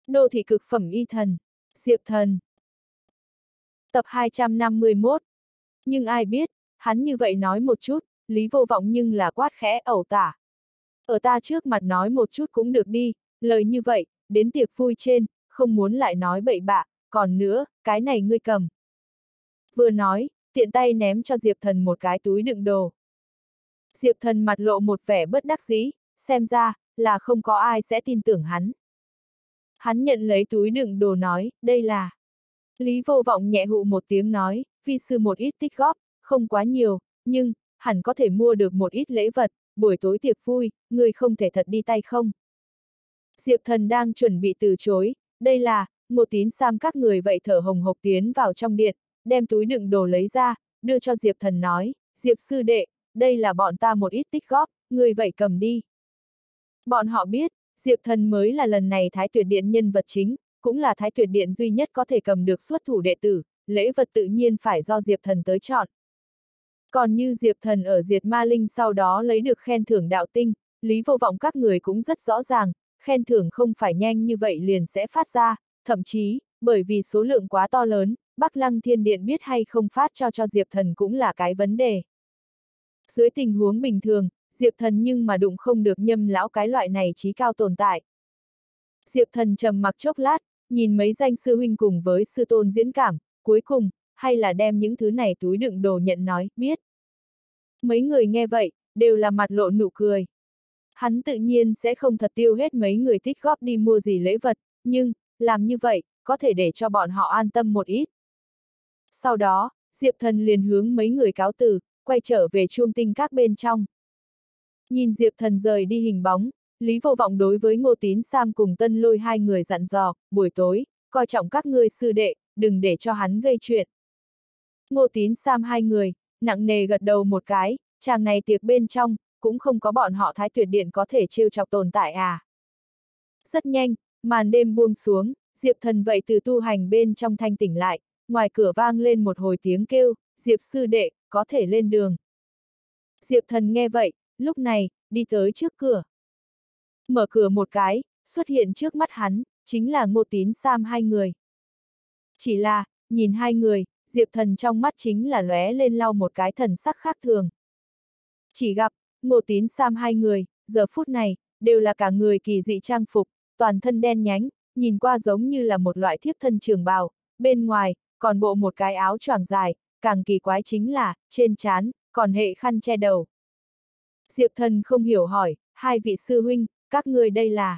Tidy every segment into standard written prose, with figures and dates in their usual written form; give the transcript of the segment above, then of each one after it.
Đô thị cực phẩm y thần, Diệp Thần. Tập 251. Nhưng ai biết, hắn như vậy nói một chút, Lý Vô Vọng nhưng là quát khẽ ẩu tả. Ở ta trước mặt nói một chút cũng được đi, lời như vậy, đến tiệc vui trên, không muốn lại nói bậy bạ, còn nữa, cái này ngươi cầm. Vừa nói, tiện tay ném cho Diệp Thần một cái túi đựng đồ. Diệp Thần mặt lộ một vẻ bất đắc dĩ, xem ra, là không có ai sẽ tin tưởng hắn. Hắn nhận lấy túi đựng đồ nói, đây là. Lý Vô Vọng nhẹ hụ một tiếng nói, vi sư một ít tích góp, không quá nhiều, nhưng, hẳn có thể mua được một ít lễ vật, buổi tối tiệc vui, người không thể thật đi tay không. Diệp Thần đang chuẩn bị từ chối, đây là, Ngô Tín Sam các người vậy thở hồng hộc tiến vào trong điện, đem túi đựng đồ lấy ra, đưa cho Diệp Thần nói, Diệp sư đệ, đây là bọn ta một ít tích góp, người vậy cầm đi. Bọn họ biết, Diệp Thần mới là lần này Thái Tuyệt Điện nhân vật chính, cũng là Thái Tuyệt Điện duy nhất có thể cầm được xuất thủ đệ tử, lễ vật tự nhiên phải do Diệp Thần tới chọn. Còn như Diệp Thần ở Diệt Ma Linh sau đó lấy được khen thưởng đạo tinh, Lý Vô Vọng các người cũng rất rõ ràng, khen thưởng không phải nhanh như vậy liền sẽ phát ra, thậm chí, bởi vì số lượng quá to lớn, Bắc Lăng Thiên Điện biết hay không phát cho Diệp Thần cũng là cái vấn đề. Dưới tình huống bình thường, Diệp Thần nhưng mà đụng không được Nhâm lão cái loại này trí cao tồn tại. Diệp Thần trầm mặc chốc lát, nhìn mấy danh sư huynh cùng với sư tôn diễn cảm, cuối cùng, hay là đem những thứ này túi đựng đồ nhận nói, biết. Mấy người nghe vậy, đều là mặt lộ nụ cười. Hắn tự nhiên sẽ không thật tiêu hết mấy người tích góp đi mua gì lễ vật, nhưng, làm như vậy, có thể để cho bọn họ an tâm một ít. Sau đó, Diệp Thần liền hướng mấy người cáo từ, quay trở về Chuông Tinh Các bên trong. Nhìn Diệp Thần rời đi hình bóng, Lý Vô Vọng đối với Ngô Tín Sam cùng Tân Lôi hai người dặn dò, buổi tối, coi trọng các ngươi sư đệ, đừng để cho hắn gây chuyện. Ngô Tín Sam hai người, nặng nề gật đầu một cái, chàng này tiệc bên trong, cũng không có bọn họ Thái Tuyệt Điện có thể trêu chọc tồn tại à. Rất nhanh, màn đêm buông xuống, Diệp Thần vậy từ tu hành bên trong thanh tỉnh lại, ngoài cửa vang lên một hồi tiếng kêu, Diệp sư đệ, có thể lên đường. Diệp Thần nghe vậy, lúc này, đi tới trước cửa. Mở cửa một cái, xuất hiện trước mắt hắn, chính là Ngô Tín Sam hai người. Chỉ là, nhìn hai người, Diệp Thần trong mắt chính là lóe lên lau một cái thần sắc khác thường. Chỉ gặp, Ngô Tín Sam hai người, giờ phút này, đều là cả người kỳ dị trang phục, toàn thân đen nhánh, nhìn qua giống như là một loại thiếp thân trường bào, bên ngoài, còn bộ một cái áo choàng dài, càng kỳ quái chính là, trên trán, còn hệ khăn che đầu. Diệp Thần không hiểu hỏi, hai vị sư huynh, các người đây là.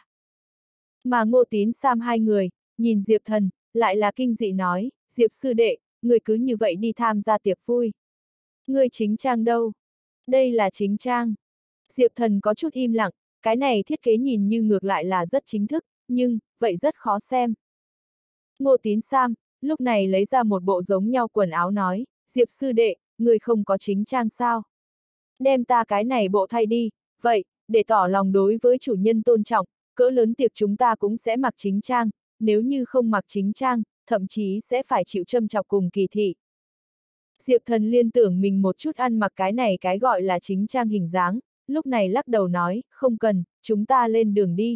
Mà Ngô Tín Sam hai người, nhìn Diệp Thần, lại là kinh dị nói, Diệp sư đệ, người cứ như vậy đi tham gia tiệc vui. Người chính trang đâu? Đây là chính trang. Diệp Thần có chút im lặng, cái này thiết kế nhìn như ngược lại là rất chính thức, nhưng, vậy rất khó xem. Ngô Tín Sam, lúc này lấy ra một bộ giống nhau quần áo nói, Diệp sư đệ, người không có chính trang sao? Đem ta cái này bộ thay đi, vậy, để tỏ lòng đối với chủ nhân tôn trọng, cỡ lớn tiệc chúng ta cũng sẽ mặc chính trang, nếu như không mặc chính trang, thậm chí sẽ phải chịu châm chọc cùng kỳ thị. Diệp Thần liên tưởng mình một chút ăn mặc cái này cái gọi là chính trang hình dáng, lúc này lắc đầu nói, không cần, chúng ta lên đường đi.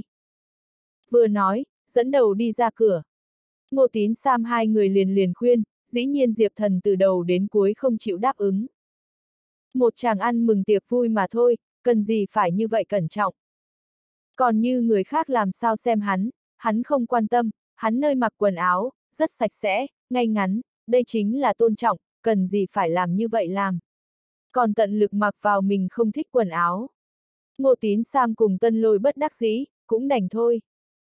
Vừa nói, dẫn đầu đi ra cửa. Ngô Tín Sam hai người liền liền khuyên, dĩ nhiên Diệp Thần từ đầu đến cuối không chịu đáp ứng. Một chàng ăn mừng tiệc vui mà thôi, cần gì phải như vậy cẩn trọng. Còn như người khác làm sao xem hắn không quan tâm, hắn nơi mặc quần áo, rất sạch sẽ, ngay ngắn, đây chính là tôn trọng, cần gì phải làm như vậy làm. Còn tận lực mặc vào mình không thích quần áo. Ngô Tín Sam cùng Tân Lôi bất đắc dĩ, cũng đành thôi.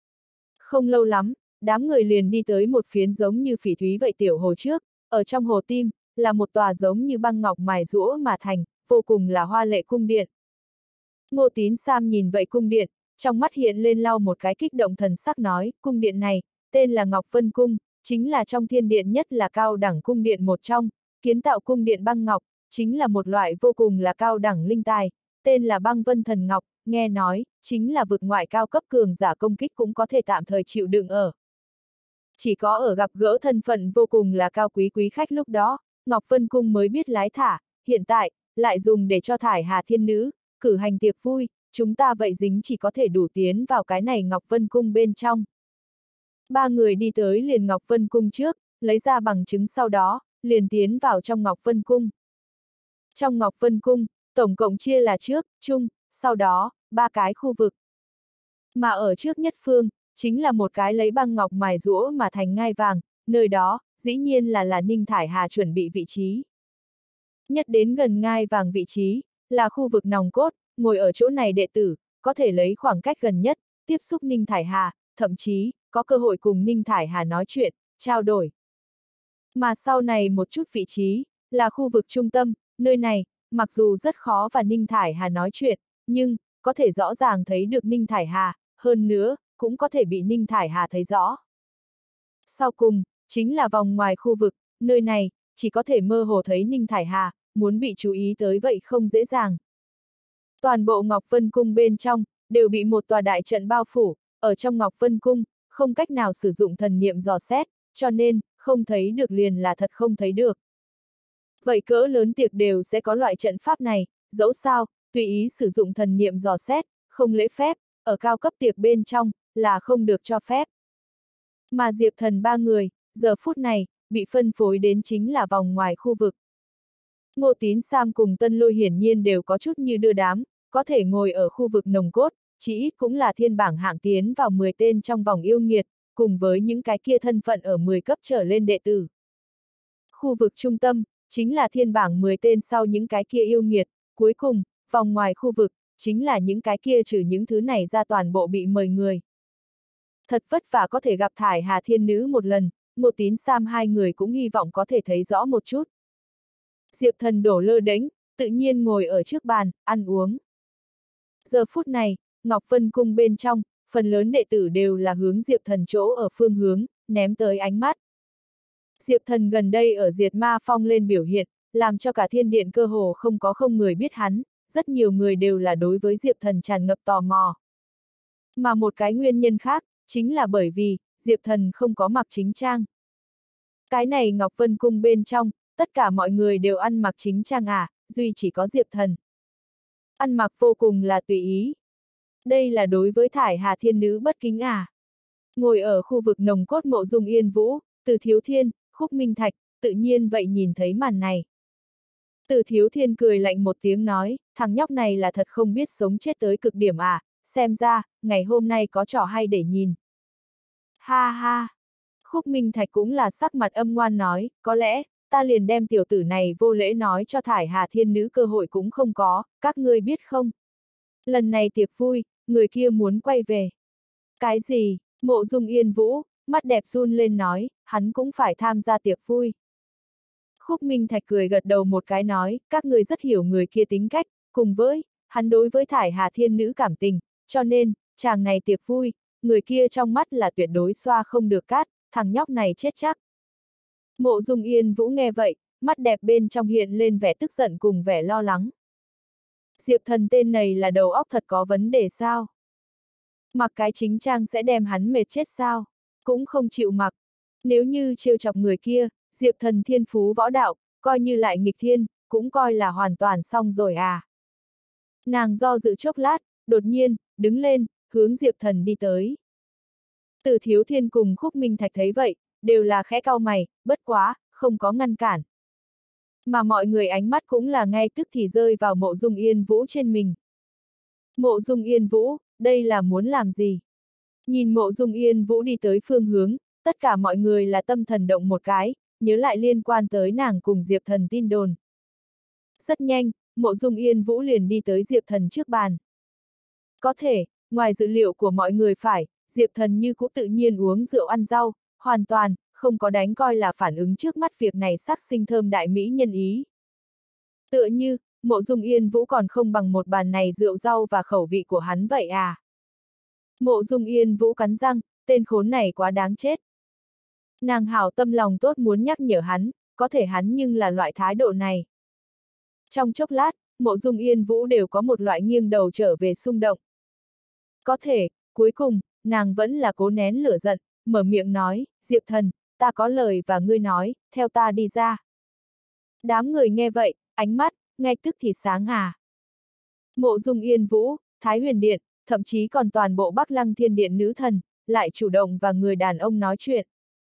Không lâu lắm, đám người liền đi tới một phiến giống như phỉ thúy vậy tiểu hồ trước, ở trong hồ tim, là một tòa giống như băng ngọc mài rũa mà thành, vô cùng là hoa lệ cung điện. Ngô Tín Sam nhìn vậy cung điện, trong mắt hiện lên lau một cái kích động thần sắc nói, cung điện này, tên là Ngọc Vân Cung, chính là trong thiên điện nhất là cao đẳng cung điện một trong, kiến tạo cung điện băng ngọc, chính là một loại vô cùng là cao đẳng linh tài, tên là băng vân thần ngọc, nghe nói, chính là vực ngoại cao cấp cường giả công kích cũng có thể tạm thời chịu đựng ở. Chỉ có ở gặp gỡ thân phận vô cùng là cao quý quý khách lúc đó, Ngọc Vân Cung mới biết lái thả, hiện tại, lại dùng để cho thải Hà Thiên Nữ, cử hành tiệc vui, chúng ta vậy dính chỉ có thể đủ tiến vào cái này Ngọc Vân Cung bên trong. Ba người đi tới liền Ngọc Vân Cung trước, lấy ra bằng chứng sau đó, liền tiến vào trong Ngọc Vân Cung. Trong Ngọc Vân Cung, tổng cộng chia là trước, trung, sau đó, ba cái khu vực. Mà ở trước nhất phương, chính là một cái lấy băng ngọc mài rũa mà thành ngai vàng, nơi đó, dĩ nhiên là Ninh Thải Hà chuẩn bị vị trí. Nhất đến gần ngai vàng vị trí, là khu vực nòng cốt, ngồi ở chỗ này đệ tử, có thể lấy khoảng cách gần nhất, tiếp xúc Ninh Thải Hà, thậm chí, có cơ hội cùng Ninh Thải Hà nói chuyện, trao đổi. Mà sau này một chút vị trí, là khu vực trung tâm, nơi này, mặc dù rất khó và Ninh Thải Hà nói chuyện, nhưng, có thể rõ ràng thấy được Ninh Thải Hà, hơn nữa, cũng có thể bị Ninh Thải Hà thấy rõ. Sau cùng, chính là vòng ngoài khu vực, nơi này, chỉ có thể mơ hồ thấy Ninh Thải Hà, muốn bị chú ý tới vậy không dễ dàng. Toàn bộ Ngọc Vân Cung bên trong, đều bị một tòa đại trận bao phủ, ở trong Ngọc Vân Cung, không cách nào sử dụng thần niệm dò xét, cho nên, không thấy được liền là thật không thấy được. Vậy cỡ lớn tiệc đều sẽ có loại trận pháp này, dẫu sao, tùy ý sử dụng thần niệm dò xét, không lễ phép, ở cao cấp tiệc bên trong, là không được cho phép. Mà Diệp Thần ba người, giờ phút này, bị phân phối đến chính là vòng ngoài khu vực. Ngô Tín Sam cùng Tân Lôi hiển nhiên đều có chút như đưa đám, có thể ngồi ở khu vực nồng cốt, chỉ ít cũng là thiên bảng hạng tiến vào 10 tên trong vòng yêu nghiệt, cùng với những cái kia thân phận ở 10 cấp trở lên đệ tử. Khu vực trung tâm, chính là thiên bảng 10 tên sau những cái kia yêu nghiệt, cuối cùng, vòng ngoài khu vực, chính là những cái kia trừ những thứ này ra toàn bộ bị mời người. Thật vất vả có thể gặp Thải Hà Thiên Nữ một lần, Ngô Tín Sam hai người cũng hy vọng có thể thấy rõ một chút. Diệp Thần đổ lơ đễnh, tự nhiên ngồi ở trước bàn, ăn uống. Giờ phút này, Ngọc Vân Cung bên trong, phần lớn đệ tử đều là hướng Diệp Thần chỗ ở phương hướng, ném tới ánh mắt. Diệp Thần gần đây ở Diệt Ma Phong lên biểu hiện, làm cho cả thiên điện cơ hồ không người biết hắn, rất nhiều người đều là đối với Diệp Thần tràn ngập tò mò. Mà một cái nguyên nhân khác, chính là bởi vì, Diệp Thần không có mặc chính trang. Cái này Ngọc Vân Cung bên trong, tất cả mọi người đều ăn mặc chính trang duy chỉ có Diệp Thần. Ăn mặc vô cùng là tùy ý. Đây là đối với Thải Hà Thiên Nữ bất kính Ngồi ở khu vực nồng cốt Mộ Dung Yên Vũ, Từ Thiếu Thiên, Khúc Minh Thạch, tự nhiên vậy nhìn thấy màn này. Từ Thiếu Thiên cười lạnh một tiếng nói, thằng nhóc này là thật không biết sống chết tới cực điểm xem ra, ngày hôm nay có trò hay để nhìn. Ha ha! Khúc Minh Thạch cũng là sắc mặt âm ngoan nói, có lẽ, ta liền đem tiểu tử này vô lễ nói cho Thải Hà Thiên Nữ cơ hội cũng không có, các ngươi biết không? Lần này tiệc vui, người kia muốn quay về. Cái gì? Mộ Dung Yên Vũ, mắt đẹp run lên nói, hắn cũng phải tham gia tiệc vui. Khúc Minh Thạch cười gật đầu một cái nói, các người rất hiểu người kia tính cách, cùng với, hắn đối với Thải Hà Thiên Nữ cảm tình, cho nên, chàng này tiệc vui, người kia trong mắt là tuyệt đối xoa không được cát, thằng nhóc này chết chắc. Mộ Dung Yên Vũ nghe vậy, mắt đẹp bên trong hiện lên vẻ tức giận cùng vẻ lo lắng. Diệp Thần tên này là đầu óc thật có vấn đề sao? Mặc cái chính trang sẽ đem hắn mệt chết sao? Cũng không chịu mặc. Nếu như trêu chọc người kia, Diệp Thần thiên phú võ đạo, coi như lại nghịch thiên, cũng coi là hoàn toàn xong rồi Nàng do dự chốc lát, đột nhiên, đứng lên, hướng Diệp Thần đi tới. Từ Thiếu Thiên cùng Khúc Minh Thạch thấy vậy, đều là khẽ cau mày, bất quá, không có ngăn cản. Mà mọi người ánh mắt cũng là ngay tức thì rơi vào Mộ Dung Yên Vũ trên mình. Mộ Dung Yên Vũ, đây là muốn làm gì? Nhìn Mộ Dung Yên Vũ đi tới phương hướng, tất cả mọi người là tâm thần động một cái, nhớ lại liên quan tới nàng cùng Diệp Thần tin đồn. Rất nhanh, Mộ Dung Yên Vũ liền đi tới Diệp Thần trước bàn. Có thể, ngoài dự liệu của mọi người phải, Diệp Thần như cũng tự nhiên uống rượu ăn rau, hoàn toàn, không có đánh coi là phản ứng trước mắt việc này sắc sinh thơm đại mỹ nhân ý. Tựa như, Mộ Dung Yên Vũ còn không bằng một bàn này rượu rau và khẩu vị của hắn vậy Mộ Dung Yên Vũ cắn răng, tên khốn này quá đáng chết. Nàng hảo tâm lòng tốt muốn nhắc nhở hắn, có thể hắn nhưng là loại thái độ này. Trong chốc lát, Mộ Dung Yên Vũ đều có một loại nghiêng đầu trở về xung động. Có thể, cuối cùng, nàng vẫn là cố nén lửa giận, mở miệng nói, Diệp Thần, ta có lời và ngươi nói, theo ta đi ra. Đám người nghe vậy, ánh mắt, ngay tức thì sáng Mộ Dung Yên Vũ, Thái Huyền Điện, thậm chí còn toàn bộ Bắc Lăng Thiên Điện nữ thần, lại chủ động và người đàn ông nói chuyện.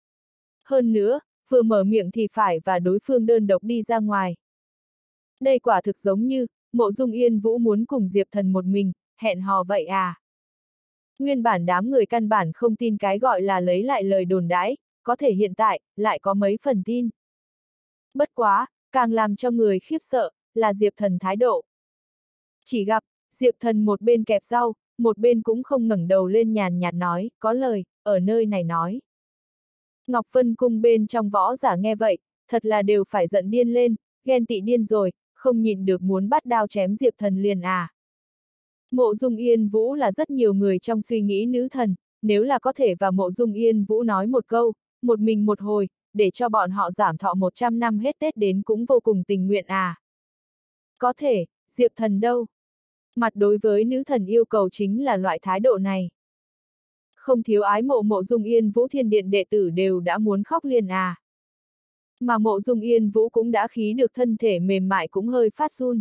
Hơn nữa, vừa mở miệng thì phải và đối phương đơn độc đi ra ngoài. Đây quả thực giống như, Mộ Dung Yên Vũ muốn cùng Diệp Thần một mình, hẹn hò vậy à. Nguyên bản đám người căn bản không tin cái gọi là lấy lại lời đồn đãi, có thể hiện tại, lại có mấy phần tin. Bất quá, càng làm cho người khiếp sợ, là Diệp Thần thái độ. Chỉ gặp, Diệp Thần một bên kẹp rau, một bên cũng không ngẩng đầu lên nhàn nhạt nói, có lời, ở nơi này nói. Ngọc Vân Cung bên trong võ giả nghe vậy, thật là đều phải giận điên lên, ghen tị điên rồi, không nhịn được muốn bắt đao chém Diệp Thần liền à. Mộ Dung Yên Vũ là rất nhiều người trong suy nghĩ nữ thần, nếu là có thể và Mộ Dung Yên Vũ nói một câu, một mình một hồi, để cho bọn họ giảm thọ 100 năm hết Tết đến cũng vô cùng tình nguyện à. Có thể, Diệp Thần đâu? Mặt đối với nữ thần yêu cầu chính là loại thái độ này. Không thiếu ái mộ Mộ Dung Yên Vũ thiên điện đệ tử đều đã muốn khóc liền à. Mà Mộ Dung Yên Vũ cũng đã khí được thân thể mềm mại cũng hơi phát run.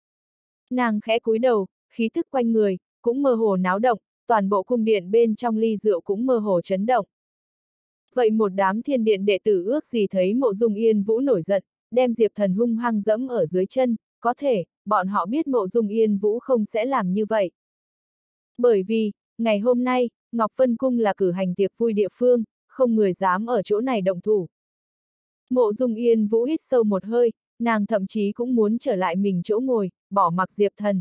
Nàng khẽ cúi đầu, khí thức quanh người, cũng mơ hồ náo động, toàn bộ cung điện bên trong ly rượu cũng mơ hồ chấn động. Vậy một đám thiên điện đệ tử ước gì thấy Mộ Dung Yên Vũ nổi giận, đem Diệp Thần hung hăng dẫm ở dưới chân, có thể, bọn họ biết Mộ Dung Yên Vũ không sẽ làm như vậy. Bởi vì, ngày hôm nay, Ngọc Vân Cung là cử hành tiệc vui địa phương, không người dám ở chỗ này động thủ. Mộ Dung Yên Vũ hít sâu một hơi, nàng thậm chí cũng muốn trở lại mình chỗ ngồi, bỏ mặc Diệp Thần.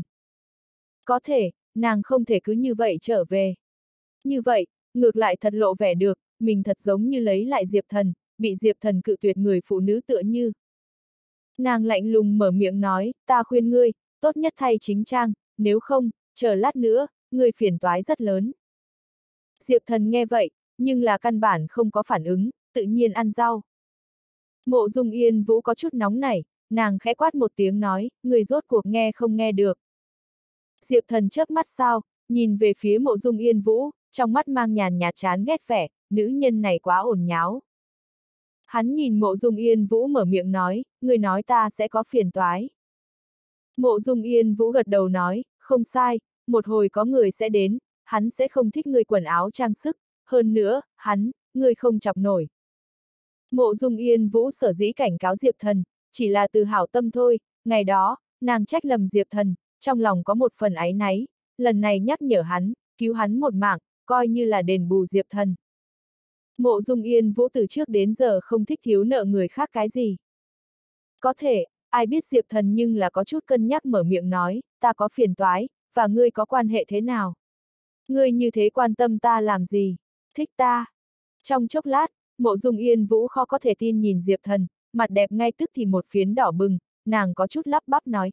Có thể, nàng không thể cứ như vậy trở về. Như vậy, ngược lại thật lộ vẻ được, mình thật giống như lấy lại Diệp Thần, bị Diệp Thần cự tuyệt người phụ nữ tựa như. Nàng lạnh lùng mở miệng nói, ta khuyên ngươi, tốt nhất thay chính trang, nếu không, chờ lát nữa, ngươi phiền toái rất lớn. Diệp Thần nghe vậy, nhưng là căn bản không có phản ứng, tự nhiên ăn rau. Mộ Dung Yên Vũ có chút nóng nảy, nàng khẽ quát một tiếng nói, người rốt cuộc nghe không nghe được. Diệp Thần chớp mắt sao, nhìn về phía Mộ Dung Yên Vũ, trong mắt mang nhàn nhạt chán ghét vẻ, nữ nhân này quá ồn nháo. Hắn nhìn Mộ Dung Yên Vũ mở miệng nói, người nói ta sẽ có phiền toái. Mộ Dung Yên Vũ gật đầu nói, không sai, một hồi có người sẽ đến, hắn sẽ không thích người quần áo trang sức, hơn nữa, người không chọc nổi. Mộ Dung Yên Vũ sở dĩ cảnh cáo Diệp Thần, chỉ là từ hảo tâm thôi, ngày đó, nàng trách lầm Diệp Thần, trong lòng có một phần áy náy, lần này nhắc nhở hắn, cứu hắn một mạng, coi như là đền bù Diệp Thần. Mộ Dung Yên Vũ từ trước đến giờ không thích thiếu nợ người khác cái gì. Có thể, ai biết Diệp Thần nhưng là có chút cân nhắc mở miệng nói, ta có phiền toái, và ngươi có quan hệ thế nào? Ngươi như thế quan tâm ta làm gì? Thích ta? Trong chốc lát, Mộ Dung Yên Vũ khó có thể tin nhìn Diệp Thần, mặt đẹp ngay tức thì một phiến đỏ bừng, nàng có chút lắp bắp nói,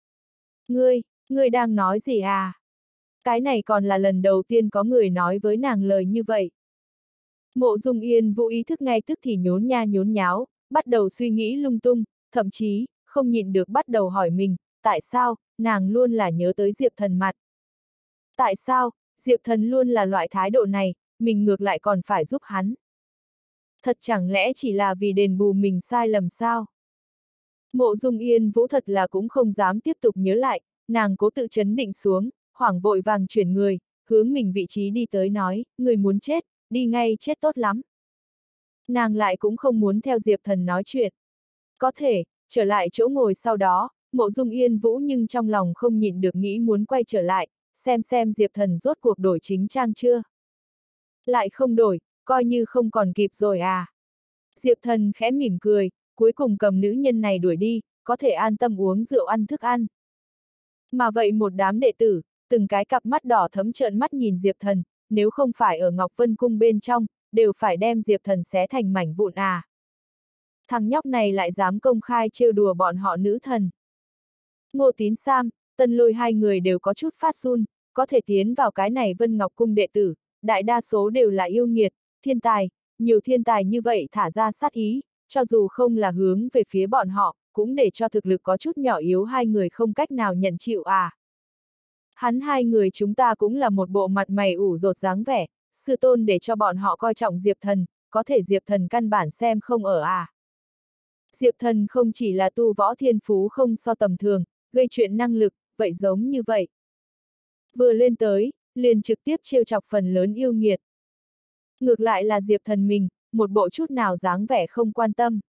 ngươi đang nói gì à? Cái này còn là lần đầu tiên có người nói với nàng lời như vậy. Mộ Dung Yên Vũ ý thức ngay tức thì nhốn nha nhốn nháo, bắt đầu suy nghĩ lung tung, thậm chí, không nhịn được bắt đầu hỏi mình, tại sao, nàng luôn là nhớ tới Diệp Thần mặt. Tại sao, Diệp Thần luôn là loại thái độ này, mình ngược lại còn phải giúp hắn. Thật chẳng lẽ chỉ là vì đền bù mình sai lầm sao? Mộ Dung Yên Vũ thật là cũng không dám tiếp tục nhớ lại, nàng cố tự chấn định xuống, hoảng vội vàng chuyển người, hướng mình vị trí đi tới nói, người muốn chết, đi ngay chết tốt lắm. Nàng lại cũng không muốn theo Diệp Thần nói chuyện. Có thể, trở lại chỗ ngồi sau đó, Mộ Dung Yên Vũ nhưng trong lòng không nhịn được nghĩ muốn quay trở lại, xem Diệp Thần rốt cuộc đổi chính trang chưa. Lại không đổi, coi như không còn kịp rồi à. Diệp Thần khẽ mỉm cười, cuối cùng cầm nữ nhân này đuổi đi, có thể an tâm uống rượu ăn thức ăn. Mà vậy một đám đệ tử, từng cái cặp mắt đỏ thấm trợn mắt nhìn Diệp Thần, nếu không phải ở Ngọc Vân Cung bên trong, đều phải đem Diệp Thần xé thành mảnh vụn à. Thằng nhóc này lại dám công khai trêu đùa bọn họ nữ thần. Ngô Tín Sam, Tân Lôi hai người đều có chút phát run, có thể tiến vào cái này Vân Ngọc Cung đệ tử, đại đa số đều là yêu nghiệt, thiên tài, nhiều thiên tài như vậy thả ra sát ý, cho dù không là hướng về phía bọn họ, cũng để cho thực lực có chút nhỏ yếu hai người không cách nào nhận chịu à. Hắn hai người chúng ta cũng là một bộ mặt mày ủ rột dáng vẻ, sư tôn để cho bọn họ coi trọng Diệp Thần, có thể Diệp Thần căn bản xem không ở à. Diệp Thần không chỉ là tu võ thiên phú không so tầm thường, gây chuyện năng lực, vậy giống như vậy. Vừa lên tới, liền trực tiếp trêu chọc phần lớn yêu nghiệt. Ngược lại là Diệp Thần mình, một bộ chút nào dáng vẻ không quan tâm.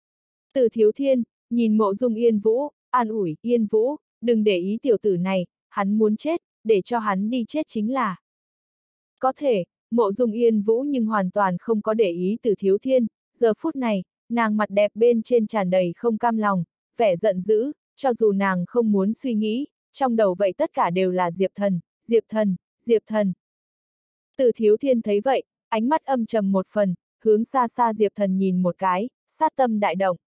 Từ Thiếu Thiên, nhìn mộ dung Yên Vũ, an ủi, Yên Vũ, đừng để ý tiểu tử này, hắn muốn chết, để cho hắn đi chết chính là. Có thể, mộ dung Yên Vũ nhưng hoàn toàn không có để ý Từ Thiếu Thiên, giờ phút này, nàng mặt đẹp bên trên tràn đầy không cam lòng, vẻ giận dữ, cho dù nàng không muốn suy nghĩ, trong đầu vậy tất cả đều là Diệp Thần, Diệp Thần, Diệp Thần. Từ Thiếu Thiên thấy vậy, ánh mắt âm trầm một phần, hướng xa xa Diệp Thần nhìn một cái, sát tâm đại động.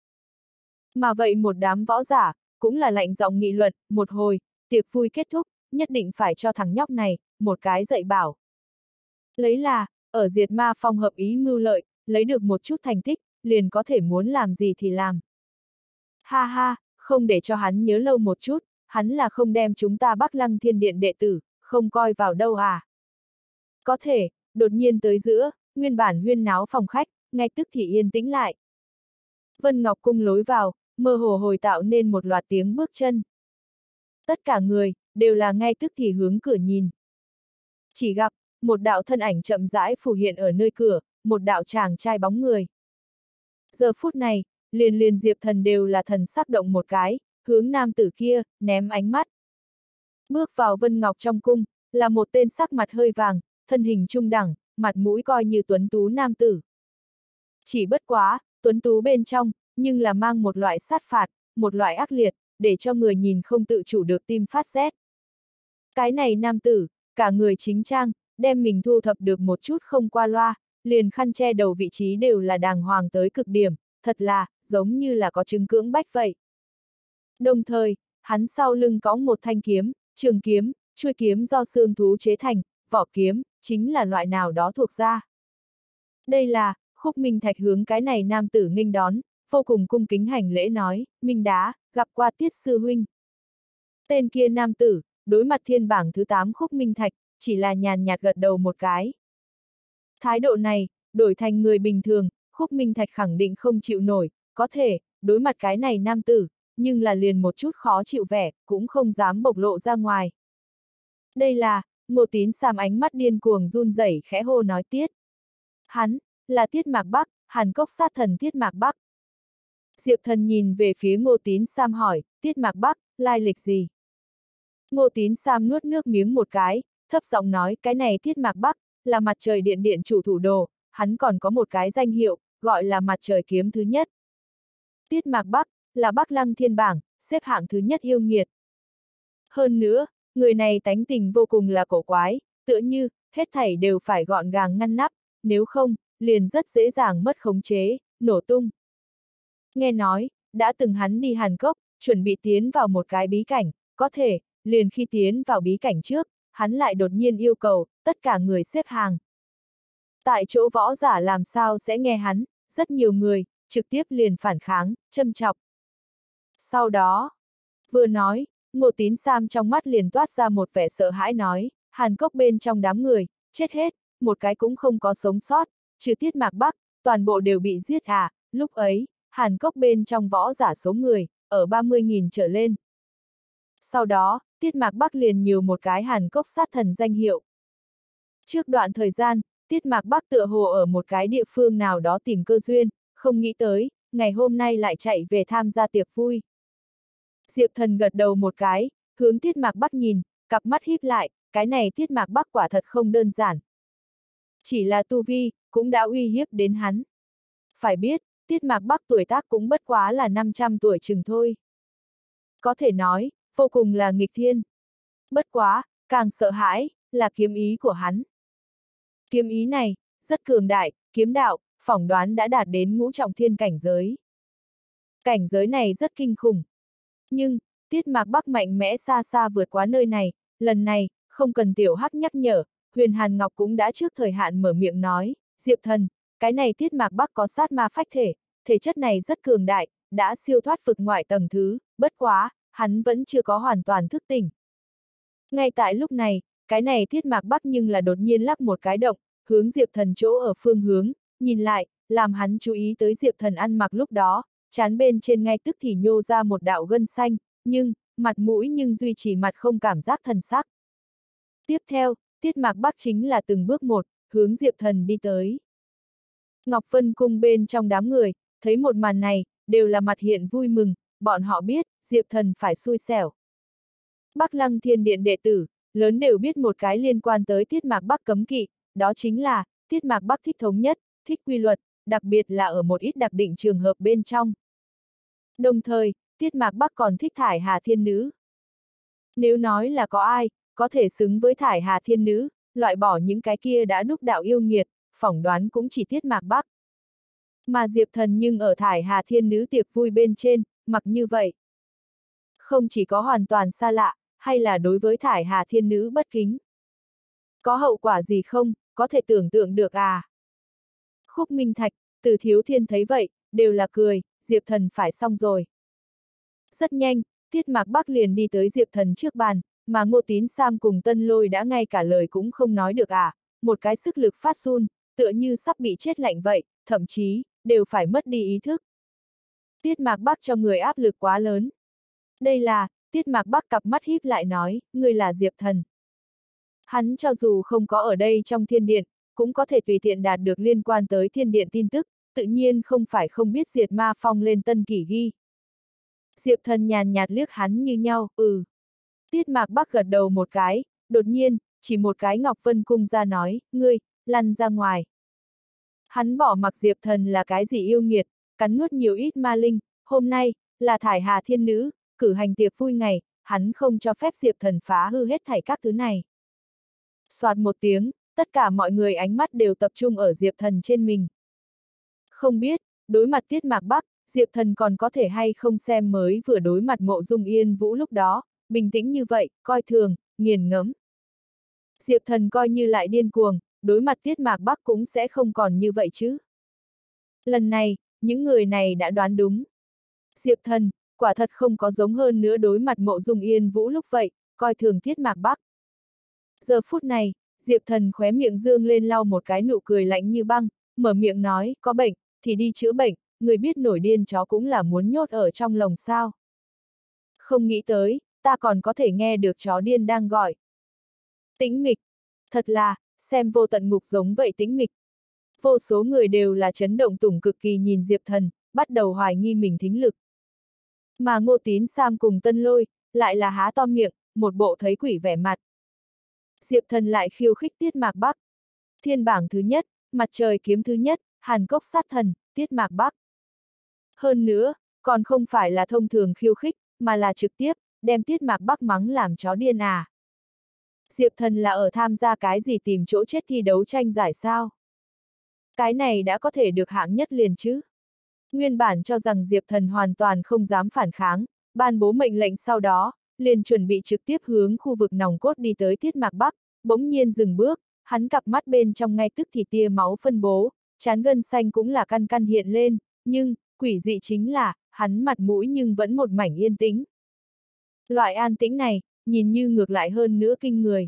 Mà vậy một đám võ giả, cũng là lạnh giọng nghị luận, một hồi, tiệc vui kết thúc, nhất định phải cho thằng nhóc này, một cái dạy bảo. Lấy là, ở Diệt Ma Phong hợp ý mưu lợi, lấy được một chút thành tích, liền có thể muốn làm gì thì làm. Ha ha, không để cho hắn nhớ lâu một chút, hắn là không đem chúng ta Bắc Lăng Thiên Điện đệ tử, không coi vào đâu à. Có thể, đột nhiên tới giữa, nguyên bản huyên náo phòng khách, ngay tức thì yên tĩnh lại. Vân Ngọc Cung lối vào, mơ hồ hồi tạo nên một loạt tiếng bước chân. Tất cả người, đều là ngay tức thì hướng cửa nhìn. Chỉ gặp, một đạo thân ảnh chậm rãi phù hiện ở nơi cửa, một đạo chàng trai bóng người. Giờ phút này, liền Diệp Thần đều là thần sắc động một cái, hướng nam tử kia, ném ánh mắt. Bước vào Vân Ngọc trong cung, là một tên sắc mặt hơi vàng, thân hình trung đẳng, mặt mũi coi như tuấn tú nam tử. Chỉ bất quá, tuấn tú bên trong, nhưng là mang một loại sát phạt, một loại ác liệt, để cho người nhìn không tự chủ được tim phát rét. Cái này nam tử, cả người chính trang, đem mình thu thập được một chút không qua loa, liền khăn che đầu vị trí đều là đàng hoàng tới cực điểm, thật là, giống như là có chứng cưỡng bách vậy. Đồng thời, hắn sau lưng cõng một thanh kiếm, trường kiếm, chuôi kiếm do xương thú chế thành, vỏ kiếm, chính là loại nào đó thuộc ra. Đây là, Khúc Minh Thạch hướng cái này nam tử nghênh đón, vô cùng cung kính hành lễ nói, Minh Đá, gặp qua Tiết sư huynh. Tên kia nam tử, đối mặt thiên bảng thứ 8 Khúc Minh Thạch, chỉ là nhàn nhạt gật đầu một cái. Thái độ này, đổi thành người bình thường, Khúc Minh Thạch khẳng định không chịu nổi, có thể, đối mặt cái này nam tử, nhưng là liền một chút khó chịu vẻ, cũng không dám bộc lộ ra ngoài. Đây là, Ngô Tín Sam ánh mắt điên cuồng run rẩy khẽ hô nói Tiết. Hắn, là Tiết Mạc Bắc, Hàn Cốc sát thần Tiết Mạc Bắc. Diệp Thần nhìn về phía Ngô Tín Sam hỏi, Tiết Mạc Bắc, lai lịch gì? Ngô Tín Sam nuốt nước miếng một cái, thấp giọng nói, cái này Tiết Mạc Bắc, là mặt trời điện điện chủ thủ đồ, hắn còn có một cái danh hiệu, gọi là mặt trời kiếm thứ nhất. Tiết Mạc Bắc, là Bắc Lăng Thiên bảng, xếp hạng thứ nhất yêu nghiệt. Hơn nữa, người này tánh tình vô cùng là cổ quái, tựa như, hết thảy đều phải gọn gàng ngăn nắp, nếu không, liền rất dễ dàng mất khống chế, nổ tung. Nghe nói, đã từng hắn đi Hàn Cốc, chuẩn bị tiến vào một cái bí cảnh, có thể, liền khi tiến vào bí cảnh trước, hắn lại đột nhiên yêu cầu, tất cả người xếp hàng. Tại chỗ võ giả làm sao sẽ nghe hắn, rất nhiều người, trực tiếp liền phản kháng, châm chọc. Sau đó, vừa nói, Ngô Tín Sam trong mắt liền toát ra một vẻ sợ hãi nói, Hàn Cốc bên trong đám người, chết hết, một cái cũng không có sống sót, trừ Tiết Mạc Bắc, toàn bộ đều bị giết à, lúc ấy, Hàn Cốc bên trong võ giả số người, ở 30.000 trở lên. Sau đó, Tiết Mạc Bắc liền nhiều một cái Hàn Cốc sát thần danh hiệu. Trước đoạn thời gian, Tiết Mạc Bắc tựa hồ ở một cái địa phương nào đó tìm cơ duyên, không nghĩ tới, ngày hôm nay lại chạy về tham gia tiệc vui. Diệp Thần gật đầu một cái, hướng Tiết Mạc Bắc nhìn, cặp mắt híp lại, cái này Tiết Mạc Bắc quả thật không đơn giản. Chỉ là tu vi, cũng đã uy hiếp đến hắn. Phải biết, Tiết Mạc Bắc tuổi tác cũng bất quá là 500 tuổi chừng thôi. Có thể nói, vô cùng là nghịch thiên. Bất quá, càng sợ hãi, là kiếm ý của hắn. Kiếm ý này, rất cường đại, kiếm đạo, phỏng đoán đã đạt đến ngũ trọng thiên cảnh giới. Cảnh giới này rất kinh khủng. Nhưng, Tiết Mạc Bắc mạnh mẽ xa xa vượt quá nơi này, lần này, không cần Tiểu Hắc nhắc nhở, Huyền Hàn Ngọc cũng đã trước thời hạn mở miệng nói, Diệp Thần, cái này Tiết Mạc Bắc có sát ma phách thể, thể chất này rất cường đại, đã siêu thoát vực ngoại tầng thứ, bất quá, hắn vẫn chưa có hoàn toàn thức tỉnh. Ngay tại lúc này, cái này Tiết Mạc Bắc nhưng là đột nhiên lắc một cái động, hướng Diệp Thần chỗ ở phương hướng, nhìn lại, làm hắn chú ý tới Diệp Thần ăn mặc lúc đó, trán bên trên ngay tức thì nhô ra một đạo gân xanh, nhưng, mặt mũi nhưng duy trì mặt không cảm giác thần sắc. Tiếp theo, Tiết Mạc Bắc chính là từng bước một, hướng Diệp Thần đi tới. Ngọc Vân Cung bên trong đám người, thấy một màn này, đều là mặt hiện vui mừng, bọn họ biết, Diệp Thần phải xui xẻo. Bắc Lăng Thiên Điện đệ tử, lớn đều biết một cái liên quan tới Tiết Mạc Bắc cấm kỵ, đó chính là, Tiết Mạc Bắc thích thống nhất, thích quy luật, đặc biệt là ở một ít đặc định trường hợp bên trong. Đồng thời, Tiết Mạc Bắc còn thích Thải Hà Thiên Nữ. Nếu nói là có ai, có thể xứng với Thải Hà Thiên Nữ, loại bỏ những cái kia đã đúc đạo yêu nghiệt, phỏng đoán cũng chỉ Tiết Mạc Bắc. Mà Diệp Thần nhưng ở Thải Hà Thiên Nữ tiệc vui bên trên, mặc như vậy. Không chỉ có hoàn toàn xa lạ, hay là đối với Thải Hà Thiên Nữ bất kính. Có hậu quả gì không, có thể tưởng tượng được à? Khúc Minh Thạch, Từ Thiếu Thiên thấy vậy, đều là cười, Diệp Thần phải xong rồi. Rất nhanh, Tiết Mạc Bắc liền đi tới Diệp Thần trước bàn, mà Ngô Tín Sam cùng Tân Lôi đã ngay cả lời cũng không nói được à, một cái sức lực phát run, tựa như sắp bị chết lạnh vậy, thậm chí, đều phải mất đi ý thức. Tiết Mạc Bắc cho người áp lực quá lớn. Đây là, Tiết Mạc Bắc cặp mắt híp lại nói, người là Diệp Thần. Hắn cho dù không có ở đây trong thiên điện, cũng có thể tùy tiện đạt được liên quan tới thiên điện tin tức, tự nhiên không phải không biết diệt ma phong lên tân kỷ ghi. Diệp Thần nhàn nhạt liếc hắn như nhau, Tiết Mạc Bắc gật đầu một cái, đột nhiên, chỉ một cái Ngọc Vân Cung ra nói, ngươi, lăn ra ngoài. Hắn bỏ mặc Diệp Thần là cái gì yêu nghiệt, cắn nuốt nhiều ít ma linh, hôm nay, là Thải Hà Thiên Nữ, cử hành tiệc vui ngày, hắn không cho phép Diệp Thần phá hư hết thảy các thứ này. Soạt một tiếng, tất cả mọi người ánh mắt đều tập trung ở Diệp Thần trên mình. Không biết, đối mặt Tiết Mạc Bắc, Diệp Thần còn có thể hay không xem mới vừa đối mặt Mộ Dung Yên Vũ lúc đó, bình tĩnh như vậy, coi thường, nghiền ngẫm. Diệp Thần coi như lại điên cuồng, đối mặt Tiết Mạc Bắc cũng sẽ không còn như vậy chứ. Lần này, những người này đã đoán đúng. Diệp Thần, quả thật không có giống hơn nữa đối mặt Mộ Dung Yên Vũ lúc vậy, coi thường Tiết Mạc Bắc. Giờ phút này, Diệp Thần khóe miệng dương lên lau một cái nụ cười lạnh như băng, mở miệng nói, có bệnh, thì đi chữa bệnh, người biết nổi điên chó cũng là muốn nhốt ở trong lồng sao. Không nghĩ tới, ta còn có thể nghe được chó điên đang gọi. Tĩnh mịch. Thật là, xem vô tận ngục giống vậy tĩnh mịch. Vô số người đều là chấn động tủng cực kỳ nhìn Diệp Thần, bắt đầu hoài nghi mình thính lực. Mà Ngô Tín Sam cùng Tân Lôi, lại là há to miệng, một bộ thấy quỷ vẻ mặt. Diệp Thần lại khiêu khích Tiết Mạc Bắc. Thiên bảng thứ nhất, mặt trời kiếm thứ nhất, Hàn Cốc sát thần, Tiết Mạc Bắc. Hơn nữa, còn không phải là thông thường khiêu khích, mà là trực tiếp, đem Tiết Mạc Bắc mắng làm chó điên à. Diệp Thần là ở tham gia cái gì tìm chỗ chết thi đấu tranh giải sao? Cái này đã có thể được hạng nhất liền chứ? Nguyên bản cho rằng Diệp Thần hoàn toàn không dám phản kháng, ban bố mệnh lệnh sau đó, liền chuẩn bị trực tiếp hướng khu vực nòng cốt đi tới Tiết Mạc Bắc, bỗng nhiên dừng bước, hắn cặp mắt bên trong ngay tức thì tia máu phân bố, trán gân xanh cũng là căn căn hiện lên, nhưng, quỷ dị chính là, hắn mặt mũi nhưng vẫn một mảnh yên tĩnh. Loại an tĩnh này, nhìn như ngược lại hơn nữa kinh người.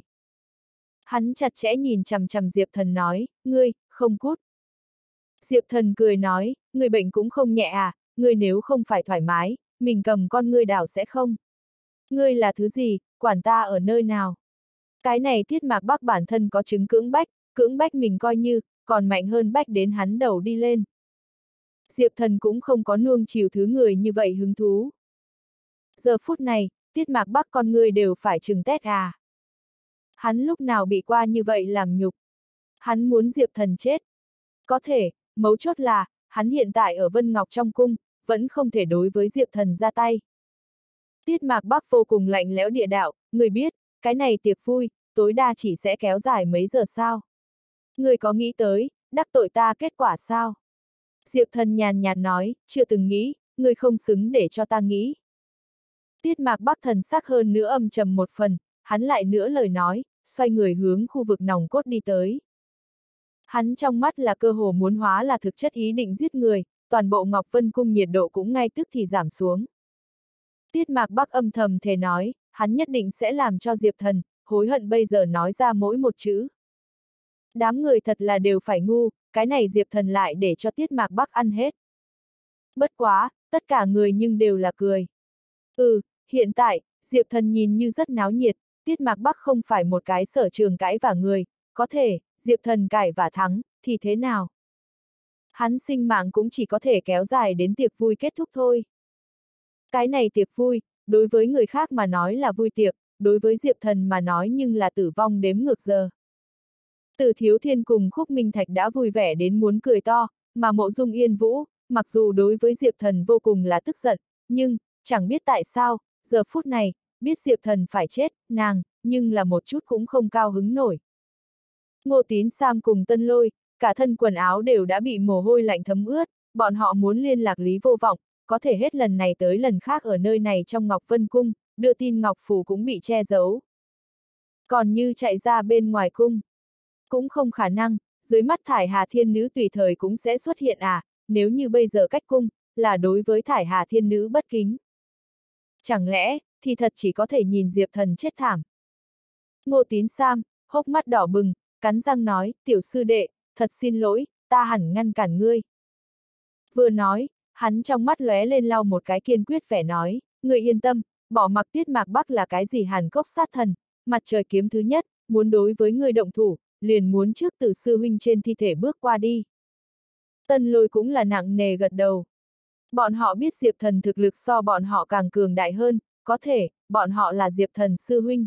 Hắn chặt chẽ nhìn chằm chằm Diệp Thần nói, ngươi, không cút. Diệp Thần cười nói, người bệnh cũng không nhẹ à, ngươi nếu không phải thoải mái, mình cầm con ngươi đảo sẽ không. Ngươi là thứ gì, quản ta ở nơi nào? Cái này Tiết Mạc Bắc bản thân có chứng cưỡng bách mình coi như, còn mạnh hơn bách đến hắn đầu đi lên. Diệp Thần cũng không có nuông chiều thứ người như vậy hứng thú. Giờ phút này, Tiết Mạc Bắc con ngươi đều phải trừng tét à. Hắn lúc nào bị qua như vậy làm nhục. Hắn muốn Diệp Thần chết. Có thể, mấu chốt là, hắn hiện tại ở Vân Ngọc trong cung, vẫn không thể đối với Diệp Thần ra tay. Tiết Mạc Bắc vô cùng lạnh lẽo địa đạo, người biết, cái này tiệc vui, tối đa chỉ sẽ kéo dài mấy giờ sao? Người có nghĩ tới, đắc tội ta kết quả sao? Diệp Thần nhàn nhạt nói, chưa từng nghĩ, người không xứng để cho ta nghĩ. Tiết Mạc Bắc thần sắc hơn nữa âm trầm một phần, hắn lại nữa lời nói, xoay người hướng khu vực nòng cốt đi tới. Hắn trong mắt là cơ hồ muốn hóa là thực chất ý định giết người, toàn bộ Ngọc Vân Cung nhiệt độ cũng ngay tức thì giảm xuống. Tiết Mạc Bắc âm thầm thề nói, hắn nhất định sẽ làm cho Diệp Thần, hối hận bây giờ nói ra mỗi một chữ. Đám người thật là đều phải ngu, cái này Diệp Thần lại để cho Tiết Mạc Bắc ăn hết. Bất quá, tất cả người nhưng đều là cười. Hiện tại, Diệp Thần nhìn như rất náo nhiệt, Tiết Mạc Bắc không phải một cái sở trường cãi vả người, có thể, Diệp Thần cãi và thắng, thì thế nào? Hắn sinh mạng cũng chỉ có thể kéo dài đến tiệc vui kết thúc thôi. Cái này tiệc vui, đối với người khác mà nói là vui tiệc, đối với Diệp Thần mà nói nhưng là tử vong đếm ngược giờ. Từ Thiếu Thiên cùng Khúc Minh Thạch đã vui vẻ đến muốn cười to, mà Mộ Dung Yên Vũ, mặc dù đối với Diệp Thần vô cùng là tức giận, nhưng, chẳng biết tại sao, giờ phút này, biết Diệp Thần phải chết, nàng, nhưng là một chút cũng không cao hứng nổi. Ngô Tín Sam cùng Tân Lôi, cả thân quần áo đều đã bị mồ hôi lạnh thấm ướt, bọn họ muốn liên lạc Lý Vô Vọng, có thể hết lần này tới lần khác ở nơi này trong Ngọc Vân Cung, đưa tin Ngọc Phủ cũng bị che giấu. Còn như chạy ra bên ngoài cung, cũng không khả năng, dưới mắt Thải Hà Thiên Nữ tùy thời cũng sẽ xuất hiện nếu như bây giờ cách cung, là đối với Thải Hà Thiên Nữ bất kính. Chẳng lẽ, thì thật chỉ có thể nhìn Diệp Thần chết thảm. Ngô Tín Sam, hốc mắt đỏ bừng, cắn răng nói, tiểu sư đệ, thật xin lỗi, ta hẳn ngăn cản ngươi. Vừa nói, hắn trong mắt lóe lên lau một cái kiên quyết vẻ nói, ngươi yên tâm, bỏ mặc Tiết Mạc Bắc là cái gì Hàn Cốc sát thần, mặt trời kiếm thứ nhất, muốn đối với ngươi động thủ, liền muốn trước từ sư huynh trên thi thể bước qua đi. Tân Lôi cũng là nặng nề gật đầu. Bọn họ biết Diệp Thần thực lực so bọn họ càng cường đại hơn, có thể, bọn họ là Diệp Thần sư huynh.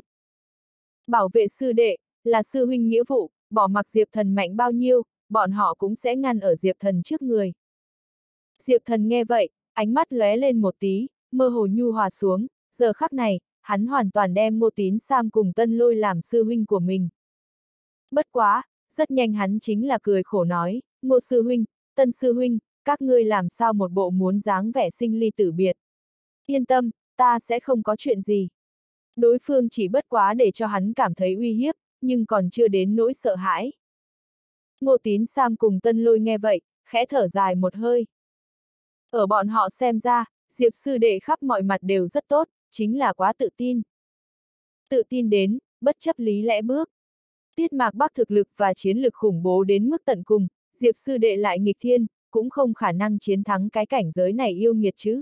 Bảo vệ sư đệ, là sư huynh nghĩa vụ, bỏ mặc Diệp Thần mạnh bao nhiêu, bọn họ cũng sẽ ngăn ở Diệp Thần trước người. Diệp Thần nghe vậy, ánh mắt lóe lên một tí, mơ hồ nhu hòa xuống, giờ khắc này, hắn hoàn toàn đem Ngô Tín Sam cùng Tân Lôi làm sư huynh của mình. Bất quá, rất nhanh hắn chính là cười khổ nói, Ngô sư huynh, Tân sư huynh, các ngươi làm sao một bộ muốn dáng vẻ sinh ly tử biệt. Yên tâm, ta sẽ không có chuyện gì. Đối phương chỉ bất quá để cho hắn cảm thấy uy hiếp, nhưng còn chưa đến nỗi sợ hãi. Ngô Tín Sam cùng Tân Lôi nghe vậy, khẽ thở dài một hơi. Ở bọn họ xem ra, Diệp sư đệ khắp mọi mặt đều rất tốt, chính là quá tự tin. Tự tin đến, bất chấp lý lẽ bước. Tiết Mạc Bắc thực lực và chiến lực khủng bố đến mức tận cùng, Diệp sư đệ lại nghịch thiên, cũng không khả năng chiến thắng cái cảnh giới này yêu nghiệt chứ.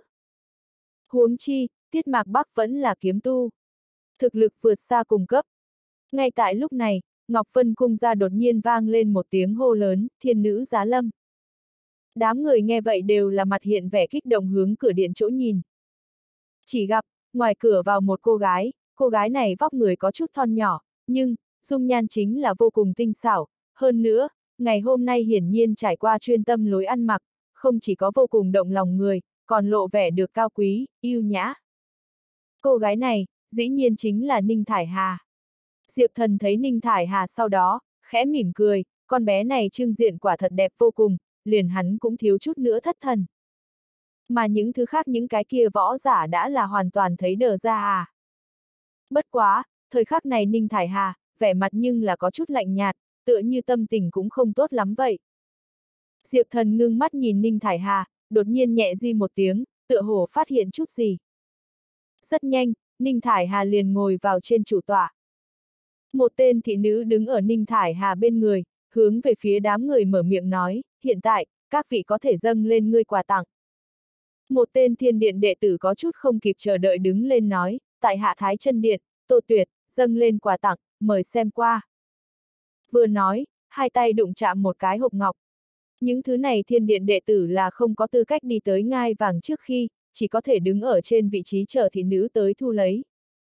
Huống chi, Tiết Mạc Bắc vẫn là kiếm tu. Thực lực vượt xa cùng cấp. Ngay tại lúc này, Ngọc Vân Cung ra đột nhiên vang lên một tiếng hô lớn, thiên nữ giá lâm. Đám người nghe vậy đều là mặt hiện vẻ kích động hướng cửa điện chỗ nhìn. Chỉ gặp, ngoài cửa vào một cô gái này vóc người có chút thon nhỏ, nhưng, dung nhan chính là vô cùng tinh xảo, hơn nữa, ngày hôm nay hiển nhiên trải qua chuyên tâm lối ăn mặc, không chỉ có vô cùng động lòng người, còn lộ vẻ được cao quý, yêu nhã. Cô gái này, dĩ nhiên chính là Ninh Thải Hà. Diệp Thần thấy Ninh Thải Hà sau đó, khẽ mỉm cười, con bé này trưng diện quả thật đẹp vô cùng, liền hắn cũng thiếu chút nữa thất thần. Mà những thứ khác những cái kia võ giả đã là hoàn toàn thấy đờ ra Bất quá, thời khắc này Ninh Thải Hà, vẻ mặt nhưng là có chút lạnh nhạt, tựa như tâm tình cũng không tốt lắm vậy. Diệp Thần ngưng mắt nhìn Ninh Thải Hà, đột nhiên nhẹ di một tiếng, tựa hồ phát hiện chút gì. Rất nhanh, Ninh Thải Hà liền ngồi vào trên chủ tọa. Một tên thị nữ đứng ở Ninh Thải Hà bên người, hướng về phía đám người mở miệng nói, hiện tại, các vị có thể dâng lên ngươi quà tặng. Một tên thiên điện đệ tử có chút không kịp chờ đợi đứng lên nói, tại Hạ Thái Chân Điện, Tô Tuyệt, dâng lên quà tặng, mời xem qua. Vừa nói, hai tay đụng chạm một cái hộp ngọc. Những thứ này thiên điện đệ tử là không có tư cách đi tới ngai vàng trước khi, chỉ có thể đứng ở trên vị trí chờ thị nữ tới thu lấy.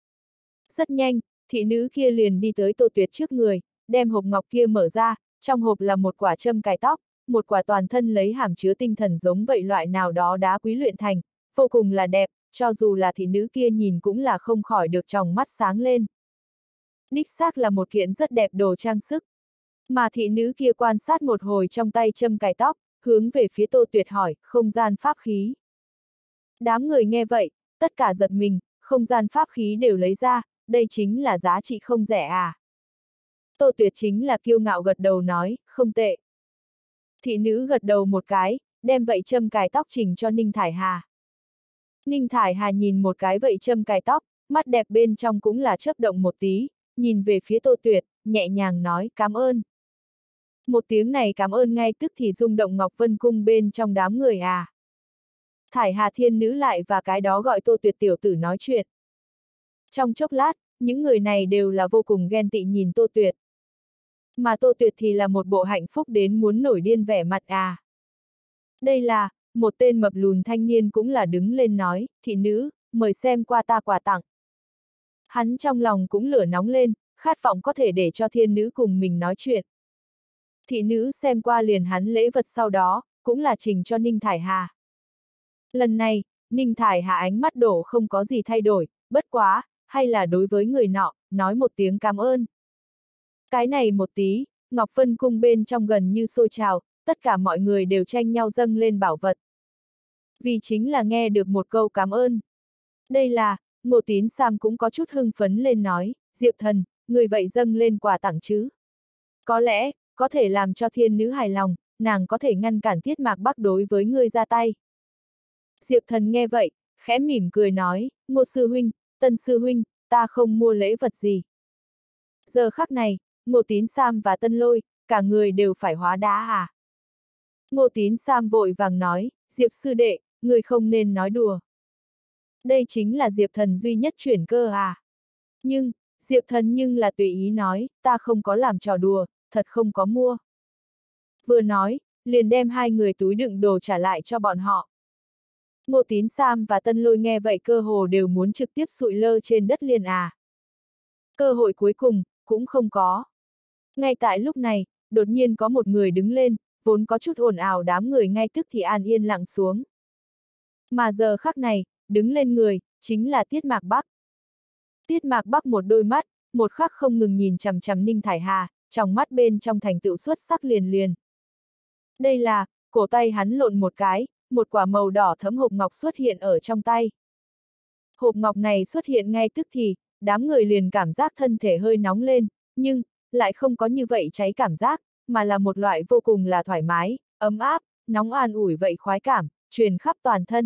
Rất nhanh, thị nữ kia liền đi tới Tô Tuyệt trước người, đem hộp ngọc kia mở ra, trong hộp là một quả châm cài tóc, một quả toàn thân lấy hàm chứa tinh thần giống vậy loại nào đó đá quý luyện thành, vô cùng là đẹp, cho dù là thị nữ kia nhìn cũng là không khỏi được tròng mắt sáng lên. Đích xác là một kiện rất đẹp đồ trang sức. Mà thị nữ kia quan sát một hồi trong tay châm cài tóc, hướng về phía Tô Tuyệt hỏi, không gian pháp khí. Đám người nghe vậy, tất cả giật mình, không gian pháp khí đều lấy ra, đây chính là giá trị không rẻ Tô Tuyệt chính là kiêu ngạo gật đầu nói, không tệ. Thị nữ gật đầu một cái, đem vậy châm cài tóc chỉnh cho Ninh Thải Hà. Ninh Thải Hà nhìn một cái vậy châm cài tóc, mắt đẹp bên trong cũng là chớp động một tí, nhìn về phía Tô Tuyệt, nhẹ nhàng nói, cảm ơn. Một tiếng này cảm ơn ngay tức thì rung động Ngọc Vân Cung bên trong đám người Thải Hà Thiên Nữ lại và cái đó gọi Tô Tuyệt tiểu tử nói chuyện. Trong chốc lát, những người này đều là vô cùng ghen tị nhìn Tô Tuyệt. Mà Tô Tuyệt thì là một bộ hạnh phúc đến muốn nổi điên vẻ mặt à. Đây là, một tên mập lùn thanh niên cũng là đứng lên nói, thị nữ, mời xem qua ta quà tặng. Hắn trong lòng cũng lửa nóng lên, khát vọng có thể để cho thiên nữ cùng mình nói chuyện. Thị nữ xem qua liền hắn lễ vật sau đó, cũng là trình cho Ninh Thải Hà. Lần này, Ninh Thải Hà ánh mắt đổ không có gì thay đổi, bất quá, hay là đối với người nọ, nói một tiếng cảm ơn. Cái này một tí, Ngọc Vân cung bên trong gần như sôi trào, tất cả mọi người đều tranh nhau dâng lên bảo vật. Vì chính là nghe được một câu cảm ơn. Đây là, Ngô Tín Sam cũng có chút hưng phấn lên nói, Diệp thần, người vậy dâng lên quà tặng chứ. Có lẽ, có thể làm cho thiên nữ hài lòng, nàng có thể ngăn cản Tiết Mạc Bắc đối với ngươi ra tay. Diệp thần nghe vậy, khẽ mỉm cười nói, Ngô sư huynh, Tân sư huynh, ta không mua lễ vật gì. Giờ khắc này, Ngô Tín Sam và Tân Lôi, cả người đều phải hóa đá à. Ngô Tín Sam vội vàng nói, Diệp sư đệ, người không nên nói đùa. Đây chính là Diệp thần duy nhất chuyển cơ à. Nhưng, Diệp thần nhưng là tùy ý nói, ta không có làm trò đùa, thật không có mua. Vừa nói, liền đem hai người túi đựng đồ trả lại cho bọn họ. Ngô Tín Sam và Tân Lôi nghe vậy cơ hồ đều muốn trực tiếp sụi lơ trên đất liền à. Cơ hội cuối cùng, cũng không có. Ngay tại lúc này, đột nhiên có một người đứng lên, vốn có chút ồn ào đám người ngay tức thì an yên lặng xuống. Mà giờ khắc này, đứng lên người, chính là Tiết Mạc Bắc. Tiết Mạc Bắc một đôi mắt, một khắc không ngừng nhìn chằm chằm Ninh Thải Hà, trong mắt bên trong thành tựu xuất sắc liền liền. Đây là, cổ tay hắn lộn một cái, một quả màu đỏ thẫm hộp ngọc xuất hiện ở trong tay. Hộp ngọc này xuất hiện ngay tức thì, đám người liền cảm giác thân thể hơi nóng lên, nhưng, lại không có như vậy cháy cảm giác, mà là một loại vô cùng là thoải mái, ấm áp, nóng an ủi vậy khoái cảm, truyền khắp toàn thân.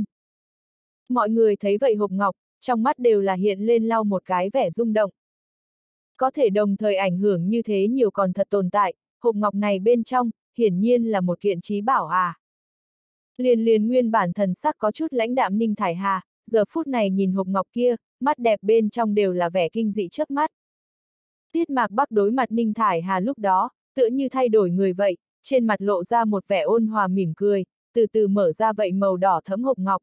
Mọi người thấy vậy hộp ngọc, trong mắt đều là hiện lên lau một cái vẻ rung động. Có thể đồng thời ảnh hưởng như thế nhiều còn thật tồn tại, hộp ngọc này bên trong, hiển nhiên là một kiện trí bảo à. Liền liền nguyên bản thần sắc có chút lãnh đạm Ninh Thải Hà, giờ phút này nhìn hộp ngọc kia, mắt đẹp bên trong đều là vẻ kinh dị chớp mắt. Tiết Mạc Bắc đối mặt Ninh Thải Hà lúc đó, tựa như thay đổi người vậy, trên mặt lộ ra một vẻ ôn hòa mỉm cười, từ từ mở ra vậy màu đỏ thẫm hộp ngọc.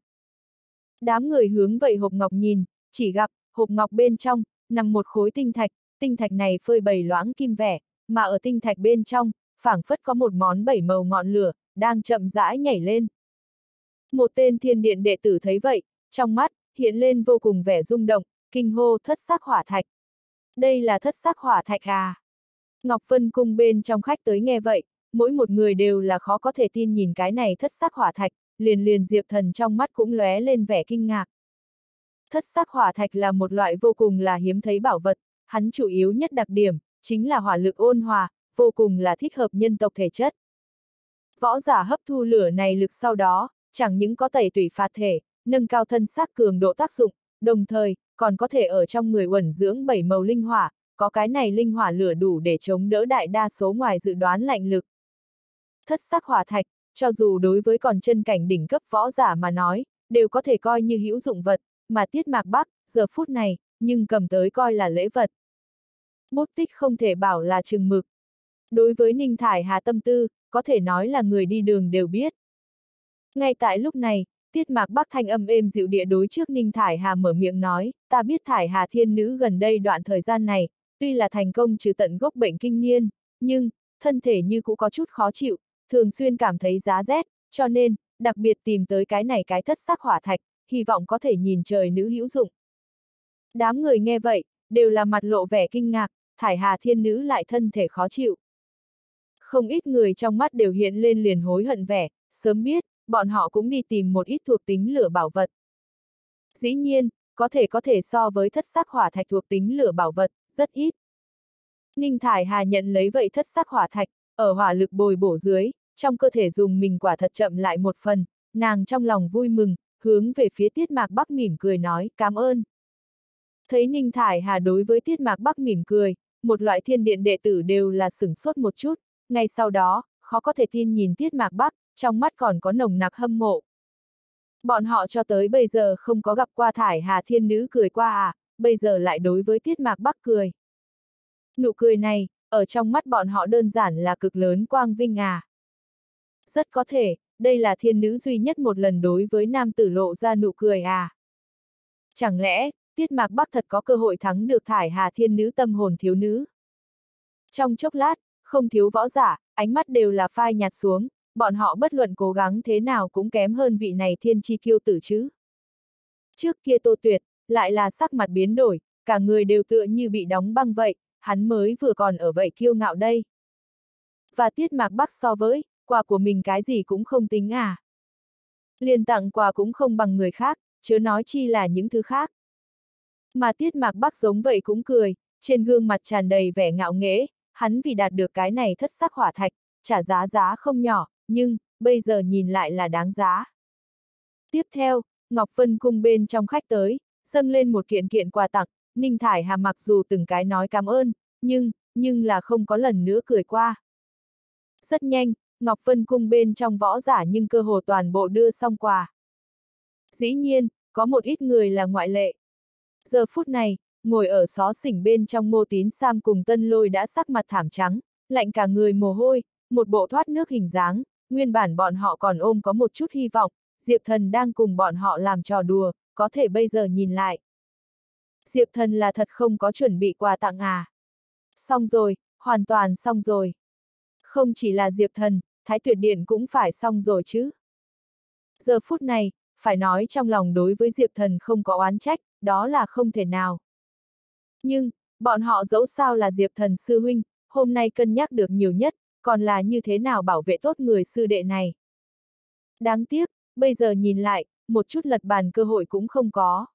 Đám người hướng vậy hộp ngọc nhìn, chỉ gặp, hộp ngọc bên trong, nằm một khối tinh thạch này phơi bày loãng kim vẻ, mà ở tinh thạch bên trong, phảng phất có một món bảy màu ngọn lửa, đang chậm rãi nhảy lên. Một tên thiên điện đệ tử thấy vậy, trong mắt, hiện lên vô cùng vẻ rung động, kinh hô thất sắc hỏa thạch. Đây là thất sắc hỏa thạch à? Ngọc Vân cung bên trong khách tới nghe vậy, mỗi một người đều là khó có thể tin nhìn cái này thất sắc hỏa thạch, liền liền Diệp thần trong mắt cũng lóe lên vẻ kinh ngạc. Thất sắc hỏa thạch là một loại vô cùng là hiếm thấy bảo vật, hắn chủ yếu nhất đặc điểm, chính là hỏa lực ôn hòa, vô cùng là thích hợp nhân tộc thể chất. Võ giả hấp thu lửa này lực sau đó, chẳng những có tẩy tủy phạt thể, nâng cao thân xác cường độ tác dụng, đồng thời, còn có thể ở trong người uẩn dưỡng bảy màu linh hỏa, có cái này linh hỏa lửa đủ để chống đỡ đại đa số ngoài dự đoán lạnh lực. Thất sắc hỏa thạch, cho dù đối với còn chân cảnh đỉnh cấp võ giả mà nói, đều có thể coi như hữu dụng vật, mà Tiết Mạc Bắc, giờ phút này, nhưng cầm tới coi là lễ vật. Bút tích không thể bảo là chừng mực. Đối với Ninh Thải Hà tâm tư, có thể nói là người đi đường đều biết. Ngay tại lúc này, Tiết Mạc Bắc thanh âm êm dịu địa đối trước Ninh Thải Hà mở miệng nói, ta biết Thải Hà thiên nữ gần đây đoạn thời gian này, tuy là thành công trừ tận gốc bệnh kinh niên, nhưng, thân thể như cũng có chút khó chịu, thường xuyên cảm thấy giá rét, cho nên, đặc biệt tìm tới cái này cái thất sắc hỏa thạch, hy vọng có thể nhìn trời nữ hữu dụng. Đám người nghe vậy, đều là mặt lộ vẻ kinh ngạc, Thải Hà thiên nữ lại thân thể khó chịu. Không ít người trong mắt đều hiện lên liền hối hận vẻ, sớm biết, bọn họ cũng đi tìm một ít thuộc tính lửa bảo vật. Dĩ nhiên, có thể so với thất sắc hỏa thạch thuộc tính lửa bảo vật, rất ít. Ninh Thải Hà nhận lấy vậy thất sắc hỏa thạch, ở hỏa lực bồi bổ dưới, trong cơ thể dùng mình quả thật chậm lại một phần, nàng trong lòng vui mừng, hướng về phía Tiết Mạc Bắc mỉm cười nói, cảm ơn. Thấy Ninh Thải Hà đối với Tiết Mạc Bắc mỉm cười, một loại thiên điện đệ tử đều là sửng sốt một chút, ngay sau đó, khó có thể tin nhìn Tiết Mạc Bắc, trong mắt còn có nồng nặc hâm mộ. Bọn họ cho tới bây giờ không có gặp qua Thải Hà thiên nữ cười qua à, bây giờ lại đối với Tiết Mạc Bắc cười. Nụ cười này, ở trong mắt bọn họ đơn giản là cực lớn quang vinh à. Rất có thể, đây là thiên nữ duy nhất một lần đối với nam tử lộ ra nụ cười à. Chẳng lẽ, Tiết Mạc Bắc thật có cơ hội thắng được Thải Hà thiên nữ tâm hồn thiếu nữ? Trong chốc lát, không thiếu võ giả, ánh mắt đều là phai nhạt xuống, bọn họ bất luận cố gắng thế nào cũng kém hơn vị này thiên chi kiêu tử chứ. Trước kia Tô Tuyệt, lại là sắc mặt biến đổi, cả người đều tựa như bị đóng băng vậy, hắn mới vừa còn ở vậy kiêu ngạo đây. Và Tiết Mạc Bắc so với, quà của mình cái gì cũng không tính à. Liền tặng quà cũng không bằng người khác, chớ nói chi là những thứ khác. Mà Tiết Mạc Bắc giống vậy cũng cười, trên gương mặt tràn đầy vẻ ngạo nghễ, hắn vì đạt được cái này thất sắc hỏa thạch, trả giá không nhỏ, nhưng, bây giờ nhìn lại là đáng giá. Tiếp theo, Ngọc Vân cung bên trong khách tới, dâng lên một kiện kiện quà tặng, Ninh Thải Hà mặc dù từng cái nói cảm ơn, nhưng là không có lần nữa cười qua. Rất nhanh, Ngọc Vân cung bên trong võ giả nhưng cơ hồ toàn bộ đưa xong quà. Dĩ nhiên, có một ít người là ngoại lệ. Giờ phút này, ngồi ở xó xỉnh bên trong Ngô Tín Sam cùng Tân Lôi đã sắc mặt thảm trắng, lạnh cả người mồ hôi, một bộ thoát nước hình dáng, nguyên bản bọn họ còn ôm có một chút hy vọng, Diệp Thần đang cùng bọn họ làm trò đùa, có thể bây giờ nhìn lại. Diệp Thần là thật không có chuẩn bị quà tặng à? Xong rồi, hoàn toàn xong rồi. Không chỉ là Diệp Thần, Thái Tuyệt Điện cũng phải xong rồi chứ. Giờ phút này, phải nói trong lòng đối với Diệp Thần không có oán trách, đó là không thể nào. Nhưng, bọn họ dẫu sao là Diệp Thần sư huynh, hôm nay cân nhắc được nhiều nhất, còn là như thế nào bảo vệ tốt người sư đệ này. Đáng tiếc, bây giờ nhìn lại, một chút lật bàn cơ hội cũng không có.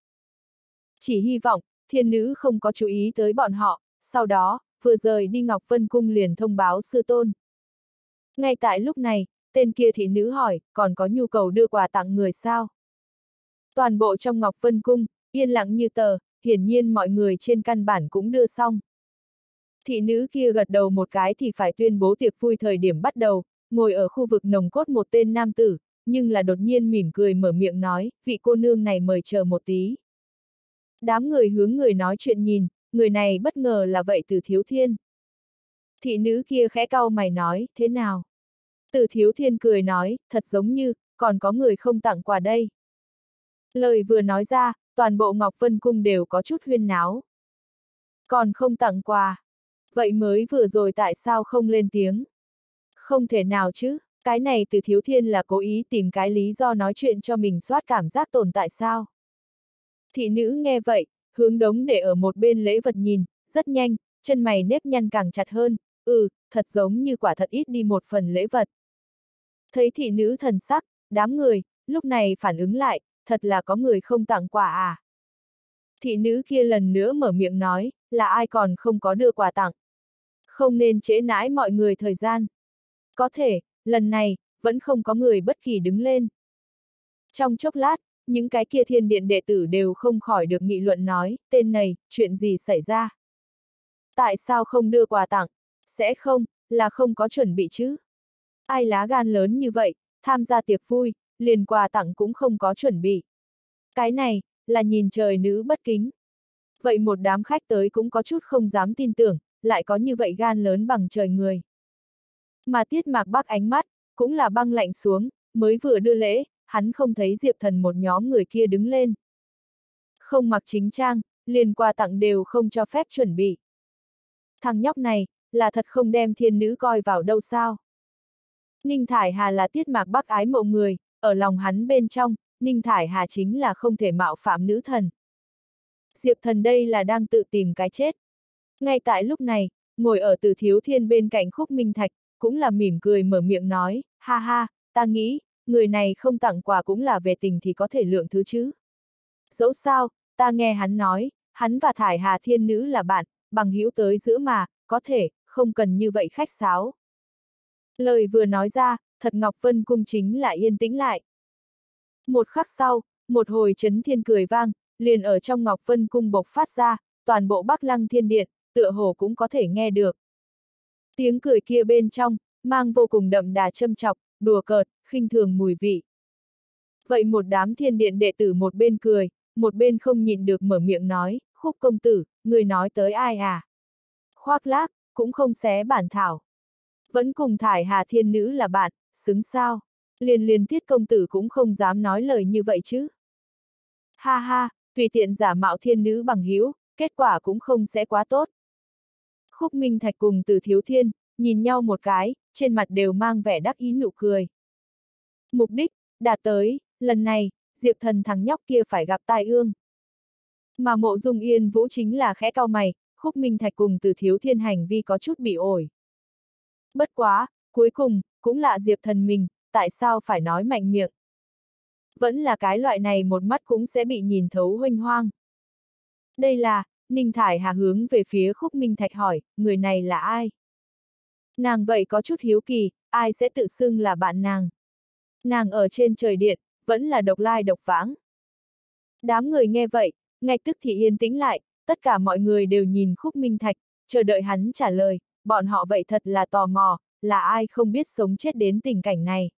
Chỉ hy vọng, thiên nữ không có chú ý tới bọn họ, sau đó, vừa rời đi Ngọc Vân Cung liền thông báo sư tôn. Ngay tại lúc này, tên kia thị nữ hỏi, còn có nhu cầu đưa quà tặng người sao? Toàn bộ trong Ngọc Vân Cung, yên lặng như tờ, hiển nhiên mọi người trên căn bản cũng đưa xong. Thị nữ kia gật đầu một cái thì phải tuyên bố tiệc vui thời điểm bắt đầu, ngồi ở khu vực nồng cốt một tên nam tử, nhưng là đột nhiên mỉm cười mở miệng nói, vị cô nương này mời chờ một tí. Đám người hướng người nói chuyện nhìn, người này bất ngờ là vậy Từ Thiếu Thiên. Thị nữ kia khẽ cau mày nói, thế nào? Từ Thiếu Thiên cười nói, thật giống như, còn có người không tặng quà đây. Lời vừa nói ra, toàn bộ Ngọc Vân Cung đều có chút huyên náo. Còn không tặng quà. Vậy mới vừa rồi tại sao không lên tiếng? Không thể nào chứ, cái này Từ Thiếu Thiên là cố ý tìm cái lý do nói chuyện cho mình soát cảm giác tồn tại sao? Thị nữ nghe vậy, hướng đống để ở một bên lễ vật nhìn, rất nhanh, chân mày nếp nhăn càng chặt hơn, thật giống như quả thật ít đi một phần lễ vật. Thấy thị nữ thần sắc, đám người, lúc này phản ứng lại, thật là có người không tặng quà à? Thị nữ kia lần nữa mở miệng nói, là ai còn không có đưa quà tặng. Không nên trễ nãi mọi người thời gian. Có thể, lần này, vẫn không có người bất kỳ đứng lên. Trong chốc lát, những cái kia thiên điện đệ tử đều không khỏi được nghị luận nói, tên này, chuyện gì xảy ra? Tại sao không đưa quà tặng? Sẽ không, là không có chuẩn bị chứ? Ai lá gan lớn như vậy, tham gia tiệc vui, liền quà tặng cũng không có chuẩn bị. Cái này, là nhìn trời nữ bất kính. Vậy một đám khách tới cũng có chút không dám tin tưởng, lại có như vậy gan lớn bằng trời người. Mà Tiết Mạc Bắc ánh mắt, cũng là băng lạnh xuống, mới vừa đưa lễ, hắn không thấy Diệp Thần một nhóm người kia đứng lên. Không mặc chính trang, liền quà tặng đều không cho phép chuẩn bị. Thằng nhóc này, là thật không đem thiên nữ coi vào đâu sao. Ninh Thải Hà là Tiết Mạc Bắc ái mộ người, ở lòng hắn bên trong, Ninh Thải Hà chính là không thể mạo phạm nữ thần. Diệp Thần đây là đang tự tìm cái chết. Ngay tại lúc này, ngồi ở Từ Thiếu Thiên bên cạnh Khúc Minh Thạch, cũng là mỉm cười mở miệng nói, ha ha, ta nghĩ, người này không tặng quà cũng là về tình thì có thể lượng thứ chứ. Dẫu sao, ta nghe hắn nói, hắn và Thải Hà thiên nữ là bạn, bằng hữu tới giữa mà, có thể, không cần như vậy khách sáo. Lời vừa nói ra, thật Ngọc Vân Cung chính là yên tĩnh lại. Một khắc sau, một hồi chấn thiên cười vang, liền ở trong Ngọc Vân Cung bộc phát ra, toàn bộ Bắc Lăng Thiên Điện, tựa hồ cũng có thể nghe được. Tiếng cười kia bên trong, mang vô cùng đậm đà châm chọc, đùa cợt, khinh thường mùi vị. Vậy một đám thiên điện đệ tử một bên cười, một bên không nhịn được mở miệng nói, Khúc công tử, người nói tới ai à? Khoác lác, cũng không xé bản thảo. Vẫn cùng Thải Hà thiên nữ là bạn, xứng sao? Liền Tiết công tử cũng không dám nói lời như vậy chứ. Ha ha, tùy tiện giả mạo thiên nữ bằng hữu, kết quả cũng không sẽ quá tốt. Khúc Minh Thạch cùng Từ Thiếu Thiên, nhìn nhau một cái, trên mặt đều mang vẻ đắc ý nụ cười. Mục đích, đạt tới, lần này, Diệp Thần thằng nhóc kia phải gặp tai ương. Mà Mộ Dung Yên Vũ chính là khẽ cau mày, Khúc Minh Thạch cùng Từ Thiếu Thiên hành vi có chút bị ổi. Bất quá, cuối cùng, cũng lạ Diệp Thần mình, tại sao phải nói mạnh miệng. Vẫn là cái loại này một mắt cũng sẽ bị nhìn thấu huênh hoang. Đây là, Ninh Thải Hà hướng về phía Khúc Minh Thạch hỏi, người này là ai? Nàng vậy có chút hiếu kỳ, ai sẽ tự xưng là bạn nàng? Nàng ở trên trời điện, vẫn là độc lai độc vãng. Đám người nghe vậy, ngay tức thì yên tĩnh lại, tất cả mọi người đều nhìn Khúc Minh Thạch, chờ đợi hắn trả lời, bọn họ vậy thật là tò mò, là ai không biết sống chết đến tình cảnh này.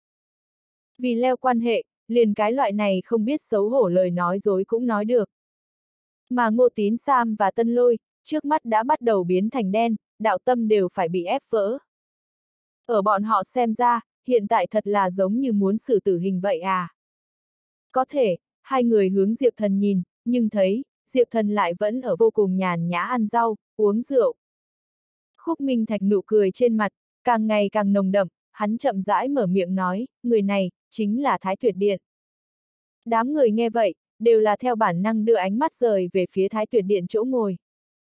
Vì leo quan hệ, liền cái loại này không biết xấu hổ lời nói dối cũng nói được. Mà Ngô Tín Sam và Tân Lôi, trước mắt đã bắt đầu biến thành đen, đạo tâm đều phải bị ép vỡ. Ở bọn họ xem ra, hiện tại thật là giống như muốn xử tử hình vậy à. Có thể, hai người hướng Diệp Thần nhìn, nhưng thấy, Diệp Thần lại vẫn ở vô cùng nhàn nhã ăn rau, uống rượu. Khúc Minh Thạch nụ cười trên mặt, càng ngày càng nồng đậm, hắn chậm rãi mở miệng nói, người này, chính là Thái Tuyệt Điện. Đám người nghe vậy, đều là theo bản năng đưa ánh mắt rời về phía Thái Tuyệt Điện chỗ ngồi.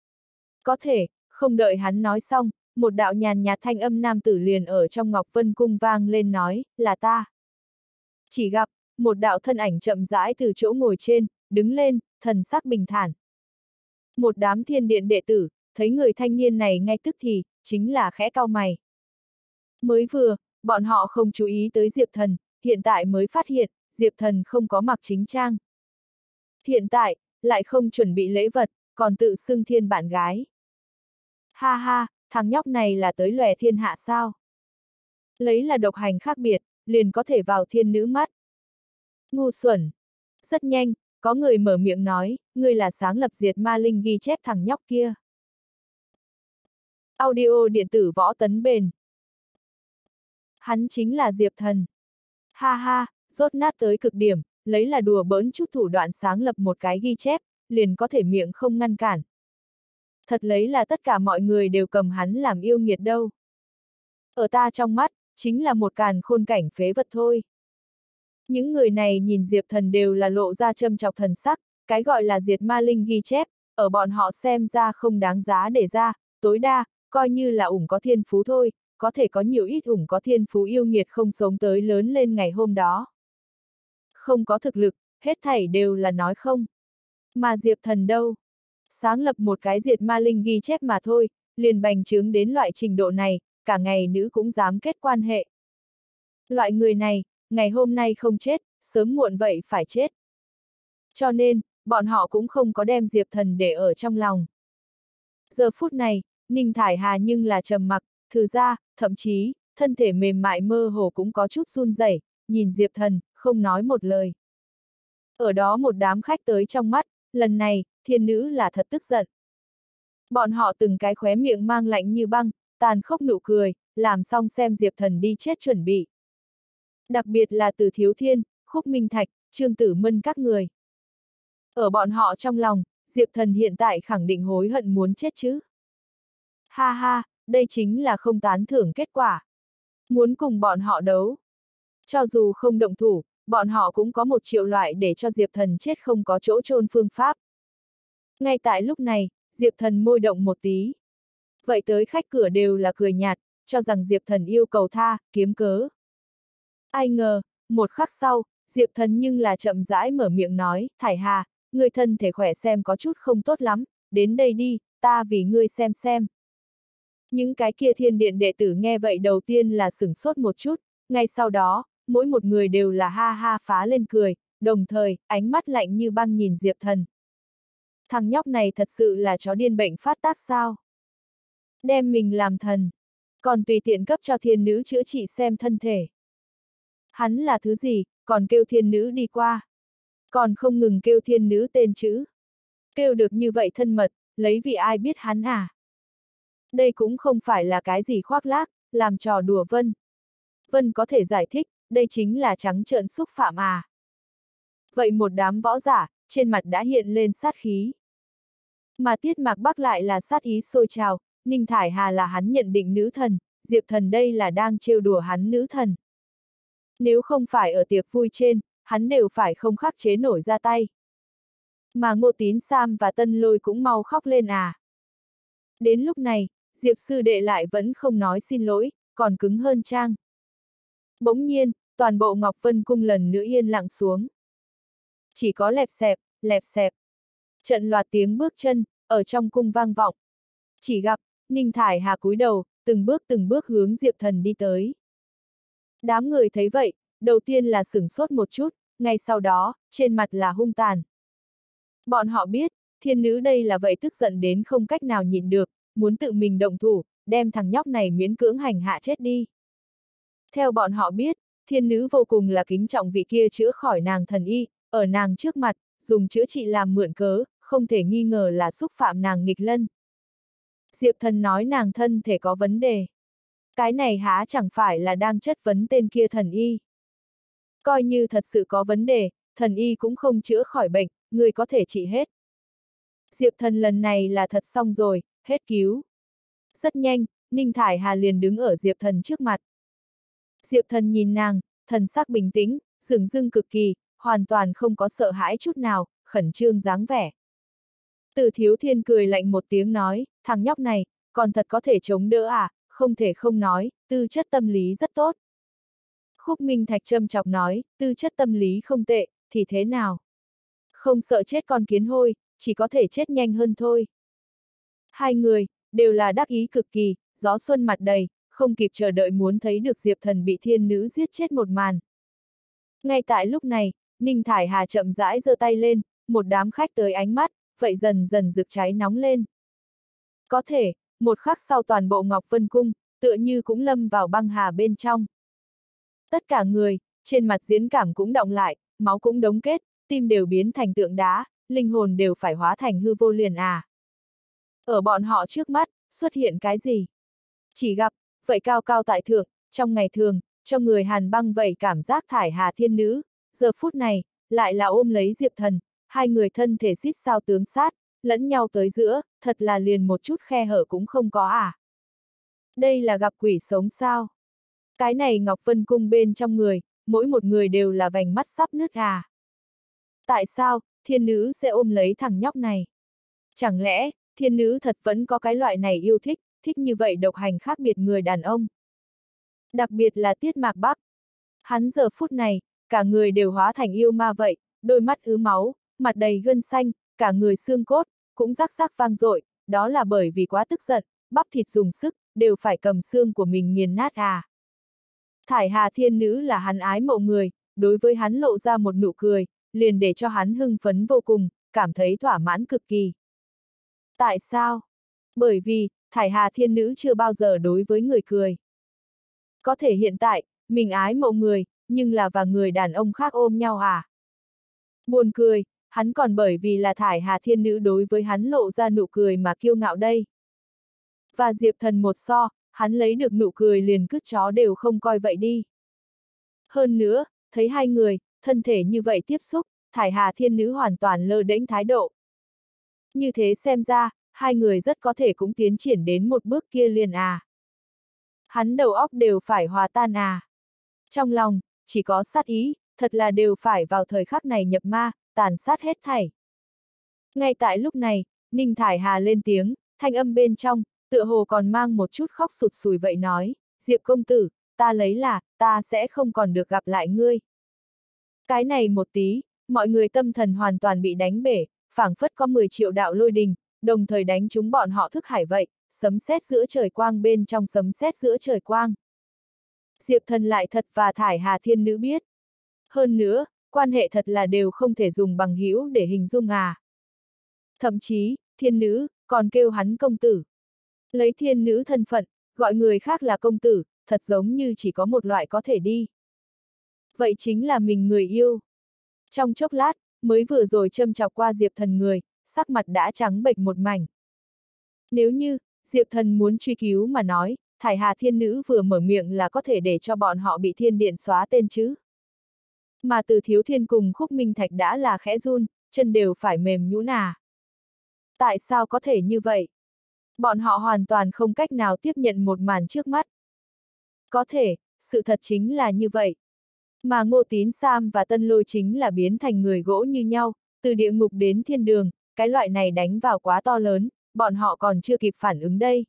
Có thể, không đợi hắn nói xong, một đạo nhàn nhạt thanh âm nam tử liền ở trong Ngọc Vân Cung vang lên nói, là ta. Chỉ gặp, một đạo thân ảnh chậm rãi từ chỗ ngồi trên, đứng lên, thần sắc bình thản. Một đám thiên điện đệ tử, thấy người thanh niên này ngay tức thì, chính là khẽ cau mày. Mới vừa, bọn họ không chú ý tới Diệp Thần, hiện tại mới phát hiện, Diệp Thần không có mặc chính trang. Hiện tại, lại không chuẩn bị lễ vật, còn tự xưng thiên bạn gái. Ha ha, thằng nhóc này là tới lòe thiên hạ sao? Lấy là độc hành khác biệt, liền có thể vào thiên nữ mắt. Ngu xuẩn. Rất nhanh, có người mở miệng nói, ngươi là sáng lập diệt ma linh ghi chép thằng nhóc kia. Audio điện tử Võ Tấn Bền. Hắn chính là Diệp Thần. Ha ha, rốt nát tới cực điểm, lấy là đùa bỡn chút thủ đoạn sáng lập một cái ghi chép, liền có thể miệng không ngăn cản. Thật lấy là tất cả mọi người đều cầm hắn làm yêu nghiệt đâu. Ở ta trong mắt, chính là một càn khôn cảnh phế vật thôi. Những người này nhìn Diệp Thần đều là lộ ra châm chọc thần sắc, cái gọi là diệt ma linh ghi chép, ở bọn họ xem ra không đáng giá để ra, tối đa, coi như là ủng có thiên phú thôi, có thể có nhiều ít ủng có thiên phú yêu nghiệt không sống tới lớn lên ngày hôm đó. Không có thực lực, hết thảy đều là nói không. Mà Diệp Thần đâu? Sáng lập một cái diệt ma linh ghi chép mà thôi, liền bành trướng đến loại trình độ này, cả ngày nữ cũng dám kết quan hệ. Loại người này, ngày hôm nay không chết, sớm muộn vậy phải chết. Cho nên, bọn họ cũng không có đem Diệp Thần để ở trong lòng. Giờ phút này, Ninh Thải Hà nhưng là trầm mặc, thử ra, thậm chí, thân thể mềm mại mơ hồ cũng có chút run rẩy, nhìn Diệp Thần, không nói một lời. Ở đó một đám khách tới trong mắt, lần này, thiên nữ là thật tức giận. Bọn họ từng cái khóe miệng mang lạnh như băng, tàn khốc nụ cười, làm xong xem Diệp Thần đi chết chuẩn bị. Đặc biệt là Từ Thiếu Thiên, Khúc Minh Thạch, Trương Tử Mân các người. Ở bọn họ trong lòng, Diệp Thần hiện tại khẳng định hối hận muốn chết chứ. Ha ha, đây chính là không tán thưởng kết quả. Muốn cùng bọn họ đấu. Cho dù không động thủ, bọn họ cũng có 1 triệu loại để cho Diệp Thần chết không có chỗ chôn phương pháp. Ngay tại lúc này, Diệp Thần môi động một tí. Vậy tới khách cửa đều là cười nhạt, cho rằng Diệp Thần yêu cầu tha, kiếm cớ. Ai ngờ, một khắc sau, Diệp Thần nhưng là chậm rãi mở miệng nói, Thải Hà, người thân thể khỏe xem có chút không tốt lắm, đến đây đi, ta vì ngươi xem. Những cái kia thiên điện đệ tử nghe vậy đầu tiên là sửng sốt một chút, ngay sau đó, mỗi một người đều là ha ha phá lên cười, đồng thời, ánh mắt lạnh như băng nhìn Diệp Thần. Thằng nhóc này thật sự là chó điên bệnh phát tác sao? Đem mình làm thần, còn tùy tiện cấp cho thiên nữ chữa trị xem thân thể. Hắn là thứ gì, còn kêu thiên nữ đi qua. Còn không ngừng kêu thiên nữ tên chữ. Kêu được như vậy thân mật, lấy vì ai biết hắn à? Đây cũng không phải là cái gì khoác lác, làm trò đùa Vân. Vân có thể giải thích, đây chính là trắng trợn xúc phạm à. Vậy một đám võ giả, trên mặt đã hiện lên sát khí. Mà Tiết Mạc Bắc lại là sát ý sôi trào, Ninh Thải Hà là hắn nhận định nữ thần, Diệp Thần đây là đang trêu đùa hắn nữ thần. Nếu không phải ở tiệc vui trên, hắn đều phải không khắc chế nổi ra tay. Mà Ngô Tín Sam và Tân Lôi cũng mau khóc lên à. Đến lúc này, Diệp sư đệ lại vẫn không nói xin lỗi, còn cứng hơn trang. Bỗng nhiên, toàn bộ Ngọc Vân cung lần nữa yên lặng xuống. Chỉ có lẹp xẹp. Trận loạt tiếng bước chân, ở trong cung vang vọng. Chỉ gặp, Ninh Thải Hà cúi đầu, từng bước hướng Diệp Thần đi tới. Đám người thấy vậy, đầu tiên là sửng sốt một chút, ngay sau đó, trên mặt là hung tàn. Bọn họ biết, thiên nữ đây là vậy tức giận đến không cách nào nhịn được, muốn tự mình động thủ, đem thằng nhóc này miễn cưỡng hành hạ chết đi. Theo bọn họ biết, thiên nữ vô cùng là kính trọng vị kia chữa khỏi nàng thần y, ở nàng trước mặt, dùng chữa trị làm mượn cớ, không thể nghi ngờ là xúc phạm nàng nghịch lân. Diệp Thần nói nàng thân thể có vấn đề. Cái này há chẳng phải là đang chất vấn tên kia thần y. Coi như thật sự có vấn đề, thần y cũng không chữa khỏi bệnh, người có thể trị hết. Diệp Thần lần này là thật xong rồi, hết cứu. Rất nhanh, Ninh Thải Hà liền đứng ở Diệp Thần trước mặt. Diệp Thần nhìn nàng, thần sắc bình tĩnh, dửng dưng cực kỳ, hoàn toàn không có sợ hãi chút nào, khẩn trương dáng vẻ. Từ Thiếu Thiên cười lạnh một tiếng nói, thằng nhóc này, còn thật có thể chống đỡ à, không thể không nói, tư chất tâm lý rất tốt. Khúc Minh Thạch châm chọc nói, tư chất tâm lý không tệ, thì thế nào? Không sợ chết con kiến hôi, chỉ có thể chết nhanh hơn thôi. Hai người, đều là đắc ý cực kỳ, gió xuân mặt đầy, không kịp chờ đợi muốn thấy được Diệp Thần bị thiên nữ giết chết một màn. Ngay tại lúc này, Ninh Thải Hà chậm rãi giơ tay lên, một đám khách tới ánh mắt, vậy dần dần rực cháy nóng lên. Có thể, một khắc sau toàn bộ Ngọc Vân Cung, tựa như cũng lâm vào băng hà bên trong. Tất cả người, trên mặt diễn cảm cũng đọng lại, máu cũng đống kết, tim đều biến thành tượng đá, linh hồn đều phải hóa thành hư vô liền à. Ở bọn họ trước mắt, xuất hiện cái gì? Chỉ gặp, vậy cao cao tại thượng, trong ngày thường, cho người hàn băng vậy cảm giác Thải Hà thiên nữ, giờ phút này, lại là ôm lấy Diệp Thần, hai người thân thể xít sao tướng sát, lẫn nhau tới giữa, thật là liền một chút khe hở cũng không có à. Đây là gặp quỷ sống sao? Cái này Ngọc Vân Cung bên trong người, mỗi một người đều là vành mắt sắp nứt à. Tại sao, thiên nữ sẽ ôm lấy thằng nhóc này? Chẳng lẽ, thiên nữ thật vẫn có cái loại này yêu thích, thích như vậy độc hành khác biệt người đàn ông? Đặc biệt là Tiết Mạc Bắc. Hắn giờ phút này, cả người đều hóa thành yêu ma vậy, đôi mắt ứ máu, mặt đầy gân xanh, cả người xương cốt, cũng rắc rắc vang dội, đó là bởi vì quá tức giận, bắp thịt dùng sức, đều phải cầm xương của mình nghiền nát à. Thải Hà thiên nữ là hắn ái mộ người, đối với hắn lộ ra một nụ cười, liền để cho hắn hưng phấn vô cùng, cảm thấy thỏa mãn cực kỳ. Tại sao? Bởi vì, Thải Hà thiên nữ chưa bao giờ đối với người cười. Có thể hiện tại, mình ái mộ người, nhưng là và người đàn ông khác ôm nhau à? Buồn cười, hắn còn bởi vì là Thải Hà thiên nữ đối với hắn lộ ra nụ cười mà kiêu ngạo đây. Và Diệp Thần một so, hắn lấy được nụ cười liền cứt chó đều không coi vậy đi. Hơn nữa, thấy hai người, thân thể như vậy tiếp xúc, Thải Hà thiên nữ hoàn toàn lơ đễnh thái độ. Như thế xem ra, hai người rất có thể cũng tiến triển đến một bước kia liền à. Hắn đầu óc đều phải hòa tan à. Trong lòng, chỉ có sát ý, thật là đều phải vào thời khắc này nhập ma, tàn sát hết thảy. Ngay tại lúc này, Ninh Thải Hà lên tiếng, thanh âm bên trong, tựa hồ còn mang một chút khóc sụt sùi vậy nói, Diệp công tử, ta lấy là, ta sẽ không còn được gặp lại ngươi. Cái này một tí, mọi người tâm thần hoàn toàn bị đánh bể, phảng phất có 10 triệu đạo lôi đình, đồng thời đánh chúng bọn họ thức hải vậy, sấm sét giữa trời quang bên trong sấm sét giữa trời quang. Diệp Thần lại thật và Thải Hà thiên nữ biết. Hơn nữa, quan hệ thật là đều không thể dùng bằng hữu để hình dung à. Thậm chí, thiên nữ, còn kêu hắn công tử. Lấy thiên nữ thân phận, gọi người khác là công tử, thật giống như chỉ có một loại có thể đi. Vậy chính là mình người yêu. Trong chốc lát, mới vừa rồi châm chọc qua Diệp Thần người, sắc mặt đã trắng bệch một mảnh. Nếu như, Diệp Thần muốn truy cứu mà nói, Thải Hà Thiên Nữ vừa mở miệng là có thể để cho bọn họ bị thiên điện xóa tên chứ. Mà Từ Thiếu Thiên cùng Khúc Minh Thạch đã là khẽ run, chân đều phải mềm nhũn à. Tại sao có thể như vậy? Bọn họ hoàn toàn không cách nào tiếp nhận một màn trước mắt. Có thể, sự thật chính là như vậy. Mà Ngô Tín Sam và Tân Lôi chính là biến thành người gỗ như nhau, từ địa ngục đến thiên đường, cái loại này đánh vào quá to lớn, bọn họ còn chưa kịp phản ứng đây.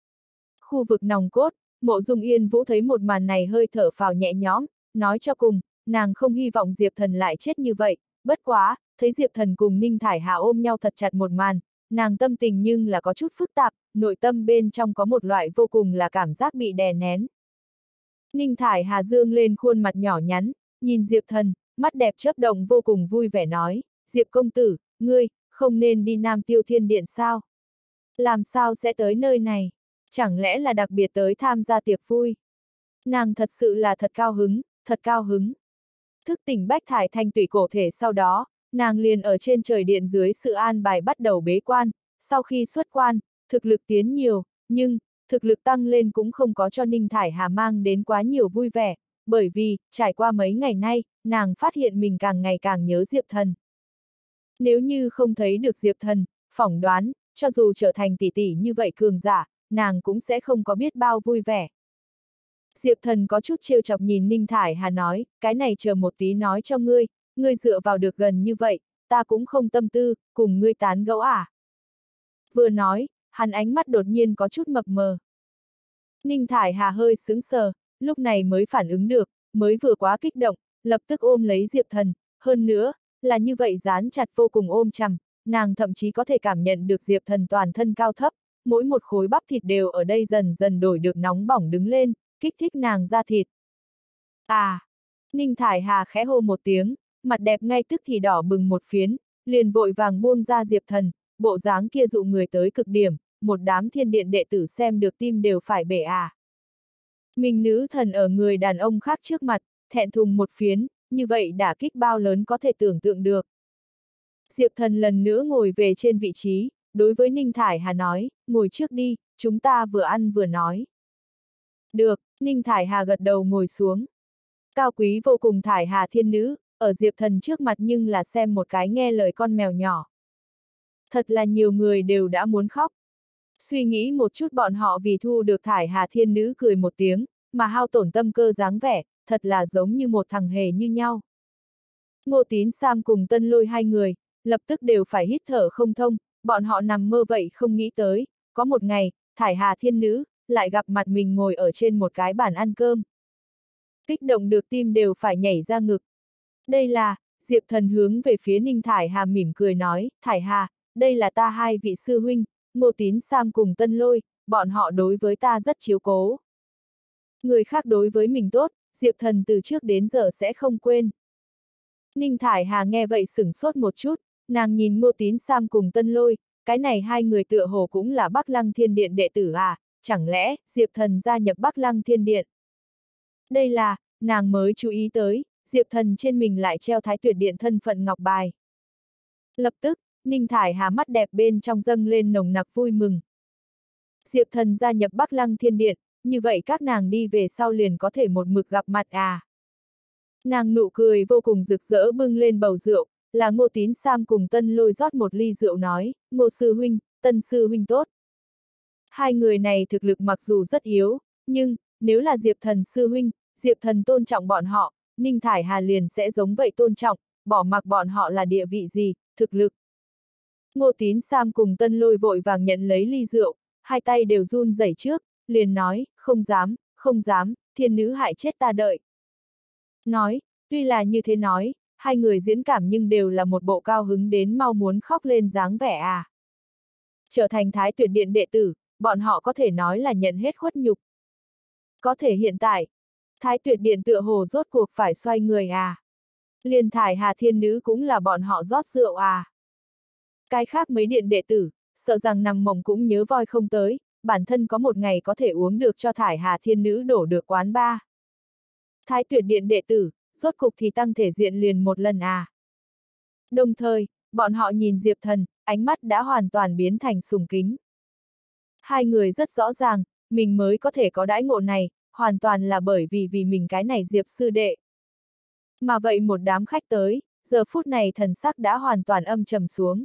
Khu vực nòng cốt, Mộ Dung Yên Vũ thấy một màn này hơi thở phào nhẹ nhõm, nói cho cùng, nàng không hy vọng Diệp Thần lại chết như vậy, bất quá, thấy Diệp Thần cùng Ninh Thải Hà ôm nhau thật chặt một màn, nàng tâm tình nhưng là có chút phức tạp, nội tâm bên trong có một loại vô cùng là cảm giác bị đè nén. Ninh Thải Hà dương lên khuôn mặt nhỏ nhắn, nhìn Diệp Thần, mắt đẹp chớp động vô cùng vui vẻ nói, Diệp công tử, ngươi, không nên đi Nam Tiêu Thiên Điện sao? Làm sao sẽ tới nơi này? Chẳng lẽ là đặc biệt tới tham gia tiệc vui? Nàng thật sự là thật cao hứng, thật cao hứng. Thức tỉnh bách thải thanh tủy cổ thể sau đó, nàng liền ở trên trời điện dưới sự an bài bắt đầu bế quan, sau khi xuất quan, thực lực tiến nhiều, nhưng, thực lực tăng lên cũng không có cho Ninh Thải Hà mang đến quá nhiều vui vẻ, bởi vì, trải qua mấy ngày nay, nàng phát hiện mình càng ngày càng nhớ Diệp Thần. Nếu như không thấy được Diệp Thần, phỏng đoán, cho dù trở thành tỷ tỷ như vậy cường giả, nàng cũng sẽ không có biết bao vui vẻ. Diệp Thần có chút trêu chọc nhìn Ninh Thải Hà nói, cái này chờ một tí nói cho ngươi, ngươi dựa vào được gần như vậy, ta cũng không tâm tư, cùng ngươi tán gẫu à. Vừa nói, hắn ánh mắt đột nhiên có chút mập mờ. Ninh Thải Hà hơi sững sờ, lúc này mới phản ứng được, mới vừa quá kích động, lập tức ôm lấy Diệp Thần, hơn nữa, là như vậy dán chặt vô cùng ôm chằm, nàng thậm chí có thể cảm nhận được Diệp Thần toàn thân cao thấp, mỗi một khối bắp thịt đều ở đây dần dần đổi được nóng bỏng đứng lên, kích thích nàng da thịt. À! Ninh Thải Hà khẽ hô một tiếng, mặt đẹp ngay tức thì đỏ bừng một phiến, liền vội vàng buông ra Diệp Thần, bộ dáng kia dụ người tới cực điểm, một đám thiên điện đệ tử xem được tim đều phải bể à. Mình nữ thần ở người đàn ông khác trước mặt, thẹn thùng một phiến, như vậy đả kích bao lớn có thể tưởng tượng được. Diệp Thần lần nữa ngồi về trên vị trí, đối với Ninh Thải Hà nói, ngồi trước đi, chúng ta vừa ăn vừa nói. Được, Ninh Thải Hà gật đầu ngồi xuống. Cao quý vô cùng Thải Hà thiên nữ, ở Diệp Thần trước mặt nhưng là xem một cái nghe lời con mèo nhỏ. Thật là nhiều người đều đã muốn khóc. Suy nghĩ một chút bọn họ vì thu được Thải Hà thiên nữ cười một tiếng, mà hao tổn tâm cơ dáng vẻ, thật là giống như một thằng hề như nhau. Ngô Tín Sam cùng Tân Lôi hai người, lập tức đều phải hít thở không thông, bọn họ nằm mơ vậy không nghĩ tới, có một ngày, Thải Hà thiên nữ, lại gặp mặt mình ngồi ở trên một cái bàn ăn cơm. Kích động được tim đều phải nhảy ra ngực. Đây là, Diệp Thần hướng về phía Ninh Thải Hà mỉm cười nói, Thải Hà, đây là ta hai vị sư huynh, Ngô Tín Sam cùng Tân Lôi, bọn họ đối với ta rất chiếu cố. Người khác đối với mình tốt, Diệp Thần từ trước đến giờ sẽ không quên. Ninh Thải Hà nghe vậy sửng sốt một chút, nàng nhìn Ngô Tín Sam cùng Tân Lôi, cái này hai người tựa hồ cũng là Bắc Lăng Thiên Điện đệ tử à, chẳng lẽ, Diệp Thần gia nhập Bắc Lăng Thiên Điện? Đây là, nàng mới chú ý tới, Diệp Thần trên mình lại treo Thái Tuyệt Điện thân phận ngọc bài. Lập tức, Ninh Thải Hà mắt đẹp bên trong dâng lên nồng nặc vui mừng. Diệp Thần gia nhập Bắc Lăng Thiên Điện, như vậy các nàng đi về sau liền có thể một mực gặp mặt à. Nàng nụ cười vô cùng rực rỡ bưng lên bầu rượu, là Ngô Tín Sam cùng Tân Lôi rót một ly rượu nói, Ngô sư huynh, Tân sư huynh tốt. Hai người này thực lực mặc dù rất yếu, nhưng, nếu là Diệp Thần sư huynh, Diệp Thần tôn trọng bọn họ, Ninh Thải Hà liền sẽ giống vậy tôn trọng, bỏ mặc bọn họ là địa vị gì, thực lực. Ngô Tín Sam cùng Tân Lôi vội vàng nhận lấy ly rượu, hai tay đều run rẩy trước, liền nói, không dám, không dám, thiên nữ hại chết ta đợi. Nói, tuy là như thế nói, hai người diễn cảm nhưng đều là một bộ cao hứng đến mau muốn khóc lên dáng vẻ à. Trở thành Thái Tuyệt Điện đệ tử, bọn họ có thể nói là nhận hết khuất nhục. Có thể hiện tại, Thái Tuyệt Điện tựa hồ rốt cuộc phải xoay người à. Liền Thải Hà thiên nữ cũng là bọn họ rót rượu à. Cái khác mấy điện đệ tử, sợ rằng nằm mộng cũng nhớ voi không tới, bản thân có một ngày có thể uống được cho Thải Hà thiên nữ đổ được quán ba. Thái Tuyệt Điện đệ tử, rốt cục thì tăng thể diện liền một lần à. Đồng thời, bọn họ nhìn Diệp Thần, ánh mắt đã hoàn toàn biến thành sùng kính. Hai người rất rõ ràng, mình mới có thể có đãi ngộ này, hoàn toàn là bởi vì mình cái này Diệp sư đệ. Mà vậy một đám khách tới, giờ phút này thần sắc đã hoàn toàn âm trầm xuống.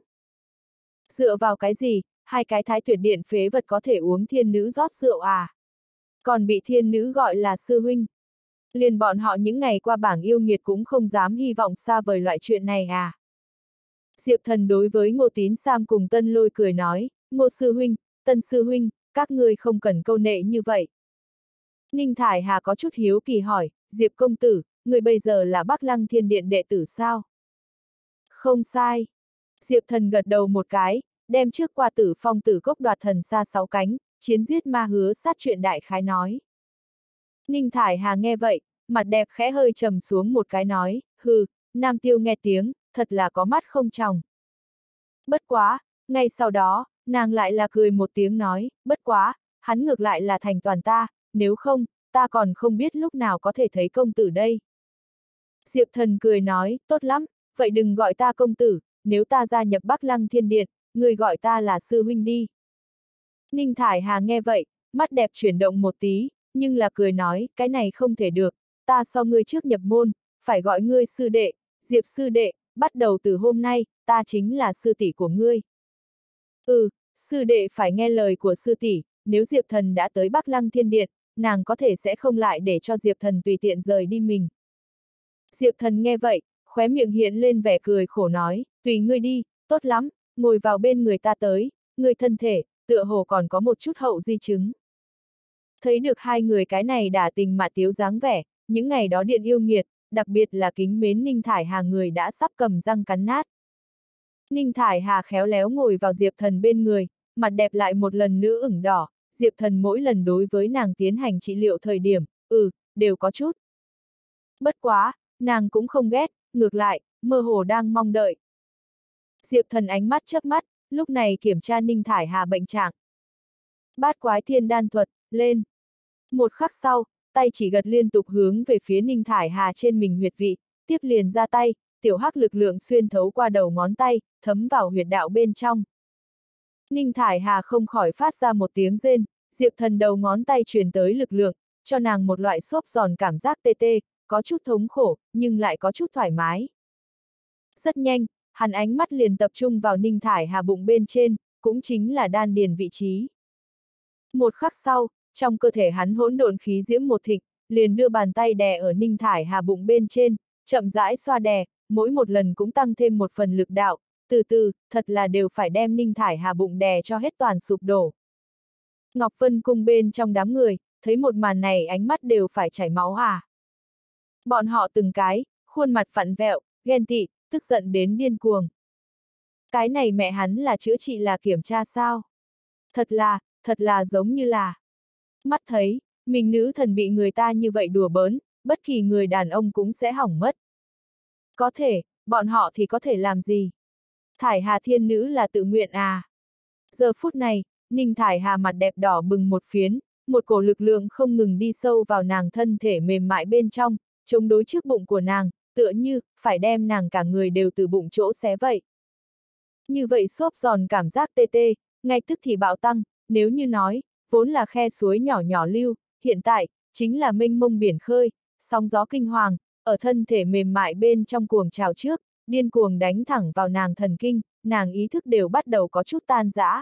Dựa vào cái gì, hai cái thái tuyệt điện phế vật có thể uống thiên nữ rót rượu à? Còn bị thiên nữ gọi là sư huynh. Liền bọn họ những ngày qua bảng yêu nghiệt cũng không dám hy vọng xa vời loại chuyện này à? Diệp Thần đối với Ngô Tín Sam cùng Tân Lôi cười nói, Ngô sư huynh, Tân sư huynh, các ngươi không cần câu nệ như vậy. Ninh Thải Hà có chút hiếu kỳ hỏi, Diệp công tử, người bây giờ là Bắc Lăng Thiên Điện đệ tử sao? Không sai. Diệp Thần gật đầu một cái, đem trước qua Tử Phong Tử Cốc đoạt thần xa 6 cánh, chiến giết ma hứa sát chuyện đại khái nói. Ninh Thải Hà nghe vậy, mặt đẹp khẽ hơi trầm xuống một cái nói, hừ, Nam Tiêu nghe tiếng, thật là có mắt không tròng. Bất quá, ngay sau đó, nàng lại là cười một tiếng nói, bất quá, hắn ngược lại là thành toàn ta, nếu không, ta còn không biết lúc nào có thể thấy công tử đây. Diệp Thần cười nói, tốt lắm, vậy đừng gọi ta công tử, nếu ta gia nhập Bắc Lăng Thiên Điện, người gọi ta là sư huynh đi. Ninh Thải Hà nghe vậy, mắt đẹp chuyển động một tí, nhưng là cười nói, cái này không thể được, ta so ngươi trước nhập môn, phải gọi ngươi sư đệ, Diệp sư đệ, bắt đầu từ hôm nay, ta chính là sư tỷ của ngươi. Ừ, sư đệ phải nghe lời của sư tỷ, nếu Diệp Thần đã tới Bắc Lăng Thiên Điện, nàng có thể sẽ không lại để cho Diệp Thần tùy tiện rời đi mình. Diệp Thần nghe vậy, khóe miệng hiện lên vẻ cười khổ nói, tùy ngươi đi, tốt lắm, ngồi vào bên người ta tới, người thân thể, tựa hồ còn có một chút hậu di chứng. Thấy được hai người cái này đả tình mạ tiếu dáng vẻ, những ngày đó điện yêu nghiệt, đặc biệt là kính mến Ninh Thải Hà người đã sắp cầm răng cắn nát. Ninh Thải Hà khéo léo ngồi vào Diệp Thần bên người, mặt đẹp lại một lần nữa ửng đỏ, Diệp Thần mỗi lần đối với nàng tiến hành trị liệu thời điểm, đều có chút. Bất quá, nàng cũng không ghét, ngược lại, mơ hồ đang mong đợi. Diệp Thần ánh mắt chớp mắt, lúc này kiểm tra Ninh Thải Hà bệnh trạng. Bát quái thiên đan thuật, lên. Một khắc sau, tay chỉ gật liên tục hướng về phía Ninh Thải Hà trên mình huyệt vị, tiếp liền ra tay, tiểu hắc lực lượng xuyên thấu qua đầu ngón tay, thấm vào huyệt đạo bên trong. Ninh Thải Hà không khỏi phát ra một tiếng rên, Diệp Thần đầu ngón tay truyền tới lực lượng, cho nàng một loại xốp giòn cảm giác tê tê, có chút thống khổ, nhưng lại có chút thoải mái. Rất nhanh, hắn ánh mắt liền tập trung vào Ninh Thải Hà bụng bên trên, cũng chính là đan điền vị trí. Một khắc sau, trong cơ thể hắn hỗn độn khí diễm một thịnh, liền đưa bàn tay đè ở Ninh Thải Hà bụng bên trên, chậm rãi xoa đè, mỗi một lần cũng tăng thêm một phần lực đạo, từ từ, thật là đều phải đem Ninh Thải Hà bụng đè cho hết toàn sụp đổ. Ngọc Vân Cung bên trong đám người, thấy một màn này ánh mắt đều phải chảy máu à. Bọn họ từng cái, khuôn mặt vặn vẹo, ghen tị, tức giận đến điên cuồng. Cái này mẹ hắn là chữa trị là kiểm tra sao? Thật là giống như là. Mắt thấy, mình nữ thần bị người ta như vậy đùa bỡn, bất kỳ người đàn ông cũng sẽ hỏng mất. Có thể, bọn họ thì có thể làm gì? Thải Hà thiên nữ là tự nguyện à? Giờ phút này, Ninh Thải Hà mặt đẹp đỏ bừng một phiến, một cổ lực lượng không ngừng đi sâu vào nàng thân thể mềm mại bên trong, chống đối trước bụng của nàng, tựa như, phải đem nàng cả người đều từ bụng chỗ xé vậy. Như vậy xốp giòn cảm giác tê tê, ngay tức thì bạo tăng, nếu như nói, vốn là khe suối nhỏ nhỏ lưu, hiện tại, chính là mênh mông biển khơi, sóng gió kinh hoàng, ở thân thể mềm mại bên trong cuồng trào trước, điên cuồng đánh thẳng vào nàng thần kinh, nàng ý thức đều bắt đầu có chút tan rã.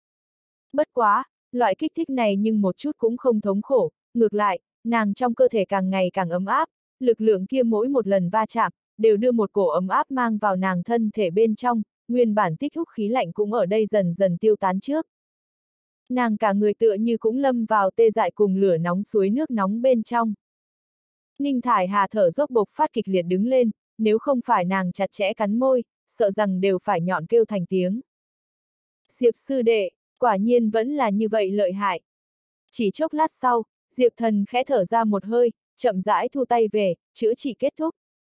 Bất quá, loại kích thích này nhưng một chút cũng không thống khổ, ngược lại, nàng trong cơ thể càng ngày càng ấm áp, lực lượng kia mỗi một lần va chạm, đều đưa một cổ ấm áp mang vào nàng thân thể bên trong, nguyên bản tích hút khí lạnh cũng ở đây dần dần tiêu tán trước. Nàng cả người tựa như cũng lâm vào tê dại cùng lửa nóng suối nước nóng bên trong. Ninh Thải Hà thở dốc bộc phát kịch liệt đứng lên, nếu không phải nàng chặt chẽ cắn môi, sợ rằng đều phải nhọn kêu thành tiếng. Diệp sư đệ, quả nhiên vẫn là như vậy lợi hại. Chỉ chốc lát sau, Diệp Thần khẽ thở ra một hơi, chậm rãi thu tay về, chữa trị kết thúc.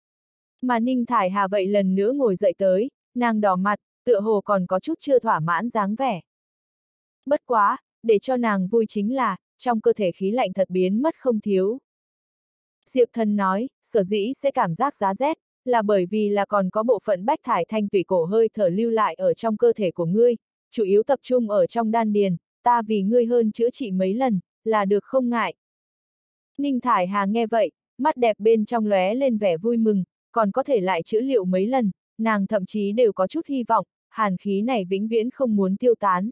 Mà Ninh Thải Hà vậy lần nữa ngồi dậy tới, nàng đỏ mặt, tựa hồ còn có chút chưa thỏa mãn dáng vẻ. Bất quá, để cho nàng vui chính là, trong cơ thể khí lạnh thật biến mất không thiếu. Diệp Thần nói, sở dĩ sẽ cảm giác giá rét, là bởi vì là còn có bộ phận bách thải thanh tủy cổ hơi thở lưu lại ở trong cơ thể của ngươi, chủ yếu tập trung ở trong đan điền, ta vì ngươi hơn chữa trị mấy lần, là được không ngại. Ninh Thải Hà nghe vậy, mắt đẹp bên trong lóe lên vẻ vui mừng, còn có thể lại chữa liệu mấy lần, nàng thậm chí đều có chút hy vọng, hàn khí này vĩnh viễn không muốn tiêu tán.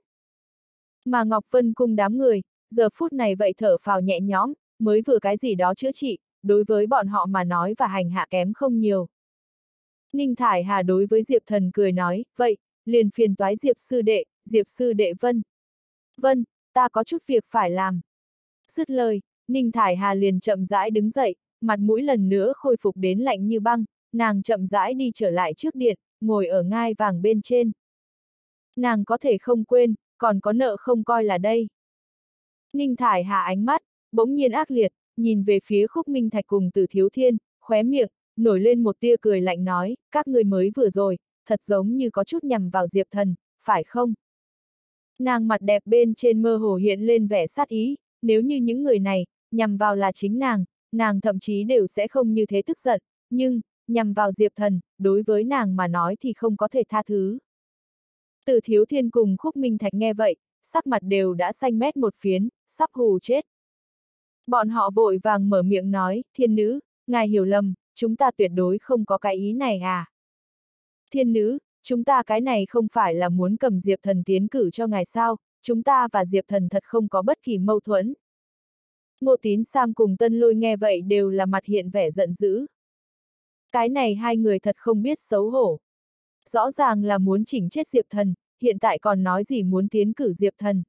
Mà Ngọc Vân Cung đám người, giờ phút này vậy thở phào nhẹ nhõm, mới vừa cái gì đó chữa trị, đối với bọn họ mà nói và hành hạ kém không nhiều. Ninh Thải Hà đối với Diệp Thần cười nói, vậy, liền phiền toái Diệp sư đệ vân. Vân, ta có chút việc phải làm. Dứt lời, Ninh Thải Hà liền chậm rãi đứng dậy, mặt mũi lần nữa khôi phục đến lạnh như băng, nàng chậm rãi đi trở lại trước điện, ngồi ở ngai vàng bên trên. Nàng có thể không quên, còn có nợ không coi là đây. Ninh Thải Hà ánh mắt, bỗng nhiên ác liệt, nhìn về phía Khúc Minh Thạch cùng Từ Thiếu Thiên, khóe miệng, nổi lên một tia cười lạnh nói, các người mới vừa rồi, thật giống như có chút nhằm vào Diệp Thần, phải không? Nàng mặt đẹp bên trên mơ hồ hiện lên vẻ sát ý, nếu như những người này, nhằm vào là chính nàng thậm chí đều sẽ không như thế tức giận, nhưng, nhằm vào Diệp Thần, đối với nàng mà nói thì không có thể tha thứ. Từ Thiếu Thiên cùng Khúc Minh Thạch nghe vậy, sắc mặt đều đã xanh mét một phiến, sắp hù chết. Bọn họ vội vàng mở miệng nói, thiên nữ, ngài hiểu lầm, chúng ta tuyệt đối không có cái ý này à. Thiên nữ, chúng ta cái này không phải là muốn cầm Diệp Thần tiến cử cho ngài sao, chúng ta và Diệp Thần thật không có bất kỳ mâu thuẫn. Ngô Tín Sam cùng Tân Lôi nghe vậy đều là mặt hiện vẻ giận dữ. Cái này hai người thật không biết xấu hổ. Rõ ràng là muốn chỉnh chết Diệp Thần, hiện tại còn nói gì muốn tiến cử Diệp Thần.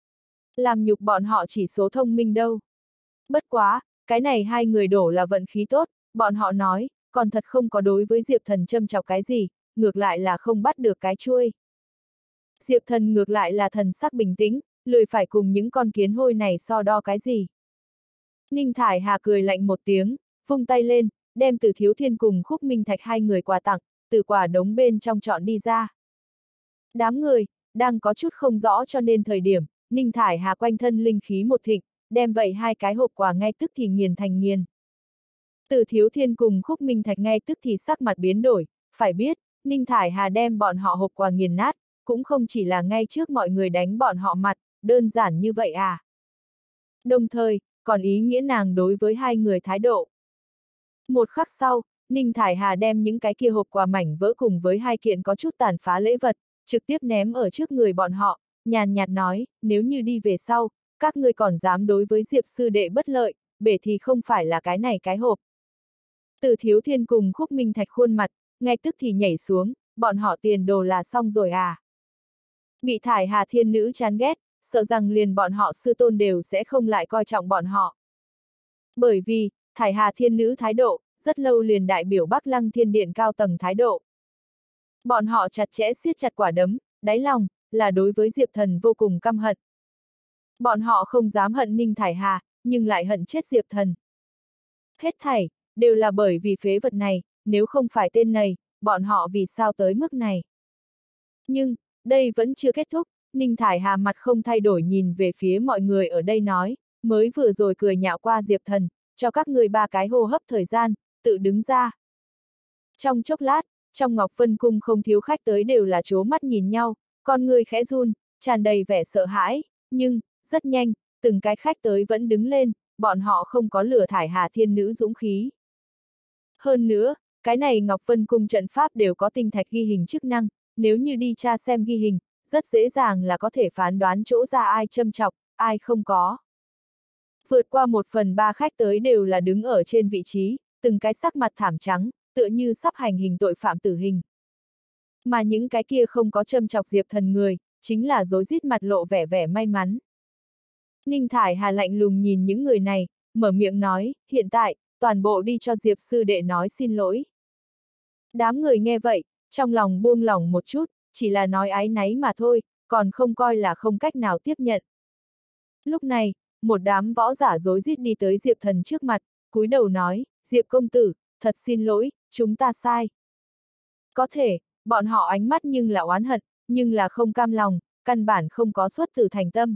Làm nhục bọn họ chỉ số thông minh đâu. Bất quá, cái này hai người đổ là vận khí tốt, bọn họ nói, còn thật không có đối với Diệp Thần châm chọc cái gì, ngược lại là không bắt được cái chuôi. Diệp Thần ngược lại là thần sắc bình tĩnh, lười phải cùng những con kiến hôi này so đo cái gì. Ninh Thải Hà cười lạnh một tiếng, vung tay lên, đem Từ Thiếu Thiên cùng Khúc Minh Thạch hai người quà tặng, từ quả đống bên trong chọn đi ra. Đám người, đang có chút không rõ cho nên thời điểm, Ninh Thải Hà quanh thân linh khí một thịnh, đem vậy hai cái hộp quà ngay tức thì nghiền thành nghiền. Từ Thiếu Thiên cùng Khúc Minh Thạch ngay tức thì sắc mặt biến đổi, phải biết, Ninh Thải Hà đem bọn họ hộp quà nghiền nát, cũng không chỉ là ngay trước mọi người đánh bọn họ mặt, đơn giản như vậy à. Đồng thời, còn ý nghĩa nàng đối với hai người thái độ. Một khắc sau, Ninh Thải Hà đem những cái kia hộp quà mảnh vỡ cùng với hai kiện có chút tàn phá lễ vật, trực tiếp ném ở trước người bọn họ, nhàn nhạt nói, nếu như đi về sau, các ngươi còn dám đối với Diệp sư đệ bất lợi, bể thì không phải là cái này cái hộp. Từ Thiếu Thiên cùng Khúc Minh Thạch khuôn mặt, ngay tức thì nhảy xuống, bọn họ tiền đồ là xong rồi à. Bị Thải Hà thiên nữ chán ghét, sợ rằng liền bọn họ sư tôn đều sẽ không lại coi trọng bọn họ. Bởi vì, Thải Hà thiên nữ thái độ, rất lâu liền đại biểu Bắc Lăng Thiên Điện cao tầng thái độ. Bọn họ chặt chẽ siết chặt quả đấm, đáy lòng, là đối với Diệp Thần vô cùng căm hận. Bọn họ không dám hận Ninh Thải Hà, nhưng lại hận chết Diệp Thần. Hết thảy, đều là bởi vì phế vật này, nếu không phải tên này, bọn họ vì sao tới mức này. Nhưng, đây vẫn chưa kết thúc, Ninh Thải Hà mặt không thay đổi nhìn về phía mọi người ở đây nói, mới vừa rồi cười nhạo qua Diệp Thần, cho các người ba cái hô hấp thời gian, tự đứng ra. Trong chốc lát, trong Ngọc Vân Cung không thiếu khách tới đều là trố mắt nhìn nhau, con người khẽ run, tràn đầy vẻ sợ hãi, nhưng, rất nhanh, từng cái khách tới vẫn đứng lên, bọn họ không có lừa Thải Hà thiên nữ dũng khí. Hơn nữa, cái này Ngọc Vân Cung trận pháp đều có tinh thạch ghi hình chức năng, nếu như đi tra xem ghi hình, rất dễ dàng là có thể phán đoán chỗ ra ai châm chọc, ai không có. Vượt qua 1/3 khách tới đều là đứng ở trên vị trí, từng cái sắc mặt thảm trắng, tựa như sắp hành hình tội phạm tử hình. Mà những cái kia không có châm chọc Diệp Thần người, chính là rối rít mặt lộ vẻ vẻ may mắn. Ninh Thải Hà lạnh lùng nhìn những người này, mở miệng nói, hiện tại, toàn bộ đi cho Diệp sư đệ nói xin lỗi. Đám người nghe vậy, trong lòng buông lỏng một chút, chỉ là nói áy náy mà thôi, còn không coi là không cách nào tiếp nhận. Lúc này, một đám võ giả rối rít đi tới Diệp Thần trước mặt, cúi đầu nói, Diệp công tử, thật xin lỗi, chúng ta sai. Có thể, bọn họ ánh mắt nhưng là oán hận, nhưng là không cam lòng, căn bản không có xuất từ thành tâm.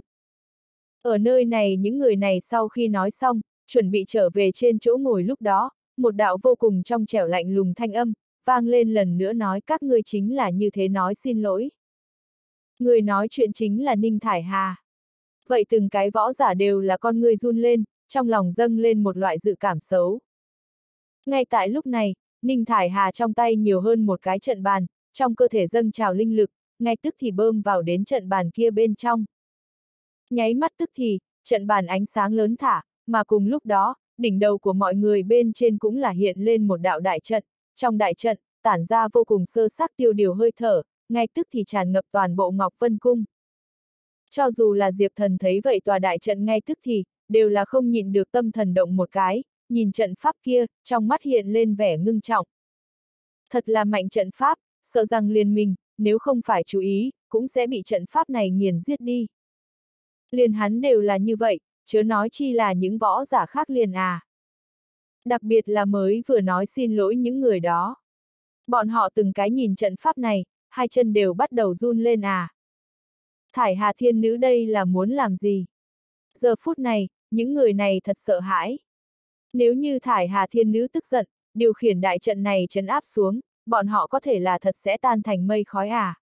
Ở nơi này những người này sau khi nói xong, chuẩn bị trở về trên chỗ ngồi lúc đó, một đạo vô cùng trong trẻo lạnh lùng thanh âm, vang lên lần nữa nói các ngươi chính là như thế nói xin lỗi. Người nói chuyện chính là Ninh Thải Hà. Vậy từng cái võ giả đều là con người run lên, trong lòng dâng lên một loại dự cảm xấu. Ngay tại lúc này, Ninh Thải Hà trong tay nhiều hơn một cái trận bàn, trong cơ thể dâng trào linh lực, ngay tức thì bơm vào đến trận bàn kia bên trong. Nháy mắt tức thì, trận bàn ánh sáng lớn thả, mà cùng lúc đó, đỉnh đầu của mọi người bên trên cũng là hiện lên một đạo đại trận, trong đại trận, tản ra vô cùng sơ sắc tiêu điều hơi thở, ngay tức thì tràn ngập toàn bộ Ngọc Vân Cung. Cho dù là Diệp Thần thấy vậy tòa đại trận ngay tức thì, đều là không nhịn được tâm thần động một cái, nhìn trận pháp kia, trong mắt hiện lên vẻ ngưng trọng. Thật là mạnh trận pháp, sợ rằng liền mình, nếu không phải chú ý, cũng sẽ bị trận pháp này nghiền giết đi. Liền hắn đều là như vậy, chớ nói chi là những võ giả khác liền à. Đặc biệt là mới vừa nói xin lỗi những người đó. Bọn họ từng cái nhìn trận pháp này, hai chân đều bắt đầu run lên à. Thải Hà Thiên Nữ đây là muốn làm gì? Giờ phút này, những người này thật sợ hãi. Nếu như Thải Hà Thiên Nữ tức giận, điều khiển đại trận này trấn áp xuống, bọn họ có thể là thật sẽ tan thành mây khói à.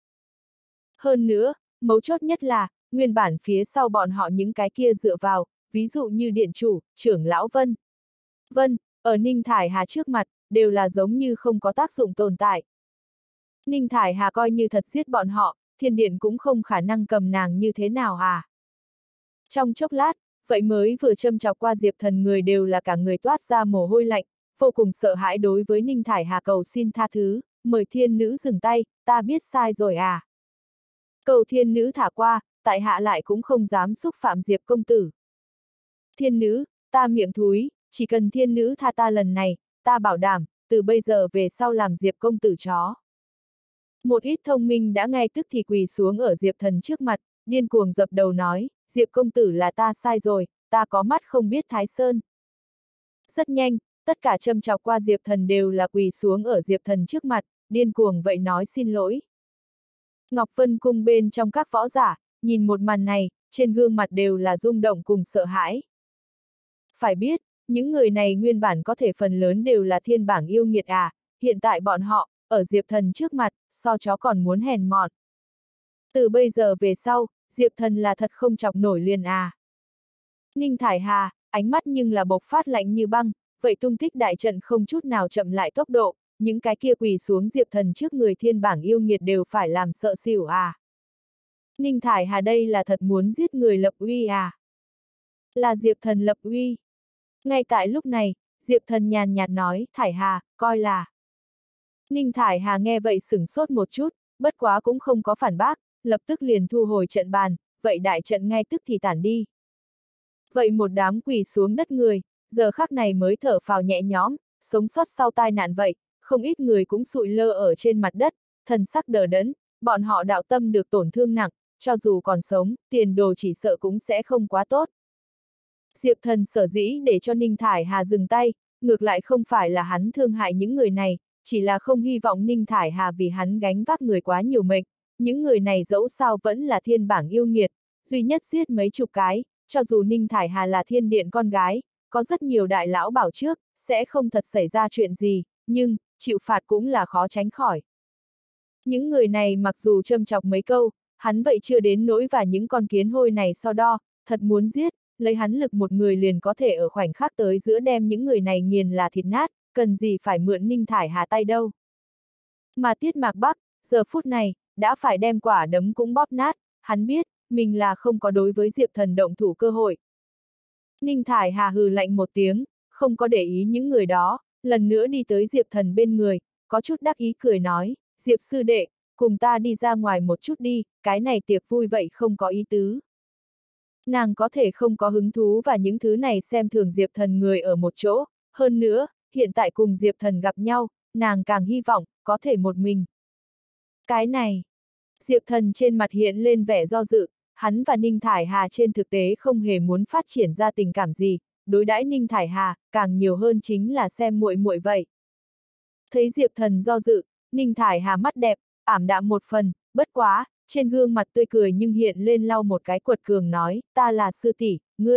Hơn nữa, mấu chốt nhất là, nguyên bản phía sau bọn họ những cái kia dựa vào, ví dụ như điện chủ, trưởng lão Vân. Vân, ở Ninh Thải Hà trước mặt, đều là giống như không có tác dụng tồn tại. Ninh Thải Hà coi như thật giết bọn họ, thiên điện cũng không khả năng cầm nàng như thế nào à. Trong chốc lát, vậy mới vừa châm chọc qua Diệp Thần người đều là cả người toát ra mồ hôi lạnh, vô cùng sợ hãi đối với Ninh Thải Hà cầu xin tha thứ, mời thiên nữ dừng tay, ta biết sai rồi à. Cầu thiên nữ thả qua, tại hạ lại cũng không dám xúc phạm Diệp công tử. Thiên nữ, ta miệng thúi, chỉ cần thiên nữ tha ta lần này, ta bảo đảm, từ bây giờ về sau làm Diệp công tử chó. Một ít thông minh đã ngay tức thì quỳ xuống ở Diệp Thần trước mặt, điên cuồng dập đầu nói, Diệp công tử là ta sai rồi, ta có mắt không biết Thái Sơn. Rất nhanh, tất cả châm chọc qua Diệp Thần đều là quỳ xuống ở Diệp Thần trước mặt, điên cuồng vậy nói xin lỗi. Ngọc Vân Cung bên trong các võ giả, nhìn một màn này, trên gương mặt đều là rung động cùng sợ hãi. Phải biết, những người này nguyên bản có thể phần lớn đều là thiên bảng yêu nghiệt à, hiện tại bọn họ, ở Diệp Thần trước mặt, so chó còn muốn hèn mọn. Từ bây giờ về sau, Diệp Thần là thật không chọc nổi liền à. Ninh Thải Hà, ánh mắt nhưng là bộc phát lạnh như băng, vậy tung tích đại trận không chút nào chậm lại tốc độ, những cái kia quỳ xuống Diệp Thần trước người thiên bảng yêu nghiệt đều phải làm sợ xỉu à. Ninh Thải Hà đây là thật muốn giết người lập uy à. Là Diệp Thần lập uy. Ngay tại lúc này, Diệp Thần nhàn nhạt nói, Thải Hà, coi là. Ninh Thải Hà nghe vậy sửng sốt một chút, bất quá cũng không có phản bác, lập tức liền thu hồi trận bàn, vậy đại trận ngay tức thì tản đi. Vậy một đám quỳ xuống đất người, giờ khắc này mới thở phào nhẹ nhõm, sống sót sau tai nạn vậy, không ít người cũng sụi lơ ở trên mặt đất, thần sắc đờ đẫn, bọn họ đạo tâm được tổn thương nặng, cho dù còn sống, tiền đồ chỉ sợ cũng sẽ không quá tốt. Diệp Thần sở dĩ để cho Ninh Thải Hà dừng tay, ngược lại không phải là hắn thương hại những người này, chỉ là không hy vọng Ninh Thải Hà vì hắn gánh vác người quá nhiều mệnh, những người này dẫu sao vẫn là thiên bảng yêu nghiệt, duy nhất giết mấy chục cái, cho dù Ninh Thải Hà là thiên điện con gái, có rất nhiều đại lão bảo trước, sẽ không thật xảy ra chuyện gì, nhưng, chịu phạt cũng là khó tránh khỏi. Những người này mặc dù châm chọc mấy câu, hắn vậy chưa đến nỗi và những con kiến hôi này so đo, thật muốn giết, lấy hắn lực một người liền có thể ở khoảnh khắc tới giữa đem những người này nghiền là thịt nát, cần gì phải mượn Ninh Thải Hà tay đâu. Mà Tiết Mạc Bắc, giờ phút này, đã phải đem quả đấm cũng bóp nát, hắn biết, mình là không có đối với Diệp Thần động thủ cơ hội. Ninh Thải Hà hừ lạnh một tiếng, không có để ý những người đó, lần nữa đi tới Diệp Thần bên người, có chút đắc ý cười nói, Diệp sư đệ, cùng ta đi ra ngoài một chút đi, cái này tiệc vui vậy không có ý tứ. Nàng có thể không có hứng thú và những thứ này xem thường Diệp Thần người ở một chỗ, hơn nữa, hiện tại cùng Diệp Thần gặp nhau, nàng càng hy vọng, có thể một mình. Cái này, Diệp Thần trên mặt hiện lên vẻ do dự, hắn và Ninh Thải Hà trên thực tế không hề muốn phát triển ra tình cảm gì, đối đãi Ninh Thải Hà, càng nhiều hơn chính là xem muội muội vậy. Thấy Diệp Thần do dự, Ninh Thải Hà mắt đẹp, ảm đạm một phần, bất quá, trên gương mặt tươi cười nhưng hiện lên lau một cái quật cường nói, ta là sư tỷ,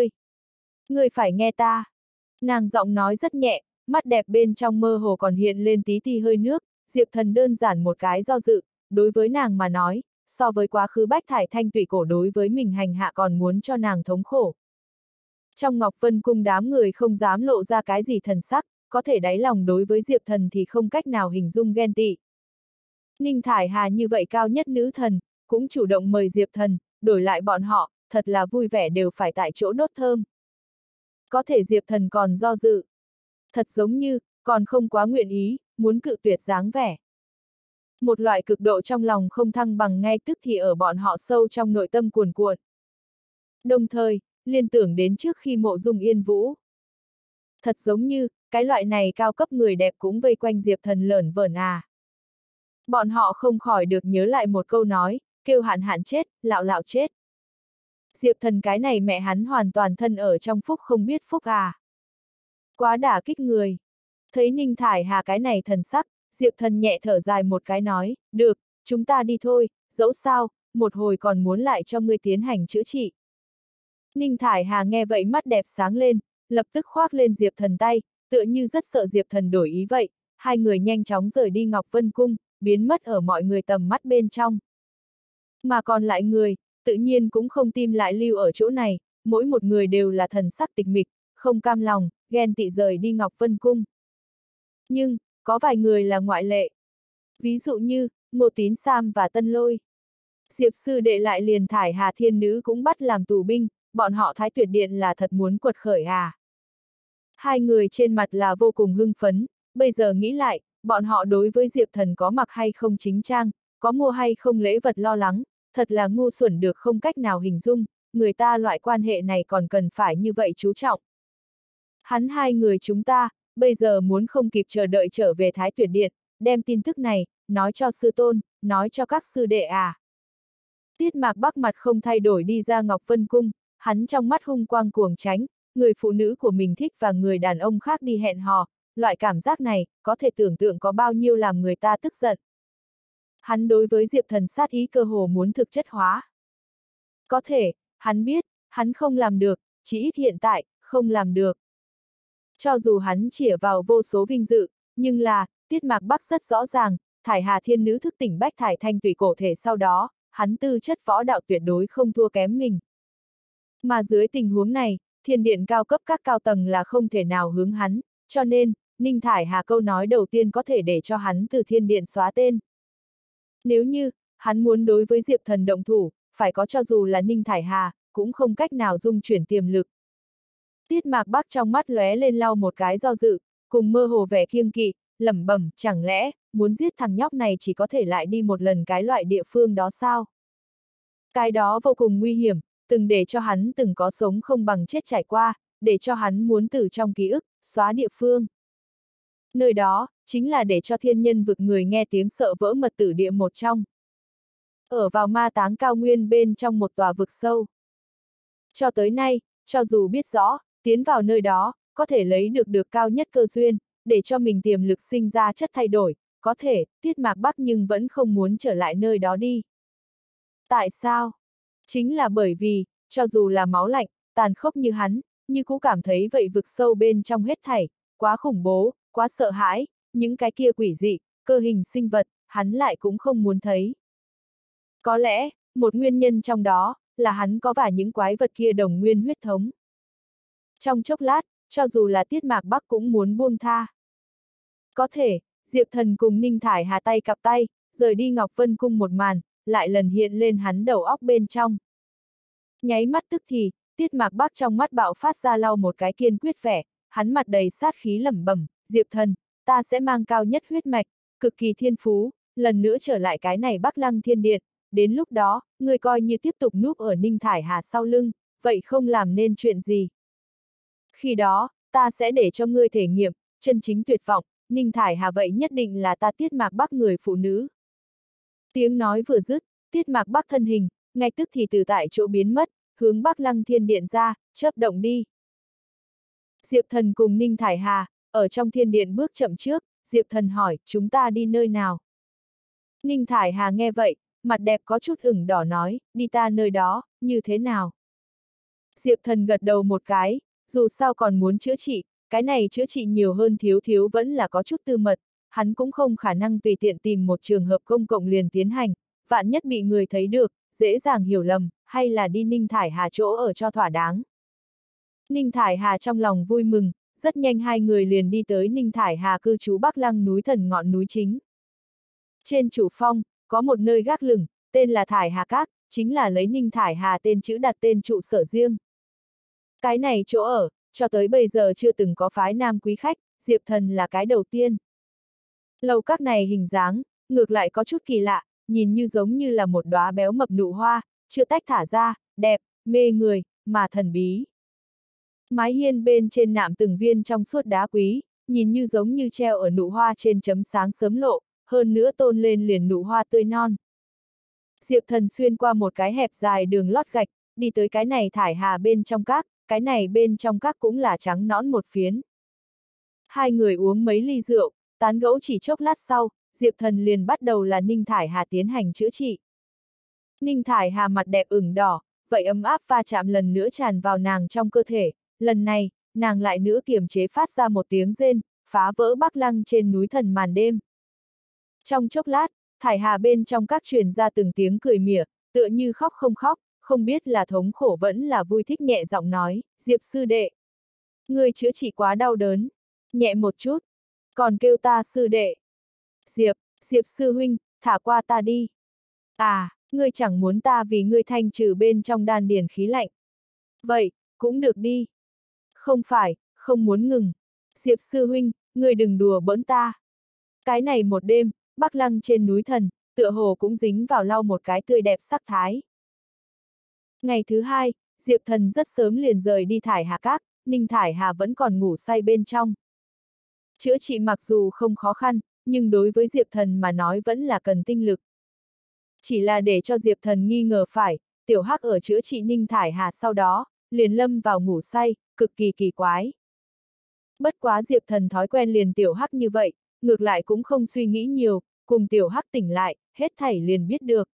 ngươi phải nghe ta. Nàng giọng nói rất nhẹ, mắt đẹp bên trong mơ hồ còn hiện lên tí ti hơi nước, Diệp Thần đơn giản một cái do dự, đối với nàng mà nói, so với quá khứ bách thải thanh tủy cổ đối với mình hành hạ còn muốn cho nàng thống khổ. Trong Ngọc Vân Cung đám người không dám lộ ra cái gì thần sắc, có thể đáy lòng đối với Diệp Thần thì không cách nào hình dung ghen tị. Ninh Thải Hà như vậy cao nhất nữ thần, cũng chủ động mời Diệp Thần, đổi lại bọn họ, thật là vui vẻ đều phải tại chỗ đốt thơm. Có thể Diệp Thần còn do dự. Thật giống như, còn không quá nguyện ý, muốn cự tuyệt dáng vẻ. Một loại cực độ trong lòng không thăng bằng ngay tức thì ở bọn họ sâu trong nội tâm cuồn cuộn. Đồng thời, liên tưởng đến trước khi mộ dung Yên Vũ. Thật giống như, cái loại này cao cấp người đẹp cũng vây quanh Diệp Thần lởn vởn à. Bọn họ không khỏi được nhớ lại một câu nói, kêu Hạn Hạn chết, Lạo Lạo chết. Diệp Thần cái này mẹ hắn hoàn toàn thân ở trong phúc không biết phúc à. Quá đả kích người. Thấy Ninh Thải Hà cái này thần sắc, Diệp Thần nhẹ thở dài một cái nói, được, chúng ta đi thôi, dẫu sao, một hồi còn muốn lại cho ngươi tiến hành chữa trị. Ninh Thải Hà nghe vậy mắt đẹp sáng lên, lập tức khoác lên Diệp Thần tay, tựa như rất sợ Diệp Thần đổi ý vậy, hai người nhanh chóng rời đi Ngọc Vân Cung, biến mất ở mọi người tầm mắt bên trong. Mà còn lại người, tự nhiên cũng không tim lại lưu ở chỗ này, mỗi một người đều là thần sắc tịch mịch, không cam lòng, ghen tị rời đi Ngọc Vân Cung. Nhưng, có vài người là ngoại lệ. Ví dụ như, Ngô Tín Sam và Tân Lôi. Diệp sư đệ lại liền Thải Hà Thiên Nữ cũng bắt làm tù binh, bọn họ Thái Tuyệt Điện là thật muốn quật khởi à. Hai người trên mặt là vô cùng hưng phấn, bây giờ nghĩ lại, bọn họ đối với Diệp Thần có mặc hay không chính trang, có mua hay không lễ vật lo lắng, thật là ngu xuẩn được không cách nào hình dung, người ta loại quan hệ này còn cần phải như vậy chú trọng. Hắn hai người chúng ta, bây giờ muốn không kịp chờ đợi trở về Thái Tuyệt Điện, đem tin tức này, nói cho sư tôn, nói cho các sư đệ à. Tiết Mạc Bắc mặt không thay đổi đi ra Ngọc Vân Cung, hắn trong mắt hung quang cuồng tránh, người phụ nữ của mình thích và người đàn ông khác đi hẹn hò, loại cảm giác này, có thể tưởng tượng có bao nhiêu làm người ta tức giận. Hắn đối với Diệp Thần sát ý cơ hồ muốn thực chất hóa. Có thể, hắn biết, hắn không làm được, chỉ ít hiện tại, không làm được. Cho dù hắn chĩa vào vô số vinh dự, nhưng là, Tiết Mạc Bắc rất rõ ràng, Thải Hà Thiên Nữ thức tỉnh bách thải thanh tủy cổ thể sau đó, hắn tư chất võ đạo tuyệt đối không thua kém mình. Mà dưới tình huống này, thiên điện cao cấp các cao tầng là không thể nào hướng hắn, cho nên, Ninh Thải Hà câu nói đầu tiên có thể để cho hắn từ thiên điện xóa tên. Nếu như, hắn muốn đối với Diệp Thần động thủ, phải có cho dù là Ninh Thải Hà, cũng không cách nào dung chuyển tiềm lực. Tiết Mạc Bắc trong mắt lóe lên lau một cái do dự, cùng mơ hồ vẻ kiêng kỵ, lẩm bẩm, chẳng lẽ, muốn giết thằng nhóc này chỉ có thể lại đi một lần cái loại địa phương đó sao? Cái đó vô cùng nguy hiểm, từng để cho hắn từng có sống không bằng chết trải qua, để cho hắn muốn từ trong ký ức, xóa địa phương. Nơi đó, chính là để cho thiên nhân vực người nghe tiếng sợ vỡ mật tử địa một trong. Ở vào ma táng cao nguyên bên trong một tòa vực sâu. Cho tới nay, cho dù biết rõ, tiến vào nơi đó, có thể lấy được cao nhất cơ duyên, để cho mình tiềm lực sinh ra chất thay đổi, có thể, Tiết Mạc Bắc nhưng vẫn không muốn trở lại nơi đó đi. Tại sao? Chính là bởi vì, cho dù là máu lạnh, tàn khốc như hắn, như cũ cảm thấy vậy vực sâu bên trong hết thảy, quá khủng bố, quá sợ hãi, những cái kia quỷ dị, cơ hình sinh vật, hắn lại cũng không muốn thấy. Có lẽ, một nguyên nhân trong đó, là hắn có và những quái vật kia đồng nguyên huyết thống. Trong chốc lát, cho dù là Tiết Mạc Bắc cũng muốn buông tha. Có thể, Diệp Thần cùng Ninh Thải Hà tay cặp tay, rời đi Ngọc Vân Cung một màn, lại lần hiện lên hắn đầu óc bên trong. Nháy mắt tức thì, Tiết Mạc Bắc trong mắt bạo phát ra lau một cái kiên quyết vẻ, hắn mặt đầy sát khí lẩm bẩm, Diệp Thần, ta sẽ mang cao nhất huyết mạch, cực kỳ thiên phú, lần nữa trở lại cái này Bắc Lăng Thiên Điện, đến lúc đó, ngươi coi như tiếp tục núp ở Ninh Thải Hà sau lưng, vậy không làm nên chuyện gì. Khi đó, ta sẽ để cho ngươi thể nghiệm, chân chính tuyệt vọng, Ninh Thải Hà vậy nhất định là ta Tiết Mạc Bắc người phụ nữ. Tiếng nói vừa dứt, Tiết Mạc Bắc thân hình, ngay tức thì từ tại chỗ biến mất, hướng Bắc Lăng Thiên Điện ra, chớp động đi. Diệp Thần cùng Ninh Thải Hà, ở trong thiên điện bước chậm trước, Diệp Thần hỏi, chúng ta đi nơi nào? Ninh Thải Hà nghe vậy, mặt đẹp có chút ửng đỏ nói, đi ta nơi đó, như thế nào? Diệp Thần gật đầu một cái, dù sao còn muốn chữa trị, cái này chữa trị nhiều hơn thiếu vẫn là có chút tư mật, hắn cũng không khả năng tùy tiện tìm một trường hợp công cộng liền tiến hành, vạn nhất bị người thấy được, dễ dàng hiểu lầm, hay là đi Ninh Thải Hà chỗ ở cho thỏa đáng. Ninh Thải Hà trong lòng vui mừng, rất nhanh hai người liền đi tới Ninh Thải Hà cư trú Bắc Lăng núi Thần ngọn núi chính. Trên chủ phong, có một nơi gác lửng, tên là Thải Hà Các, chính là lấy Ninh Thải Hà tên chữ đặt tên trụ sở riêng. Cái này chỗ ở, cho tới bây giờ chưa từng có phái nam quý khách, Diệp Thần là cái đầu tiên. Lầu các này hình dáng, ngược lại có chút kỳ lạ, nhìn như giống như là một đóa béo mập nụ hoa, chưa tách thả ra, đẹp, mê người, mà thần bí. Mái hiên bên trên nạm từng viên trong suốt đá quý, nhìn như giống như treo ở nụ hoa trên chấm sáng sớm lộ, hơn nữa tôn lên liền nụ hoa tươi non. Diệp Thần xuyên qua một cái hẹp dài đường lót gạch, đi tới cái này Thải Hà bên trong các, cái này bên trong các cũng là trắng nõn một phiến. Hai người uống mấy ly rượu, tán gẫu chỉ chốc lát sau, Diệp Thần liền bắt đầu là Ninh Thải Hà tiến hành chữa trị. Ninh Thải Hà mặt đẹp ửng đỏ, vậy ấm áp va chạm lần nữa tràn vào nàng trong cơ thể, lần này, nàng lại nữa kiềm chế phát ra một tiếng rên, phá vỡ Bắc Lăng trên núi Thần màn đêm. Trong chốc lát, Thải Hà bên trong các truyền ra từng tiếng cười mỉa, tựa như khóc, không biết là thống khổ vẫn là vui thích nhẹ giọng nói, Diệp sư đệ. Người chữa trị quá đau đớn, nhẹ một chút, còn kêu ta sư đệ. Diệp sư huynh, thả qua ta đi. À, ngươi chẳng muốn ta vì ngươi thanh trừ bên trong đan điền khí lạnh. Vậy, cũng được đi. Không phải, không muốn ngừng. Diệp sư huynh, ngươi đừng đùa bỡn ta. Cái này một đêm, Bắc Lăng trên núi Thần, tựa hồ cũng dính vào lau một cái tươi đẹp sắc thái. Ngày thứ hai, Diệp Thần rất sớm liền rời đi Thải Hà Các, Ninh Thải Hà vẫn còn ngủ say bên trong. Chữa trị mặc dù không khó khăn, nhưng đối với Diệp Thần mà nói vẫn là cần tinh lực. Chỉ là để cho Diệp Thần nghi ngờ phải, Tiểu Hắc ở chữa trị Ninh Thải Hà sau đó, liền lâm vào ngủ say, cực kỳ kỳ quái. Bất quá Diệp Thần thói quen liền Tiểu Hắc như vậy, ngược lại cũng không suy nghĩ nhiều, cùng Tiểu Hắc tỉnh lại, hết thảy liền biết được.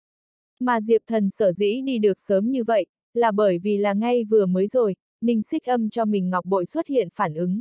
Mà Diệp Thần sở dĩ đi được sớm như vậy, là bởi vì là ngay vừa mới rồi, Ninh Xích Âm cho mình ngọc bội xuất hiện phản ứng.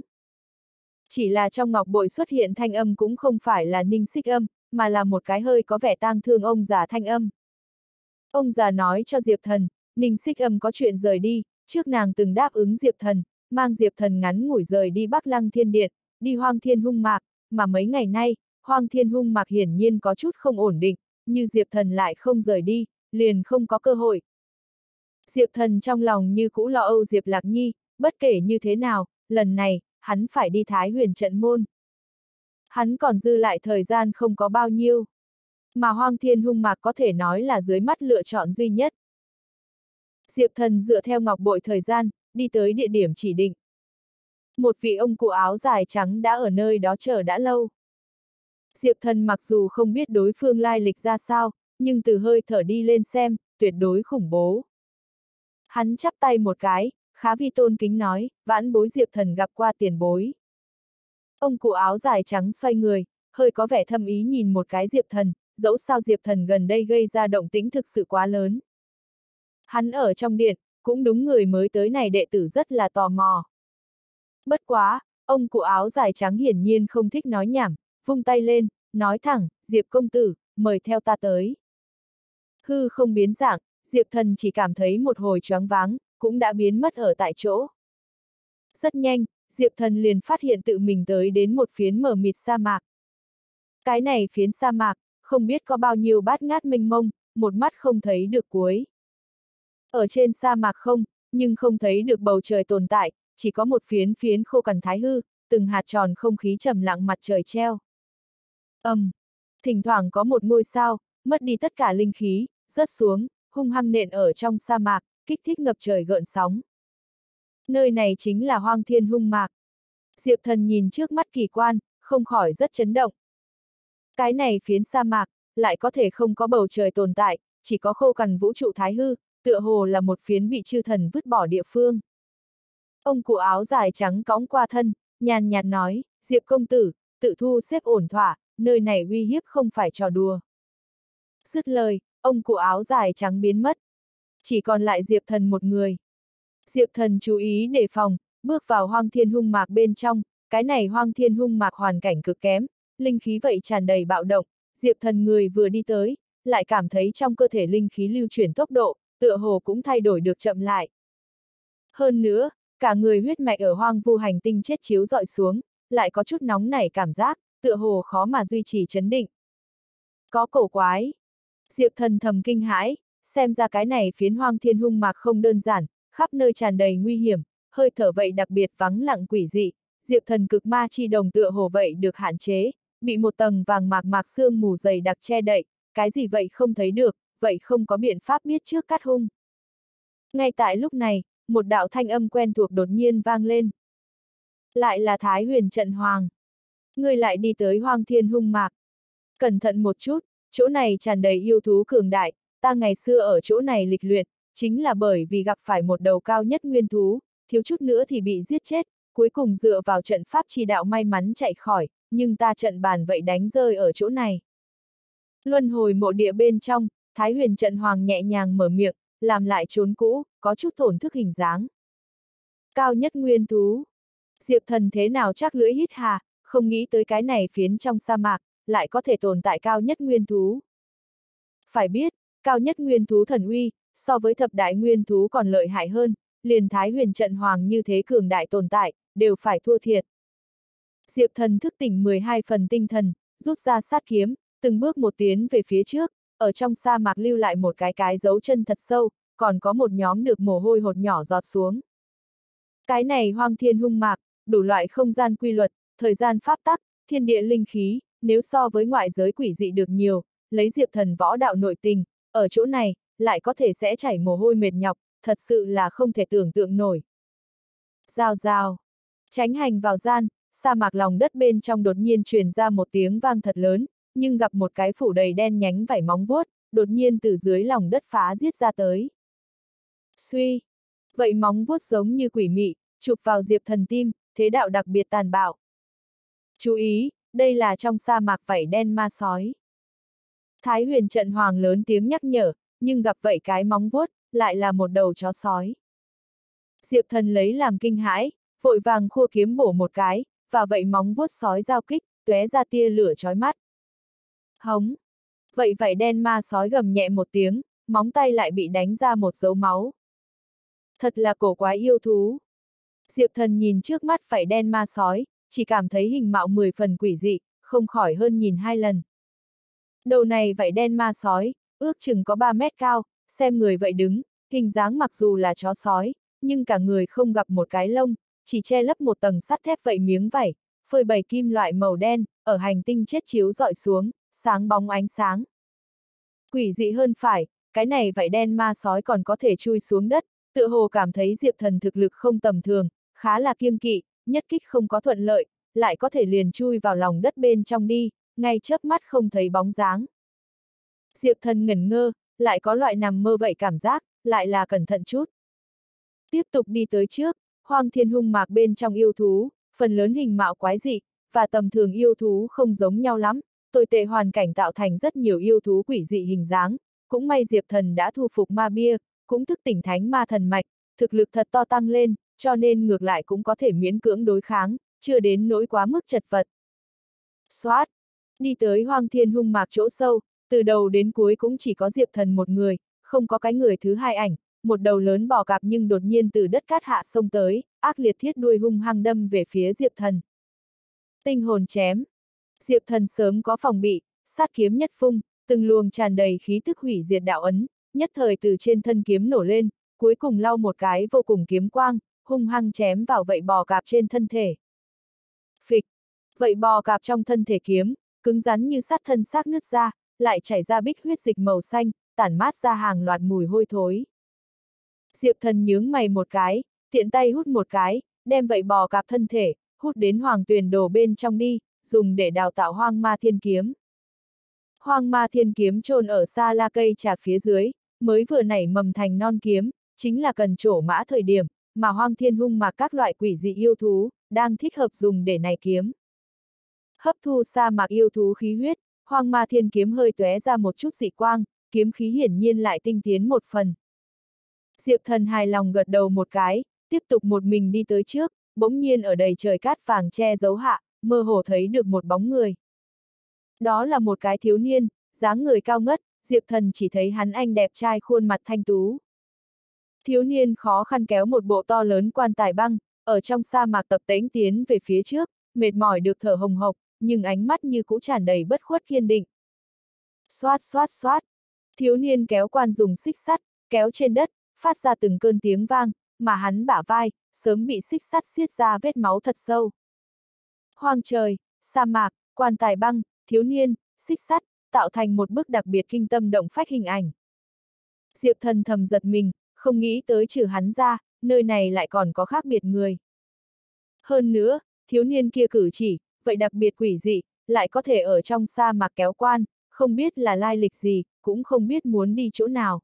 Chỉ là trong ngọc bội xuất hiện thanh âm cũng không phải là Ninh Xích Âm, mà là một cái hơi có vẻ tang thương ông già thanh âm. Ông già nói cho Diệp Thần, Ninh Xích Âm có chuyện rời đi, trước nàng từng đáp ứng Diệp Thần, mang Diệp Thần ngắn ngủi rời đi Bắc Lăng Thiên Điện, đi Hoang Thiên Hung Mạc, mà mấy ngày nay, Hoang Thiên Hung Mạc hiển nhiên có chút không ổn định, như Diệp Thần lại không rời đi, liền không có cơ hội. Diệp Thần trong lòng như cũ lo âu Diệp Lạc Nhi, bất kể như thế nào, lần này, hắn phải đi Thái Huyền trận môn. Hắn còn dư lại thời gian không có bao nhiêu. Mà Hoang Thiên Hung Mạc có thể nói là dưới mắt lựa chọn duy nhất. Diệp Thần dựa theo ngọc bội thời gian, đi tới địa điểm chỉ định. Một vị ông cụ áo dài trắng đã ở nơi đó chờ đã lâu. Diệp Thần mặc dù không biết đối phương lai lịch ra sao, nhưng từ hơi thở đi lên xem, tuyệt đối khủng bố. Hắn chắp tay một cái, khá vi tôn kính nói, vãn bối Diệp Thần gặp qua tiền bối. Ông cụ áo dài trắng xoay người, hơi có vẻ thâm ý nhìn một cái Diệp Thần, dẫu sao Diệp Thần gần đây gây ra động tĩnh thực sự quá lớn. Hắn ở trong điện, cũng đúng người mới tới này đệ tử rất là tò mò. Bất quá, ông cụ áo dài trắng hiển nhiên không thích nói nhảm, vung tay lên, nói thẳng, Diệp công tử, mời theo ta tới. Hư không biến dạng, Diệp Thần chỉ cảm thấy một hồi choáng váng, cũng đã biến mất ở tại chỗ. Rất nhanh, Diệp Thần liền phát hiện tự mình tới đến một phiến mờ mịt sa mạc. Cái này phiến sa mạc, không biết có bao nhiêu bát ngát mênh mông, một mắt không thấy được cuối. Ở trên sa mạc không, nhưng không thấy được bầu trời tồn tại, chỉ có một phiến khô cằn thái hư, từng hạt tròn không khí trầm lặng mặt trời treo. Thỉnh thoảng có một ngôi sao, mất đi tất cả linh khí, rớt xuống, hung hăng nện ở trong sa mạc, kích thích ngập trời gợn sóng. Nơi này chính là Hoang Thiên Hung Mạc. Diệp Thần nhìn trước mắt kỳ quan, không khỏi rất chấn động. Cái này phiến sa mạc, lại có thể không có bầu trời tồn tại, chỉ có khô cằn vũ trụ thái hư, tựa hồ là một phiến bị chư thần vứt bỏ địa phương. Ông cụ áo dài trắng cõng qua thân, nhàn nhạt nói, Diệp công tử, tự thu xếp ổn thỏa, nơi này uy hiếp không phải trò đùa. Dứt lời, ông cụ áo dài trắng biến mất. Chỉ còn lại Diệp Thần một người. Diệp Thần chú ý đề phòng, bước vào Hoang Thiên Hung Mạc bên trong, cái này Hoang Thiên Hung Mạc hoàn cảnh cực kém, linh khí vậy tràn đầy bạo động, Diệp Thần người vừa đi tới, lại cảm thấy trong cơ thể linh khí lưu chuyển tốc độ, tựa hồ cũng thay đổi được chậm lại. Hơn nữa, cả người huyết mạch ở hoang vu hành tinh chết chiếu dọi xuống, lại có chút nóng nảy cảm giác, tựa hồ khó mà duy trì chấn định. Có cổ quái. Diệp Thần thầm kinh hãi, xem ra cái này phiến hoang thiên hung mạc không đơn giản, khắp nơi tràn đầy nguy hiểm, hơi thở vậy đặc biệt vắng lặng quỷ dị. Diệp Thần cực ma chi đồng tựa hồ vậy được hạn chế, bị một tầng vàng mạc mạc sương mù dày đặc che đậy, cái gì vậy không thấy được, vậy không có biện pháp biết trước cắt hung. Ngay tại lúc này, một đạo thanh âm quen thuộc đột nhiên vang lên. Lại là Thái Huyền Trận Hoàng. Ngươi lại đi tới hoang thiên hung mạc. Cẩn thận một chút, chỗ này tràn đầy yêu thú cường đại, ta ngày xưa ở chỗ này lịch luyện, chính là bởi vì gặp phải một đầu cao nhất nguyên thú, thiếu chút nữa thì bị giết chết, cuối cùng dựa vào trận pháp chỉ đạo may mắn chạy khỏi, nhưng ta trận bàn vậy đánh rơi ở chỗ này. Luân hồi mộ địa bên trong, Thái Huyền Trận Hoàng nhẹ nhàng mở miệng, làm lại trốn cũ, có chút thổn thức hình dáng. Cao nhất nguyên thú. Diệp Thần thế nào chắc lưỡi hít hà, không nghĩ tới cái này phiến trong sa mạc, lại có thể tồn tại cao nhất nguyên thú. Phải biết, cao nhất nguyên thú thần uy, so với thập đại nguyên thú còn lợi hại hơn, liền Thái Huyền Trận Hoàng như thế cường đại tồn tại, đều phải thua thiệt. Diệp Thần thức tỉnh 12 phần tinh thần, rút ra sát kiếm, từng bước một tiến về phía trước, ở trong sa mạc lưu lại một cái dấu chân thật sâu, còn có một nhóm được mồ hôi hột nhỏ giọt xuống. Cái này hoang thiên hung mạc, đủ loại không gian quy luật, thời gian pháp tắc, thiên địa linh khí, nếu so với ngoại giới quỷ dị được nhiều, lấy Diệp Thần võ đạo nội tình, ở chỗ này, lại có thể sẽ chảy mồ hôi mệt nhọc, thật sự là không thể tưởng tượng nổi. Rào rào, tránh hành vào gian, sa mạc lòng đất bên trong đột nhiên truyền ra một tiếng vang thật lớn, nhưng gặp một cái phủ đầy đen nhánh vảy móng vuốt, đột nhiên từ dưới lòng đất phá giết ra tới. Suy, vậy móng vuốt giống như quỷ mị, chụp vào Diệp Thần tim, thế đạo đặc biệt tàn bạo. Chú ý, đây là trong sa mạc vảy đen ma sói. Thái Huyền Trận Hoàng lớn tiếng nhắc nhở, nhưng gặp vậy cái móng vuốt, lại là một đầu chó sói. Diệp Thần lấy làm kinh hãi, vội vàng khua kiếm bổ một cái, và vậy móng vuốt sói giao kích, tóe ra tia lửa chói mắt. Hống! Vậy vảy đen ma sói gầm nhẹ một tiếng, móng tay lại bị đánh ra một dấu máu. Thật là cổ quái yêu thú. Diệp Thần nhìn trước mắt vảy đen ma sói, chỉ cảm thấy hình mạo 10 phần quỷ dị, không khỏi hơn nhìn 2 lần. Đầu này vảy đen ma sói, ước chừng có 3 mét cao, xem người vậy đứng, hình dáng mặc dù là chó sói, nhưng cả người không gặp một cái lông, chỉ che lấp một tầng sắt thép vậy miếng vảy, phơi bày kim loại màu đen, ở hành tinh chết chiếu dọi xuống, sáng bóng ánh sáng. Quỷ dị hơn phải, cái này vảy đen ma sói còn có thể chui xuống đất, tựa hồ cảm thấy Diệp Thần thực lực không tầm thường, khá là kiêng kỵ, nhất kích không có thuận lợi, lại có thể liền chui vào lòng đất bên trong đi, ngay chớp mắt không thấy bóng dáng. Diệp Thần ngẩn ngơ, lại có loại nằm mơ vậy cảm giác, lại là cẩn thận chút. Tiếp tục đi tới trước, hoang thiên hung mạc bên trong yêu thú, phần lớn hình mạo quái dị, và tầm thường yêu thú không giống nhau lắm, tồi tệ hoàn cảnh tạo thành rất nhiều yêu thú quỷ dị hình dáng, cũng may Diệp Thần đã thu phục ma bia, cũng thức tỉnh thánh ma thần mạch, thực lực thật to tăng lên, cho nên ngược lại cũng có thể miễn cưỡng đối kháng, chưa đến nỗi quá mức chật vật. Xoát! Đi tới hoang thiên hung mạc chỗ sâu, từ đầu đến cuối cũng chỉ có Diệp Thần một người, không có cái người thứ hai ảnh, một đầu lớn bò cạp nhưng đột nhiên từ đất cát hạ xông tới, ác liệt thiết đuôi hung hăng đâm về phía Diệp Thần. Tinh hồn chém! Diệp Thần sớm có phòng bị, sát kiếm nhất phung, từng luồng tràn đầy khí tức hủy diệt đạo ấn, nhất thời từ trên thân kiếm nổ lên, cuối cùng lau một cái vô cùng kiếm quang, hung hăng chém vào vậy bò cạp trên thân thể. Phịch! Vậy bò cạp trong thân thể kiếm, cứng rắn như sắt thân xác nứt ra, lại chảy ra bích huyết dịch màu xanh, tản mát ra hàng loạt mùi hôi thối. Diệp Thần nhướng mày một cái, tiện tay hút một cái, đem vậy bò cạp thân thể, hút đến hoàng tuyền đồ bên trong đi, dùng để đào tạo hoang ma thiên kiếm. Hoang ma thiên kiếm chôn ở xa la cây trà phía dưới, mới vừa nảy mầm thành non kiếm, chính là cần trổ mã thời điểm, mà hoang thiên hung mạc các loại quỷ dị yêu thú, đang thích hợp dùng để nảy kiếm. Hấp thu sa mạc yêu thú khí huyết, hoang ma thiên kiếm hơi tóe ra một chút dị quang, kiếm khí hiển nhiên lại tinh tiến một phần. Diệp Thần hài lòng gật đầu một cái, tiếp tục một mình đi tới trước, bỗng nhiên ở đầy trời cát vàng che giấu hạ, mơ hồ thấy được một bóng người. Đó là một cái thiếu niên, dáng người cao ngất, Diệp Thần chỉ thấy hắn anh đẹp trai khuôn mặt thanh tú. Thiếu niên khó khăn kéo một bộ to lớn quan tài băng, ở trong sa mạc tập tễnh tiến về phía trước, mệt mỏi được thở hồng hộc, nhưng ánh mắt như cũ tràn đầy bất khuất kiên định. Xoát xoát xoát, thiếu niên kéo quan dùng xích sắt, kéo trên đất, phát ra từng cơn tiếng vang, mà hắn bả vai, sớm bị xích sắt xiết ra vết máu thật sâu. Hoang trời, sa mạc, quan tài băng, thiếu niên, xích sắt, tạo thành một bức đặc biệt kinh tâm động phách hình ảnh. Diệp Thần thầm giật mình, không nghĩ tới trừ hắn ra, nơi này lại còn có khác biệt người. Hơn nữa, thiếu niên kia cử chỉ, vậy đặc biệt quỷ dị, lại có thể ở trong sa mạc kéo quan, không biết là lai lịch gì, cũng không biết muốn đi chỗ nào.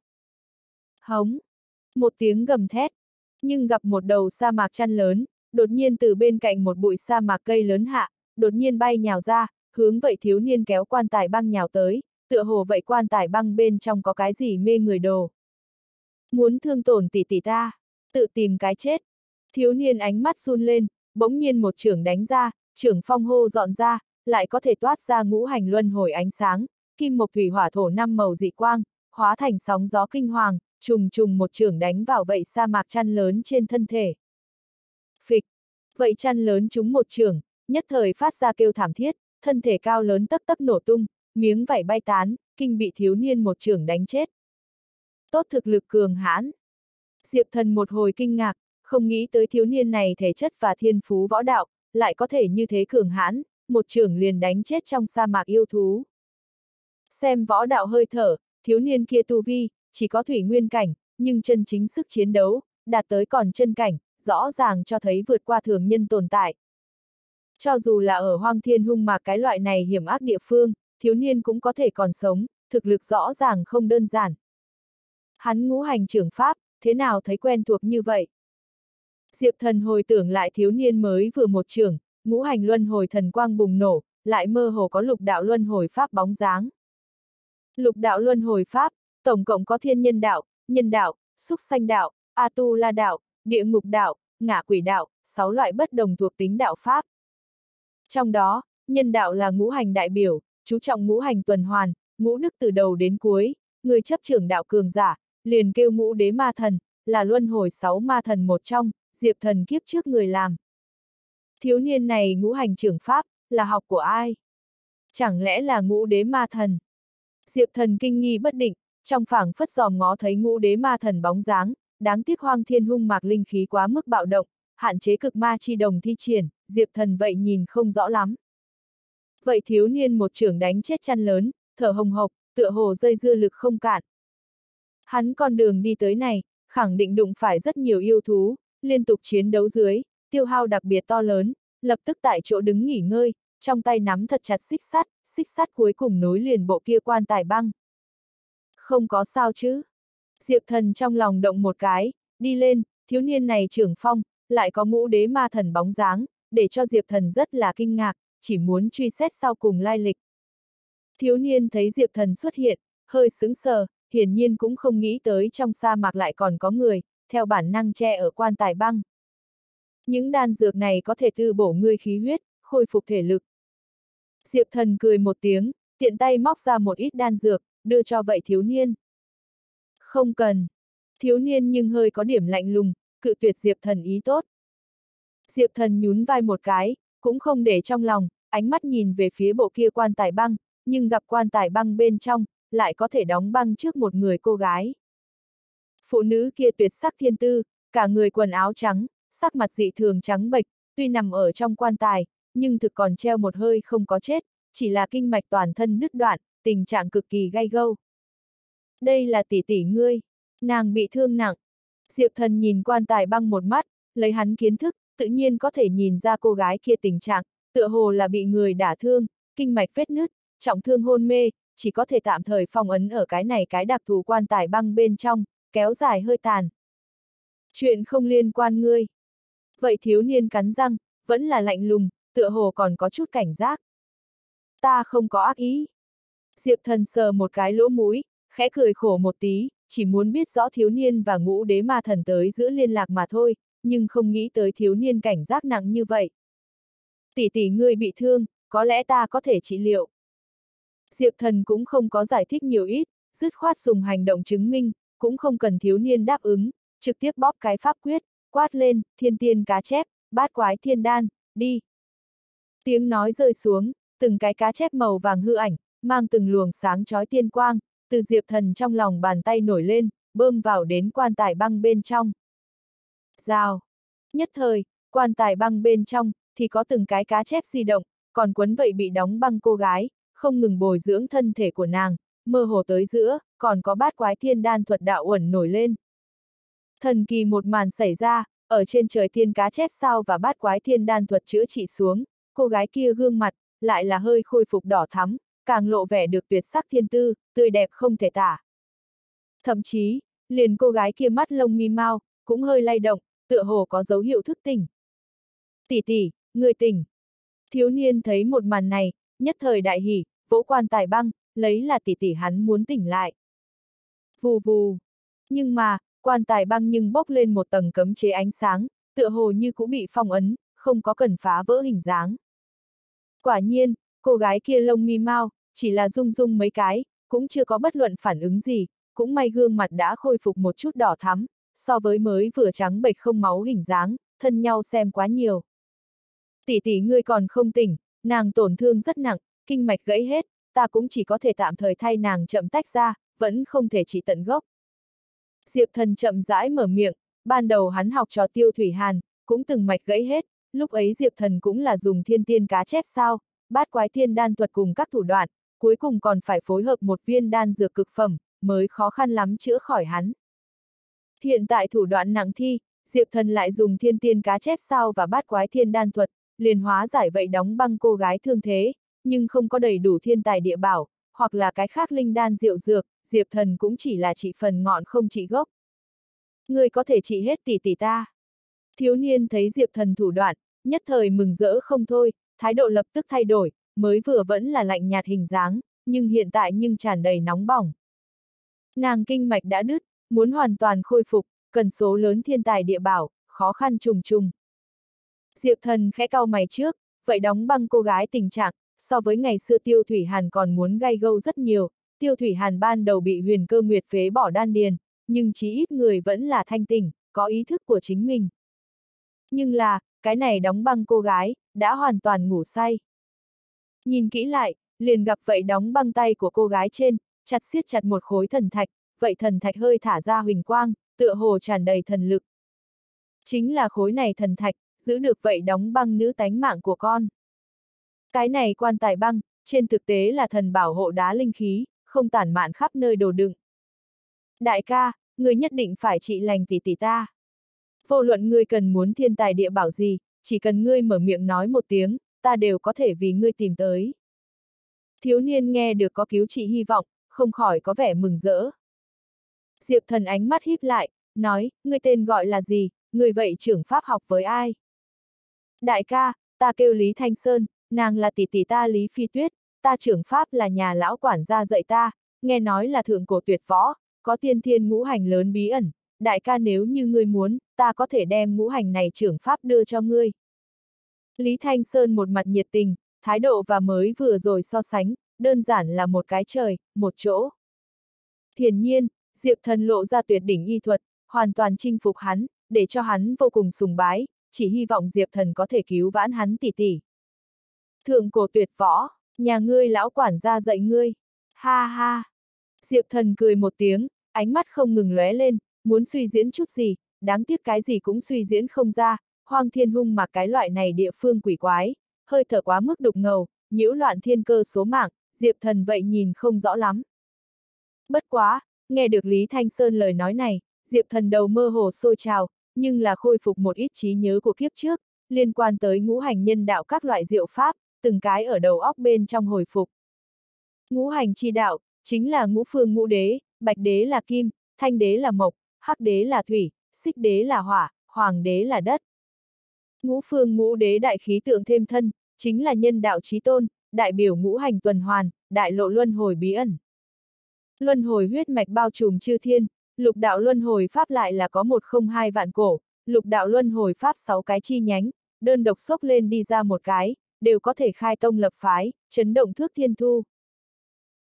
Hống! Một tiếng gầm thét, nhưng gặp một đầu sa mạc chăn lớn, đột nhiên từ bên cạnh một bụi sa mạc cây lớn hạ, đột nhiên bay nhào ra, hướng vậy thiếu niên kéo quan tài băng nhào tới, tựa hồ vậy quan tài băng bên trong có cái gì mê người đồ. Muốn thương tổn tỷ tỷ ta, tự tìm cái chết. Thiếu niên ánh mắt run lên, bỗng nhiên một chưởng đánh ra, chưởng phong hô dọn ra, lại có thể toát ra ngũ hành luân hồi ánh sáng, kim mộc thủy hỏa thổ năm màu dị quang, hóa thành sóng gió kinh hoàng, trùng trùng một chưởng đánh vào vậy sa mạc chăn lớn trên thân thể. Phịch, vậy chăn lớn trúng một chưởng, nhất thời phát ra kêu thảm thiết, thân thể cao lớn tấc tấc nổ tung, miếng vảy bay tán, kinh bị thiếu niên một chưởng đánh chết. Tốt thực lực cường hãn. Diệp Thần một hồi kinh ngạc, không nghĩ tới thiếu niên này thể chất và thiên phú võ đạo, lại có thể như thế cường hãn, một chưởng liền đánh chết trong sa mạc yêu thú. Xem võ đạo hơi thở, thiếu niên kia tu vi, chỉ có thủy nguyên cảnh, nhưng chân chính sức chiến đấu, đạt tới còn chân cảnh, rõ ràng cho thấy vượt qua thường nhân tồn tại. Cho dù là ở hoang thiên hung mạc cái loại này hiểm ác địa phương, thiếu niên cũng có thể còn sống, thực lực rõ ràng không đơn giản. Hắn ngũ hành trưởng pháp, thế nào thấy quen thuộc như vậy? Diệp Thần hồi tưởng lại thiếu niên mới vừa một chưởng, ngũ hành luân hồi thần quang bùng nổ, lại mơ hồ có lục đạo luân hồi pháp bóng dáng. Lục đạo luân hồi pháp, tổng cộng có thiên nhân đạo, súc sanh đạo, A-tu-la đạo, địa ngục đạo, ngạ quỷ đạo, 6 loại bất đồng thuộc tính đạo pháp. Trong đó, nhân đạo là ngũ hành đại biểu, chú trọng ngũ hành tuần hoàn, ngũ đức từ đầu đến cuối, người chấp trưởng đạo cường giả, liền kêu ngũ đế ma thần, là luân hồi 6 ma thần một trong, Diệp Thần kiếp trước người làm. Thiếu niên này ngũ hành trưởng pháp, là học của ai? Chẳng lẽ là ngũ đế ma thần? Diệp Thần kinh nghi bất định, trong phảng phất dòm ngó thấy ngũ đế ma thần bóng dáng, đáng tiếc hoang thiên hung mạc linh khí quá mức bạo động, hạn chế cực ma chi đồng thi triển, Diệp Thần vậy nhìn không rõ lắm. Vậy thiếu niên một chưởng đánh chết chăn lớn, thở hồng hộc, tựa hồ dây dưa lực không cạn. Hắn con đường đi tới này, khẳng định đụng phải rất nhiều yêu thú, liên tục chiến đấu dưới, tiêu hao đặc biệt to lớn, lập tức tại chỗ đứng nghỉ ngơi, trong tay nắm thật chặt xích sắt cuối cùng nối liền bộ kia quan tài băng. Không có sao chứ? Diệp Thần trong lòng động một cái, đi lên, thiếu niên này trưởng phong, lại có ngũ đế ma thần bóng dáng, để cho Diệp Thần rất là kinh ngạc, chỉ muốn truy xét sau cùng lai lịch. Thiếu niên thấy Diệp Thần xuất hiện, hơi sững sờ, hiển nhiên cũng không nghĩ tới trong sa mạc lại còn có người, theo bản năng che ở quan tài băng. Những đan dược này có thể tu bổ ngươi khí huyết, khôi phục thể lực. Diệp Thần cười một tiếng, tiện tay móc ra một ít đan dược, đưa cho vậy thiếu niên. Không cần. Thiếu niên nhưng hơi có điểm lạnh lùng, cự tuyệt Diệp Thần ý tốt. Diệp Thần nhún vai một cái, cũng không để trong lòng, ánh mắt nhìn về phía bộ kia quan tài băng, nhưng gặp quan tài băng bên trong, lại có thể đóng băng trước một người cô gái. Phụ nữ kia tuyệt sắc thiên tư, cả người quần áo trắng, sắc mặt dị thường trắng bệch, tuy nằm ở trong quan tài, nhưng thực còn treo một hơi không có chết, chỉ là kinh mạch toàn thân đứt đoạn, tình trạng cực kỳ gay gâu. Đây là tỷ tỷ ngươi, nàng bị thương nặng. Diệp Thần nhìn quan tài băng một mắt, lấy hắn kiến thức, tự nhiên có thể nhìn ra cô gái kia tình trạng, tựa hồ là bị người đả thương, kinh mạch vết nứt, trọng thương hôn mê, chỉ có thể tạm thời phong ấn ở cái này cái đặc thù quan tài băng bên trong, kéo dài hơi tàn. Chuyện không liên quan ngươi. Vậy thiếu niên cắn răng, vẫn là lạnh lùng, tựa hồ còn có chút cảnh giác. Ta không có ác ý. Diệp Thần sờ một cái lỗ mũi, khẽ cười khổ một tí, chỉ muốn biết rõ thiếu niên và ngũ đế ma thần tới giữa liên lạc mà thôi, nhưng không nghĩ tới thiếu niên cảnh giác nặng như vậy. Tỷ tỷ ngươi bị thương, có lẽ ta có thể trị liệu. Diệp Thần cũng không có giải thích nhiều ít, dứt khoát dùng hành động chứng minh, cũng không cần thiếu niên đáp ứng, trực tiếp bóp cái pháp quyết, quát lên, thiên tiên cá chép, bát quái thiên đan, đi. Tiếng nói rơi xuống, từng cái cá chép màu vàng hư ảnh, mang từng luồng sáng chói tiên quang, từ Diệp Thần trong lòng bàn tay nổi lên, bơm vào đến quan tài băng bên trong. Rào! Nhất thời, quan tài băng bên trong, thì có từng cái cá chép di động, còn quấn vậy bị đóng băng cô gái, không ngừng bồi dưỡng thân thể của nàng, mơ hồ tới giữa, còn có bát quái thiên đan thuật đạo uẩn nổi lên. Thần kỳ một màn xảy ra, ở trên trời thiên cá chép sao và bát quái thiên đan thuật chữa trị xuống, cô gái kia gương mặt, lại là hơi khôi phục đỏ thắm, càng lộ vẻ được tuyệt sắc thiên tư, tươi đẹp không thể tả. Thậm chí, liền cô gái kia mắt lông mi mau, cũng hơi lay động, tựa hồ có dấu hiệu thức tỉnh. Tỷ tỷ, người tỉnh. Thiếu niên thấy một màn này, nhất thời đại hỉ, vỗ quan tài băng, lấy là tỷ tỷ hắn muốn tỉnh lại. Vù vù. Nhưng mà, quan tài băng nhưng bốc lên một tầng cấm chế ánh sáng, tựa hồ như cũng bị phong ấn, không có cần phá vỡ hình dáng. Quả nhiên, cô gái kia lông mi mau, chỉ là rung rung mấy cái, cũng chưa có bất luận phản ứng gì, cũng may gương mặt đã khôi phục một chút đỏ thắm, so với mới vừa trắng bệch không máu hình dáng, thân nhau xem quá nhiều. Tỷ tỷ ngươi còn không tỉnh, nàng tổn thương rất nặng, kinh mạch gãy hết, ta cũng chỉ có thể tạm thời thay nàng chậm tách ra, vẫn không thể trị tận gốc. Diệp Thần chậm rãi mở miệng, ban đầu hắn học trò Tiêu Thủy Hàn, cũng từng mạch gãy hết, lúc ấy Diệp Thần cũng là dùng thiên tiên cá chép sao, bát quái thiên đan thuật cùng các thủ đoạn, cuối cùng còn phải phối hợp một viên đan dược cực phẩm, mới khó khăn lắm chữa khỏi hắn. Hiện tại thủ đoạn nặng thi, Diệp Thần lại dùng thiên tiên cá chép sao và bát quái thiên đan thuật, liền hóa giải vậy đóng băng cô gái thương thế, nhưng không có đầy đủ thiên tài địa bảo, hoặc là cái khác linh đan diệu dược, Diệp Thần cũng chỉ là trị phần ngọn không trị gốc. Ngươi có thể trị hết tỷ tỷ ta. Thiếu niên thấy Diệp Thần thủ đoạn, nhất thời mừng rỡ không thôi, thái độ lập tức thay đổi, mới vừa vẫn là lạnh nhạt hình dáng, nhưng hiện tại nhưng tràn đầy nóng bỏng. Nàng kinh mạch đã đứt, muốn hoàn toàn khôi phục, cần số lớn thiên tài địa bảo, khó khăn trùng trùng. Diệp Thần khẽ cau mày trước, vậy đóng băng cô gái tình trạng, so với ngày xưa Tiêu Thủy Hàn còn muốn gay gâu rất nhiều, Tiêu Thủy Hàn ban đầu bị Huyền Cơ Nguyệt phế bỏ đan điền, nhưng chí ít người vẫn là thanh tỉnh, có ý thức của chính mình. Nhưng là, cái này đóng băng cô gái, đã hoàn toàn ngủ say. Nhìn kỹ lại, liền gặp vậy đóng băng tay của cô gái trên, chặt siết chặt một khối thần thạch, vậy thần thạch hơi thả ra huỳnh quang, tựa hồ tràn đầy thần lực. Chính là khối này thần thạch, giữ được vậy đóng băng nữ tánh mạng của con. Cái này quan tài băng, trên thực tế là thần bảo hộ đá linh khí, không tản mạn khắp nơi đồ đựng. Đại ca, người nhất định phải trị lành tỷ tỷ ta. Vô luận ngươi cần muốn thiên tài địa bảo gì, chỉ cần ngươi mở miệng nói một tiếng, ta đều có thể vì ngươi tìm tới. Thiếu niên nghe được có cứu trị hy vọng, không khỏi có vẻ mừng rỡ. Diệp Thần ánh mắt híp lại, nói, ngươi tên gọi là gì, ngươi vậy trưởng pháp học với ai? Đại ca, ta kêu Lý Thanh Sơn, nàng là tỷ tỷ ta Lý Phi Tuyết, ta trưởng pháp là nhà lão quản gia dạy ta, nghe nói là thượng cổ tuyệt võ, có tiên thiên ngũ hành lớn bí ẩn, đại ca nếu như ngươi muốn, ta có thể đem ngũ hành này trưởng pháp đưa cho ngươi. Lý Thanh Sơn một mặt nhiệt tình, thái độ và mới vừa rồi so sánh, đơn giản là một cái trời, một chỗ. Hiển nhiên, Diệp Thần lộ ra tuyệt đỉnh y thuật, hoàn toàn chinh phục hắn, để cho hắn vô cùng sùng bái, chỉ hy vọng Diệp Thần có thể cứu vãn hắn tỷ tỷ. Thượng cổ tuyệt võ, nhà ngươi lão quản gia dạy ngươi. Ha ha. Diệp Thần cười một tiếng, ánh mắt không ngừng lóe lên, muốn suy diễn chút gì, đáng tiếc cái gì cũng suy diễn không ra, Hoang Thiên Hung mà cái loại này địa phương quỷ quái, hơi thở quá mức đục ngầu, nhiễu loạn thiên cơ số mạng, Diệp Thần vậy nhìn không rõ lắm. Bất quá, nghe được Lý Thanh Sơn lời nói này, Diệp Thần đầu mơ hồ sôi trào, nhưng là khôi phục một ít trí nhớ của kiếp trước, liên quan tới ngũ hành nhân đạo các loại diệu pháp, từng cái ở đầu óc bên trong hồi phục. Ngũ hành chi đạo, chính là ngũ phương ngũ đế, bạch đế là kim, thanh đế là mộc, hắc đế là thủy, xích đế là hỏa, hoàng đế là đất. Ngũ phương ngũ đế đại khí tượng thêm thân, chính là nhân đạo chí tôn, đại biểu ngũ hành tuần hoàn, đại lộ luân hồi bí ẩn. Luân hồi huyết mạch bao trùm chư thiên, lục đạo luân hồi pháp lại là có 102 vạn cổ, lục đạo luân hồi pháp 6 cái chi nhánh, đơn độc xốc lên đi ra một cái, đều có thể khai tông lập phái, chấn động thước thiên thu.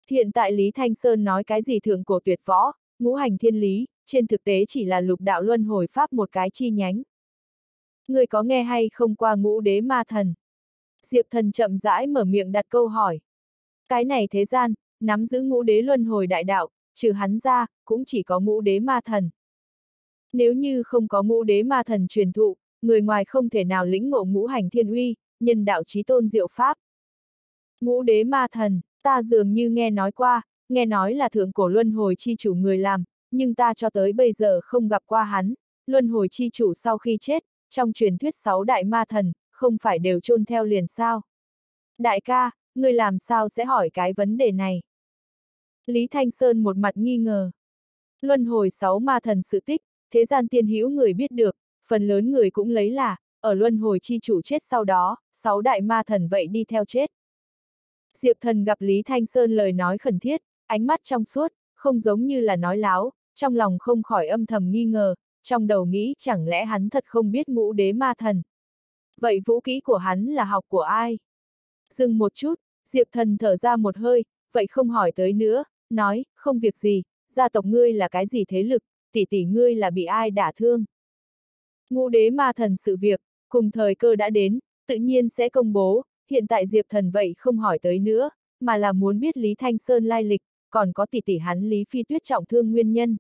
Hiện tại Lý Thanh Sơn nói cái gì thượng cổ tuyệt võ, ngũ hành thiên lý, trên thực tế chỉ là lục đạo luân hồi pháp một cái chi nhánh. Người có nghe hay không qua ngũ đế ma thần? Diệp Thần chậm rãi mở miệng đặt câu hỏi. Cái này thế gian, nắm giữ ngũ đế luân hồi đại đạo, trừ hắn ra, cũng chỉ có ngũ đế ma thần. Nếu như không có ngũ đế ma thần truyền thụ, người ngoài không thể nào lĩnh ngộ ngũ hành thiên uy, nhân đạo chí tôn diệu pháp. Ngũ đế ma thần, ta dường như nghe nói qua, nghe nói là thượng cổ luân hồi chi chủ người làm, nhưng ta cho tới bây giờ không gặp qua hắn. Luân hồi chi chủ sau khi chết, trong truyền thuyết 6 đại ma thần, không phải đều chôn theo liền sao? Đại ca, ngươi làm sao sẽ hỏi cái vấn đề này? Lý Thanh Sơn một mặt nghi ngờ. Luân hồi 6 ma thần sự tích, thế gian tiên hữu người biết được, phần lớn người cũng lấy là, ở luân hồi chi chủ chết sau đó, 6 đại ma thần vậy đi theo chết. Diệp Thần gặp Lý Thanh Sơn lời nói khẩn thiết, ánh mắt trong suốt, không giống như là nói láo, trong lòng không khỏi âm thầm nghi ngờ, trong đầu nghĩ chẳng lẽ hắn thật không biết ngũ đế ma thần. Vậy vũ kỹ của hắn là học của ai? Dừng một chút, Diệp Thần thở ra một hơi, vậy không hỏi tới nữa, nói, không việc gì, gia tộc ngươi là cái gì thế lực, tỷ tỷ ngươi là bị ai đả thương. Ngũ đế ma thần sự việc, cùng thời cơ đã đến, tự nhiên sẽ công bố, hiện tại Diệp Thần vậy không hỏi tới nữa, mà là muốn biết Lý Thanh Sơn lai lịch, còn có tỷ tỷ hắn Lý Phi Tuyết trọng thương nguyên nhân.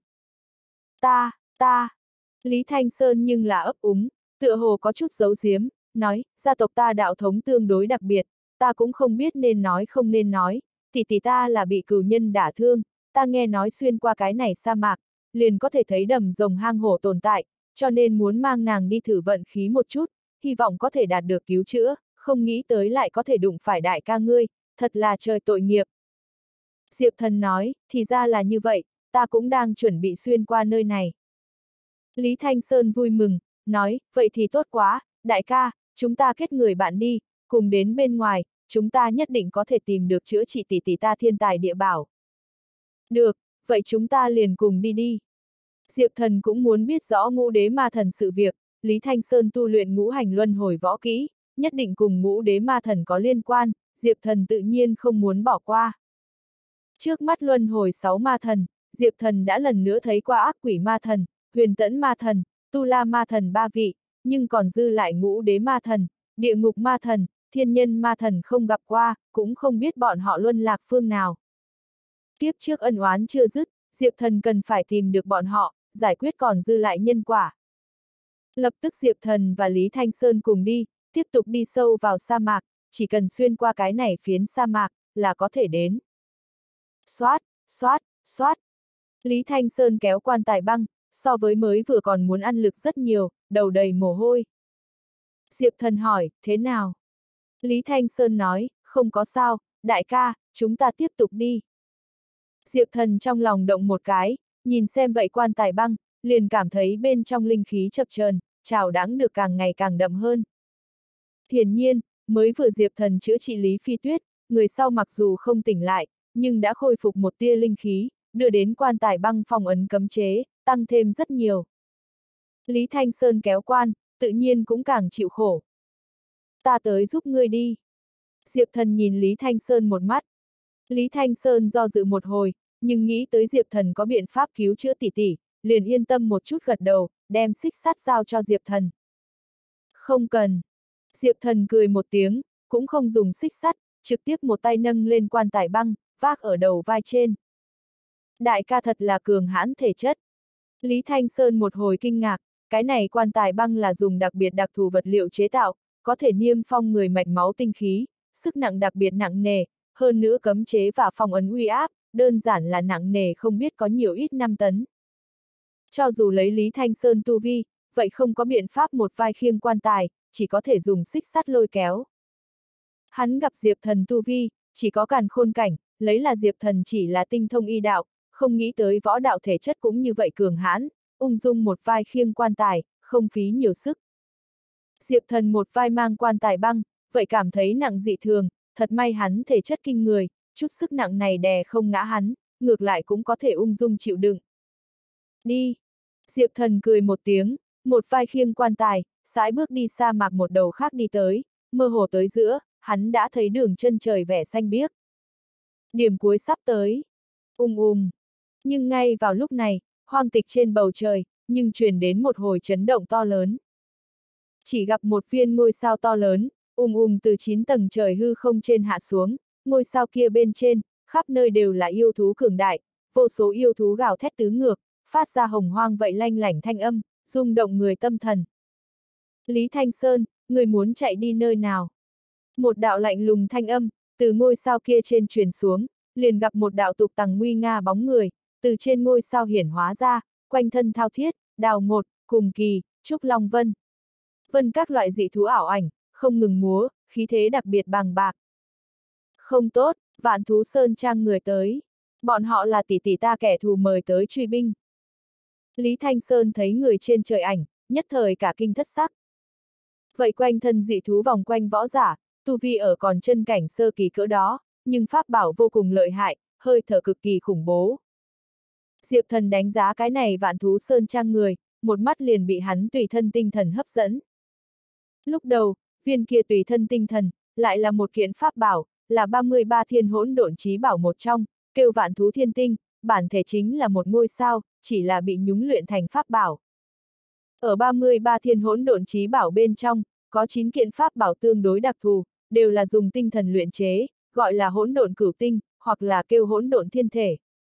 Ta, Lý Thanh Sơn nhưng là ấp úng, tựa hồ có chút giấu giếm, nói, gia tộc ta đạo thống tương đối đặc biệt, ta cũng không biết nên nói không nên nói, tỷ tỷ ta là bị cừu nhân đả thương, ta nghe nói xuyên qua cái này sa mạc, liền có thể thấy đầm rồng hang hổ tồn tại, cho nên muốn mang nàng đi thử vận khí một chút, hy vọng có thể đạt được cứu chữa, không nghĩ tới lại có thể đụng phải đại ca ngươi, thật là trời tội nghiệp. Diệp Thần nói, thì ra là như vậy, ta cũng đang chuẩn bị xuyên qua nơi này. Lý Thanh Sơn vui mừng, nói, vậy thì tốt quá, đại ca, chúng ta kết người bạn đi, cùng đến bên ngoài, chúng ta nhất định có thể tìm được chữa trị tỷ tỷ ta thiên tài địa bảo. Được, vậy chúng ta liền cùng đi đi. Diệp Thần cũng muốn biết rõ ngũ đế ma thần sự việc, Lý Thanh Sơn tu luyện ngũ hành luân hồi võ kỹ, nhất định cùng ngũ đế ma thần có liên quan, Diệp Thần tự nhiên không muốn bỏ qua. Trước mắt luân hồi 6 ma thần, Diệp Thần đã lần nữa thấy qua ác quỷ ma thần, huyền tẫn ma thần, tu la ma thần 3 vị, nhưng còn dư lại ngũ đế ma thần, địa ngục ma thần, thiên nhân ma thần không gặp qua, cũng không biết bọn họ luân lạc phương nào. Kiếp trước ân oán chưa dứt, Diệp Thần cần phải tìm được bọn họ, giải quyết còn dư lại nhân quả. Lập tức Diệp Thần và Lý Thanh Sơn cùng đi, tiếp tục đi sâu vào sa mạc, chỉ cần xuyên qua cái này phiến sa mạc, là có thể đến. Xoát, xoát, xoát. Lý Thanh Sơn kéo quan tài băng, so với mới vừa còn muốn ăn lực rất nhiều, đầu đầy mồ hôi. Diệp Thần hỏi, thế nào? Lý Thanh Sơn nói, không có sao, đại ca, chúng ta tiếp tục đi. Diệp Thần trong lòng động một cái, nhìn xem vậy quan tài băng, liền cảm thấy bên trong linh khí chập chờn, trào đãng được càng ngày càng đậm hơn. Hiển nhiên, mới vừa Diệp Thần chữa trị Lý Phi Tuyết, người sau mặc dù không tỉnh lại, nhưng đã khôi phục một tia linh khí, đưa đến quan tài băng phong ấn cấm chế, tăng thêm rất nhiều. Lý Thanh Sơn kéo quan, tự nhiên cũng càng chịu khổ. Ta tới giúp ngươi đi. Diệp Thần nhìn Lý Thanh Sơn một mắt. Lý Thanh Sơn do dự một hồi, nhưng nghĩ tới Diệp Thần có biện pháp cứu chữa tỷ tỷ, liền yên tâm một chút gật đầu, đem xích sắt giao cho Diệp Thần. Không cần. Diệp Thần cười một tiếng, cũng không dùng xích sắt, trực tiếp một tay nâng lên quan tài băng, vác ở đầu vai trên. Đại ca thật là cường hãn thể chất. Lý Thanh Sơn một hồi kinh ngạc, cái này quan tài băng là dùng đặc biệt đặc thù vật liệu chế tạo, có thể niêm phong người mạch máu tinh khí, sức nặng đặc biệt nặng nề, hơn nữa cấm chế và phong ấn uy áp, đơn giản là nặng nề không biết có nhiều ít 5 tấn. Cho dù lấy Lý Thanh Sơn tu vi, vậy không có biện pháp một vai khiêng quan tài, chỉ có thể dùng xích sắt lôi kéo. Hắn gặp Diệp Thần tu vi, chỉ có càn khôn cảnh, lấy là Diệp Thần chỉ là tinh thông y đạo, không nghĩ tới võ đạo thể chất cũng như vậy cường hãn, ung dung một vai khiêng quan tài, không phí nhiều sức. Diệp Thần một vai mang quan tài băng, vậy cảm thấy nặng dị thường, thật may hắn thể chất kinh người, chút sức nặng này đè không ngã hắn, ngược lại cũng có thể ung dung chịu đựng. Đi! Diệp Thần cười một tiếng, một vai khiêng quan tài, sải bước đi sa mạc một đầu khác đi tới, mơ hồ tới giữa, hắn đã thấy đường chân trời vẻ xanh biếc. Điểm cuối sắp tới. Nhưng ngay vào lúc này, hoang tịch trên bầu trời, nhưng truyền đến một hồi chấn động to lớn. Chỉ gặp một viên ngôi sao to lớn, từ 9 tầng trời hư không trên hạ xuống, ngôi sao kia bên trên, khắp nơi đều là yêu thú cường đại, vô số yêu thú gào thét tứ ngược, phát ra hồng hoang vậy lanh lảnh thanh âm, rung động người tâm thần. Lý Thanh Sơn, người muốn chạy đi nơi nào? Một đạo lạnh lùng thanh âm, từ ngôi sao kia trên truyền xuống, liền gặp một đạo tục tằng nguy nga bóng người, từ trên ngôi sao hiển hóa ra, quanh thân thao thiết, đào ngột, cùng kỳ, trúc long vân. Vân các loại dị thú ảo ảnh, không ngừng múa, khí thế đặc biệt bàng bạc. Không tốt, Vạn Thú Sơn Trang người tới. Bọn họ là tỷ tỷ ta kẻ thù mời tới truy binh. Lý Thanh Sơn thấy người trên trời ảnh, nhất thời cả kinh thất sắc. Vậy quanh thân dị thú vòng quanh võ giả, tu vi ở còn chân cảnh sơ kỳ cỡ đó, nhưng pháp bảo vô cùng lợi hại, hơi thở cực kỳ khủng bố. Diệp Thần đánh giá cái này Vạn Thú Sơn Trang người, một mắt liền bị hắn tùy thân tinh thần hấp dẫn. Lúc đầu, viên kia tùy thân tinh thần, lại là một kiện pháp bảo, là 33 thiên hỗn độn chí bảo một trong, kêu Vạn Thú Thiên Tinh, bản thể chính là một ngôi sao, chỉ là bị nhúng luyện thành pháp bảo. Ở 33 thiên hỗn độn chí bảo bên trong, có 9 kiện pháp bảo tương đối đặc thù, đều là dùng tinh thần luyện chế, gọi là hỗn độn cửu tinh, hoặc là kêu hỗn độn thiên thể.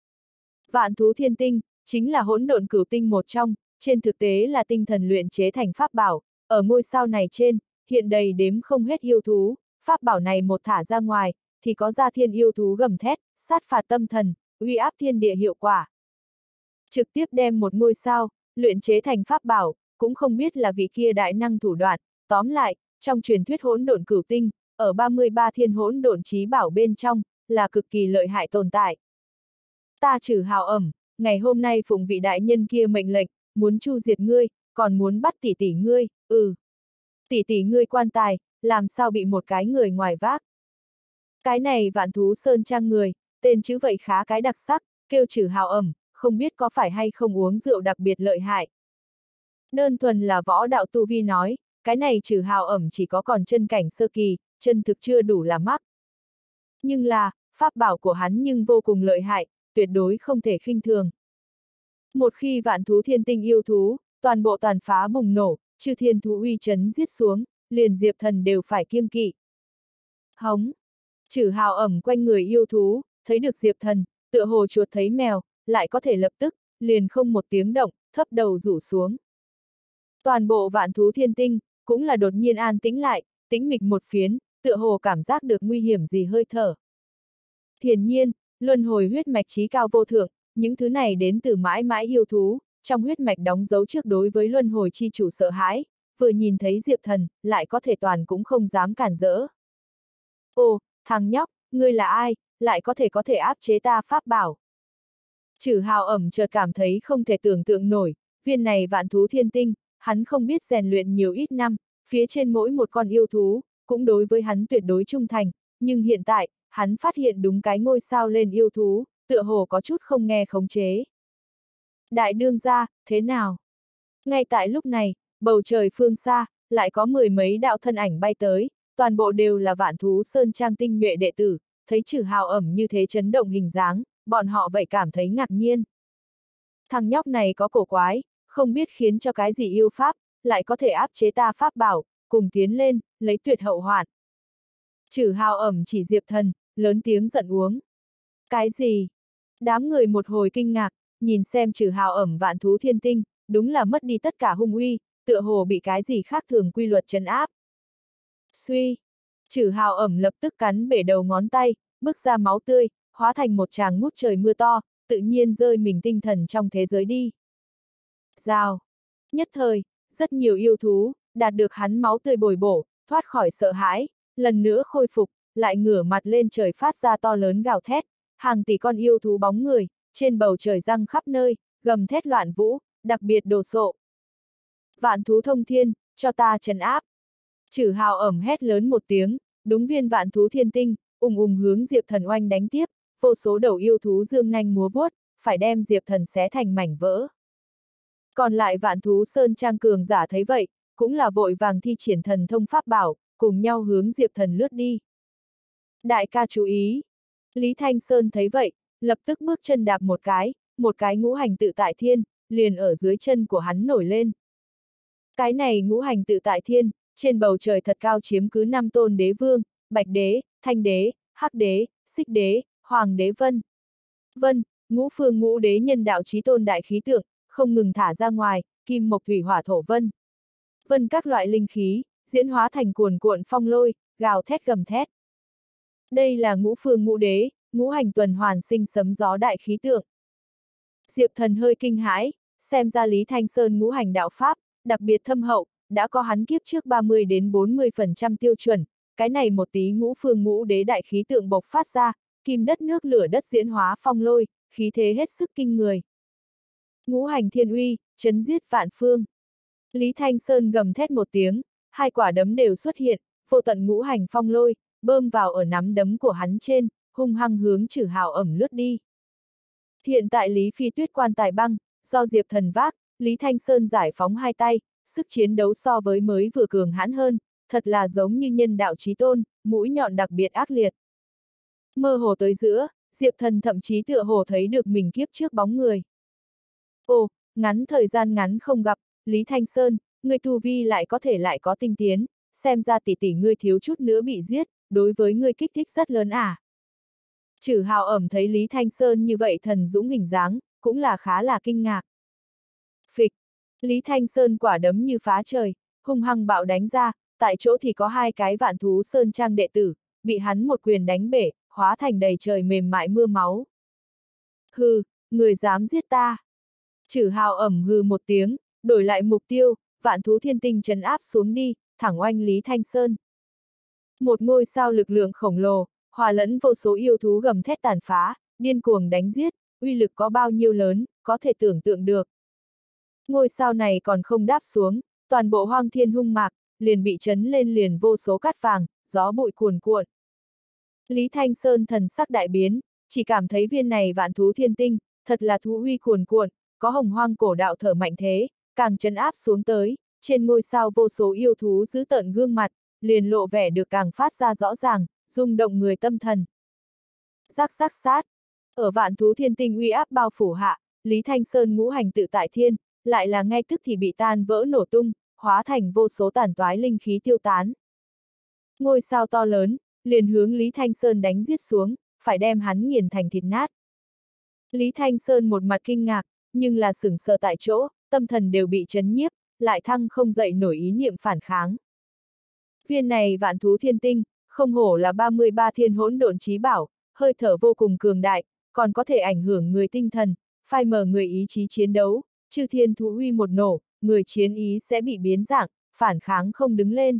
Vạn Thú Thiên Tinh, chính là hỗn độn cửu tinh một trong, trên thực tế là tinh thần luyện chế thành pháp bảo, ở ngôi sao này trên, hiện đầy đếm không hết yêu thú, pháp bảo này một thả ra ngoài, thì có ra thiên yêu thú gầm thét, sát phạt tâm thần, uy áp thiên địa hiệu quả. Trực tiếp đem một ngôi sao, luyện chế thành pháp bảo, cũng không biết là vị kia đại năng thủ đoạn, tóm lại, trong truyền thuyết hỗn độn cửu tinh, ở 33 thiên hỗn độn chí bảo bên trong, là cực kỳ lợi hại tồn tại. Ta Trử Hào Ẩm, ngày hôm nay phụng vị đại nhân kia mệnh lệnh, muốn chu diệt ngươi, còn muốn bắt tỷ tỷ ngươi, tỷ tỷ ngươi quan tài, làm sao bị một cái người ngoài vác. Cái này Vạn Thú Sơn Trang người, tên chữ vậy khá cái đặc sắc, kêu Trử Hào Ẩm, không biết có phải hay không uống rượu đặc biệt lợi hại. Đơn thuần là võ đạo tu vi nói, cái này Trử Hào Ẩm chỉ có còn chân cảnh sơ kỳ, chân thực chưa đủ là mắc. Nhưng là, pháp bảo của hắn nhưng vô cùng lợi hại, tuyệt đối không thể khinh thường. Một khi Vạn Thú Thiên Tinh yêu thú, toàn bộ tàn phá bùng nổ, chư thiên thú uy chấn giết xuống, liền Diệp Thần đều phải kiêng kỵ. Hống! Trử Hào Ẩm quanh người yêu thú, thấy được Diệp Thần, tựa hồ chuột thấy mèo, lại có thể lập tức, liền không một tiếng động, thấp đầu rủ xuống. Toàn bộ Vạn Thú Thiên Tinh, cũng là đột nhiên an tĩnh lại, tĩnh mịch một phiến, tựa hồ cảm giác được nguy hiểm gì hơi thở. Hiển nhiên, luân hồi huyết mạch chí cao vô thượng, những thứ này đến từ mãi mãi yêu thú, trong huyết mạch đóng dấu trước đối với luân hồi chi chủ sợ hãi, vừa nhìn thấy Diệp Thần, lại có thể toàn cũng không dám cản rỡ. Ồ, thằng nhóc, ngươi là ai, lại có thể áp chế ta pháp bảo. Trử Hào Ẩm chợt cảm thấy không thể tưởng tượng nổi, viên này Vạn Thú Thiên Tinh, hắn không biết rèn luyện nhiều ít năm, phía trên mỗi một con yêu thú, cũng đối với hắn tuyệt đối trung thành, nhưng hiện tại, hắn phát hiện đúng cái ngôi sao lên yêu thú, tựa hồ có chút không nghe khống chế. Đại đương gia, thế nào? Ngay tại lúc này, bầu trời phương xa, lại có mười mấy đạo thân ảnh bay tới, toàn bộ đều là Vạn Thú Sơn Trang tinh nhuệ đệ tử, thấy Trử Hào Ẩm như thế chấn động hình dáng, bọn họ vậy cảm thấy ngạc nhiên. Thằng nhóc này có cổ quái, không biết khiến cho cái gì yêu pháp, lại có thể áp chế ta pháp bảo, cùng tiến lên, lấy tuyệt hậu hoạn. Trử Hào Ẩm chỉ Diệp Thần, lớn tiếng giận uống. Cái gì? Đám người một hồi kinh ngạc, nhìn xem Trử Hào Ẩm Vạn Thú Thiên Tinh, đúng là mất đi tất cả hung uy, tựa hồ bị cái gì khác thường quy luật trấn áp. Suy! Trử Hào Ẩm lập tức cắn bể đầu ngón tay, bức ra máu tươi, hóa thành một tràng ngút trời mưa to, tự nhiên rơi mình tinh thần trong thế giới đi. Rào! Nhất thời, rất nhiều yêu thú, đạt được hắn máu tươi bồi bổ, thoát khỏi sợ hãi, lần nữa khôi phục, lại ngửa mặt lên trời phát ra to lớn gào thét, hàng tỷ con yêu thú bóng người, trên bầu trời răng khắp nơi, gầm thét loạn vũ, đặc biệt đồ sộ. Vạn Thú Thông Thiên, cho ta trấn áp. Trử Hào Ẩm hét lớn một tiếng, đúng viên Vạn Thú Thiên Tinh, hướng Diệp Thần oanh đánh tiếp, vô số đầu yêu thú dương nanh múa vuốt, phải đem Diệp Thần xé thành mảnh vỡ. Còn lại Vạn Thú Sơn Trang cường giả thấy vậy, cũng là vội vàng thi triển thần thông pháp bảo, cùng nhau hướng Diệp Thần lướt đi. Đại ca chú ý! Lý Thanh Sơn thấy vậy, lập tức bước chân đạp một cái ngũ hành tự tại thiên, liền ở dưới chân của hắn nổi lên. Cái này ngũ hành tự tại thiên, trên bầu trời thật cao chiếm cứ 5 tôn đế vương, bạch đế, thanh đế, hắc đế, xích đế, hoàng đế vân. Vân, ngũ phương ngũ đế nhân đạo chí tôn đại khí tượng, không ngừng thả ra ngoài, kim mộc thủy hỏa thổ vân. Vân các loại linh khí, diễn hóa thành cuồn cuộn phong lôi, gào thét gầm thét. Đây là ngũ phương ngũ đế, ngũ hành tuần hoàn sinh sấm gió đại khí tượng. Diệp Thần hơi kinh hãi, xem ra Lý Thanh Sơn ngũ hành đạo pháp, đặc biệt thâm hậu, đã có hắn kiếp trước 30 đến 40% tiêu chuẩn, cái này một tí ngũ phương ngũ đế đại khí tượng bộc phát ra, kim đất nước lửa đất diễn hóa phong lôi, khí thế hết sức kinh người. Ngũ hành thiên uy, chấn giết vạn phương. Lý Thanh Sơn gầm thét một tiếng, hai quả đấm đều xuất hiện, vô tận ngũ hành phong lôi, bơm vào ở nắm đấm của hắn trên, hung hăng hướng Trử Hào Ẩm lướt đi. Hiện tại Lý Phi Tuyết quan tài băng, do Diệp Thần vác, Lý Thanh Sơn giải phóng hai tay, sức chiến đấu so với mới vừa cường hãn hơn, thật là giống như nhân đạo chí tôn, mũi nhọn đặc biệt ác liệt. Mơ hồ tới giữa, Diệp Thần thậm chí tựa hồ thấy được mình kiếp trước bóng người. Ồ, ngắn thời gian ngắn không gặp, Lý Thanh Sơn, người tu vi lại có tinh tiến, xem ra tỷ tỷ ngươi thiếu chút nữa bị giết, đối với ngươi kích thích rất lớn à. Trử Hào Ẩm thấy Lý Thanh Sơn như vậy thần dũng hình dáng, cũng là khá là kinh ngạc. Phịch, Lý Thanh Sơn quả đấm như phá trời, hung hăng bạo đánh ra, tại chỗ thì có hai cái Vạn Thú Sơn Trang đệ tử, bị hắn một quyền đánh bể, hóa thành đầy trời mềm mại mưa máu. Hừ, người dám giết ta. Trử Hào Ẩm hừ một tiếng, đổi lại mục tiêu, Vạn Thú Thiên Tinh trấn áp xuống đi, thẳng oanh Lý Thanh Sơn. Một ngôi sao lực lượng khổng lồ, hòa lẫn vô số yêu thú gầm thét tàn phá, điên cuồng đánh giết, uy lực có bao nhiêu lớn, có thể tưởng tượng được. Ngôi sao này còn không đáp xuống, toàn bộ hoang thiên hung mạc, liền bị chấn lên liền vô số cát vàng, gió bụi cuồn cuộn. Lý Thanh Sơn thần sắc đại biến, chỉ cảm thấy viên này Vạn Thú Thiên Tinh, thật là thú uy cuồn cuộn, có hồng hoang cổ đạo thở mạnh thế, càng chấn áp xuống tới, trên ngôi sao vô số yêu thú giữ tợn gương mặt, liền lộ vẻ được càng phát ra rõ ràng, rung động người tâm thần. Rắc rắc sát, ở Vạn Thú Thiên Tinh uy áp bao phủ hạ, Lý Thanh Sơn ngũ hành tự tại thiên, lại là ngay tức thì bị tan vỡ nổ tung, hóa thành vô số tàn toái linh khí tiêu tán. Ngôi sao to lớn, liền hướng Lý Thanh Sơn đánh giết xuống, phải đem hắn nghiền thành thịt nát. Lý Thanh Sơn một mặt kinh ngạc, nhưng là sửng sờ tại chỗ, tâm thần đều bị chấn nhiếp, lại thăng không dậy nổi ý niệm phản kháng. Viên này Vạn Thú Thiên Tinh, không hổ là 33 thiên hỗn độn chí bảo, hơi thở vô cùng cường đại, còn có thể ảnh hưởng người tinh thần, phai mờ người ý chí chiến đấu, chư thiên thú uy một nổ, người chiến ý sẽ bị biến dạng, phản kháng không đứng lên.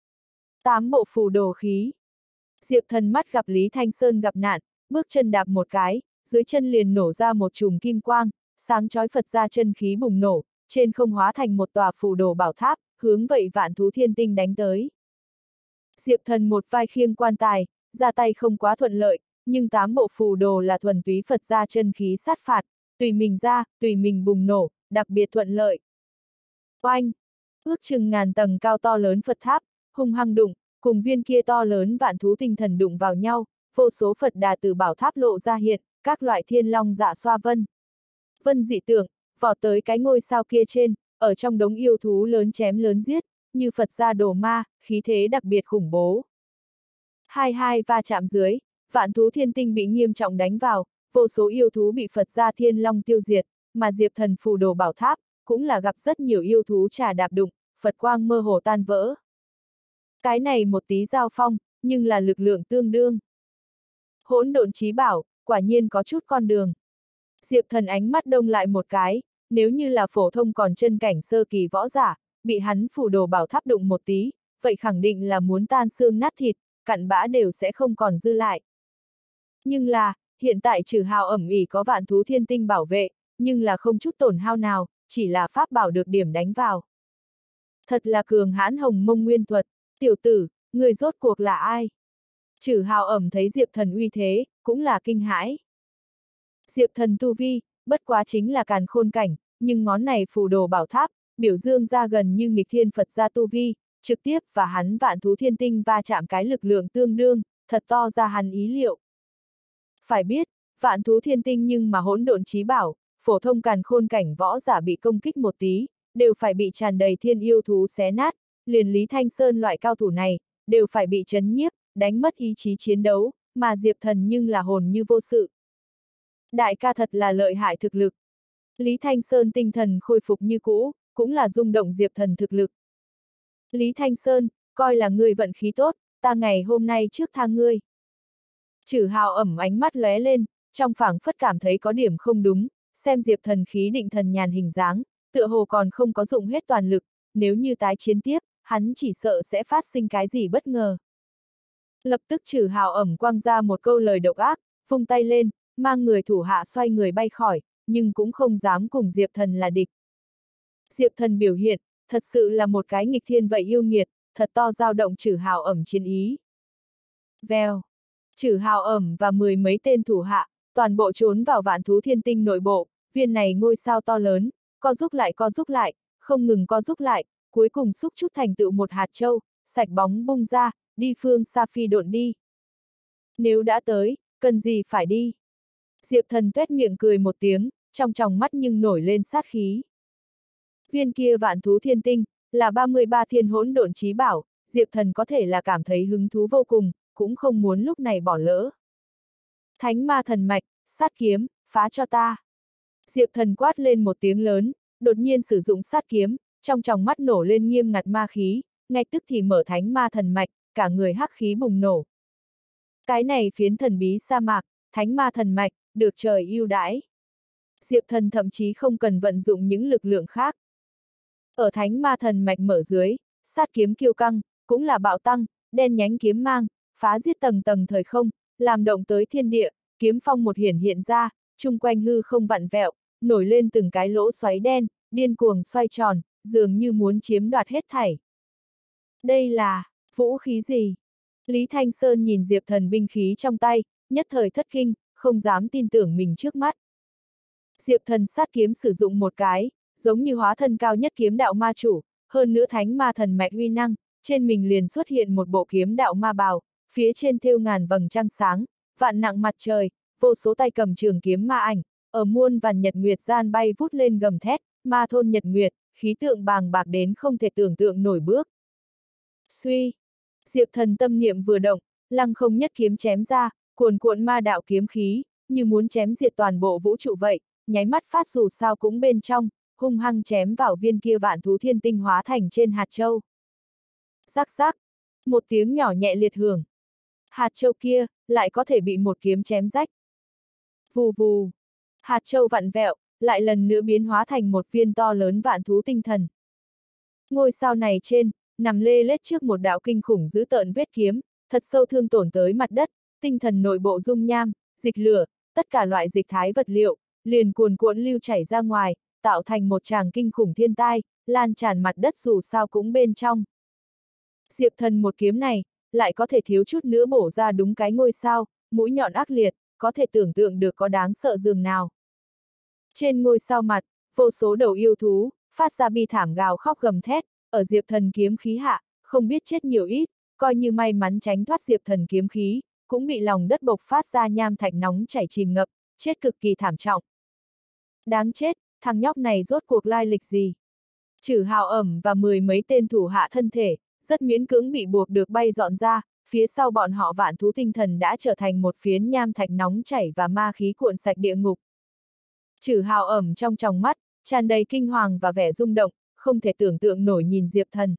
8 bộ phù đồ khí. Diệp Thần mắt gặp Lý Thanh Sơn gặp nạn, bước chân đạp một cái, dưới chân liền nổ ra một chùm kim quang, sáng chói Phật ra chân khí bùng nổ, trên không hóa thành một tòa phù đồ bảo tháp, hướng vậy Vạn Thú Thiên Tinh đánh tới. Diệp Thần một vai khiêng quan tài, ra tay không quá thuận lợi, nhưng 8 bộ phù đồ là thuần túy Phật ra chân khí sát phạt, tùy mình ra, tùy mình bùng nổ, đặc biệt thuận lợi. Oanh! Ước chừng ngàn tầng cao to lớn Phật tháp, hung hăng đụng, cùng viên kia to lớn vạn thú tinh thần đụng vào nhau, vô số Phật đà từ bảo tháp lộ ra hiện, các loại thiên long dạ xoa vân. Vân dị tượng, vọt tới cái ngôi sao kia trên, ở trong đống yêu thú lớn chém lớn giết, như Phật gia đồ ma, khí thế đặc biệt khủng bố. Hai va chạm dưới, Vạn Thú Thiên Tinh bị nghiêm trọng đánh vào, vô số yêu thú bị Phật gia thiên long tiêu diệt, mà Diệp Thần phù đồ bảo tháp, cũng là gặp rất nhiều yêu thú trà đạp đụng, Phật quang mơ hồ tan vỡ. Cái này một tí giao phong, nhưng là lực lượng tương đương. Hỗn độn chí bảo, quả nhiên có chút con đường. Diệp Thần ánh mắt đông lại một cái, nếu như là phổ thông còn chân cảnh sơ kỳ võ giả, bị hắn phù đồ bảo tháp đụng một tí, vậy khẳng định là muốn tan xương nát thịt, cặn bã đều sẽ không còn dư lại. Nhưng là, hiện tại trừ hào ẩm ỉ có Vạn Thú Thiên Tinh bảo vệ, nhưng là không chút tổn hao nào, chỉ là pháp bảo được điểm đánh vào. Thật là cường hãn hồng mông nguyên thuật, tiểu tử, người rốt cuộc là ai? Trừ hào ẩm thấy Diệp Thần uy thế, cũng là kinh hãi. Diệp Thần tu vi, bất quá chính là càn khôn cảnh, nhưng ngón này phù đồ bảo tháp, biểu dương ra gần như nghịch thiên Phật gia tu vi, trực tiếp và hắn Vạn Thú Thiên Tinh va chạm cái lực lượng tương đương, thật to ra hắn ý liệu. Phải biết, vạn thú thiên tinh nhưng mà hỗn độn chí bảo, phổ thông càn khôn cảnh võ giả bị công kích một tí, đều phải bị tràn đầy thiên yêu thú xé nát, liền Lý Thanh Sơn loại cao thủ này, đều phải bị chấn nhiếp, đánh mất ý chí chiến đấu, mà Diệp Thần nhưng là hồn như vô sự. Đại ca thật là lợi hại thực lực. Lý Thanh Sơn tinh thần khôi phục như cũ, cũng là rung động Diệp Thần thực lực. Lý Thanh Sơn, coi là ngươi vận khí tốt, ta ngày hôm nay trước tha ngươi. Chử Hào ẩm ánh mắt lóe lên, trong phảng phất cảm thấy có điểm không đúng, xem Diệp Thần khí định thần nhàn hình dáng, tựa hồ còn không có dụng hết toàn lực, nếu như tái chiến tiếp, hắn chỉ sợ sẽ phát sinh cái gì bất ngờ. Lập tức Chử Hào ẩm quăng ra một câu lời độc ác, vung tay lên, mang người thủ hạ xoay người bay khỏi, nhưng cũng không dám cùng Diệp Thần là địch. Diệp Thần biểu hiện, thật sự là một cái nghịch thiên vậy yêu nghiệt, thật to dao động Chử Hào ẩm chiến ý. Vèo. Chử Hào ẩm và mười mấy tên thủ hạ, toàn bộ trốn vào vạn thú thiên tinh nội bộ, viên này ngôi sao to lớn, co rúm lại, không ngừng co rúm lại, cuối cùng xúc chút thành tựu một hạt châu, sạch bóng bung ra, đi phương xa phi độn đi. Nếu đã tới, cần gì phải đi? Diệp Thần tuét miệng cười một tiếng, trong tròng mắt nhưng nổi lên sát khí. Viên kia vạn thú thiên tinh, là 33 thiên hỗn độn chí bảo, Diệp Thần có thể là cảm thấy hứng thú vô cùng, cũng không muốn lúc này bỏ lỡ. Thánh ma thần mạch, sát kiếm, phá cho ta. Diệp Thần quát lên một tiếng lớn, đột nhiên sử dụng sát kiếm, trong tròng mắt nổ lên nghiêm ngặt ma khí, ngay tức thì mở thánh ma thần mạch, cả người hắc khí bùng nổ. Cái này phiến thần bí sa mạc, thánh ma thần mạch, được trời ưu đãi. Diệp Thần thậm chí không cần vận dụng những lực lượng khác. Ở thánh ma thần mạch mở dưới, sát kiếm kiêu căng, cũng là bạo tăng, đen nhánh kiếm mang, phá giết tầng tầng thời không, làm động tới thiên địa, kiếm phong một hiển hiện ra, chung quanh hư không vặn vẹo, nổi lên từng cái lỗ xoáy đen, điên cuồng xoay tròn, dường như muốn chiếm đoạt hết thảy. Đây là vũ khí gì? Lý Thanh Sơn nhìn Diệp Thần binh khí trong tay, nhất thời thất kinh, không dám tin tưởng mình trước mắt. Diệp Thần sát kiếm sử dụng một cái, giống như hóa thân cao nhất kiếm đạo ma chủ, hơn nữa thánh ma thần mạch uy năng, trên mình liền xuất hiện một bộ kiếm đạo ma bào, phía trên thêu ngàn vầng trăng sáng, vạn nặng mặt trời, vô số tay cầm trường kiếm ma ảnh, ở muôn vàn nhật nguyệt gian bay vút lên gầm thét, ma thôn nhật nguyệt, khí tượng bàng bạc đến không thể tưởng tượng nổi bước. Suy! Diệp Thần tâm niệm vừa động, lăng không nhất kiếm chém ra, cuồn cuộn ma đạo kiếm khí, như muốn chém diệt toàn bộ vũ trụ vậy, nháy mắt phát dù sao cũng bên trong, hung hăng chém vào viên kia vạn thú thiên tinh hóa thành trên hạt châu. Rắc rắc! Một tiếng nhỏ nhẹ liệt hưởng. Hạt châu kia, lại có thể bị một kiếm chém rách. Vù vù! Hạt châu vặn vẹo, lại lần nữa biến hóa thành một viên to lớn vạn thú tinh thần. Ngôi sao này trên, nằm lê lết trước một đạo kinh khủng dữ tợn vết kiếm, thật sâu thương tổn tới mặt đất, tinh thần nội bộ dung nham, dịch lửa, tất cả loại dịch thái vật liệu, liền cuồn cuộn lưu chảy ra ngoài, tạo thành một tràng kinh khủng thiên tai, lan tràn mặt đất dù sao cũng bên trong. Diệp Thần một kiếm này, lại có thể thiếu chút nữa bổ ra đúng cái ngôi sao, mũi nhọn ác liệt, có thể tưởng tượng được có đáng sợ dường nào. Trên ngôi sao mặt, vô số đầu yêu thú, phát ra bi thảm gào khóc gầm thét, ở Diệp Thần kiếm khí hạ, không biết chết nhiều ít, coi như may mắn tránh thoát Diệp Thần kiếm khí, cũng bị lòng đất bộc phát ra nham thạch nóng chảy chìm ngập, chết cực kỳ thảm trọng. Đáng chết, thằng nhóc này rốt cuộc lai lịch gì? Chử Hào ẩm và mười mấy tên thủ hạ thân thể, rất miễn cưỡng bị buộc được bay dọn ra, phía sau bọn họ vạn thú tinh thần đã trở thành một phiến nham thạch nóng chảy và ma khí cuộn sạch địa ngục. Chử Hào ẩm trong tròng mắt, tràn đầy kinh hoàng và vẻ rung động, không thể tưởng tượng nổi nhìn Diệp Thần.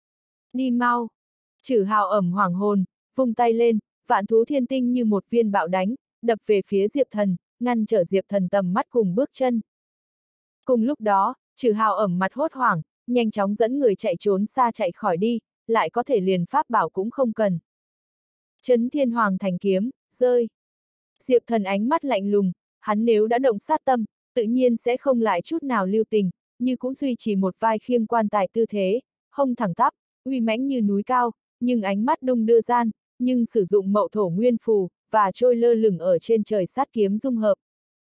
Đi mau! Chử Hào ẩm hoảng hồn, vung tay lên, vạn thú thiên tinh như một viên bạo đánh, đập về phía Diệp Thần, ngăn trở Diệp Thần tầm mắt cùng bước chân. Cùng lúc đó, Chử Hào ẩm mặt hốt hoảng, nhanh chóng dẫn người chạy trốn xa chạy khỏi đi, lại có thể liền pháp bảo cũng không cần. Chấn Thiên Hoàng thành kiếm, rơi. Diệp Thần ánh mắt lạnh lùng, hắn nếu đã động sát tâm, tự nhiên sẽ không lại chút nào lưu tình, như cũng duy trì một vai khiêng quan tài tư thế, hông thẳng tắp, uy mãnh như núi cao, nhưng ánh mắt đung đưa gian, nhưng sử dụng mậu thổ nguyên phù, và trôi lơ lửng ở trên trời sát kiếm dung hợp.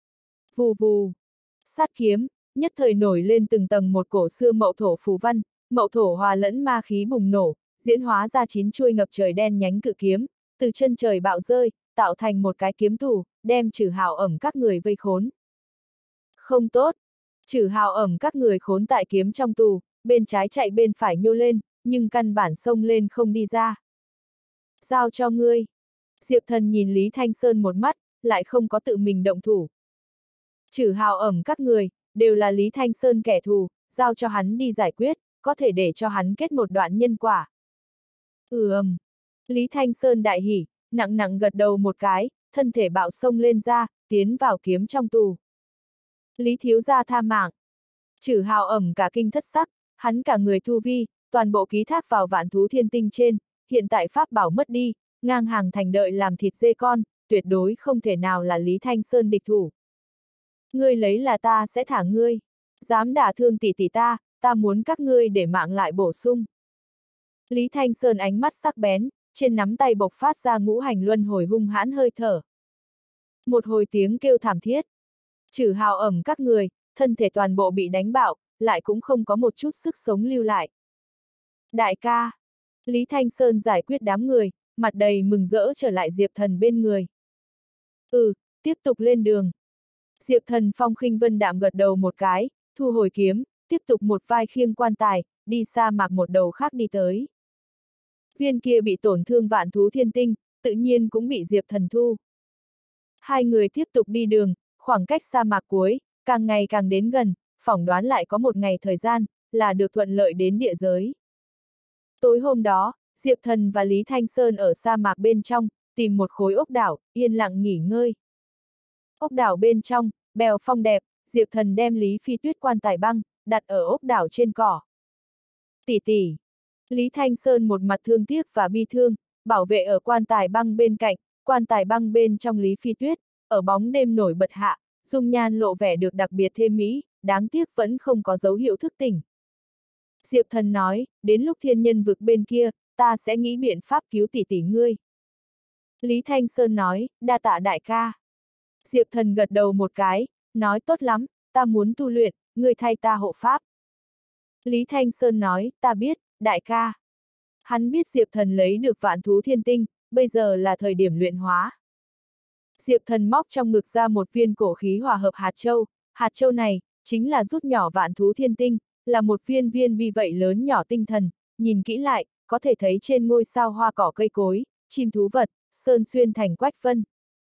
Vù vù. Sát kiếm, nhất thời nổi lên từng tầng một cổ xưa mậu thổ phù văn, mậu thổ hòa lẫn ma khí bùng nổ, diễn hóa ra 9 chuôi ngập trời đen nhánh cự kiếm, từ chân trời bạo rơi, tạo thành một cái kiếm tù, đem Trử Hạo Ẩm các người vây khốn. Không tốt, Trử Hạo Ẩm các người khốn tại kiếm trong tù, bên trái chạy bên phải nhô lên, nhưng căn bản xông lên không đi ra. Giao cho ngươi. Diệp Thần nhìn Lý Thanh Sơn một mắt, lại không có tự mình động thủ. Trử Hạo Ẩm các người, đều là Lý Thanh Sơn kẻ thù, giao cho hắn đi giải quyết, có thể để cho hắn kết một đoạn nhân quả. Lý Thanh Sơn đại hỉ, nặng nặng gật đầu một cái, thân thể bạo xông lên ra, tiến vào kiếm trong tù. Lý thiếu gia tha mạng. Trử Hạo Ẩm cả kinh thất sắc, hắn cả người tu vi, toàn bộ ký thác vào Vạn Thú Thiên Tinh trên, hiện tại pháp bảo mất đi, ngang hàng thành đợi làm thịt dê con, tuyệt đối không thể nào là Lý Thanh Sơn địch thủ. Ngươi lấy là ta sẽ thả ngươi. Dám đả thương tỷ tỷ ta, ta muốn các ngươi để mạng lại bổ sung. Lý Thanh Sơn ánh mắt sắc bén, trên nắm tay bộc phát ra ngũ hành luân hồi hung hãn hơi thở. Một hồi tiếng kêu thảm thiết. Trử Hạo Ẩm các người, thân thể toàn bộ bị đánh bạo, lại cũng không có một chút sức sống lưu lại. Đại ca. Lý Thanh Sơn giải quyết đám người, mặt đầy mừng rỡ trở lại Diệp Thần bên người. Tiếp tục lên đường. Diệp Thần phong khinh vân đạm gật đầu một cái, thu hồi kiếm, tiếp tục một vai khiêng quan tài, đi sa mạc một đầu khác đi tới. Viên kia bị tổn thương Vạn Thú Thiên Tinh, tự nhiên cũng bị Diệp Thần thu. Hai người tiếp tục đi đường, khoảng cách sa mạc cuối, càng ngày càng đến gần, phỏng đoán lại có một ngày thời gian, là được thuận lợi đến địa giới. Tối hôm đó, Diệp Thần và Lý Thanh Sơn ở sa mạc bên trong, tìm một khối ốc đảo, yên lặng nghỉ ngơi. Ốc đảo bên trong, bèo phong đẹp, Diệp Thần đem Lý Phi Tuyết quan tài băng, đặt ở ốc đảo trên cỏ. Tỷ tỷ. Lý Thanh Sơn một mặt thương tiếc và bi thương, bảo vệ ở quan tài băng bên cạnh, quan tài băng bên trong Lý Phi Tuyết, ở bóng đêm nổi bật hạ, dung nhan lộ vẻ được đặc biệt thêm mỹ, đáng tiếc vẫn không có dấu hiệu thức tỉnh. Diệp Thần nói, đến lúc thiên nhân vực bên kia, ta sẽ nghĩ biện pháp cứu tỷ tỷ ngươi. Lý Thanh Sơn nói, đa tạ đại ca. Diệp Thần gật đầu một cái, nói tốt lắm, ta muốn tu luyện, ngươi thay ta hộ pháp. Lý Thanh Sơn nói, ta biết, đại ca. Hắn biết Diệp Thần lấy được Vạn Thú Thiên Tinh, bây giờ là thời điểm luyện hóa. Diệp Thần móc trong ngực ra một viên cổ khí hòa hợp hạt châu này, chính là rút nhỏ Vạn Thú Thiên Tinh, là một viên viên bi vậy lớn nhỏ tinh thần, nhìn kỹ lại, có thể thấy trên ngôi sao hoa cỏ cây cối, chim thú vật, sơn xuyên thành quách vân.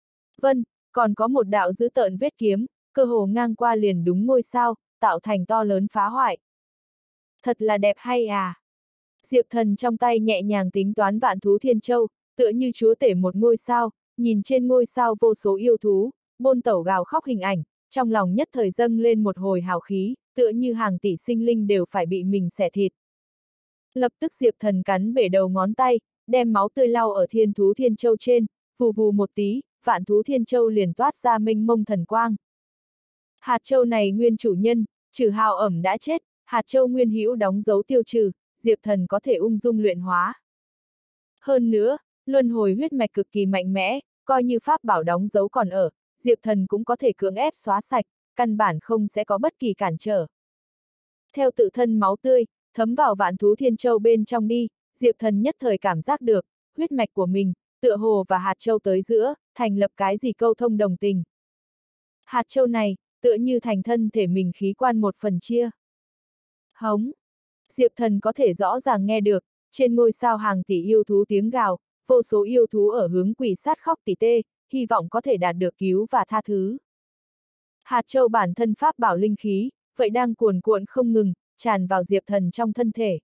Còn có một đạo dữ tợn vết kiếm, cơ hồ ngang qua liền đúng ngôi sao, tạo thành to lớn phá hoại. Thật là đẹp hay à? Diệp Thần trong tay nhẹ nhàng tính toán Vạn Thú Thiên Châu, tựa như chúa tể một ngôi sao, nhìn trên ngôi sao vô số yêu thú, bôn tẩu gào khóc hình ảnh, trong lòng nhất thời dâng lên một hồi hào khí, tựa như hàng tỷ sinh linh đều phải bị mình xẻ thịt. Lập tức Diệp Thần cắn bể đầu ngón tay, đem máu tươi lau ở Thiên Thú Thiên Châu trên, vù vù một tí, Vạn Thú Thiên Châu liền toát ra mênh mông thần quang. Hạt châu này nguyên chủ nhân, Trử Hạo Ẩm đã chết, hạt châu nguyên hữu đóng dấu tiêu trừ, Diệp Thần có thể ung dung luyện hóa. Hơn nữa, luân hồi huyết mạch cực kỳ mạnh mẽ, coi như pháp bảo đóng dấu còn ở, Diệp Thần cũng có thể cưỡng ép xóa sạch, căn bản không sẽ có bất kỳ cản trở. Theo tự thân máu tươi, thấm vào Vạn Thú Thiên Châu bên trong đi, Diệp Thần nhất thời cảm giác được, huyết mạch của mình, tựa hồ và hạt châu tới giữa, thành lập cái gì câu thông đồng tình. Hạt châu này, tựa như thành thân thể mình khí quan một phần chia. Hống! Diệp Thần có thể rõ ràng nghe được, trên ngôi sao hàng tỷ yêu thú tiếng gào, vô số yêu thú ở hướng quỷ sát khóc tỉ tê, hy vọng có thể đạt được cứu và tha thứ. Hạt châu bản thân pháp bảo linh khí, vậy đang cuồn cuộn không ngừng, tràn vào Diệp Thần trong thân thể.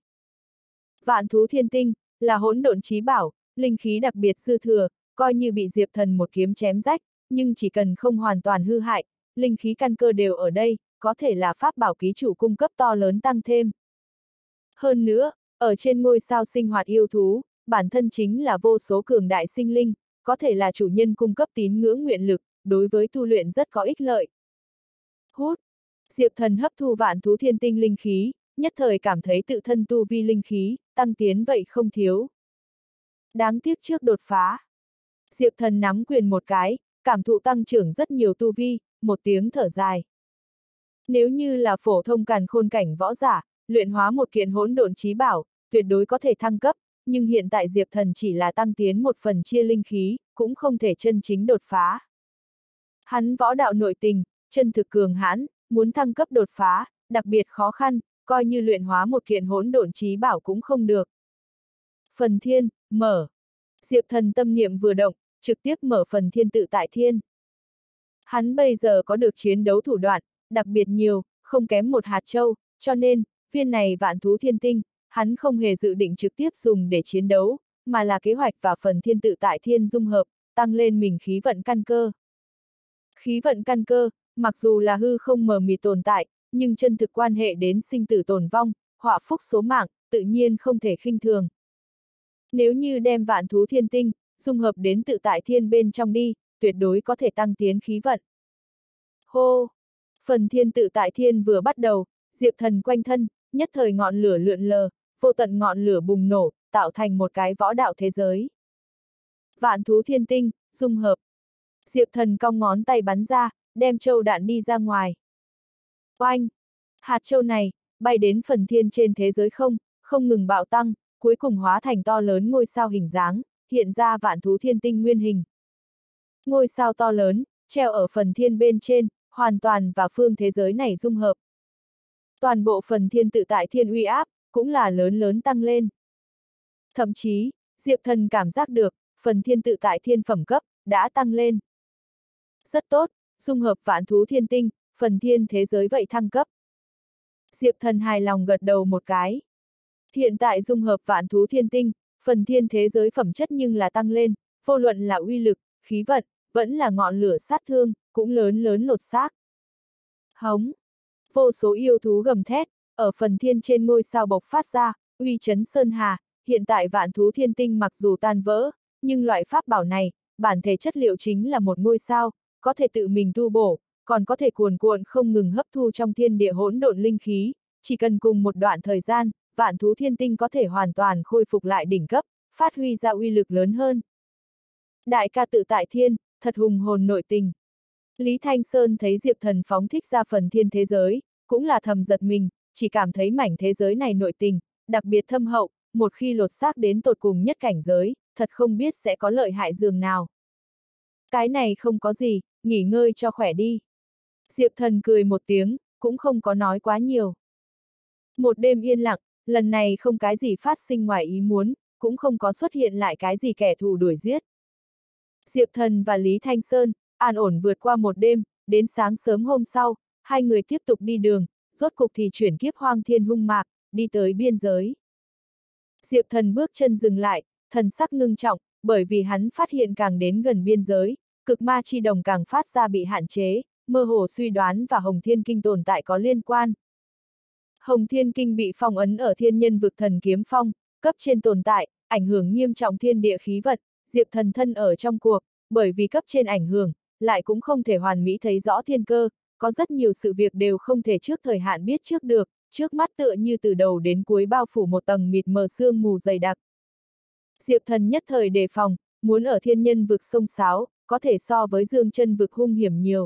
Vạn Thú Thiên Tinh, là hỗn độn chí bảo, linh khí đặc biệt dư thừa, coi như bị Diệp Thần một kiếm chém rách, nhưng chỉ cần không hoàn toàn hư hại, linh khí căn cơ đều ở đây, có thể là pháp bảo ký chủ cung cấp to lớn tăng thêm. Hơn nữa, ở trên ngôi sao sinh hoạt yêu thú, bản thân chính là vô số cường đại sinh linh, có thể là chủ nhân cung cấp tín ngưỡng nguyện lực, đối với tu luyện rất có ích lợi. Hút! Diệp Thần hấp thu Vạn Thú Thiên Tinh linh khí, nhất thời cảm thấy tự thân tu vi linh khí, tăng tiến vậy không thiếu. Đáng tiếc trước đột phá. Diệp Thần nắm quyền một cái, cảm thụ tăng trưởng rất nhiều tu vi, một tiếng thở dài. Nếu như là phổ thông càn khôn cảnh võ giả, luyện hóa một kiện hỗn độn chí bảo, tuyệt đối có thể thăng cấp, nhưng hiện tại Diệp Thần chỉ là tăng tiến một phần chia linh khí, cũng không thể chân chính đột phá. Hắn võ đạo nội tình, chân thực cường hãn, muốn thăng cấp đột phá, đặc biệt khó khăn, coi như luyện hóa một kiện hỗn độn chí bảo cũng không được. Phần thiên, mở. Diệp Thần tâm niệm vừa động, trực tiếp mở phần thiên tự tại thiên. Hắn bây giờ có được chiến đấu thủ đoạn, đặc biệt nhiều, không kém một hạt châu, cho nên, viên này vạn thú thiên tinh, hắn không hề dự định trực tiếp dùng để chiến đấu, mà là kế hoạch và phần thiên tự tại thiên dung hợp, tăng lên mình khí vận căn cơ. Khí vận căn cơ, mặc dù là hư không mờ mịt tồn tại, nhưng chân thực quan hệ đến sinh tử tồn vong, họa phúc số mạng, tự nhiên không thể khinh thường. Nếu như đem vạn thú thiên tinh, dung hợp đến tự tại thiên bên trong đi, tuyệt đối có thể tăng tiến khí vận. Hô! Phần thiên tự tại thiên vừa bắt đầu, Diệp Thần quanh thân, nhất thời ngọn lửa lượn lờ, vô tận ngọn lửa bùng nổ, tạo thành một cái võ đạo thế giới. Vạn thú thiên tinh, dung hợp. Diệp Thần cong ngón tay bắn ra, đem châu đạn đi ra ngoài. Oanh! Hạt châu này, bay đến phần thiên trên thế giới không ngừng bạo tăng, cuối cùng hóa thành to lớn ngôi sao hình dáng, hiện ra vạn thú thiên tinh nguyên hình. Ngôi sao to lớn, treo ở phần thiên bên trên, hoàn toàn và phương thế giới này dung hợp. Toàn bộ phần thiên tự tại thiên uy áp, cũng là lớn lớn tăng lên. Thậm chí, Diệp Thần cảm giác được, phần thiên tự tại thiên phẩm cấp, đã tăng lên. Rất tốt, dung hợp vạn thú thiên tinh, phần thiên thế giới vậy thăng cấp. Diệp Thần hài lòng gật đầu một cái. Hiện tại dung hợp vạn thú thiên tinh, phần thiên thế giới phẩm chất nhưng là tăng lên, vô luận là uy lực, khí vận, vẫn là ngọn lửa sát thương, cũng lớn lớn lột xác. Hống! Vô số yêu thú gầm thét, ở phần thiên trên ngôi sao bộc phát ra, uy chấn sơn hà, hiện tại vạn thú thiên tinh mặc dù tan vỡ, nhưng loại pháp bảo này, bản thể chất liệu chính là một ngôi sao, có thể tự mình tu bổ, còn có thể cuồn cuộn không ngừng hấp thu trong thiên địa hỗn độn linh khí, chỉ cần cùng một đoạn thời gian, vạn thú thiên tinh có thể hoàn toàn khôi phục lại đỉnh cấp, phát huy ra uy lực lớn hơn. Đại ca tự tại thiên, thật hùng hồn nội tình. Lý Thanh Sơn thấy Diệp Thần phóng thích ra phần thiên thế giới, cũng là thầm giật mình, chỉ cảm thấy mảnh thế giới này nội tình, đặc biệt thâm hậu, một khi lột xác đến tột cùng nhất cảnh giới, thật không biết sẽ có lợi hại dường nào. Cái này không có gì, nghỉ ngơi cho khỏe đi. Diệp Thần cười một tiếng, cũng không có nói quá nhiều. Một đêm yên lặng, lần này không cái gì phát sinh ngoài ý muốn, cũng không có xuất hiện lại cái gì kẻ thù đuổi giết. Diệp Thần và Lý Thanh Sơn, an ổn vượt qua một đêm, đến sáng sớm hôm sau, hai người tiếp tục đi đường, rốt cục thì chuyển kiếp hoang thiên hung mạc, đi tới biên giới. Diệp Thần bước chân dừng lại, thần sắc ngưng trọng, bởi vì hắn phát hiện càng đến gần biên giới, cực ma chi đồng càng phát ra bị hạn chế, mơ hồ suy đoán và Hồng Thiên Kinh tồn tại có liên quan. Hồng Thiên Kinh bị phong ấn ở thiên nhân vực thần kiếm phong, cấp trên tồn tại, ảnh hưởng nghiêm trọng thiên địa khí vận, Diệp Thần thân ở trong cuộc, bởi vì cấp trên ảnh hưởng, lại cũng không thể hoàn mỹ thấy rõ thiên cơ, có rất nhiều sự việc đều không thể trước thời hạn biết trước được, trước mắt tựa như từ đầu đến cuối bao phủ một tầng mịt mờ sương mù dày đặc. Diệp Thần nhất thời đề phòng, muốn ở thiên nhân vực sông sáo, có thể so với dương chân vực hung hiểm nhiều.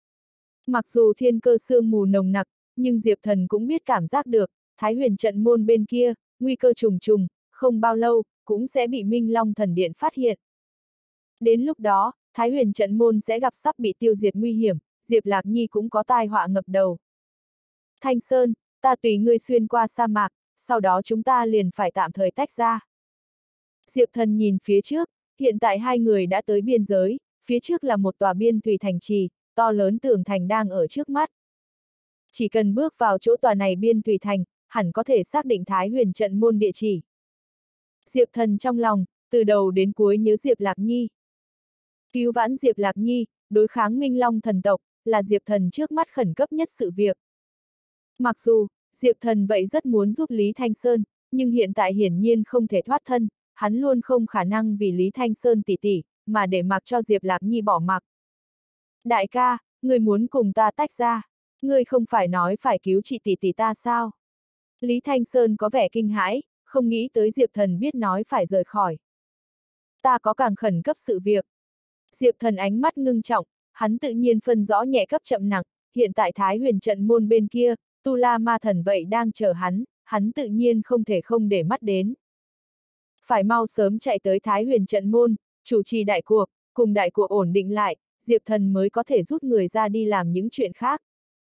Mặc dù thiên cơ sương mù nồng nặc, nhưng Diệp Thần cũng biết cảm giác được, Thái Huyền trận môn bên kia, nguy cơ trùng trùng, không bao lâu, cũng sẽ bị Minh Long thần điện phát hiện. Đến lúc đó, Thái Huyền trận môn sẽ gặp sắp bị tiêu diệt nguy hiểm, Diệp Lạc Nhi cũng có tai họa ngập đầu. Thanh Sơn, ta tùy ngươi xuyên qua sa mạc, sau đó chúng ta liền phải tạm thời tách ra. Diệp Thần nhìn phía trước, hiện tại hai người đã tới biên giới, phía trước là một tòa biên thủy thành trì, to lớn tường thành đang ở trước mắt. Chỉ cần bước vào chỗ tòa này biên thủy thành, hẳn có thể xác định Thái Huyền trận môn địa chỉ. Diệp Thần trong lòng, từ đầu đến cuối nhớ Diệp Lạc Nhi. Cứu vãn Diệp Lạc Nhi, đối kháng Minh Long thần tộc, là Diệp Thần trước mắt khẩn cấp nhất sự việc. Mặc dù, Diệp Thần vậy rất muốn giúp Lý Thanh Sơn, nhưng hiện tại hiển nhiên không thể thoát thân, hắn luôn không khả năng vì Lý Thanh Sơn tỷ tỷ, mà để mặc cho Diệp Lạc Nhi bỏ mặc. Đại ca, người muốn cùng ta tách ra, ngươi không phải nói phải cứu chị tỷ tỷ ta sao? Lý Thanh Sơn có vẻ kinh hãi, không nghĩ tới Diệp Thần biết nói phải rời khỏi. Ta có càng khẩn cấp sự việc. Diệp Thần ánh mắt ngưng trọng, hắn tự nhiên phân rõ nhẹ cấp chậm nặng, hiện tại Thái Huyền trận môn bên kia, Tu La Ma thần vậy đang chờ hắn tự nhiên không thể không để mắt đến. Phải mau sớm chạy tới Thái Huyền trận môn, chủ trì đại cuộc, cùng đại cuộc ổn định lại, Diệp Thần mới có thể rút người ra đi làm những chuyện khác.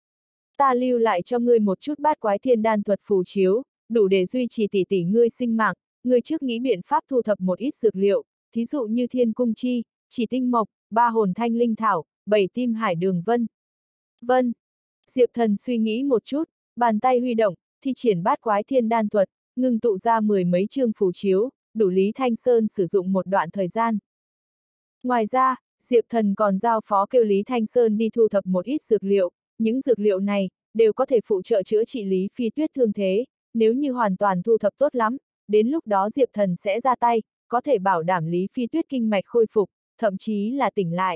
Ta lưu lại cho ngươi một chút bát quái thiên đan thuật phù chiếu, đủ để duy trì tỷ tỷ ngươi sinh mạng, ngươi trước nghĩ biện pháp thu thập một ít dược liệu, thí dụ như thiên cung chi, chỉ tinh mộc, ba hồn thanh linh thảo, 7 tim hải đường vân. Vân. Diệp Thần suy nghĩ một chút, bàn tay huy động, thi triển bát quái thiên đan thuật, ngưng tụ ra 10 mấy chương phù chiếu, đủ Lý Thanh Sơn sử dụng một đoạn thời gian. Ngoài ra, Diệp Thần còn giao phó kêu Lý Thanh Sơn đi thu thập một ít dược liệu, những dược liệu này đều có thể phụ trợ chữa trị Lý Phi Tuyết thương thế, nếu như hoàn toàn thu thập tốt lắm, đến lúc đó Diệp Thần sẽ ra tay, có thể bảo đảm Lý Phi Tuyết kinh mạch khôi phục, thậm chí là tỉnh lại.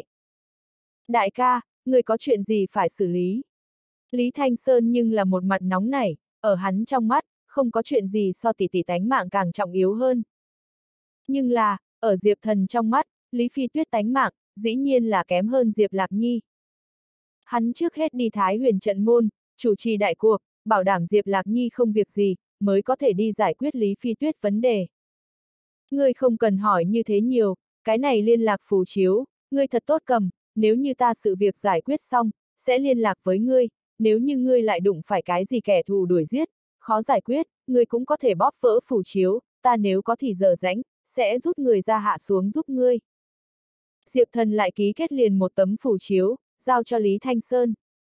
Đại ca, người có chuyện gì phải xử lý? Lý Thanh Sơn nhưng là một mặt nóng nảy, ở hắn trong mắt, không có chuyện gì so tỷ tỷ tánh mạng càng trọng yếu hơn. Nhưng là, ở Diệp Thần trong mắt, Lý Phi Tuyết tánh mạng, dĩ nhiên là kém hơn Diệp Lạc Nhi. Hắn trước hết đi Thái Huyền trận môn, chủ trì đại cuộc, bảo đảm Diệp Lạc Nhi không việc gì, mới có thể đi giải quyết Lý Phi Tuyết vấn đề. Ngươi không cần hỏi như thế nhiều, cái này liên lạc phù chiếu, ngươi thật tốt cầm, nếu như ta sự việc giải quyết xong, sẽ liên lạc với ngươi, nếu như ngươi lại đụng phải cái gì kẻ thù đuổi giết, khó giải quyết, ngươi cũng có thể bóp vỡ phù chiếu, ta nếu có thì giờ rãnh, sẽ rút người ra hạ xuống giúp ngươi. Diệp Thần lại ký kết liền một tấm phù chiếu, giao cho Lý Thanh Sơn.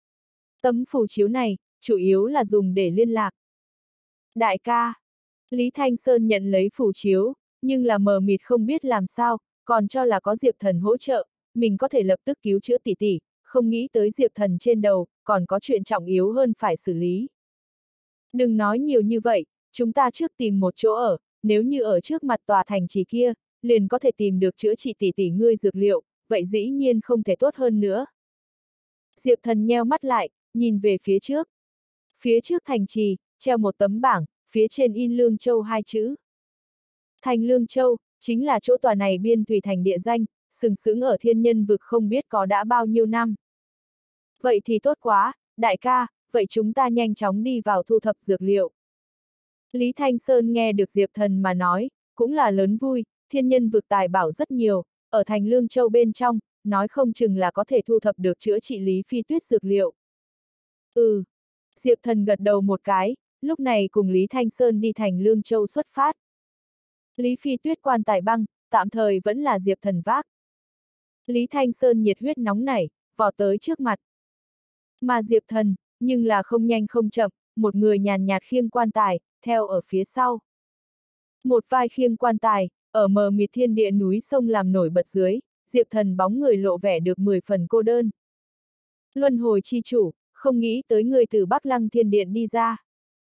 Tấm phù chiếu này, chủ yếu là dùng để liên lạc. Đại ca, Lý Thanh Sơn nhận lấy phù chiếu, nhưng là mờ mịt không biết làm sao, còn cho là có Diệp Thần hỗ trợ, mình có thể lập tức cứu chữa tỷ tỷ, không nghĩ tới Diệp Thần trên đầu, còn có chuyện trọng yếu hơn phải xử lý. Đừng nói nhiều như vậy, chúng ta trước tìm một chỗ ở, nếu như ở trước mặt tòa thành trì kia, liền có thể tìm được chữa trị tỷ tỷ ngươi dược liệu, vậy dĩ nhiên không thể tốt hơn nữa. Diệp Thần nheo mắt lại, nhìn về phía trước. Phía trước thành trì, treo một tấm bảng, phía trên in Lương Châu hai chữ. Thành Lương Châu, chính là chỗ tòa này biên thủy thành địa danh, sừng sững ở thiên nhân vực không biết có đã bao nhiêu năm. Vậy thì tốt quá, đại ca, vậy chúng ta nhanh chóng đi vào thu thập dược liệu. Lý Thanh Sơn nghe được Diệp Thần mà nói, cũng là lớn vui, thiên nhân vực tài bảo rất nhiều, ở thành Lương Châu bên trong, nói không chừng là có thể thu thập được chữa trị Lý Phi Tuyết dược liệu. Ừ. Diệp Thần gật đầu một cái, lúc này cùng Lý Thanh Sơn đi thành Lương Châu xuất phát. Lý Phi Tuyết quan tài băng, tạm thời vẫn là Diệp Thần vác. Lý Thanh Sơn nhiệt huyết nóng nảy, vọt tới trước mặt. Mà Diệp Thần, nhưng là không nhanh không chậm, một người nhàn nhạt khiêng quan tài, theo ở phía sau. Một vai khiêng quan tài, ở mờ mịt thiên địa núi sông làm nổi bật dưới, Diệp Thần bóng người lộ vẻ được 10 phần cô đơn. Luân hồi chi chủ, không nghĩ tới người từ Bắc Lăng Thiên Điện đi ra.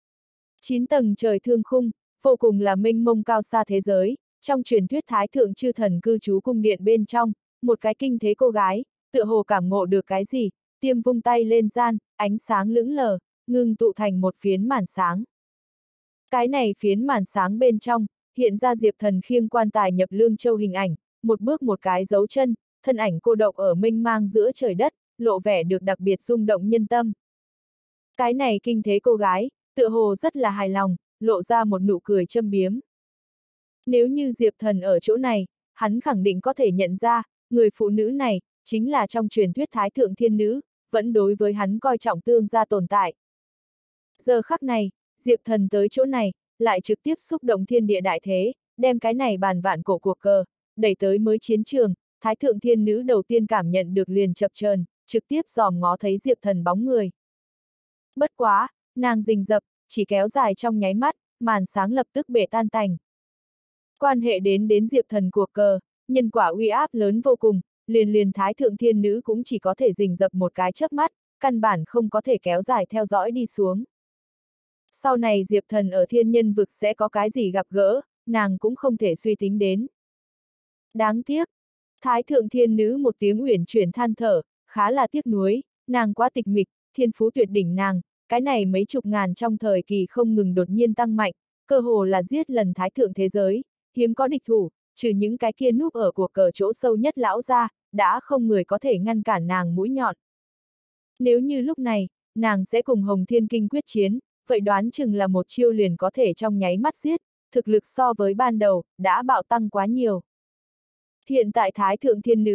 9 tầng trời thương khung, vô cùng là mênh mông cao xa thế giới, trong truyền thuyết Thái Thượng Chư Thần cư trú cung điện bên trong, một cái kinh thế cô gái, tựa hồ cảm ngộ được cái gì, tiêm vung tay lên gian, ánh sáng lững lờ, ngưng tụ thành một phiến màn sáng. Cái này phiến màn sáng bên trong, hiện ra Diệp Thần khiêng quan tài nhập Lương Châu hình ảnh, một bước một cái dấu chân, thân ảnh cô độc ở mênh mang giữa trời đất, lộ vẻ được đặc biệt rung động nhân tâm. Cái này kinh thế cô gái, tựa hồ rất là hài lòng, lộ ra một nụ cười châm biếm. Nếu như Diệp Thần ở chỗ này, hắn khẳng định có thể nhận ra, người phụ nữ này, chính là trong truyền thuyết Thái Thượng Thiên Nữ, vẫn đối với hắn coi trọng tương gia tồn tại. Giờ khắc này, Diệp Thần tới chỗ này, lại trực tiếp xúc động thiên địa đại thế, đem cái này bàn vạn cổ cuộc cờ, đẩy tới mới chiến trường, Thái Thượng Thiên Nữ đầu tiên cảm nhận được liền chập chờn, trực tiếp dòm ngó thấy Diệp Thần bóng người. Bất quá, nàng rình rập, chỉ kéo dài trong nháy mắt, màn sáng lập tức bể tan tành. Quan hệ đến Diệp Thần cuộc cờ, nhân quả uy áp lớn vô cùng, liền Thái Thượng Thiên Nữ cũng chỉ có thể rình rập một cái chớp mắt, căn bản không có thể kéo dài theo dõi đi xuống. Sau này Diệp Thần ở thiên nhân vực sẽ có cái gì gặp gỡ, nàng cũng không thể suy tính đến. Đáng tiếc, Thái Thượng Thiên Nữ một tiếng uyển chuyển than thở, khá là tiếc nuối, nàng quá tịch mịch, thiên phú tuyệt đỉnh nàng, cái này mấy chục ngàn trong thời kỳ không ngừng đột nhiên tăng mạnh, cơ hồ là giết lần Thái Thượng thế giới, hiếm có địch thủ, trừ những cái kia núp ở cuộc cờ chỗ sâu nhất lão ra, đã không người có thể ngăn cản nàng mũi nhọn. Nếu như lúc này, nàng sẽ cùng Hồng Thiên Kinh quyết chiến, vậy đoán chừng là một chiêu liền có thể trong nháy mắt giết, thực lực so với ban đầu, đã bạo tăng quá nhiều. Hiện tại Thái Thượng Thiên Nữ,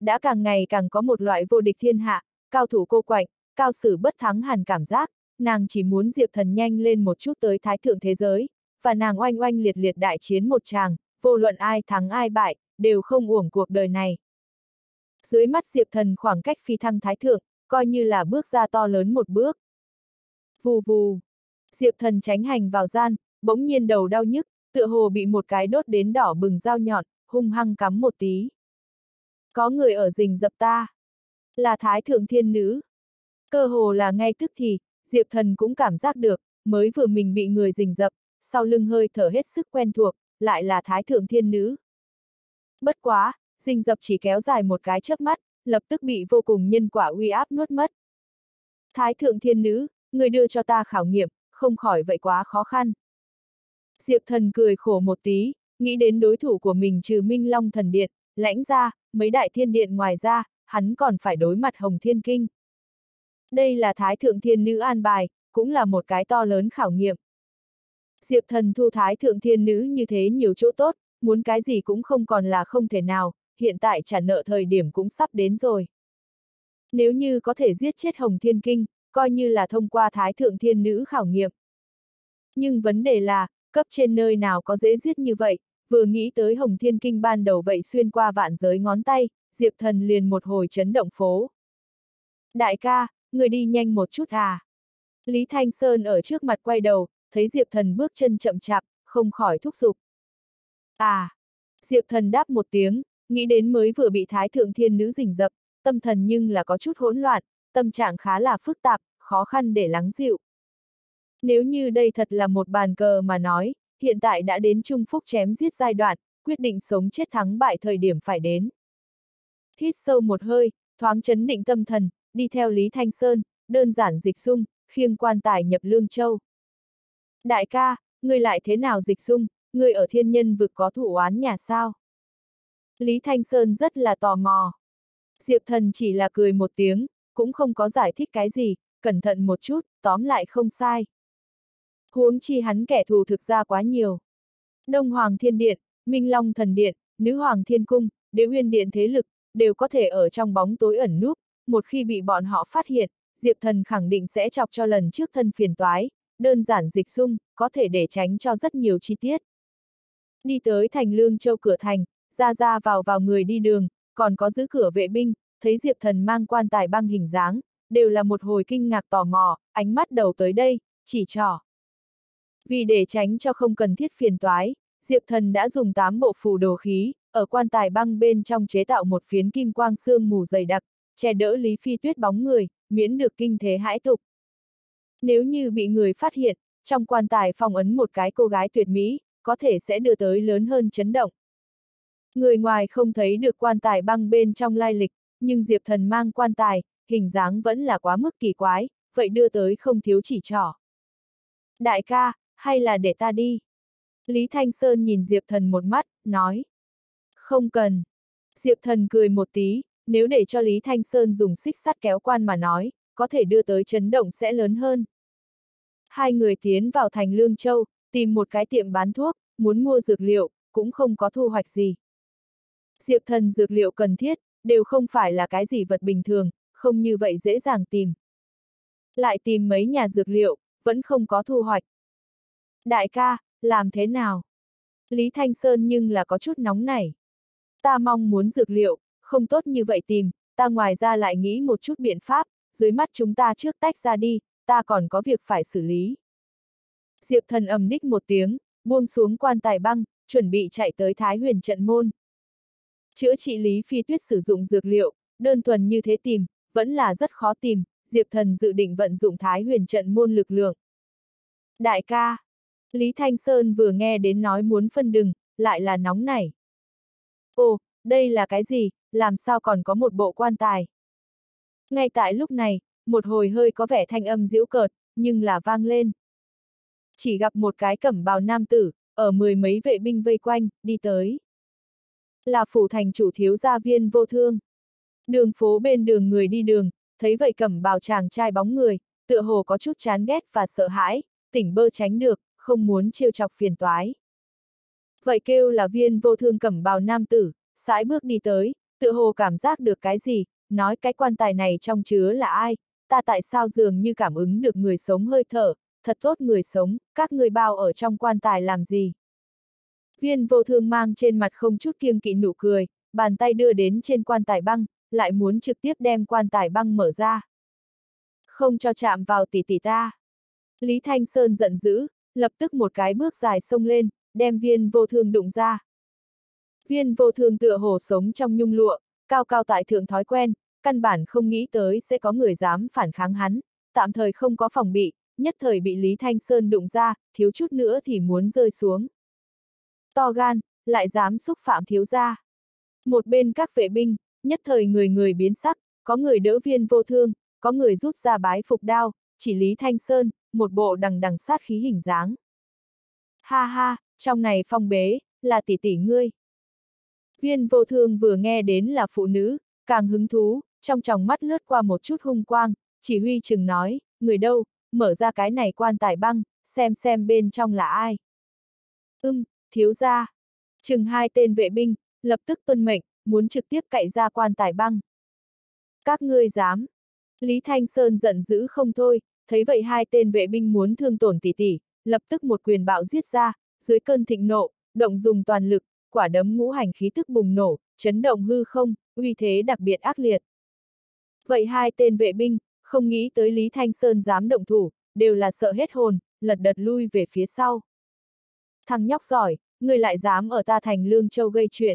đã càng ngày càng có một loại vô địch thiên hạ, cao thủ cô quạnh, cao sử bất thắng hẳn cảm giác, nàng chỉ muốn Diệp Thần nhanh lên một chút tới thái thượng thế giới, và nàng oanh oanh liệt liệt đại chiến một tràng, vô luận ai thắng ai bại, đều không uổng cuộc đời này. Dưới mắt Diệp Thần khoảng cách phi thăng thái thượng, coi như là bước ra to lớn một bước. Vù vù. Diệp Thần tránh hành vào gian, bỗng nhiên đầu đau nhức, tựa hồ bị một cái đốt đến đỏ bừng dao nhọn, hung hăng cắm một tí. Có người ở rình rập ta. Là Thái Thượng Thiên Nữ. Cơ hồ là ngay tức thì, Diệp Thần cũng cảm giác được, mới vừa mình bị người rình rập, sau lưng hơi thở hết sức quen thuộc, lại là Thái Thượng Thiên Nữ. Bất quá, rình rập chỉ kéo dài một cái chớp mắt, lập tức bị vô cùng nhân quả uy áp nuốt mất. Thái Thượng Thiên Nữ, người đưa cho ta khảo nghiệm, không khỏi vậy quá khó khăn. Diệp Thần cười khổ một tí, nghĩ đến đối thủ của mình trừ Minh Long Thần Điện, Lãnh Gia, mấy đại thiên điện ngoài ra, hắn còn phải đối mặt Hồng Thiên Kinh. Đây là Thái Thượng Thiên Nữ an bài, cũng là một cái to lớn khảo nghiệm. Diệp Thần thu Thái Thượng Thiên Nữ như thế nhiều chỗ tốt, muốn cái gì cũng không còn là không thể nào, hiện tại trả nợ thời điểm cũng sắp đến rồi. Nếu như có thể giết chết Hồng Thiên Kinh, coi như là thông qua Thái Thượng Thiên Nữ khảo nghiệm. Nhưng vấn đề là, cấp trên nơi nào có dễ giết như vậy, vừa nghĩ tới Hồng Thiên Kinh ban đầu vậy xuyên qua vạn giới ngón tay, Diệp Thần liền một hồi chấn động phố. Đại ca, người đi nhanh một chút à? Lý Thanh Sơn ở trước mặt quay đầu, thấy Diệp Thần bước chân chậm chạp, không khỏi thúc giục. À! Diệp Thần đáp một tiếng, nghĩ đến mới vừa bị Thái Thượng Thiên Nữ rình rập, tâm thần nhưng là có chút hỗn loạn, tâm trạng khá là phức tạp, khó khăn để lắng dịu. Nếu như đây thật là một bàn cờ mà nói, hiện tại đã đến Trung Phúc chém giết giai đoạn, quyết định sống chết thắng bại thời điểm phải đến. Hít sâu một hơi, thoáng chấn định tâm thần, đi theo Lý Thanh Sơn, đơn giản dịch dung, khiêng quan tài nhập Lương Châu. Đại ca, ngươi lại thế nào dịch dung, ngươi ở thiên nhân vực có thủ oán nhà sao? Lý Thanh Sơn rất là tò mò. Diệp Thần chỉ là cười một tiếng, cũng không có giải thích cái gì, cẩn thận một chút, tóm lại không sai. Huống chi hắn kẻ thù thực ra quá nhiều. Đông Hoàng Thiên Điện, Minh Long Thần Điện, Nữ Hoàng Thiên Cung, Đế Uyên Điện thế lực, đều có thể ở trong bóng tối ẩn núp, một khi bị bọn họ phát hiện, Diệp Thần khẳng định sẽ chọc cho lần trước thân phiền toái, đơn giản dịch dung, có thể để tránh cho rất nhiều chi tiết. Đi tới thành Lương Châu cửa thành, ra vào người đi đường, còn có giữ cửa vệ binh, thấy Diệp Thần mang quan tài băng hình dáng, đều là một hồi kinh ngạc tò mò, ánh mắt đầu tới đây, chỉ trỏ. Vì để tránh cho không cần thiết phiền toái, Diệp Thần đã dùng 8 bộ phù đồ khí, ở quan tài băng bên trong chế tạo một phiến kim quang sương mù dày đặc, che đỡ Lý Phi Tuyết bóng người, miễn được kinh thế hãi tục. Nếu như bị người phát hiện, trong quan tài phong ấn một cái cô gái tuyệt mỹ, có thể sẽ đưa tới lớn hơn chấn động. Người ngoài không thấy được quan tài băng bên trong lai lịch, nhưng Diệp Thần mang quan tài, hình dáng vẫn là quá mức kỳ quái, vậy đưa tới không thiếu chỉ trỏ. Đại ca, hay là để ta đi? Lý Thanh Sơn nhìn Diệp Thần một mắt, nói. Không cần. Diệp Thần cười một tí, nếu để cho Lý Thanh Sơn dùng xích sắt kéo quan mà nói, có thể đưa tới chấn động sẽ lớn hơn. Hai người tiến vào thành Lương Châu, tìm một cái tiệm bán thuốc, muốn mua dược liệu, cũng không có thu hoạch gì. Diệp Thần dược liệu cần thiết, đều không phải là cái gì vật bình thường, không như vậy dễ dàng tìm. Lại tìm mấy nhà dược liệu, vẫn không có thu hoạch. Đại ca, làm thế nào? Lý Thanh Sơn nhưng là có chút nóng nảy. Ta mong muốn dược liệu, không tốt như vậy tìm, ta ngoài ra lại nghĩ một chút biện pháp, dưới mắt chúng ta trước tách ra đi, ta còn có việc phải xử lý. Diệp Thần ầm đích một tiếng, buông xuống quan tài băng, chuẩn bị chạy tới Thái Huyền trận môn. Chữa trị Lý Phi Tuyết sử dụng dược liệu, đơn thuần như thế tìm, vẫn là rất khó tìm, Diệp Thần dự định vận dụng Thái Huyền trận môn lực lượng. Đại ca! Lý Thanh Sơn vừa nghe đến nói muốn phân đừng, lại là nóng nảy. Ồ, đây là cái gì, làm sao còn có một bộ quan tài? Ngay tại lúc này, một hồi hơi có vẻ thanh âm giễu cợt, nhưng là vang lên. Chỉ gặp một cái cẩm bào nam tử, ở 10 mấy vệ binh vây quanh, đi tới. Là phủ thành chủ thiếu gia Viên Vô Thương. Đường phố bên đường người đi đường, thấy vậy cẩm bào chàng trai bóng người, tựa hồ có chút chán ghét và sợ hãi, tỉnh bơ tránh được, không muốn trêu chọc phiền toái. Vậy kêu là Viên Vô Thương cẩm bào nam tử, sải bước đi tới, Tựa hồ cảm giác được cái gì, nói cái quan tài này trong chứa là ai, ta tại sao dường như cảm ứng được người sống hơi thở, thật tốt người sống, các ngươi bao ở trong quan tài làm gì? Viên vô thương mang trên mặt không chút kiêng kỵ nụ cười, bàn tay đưa đến trên quan tài băng, lại muốn trực tiếp đem quan tài băng mở ra. Không cho chạm vào tỷ tỷ ta. Lý Thanh Sơn giận dữ, lập tức một cái bước dài xông lên, đem viên vô thương đụng ra. Viên vô thương tựa hồ sống trong nhung lụa, cao cao tại thượng thói quen, căn bản không nghĩ tới sẽ có người dám phản kháng hắn, tạm thời không có phòng bị, nhất thời bị Lý Thanh Sơn đụng ra, thiếu chút nữa thì muốn rơi xuống. To gan, lại dám xúc phạm thiếu gia. Một bên các vệ binh, nhất thời người người biến sắc, có người đỡ viên vô thương, có người rút ra bái phục đao, chỉ Lý Thanh Sơn, một bộ đằng đằng sát khí hình dáng. Ha ha, trong này phong bế, là tỷ tỷ ngươi. Viên vô thương vừa nghe đến là phụ nữ, càng hứng thú, trong tròng mắt lướt qua một chút hung quang, chỉ huy chừng nói, người đâu, mở ra cái này quan tài băng, xem bên trong là ai. Thiếu gia. Chừng hai tên vệ binh, lập tức tuân mệnh, muốn trực tiếp cậy ra quan tài băng. Các ngươi dám. Lý Thanh Sơn giận dữ không thôi, thấy vậy hai tên vệ binh muốn thương tổn tỷ tỷ, lập tức một quyền bạo giết ra, dưới cơn thịnh nộ, động dùng toàn lực, quả đấm ngũ hành khí tức bùng nổ, chấn động hư không, uy thế đặc biệt ác liệt. Vậy hai tên vệ binh, không nghĩ tới Lý Thanh Sơn dám động thủ, đều là sợ hết hồn, lật đật lui về phía sau. Thằng nhóc giỏi, người lại dám ở ta thành Lương Châu gây chuyện.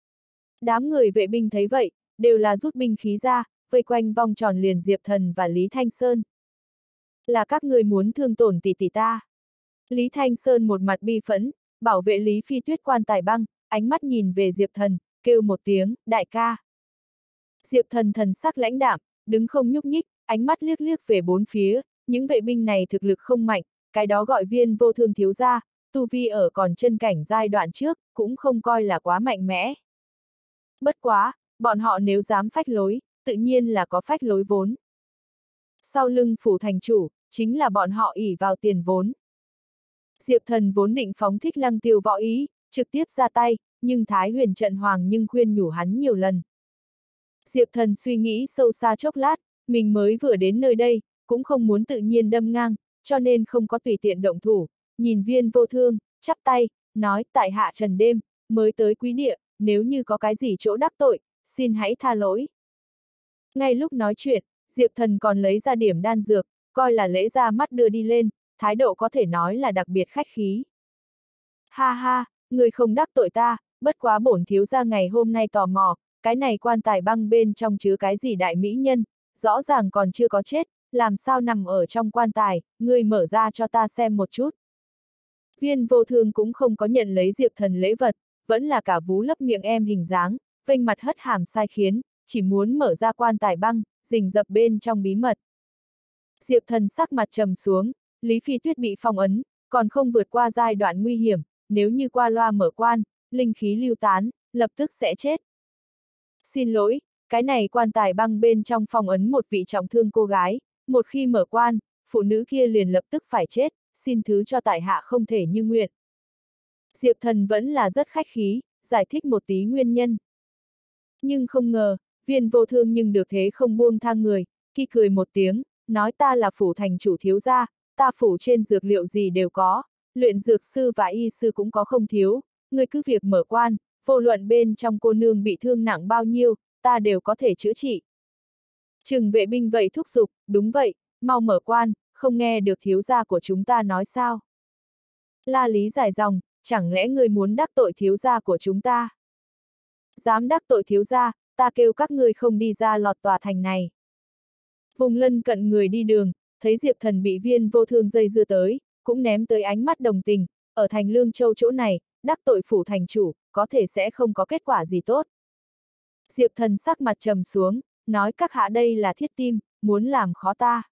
Đám người vệ binh thấy vậy, đều là rút binh khí ra, vây quanh vòng tròn liền Diệp Thần và Lý Thanh Sơn. Là các người muốn thương tổn tỷ tỷ ta. Lý Thanh Sơn một mặt bi phẫn, bảo vệ Lý Phi Tuyết quan tài băng, ánh mắt nhìn về Diệp Thần, kêu một tiếng, đại ca. Diệp Thần thần sắc lãnh đạm, đứng không nhúc nhích, ánh mắt liếc liếc về bốn phía, những vệ binh này thực lực không mạnh, cái đó gọi viên vô thương thiếu gia, tu vi ở còn chân cảnh giai đoạn trước, cũng không coi là quá mạnh mẽ. Bất quá, bọn họ nếu dám phách lối, tự nhiên là có phách lối vốn. Sau lưng phủ thành chủ, chính là bọn họ ỷ vào tiền vốn. Diệp Thần vốn định phóng thích Lăng Tiêu võ ý, trực tiếp ra tay, nhưng Thái Huyền Trận Hoàng nhưng khuyên nhủ hắn nhiều lần. Diệp Thần suy nghĩ sâu xa chốc lát, mình mới vừa đến nơi đây, cũng không muốn tự nhiên đâm ngang, cho nên không có tùy tiện động thủ, nhìn viên vô thương, chắp tay, nói tại hạ Trần Đêm, mới tới quý địa, nếu như có cái gì chỗ đắc tội, xin hãy tha lỗi. Ngay lúc nói chuyện, Diệp Thần còn lấy ra điểm đan dược, coi là lễ ra mắt đưa đi lên, thái độ có thể nói là đặc biệt khách khí. Ha ha, người không đắc tội ta, bất quá bổn thiếu gia ngày hôm nay tò mò, cái này quan tài băng bên trong chứa cái gì đại mỹ nhân, rõ ràng còn chưa có chết, làm sao nằm ở trong quan tài, ngươi mở ra cho ta xem một chút. Viên vô thương cũng không có nhận lấy Diệp Thần lễ vật, vẫn là cả vú lấp miệng em hình dáng, vênh mặt hất hàm sai khiến, chỉ muốn mở ra quan tài băng, rình rập bên trong bí mật. Diệp Thần sắc mặt trầm xuống, Lý Phi Tuyết bị phong ấn, còn không vượt qua giai đoạn nguy hiểm, nếu như qua loa mở quan, linh khí lưu tán, lập tức sẽ chết. Xin lỗi, cái này quan tài băng bên trong phong ấn một vị trọng thương cô gái, một khi mở quan, phụ nữ kia liền lập tức phải chết, xin thứ cho tại hạ không thể như nguyện. Diệp Thần vẫn là rất khách khí, giải thích một tí nguyên nhân. Nhưng không ngờ, viên vô thương nhưng được thế không buông tha người, khi cười một tiếng, nói ta là phủ thành chủ thiếu gia, ta phủ trên dược liệu gì đều có, luyện dược sư và y sư cũng có không thiếu, người cứ việc mở quan, vô luận bên trong cô nương bị thương nặng bao nhiêu, ta đều có thể chữa trị. Trừng vệ binh vậy thúc giục, đúng vậy, mau mở quan, không nghe được thiếu gia của chúng ta nói sao. La Lý dài dòng, chẳng lẽ người muốn đắc tội thiếu gia của chúng ta? Dám đắc tội thiếu gia, ta kêu các ngươi không đi ra lọt tòa thành này. Vùng lân cận người đi đường, thấy Diệp Thần bị viên vô thương dây dưa tới, cũng ném tới ánh mắt đồng tình, ở thành Lương Châu chỗ này, đắc tội phủ thành chủ, có thể sẽ không có kết quả gì tốt. Diệp Thần sắc mặt trầm xuống, nói các hạ đây là thiết tim, muốn làm khó ta.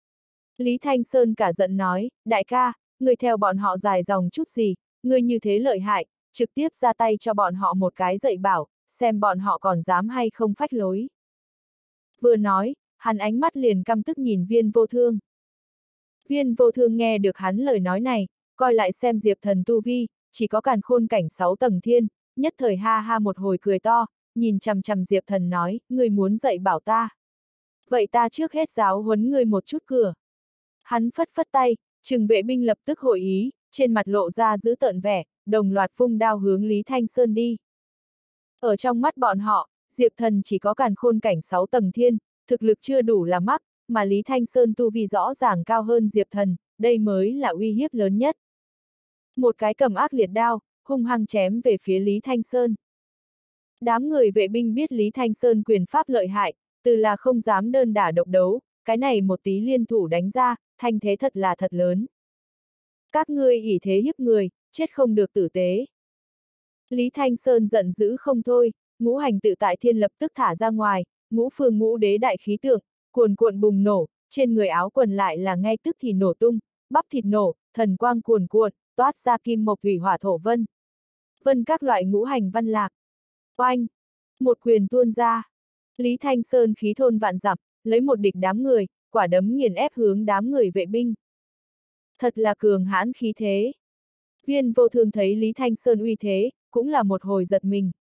Lý Thanh Sơn cả giận nói, đại ca, người theo bọn họ dài dòng chút gì, người như thế lợi hại, trực tiếp ra tay cho bọn họ một cái dạy bảo, xem bọn họ còn dám hay không phách lối. Vừa nói, hắn ánh mắt liền căm tức nhìn viên vô thương. Viên vô thương nghe được hắn lời nói này, coi lại xem Diệp Thần tu vi, chỉ có càn khôn cảnh 6 tầng thiên, nhất thời ha ha một hồi cười to, nhìn chằm chằm Diệp Thần nói, ngươi muốn dạy bảo ta. Vậy ta trước hết giáo huấn ngươi một chút cửa. Hắn phất phất tay, Trừng vệ binh lập tức hội ý, trên mặt lộ ra dữ tợn vẻ, đồng loạt vung đao hướng Lý Thanh Sơn đi. Ở trong mắt bọn họ, Diệp Thần chỉ có càn khôn cảnh 6 tầng thiên, thực lực chưa đủ là mắc, mà Lý Thanh Sơn tu vi rõ ràng cao hơn Diệp Thần, đây mới là uy hiếp lớn nhất. Một cái cầm ác liệt đao, hung hăng chém về phía Lý Thanh Sơn. Đám người vệ binh biết Lý Thanh Sơn quyền pháp lợi hại, từ là không dám đơn đả độc đấu, cái này một tí liên thủ đánh ra, thanh thế thật là thật lớn. Các ngươi ỷ thế hiếp người, chết không được tử tế. Lý Thanh Sơn giận dữ không thôi, ngũ hành tự tại thiên lập tức thả ra ngoài, ngũ phương ngũ đế đại khí tượng, cuồn cuộn bùng nổ, trên người áo quần lại là ngay tức thì nổ tung, bắp thịt nổ, thần quang cuồn cuộn, toát ra kim mộc thủy hỏa thổ vân. Vân các loại ngũ hành văn lạc. Oanh! Một quyền tuôn ra. Lý Thanh Sơn khí thôn vạn dặm, lấy một địch đám người, quả đấm nghiền ép hướng đám người vệ binh. Thật là cường hãn khí thế. Viên Vô Thương thấy Lý Thanh Sơn uy thế, cũng là một hồi giật mình.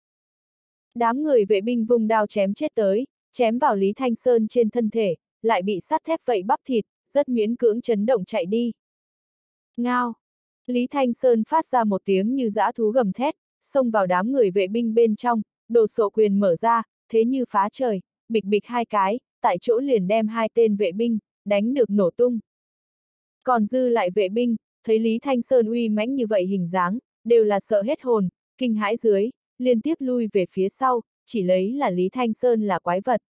Đám người vệ binh vung đao chém chết tới, chém vào Lý Thanh Sơn trên thân thể, lại bị sắt thép vậy bắp thịt, rất miễn cưỡng chấn động chạy đi. Ngao! Lý Thanh Sơn phát ra một tiếng như dã thú gầm thét, xông vào đám người vệ binh bên trong, đồ sộ quyền mở ra, thế như phá trời, bịch bịch hai cái, tại chỗ liền đem hai tên vệ binh, đánh được nổ tung. Còn dư lại vệ binh, thấy Lý Thanh Sơn uy mãnh như vậy hình dáng, đều là sợ hết hồn, kinh hãi dưới, liên tiếp lui về phía sau, chỉ lấy là Lý Thanh Sơn là quái vật.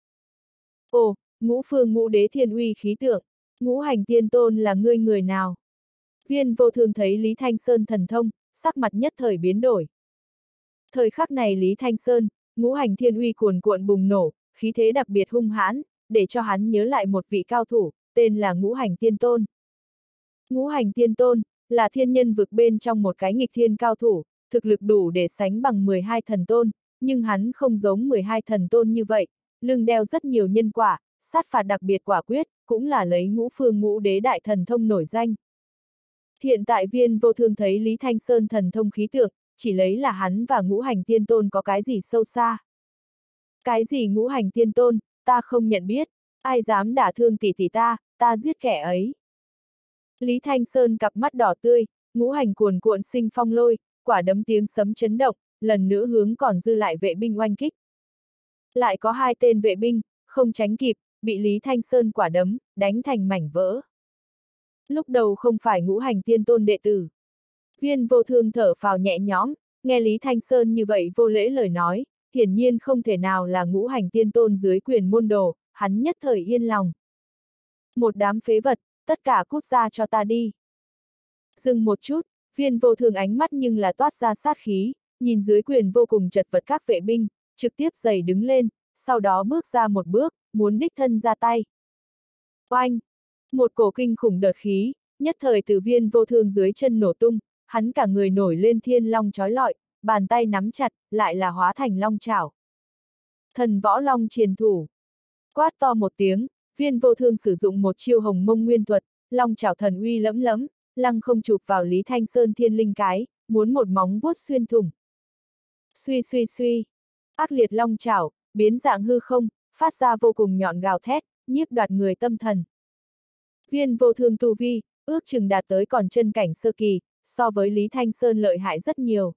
Ồ, ngũ phương ngũ đế thiên uy khí tượng, ngũ hành tiên tôn là ngươi người nào? Viên Vô Thương thấy Lý Thanh Sơn thần thông, sắc mặt nhất thời biến đổi. Thời khắc này Lý Thanh Sơn, ngũ hành thiên uy cuồn cuộn bùng nổ, khí thế đặc biệt hung hãn, để cho hắn nhớ lại một vị cao thủ, tên là ngũ hành tiên tôn. Ngũ hành tiên tôn, là thiên nhân vực bên trong một cái nghịch thiên cao thủ, thực lực đủ để sánh bằng 12 thần tôn, nhưng hắn không giống 12 thần tôn như vậy, lưng đeo rất nhiều nhân quả, sát phạt đặc biệt quả quyết, cũng là lấy ngũ phương ngũ đế đại thần thông nổi danh. Hiện tại Viên Vô Thương thấy Lý Thanh Sơn thần thông khí tượng, chỉ lấy là hắn và ngũ hành tiên tôn có cái gì sâu xa. Cái gì ngũ hành tiên tôn, ta không nhận biết, ai dám đả thương tỷ tỷ ta giết kẻ ấy. Lý Thanh Sơn cặp mắt đỏ tươi, ngũ hành cuồn cuộn sinh phong lôi, quả đấm tiếng sấm chấn động, lần nữa hướng còn dư lại vệ binh oanh kích. Lại có hai tên vệ binh, không tránh kịp, bị Lý Thanh Sơn quả đấm, đánh thành mảnh vỡ. Lúc đầu không phải ngũ hành tiên tôn đệ tử. Viên Vô Thương thở phào nhẹ nhõm, nghe Lý Thanh Sơn như vậy vô lễ lời nói, hiển nhiên không thể nào là ngũ hành tiên tôn dưới quyền môn đồ, hắn nhất thời yên lòng. Một đám phế vật, tất cả cút ra cho ta đi. Dừng một chút, Viên Vô Thương ánh mắt nhưng là toát ra sát khí, nhìn dưới quyền vô cùng chật vật các vệ binh, trực tiếp giày đứng lên, sau đó bước ra một bước, muốn đích thân ra tay. Oanh! Một cổ kinh khủng đợt khí, nhất thời từ Viên Vô Thương dưới chân nổ tung, hắn cả người nổi lên thiên long chói lọi, bàn tay nắm chặt, lại là hóa thành long chảo. Thần võ long triền thủ. Quát to một tiếng, Viên Vô Thương sử dụng một chiêu hồng mông nguyên thuật, long chảo thần uy lẫm lẫm, lăng không chụp vào Lý Thanh Sơn thiên linh cái, muốn một móng vuốt xuyên thủng. Suy suy suy, ác liệt long chảo, biến dạng hư không, phát ra vô cùng nhọn gào thét, nhiếp đoạt người tâm thần. Viên Vô Thương tu vi, ước chừng đạt tới còn chân cảnh sơ kỳ, so với Lý Thanh Sơn lợi hại rất nhiều.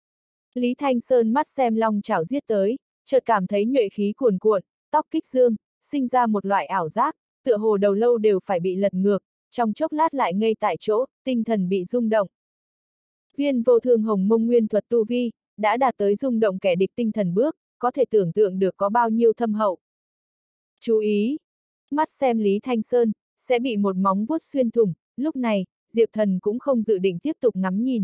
Lý Thanh Sơn mắt xem long chảo giết tới, chợt cảm thấy nhuệ khí cuồn cuộn, tóc kích dương, sinh ra một loại ảo giác, tựa hồ đầu lâu đều phải bị lật ngược, trong chốc lát lại ngây tại chỗ, tinh thần bị rung động. Viên Vô Thương hồng mông nguyên thuật tu vi, đã đạt tới rung động kẻ địch tinh thần bước, có thể tưởng tượng được có bao nhiêu thâm hậu. Chú ý! Mắt xem Lý Thanh Sơn, sẽ bị một móng vuốt xuyên thủng, lúc này, Diệp Thần cũng không dự định tiếp tục ngắm nhìn.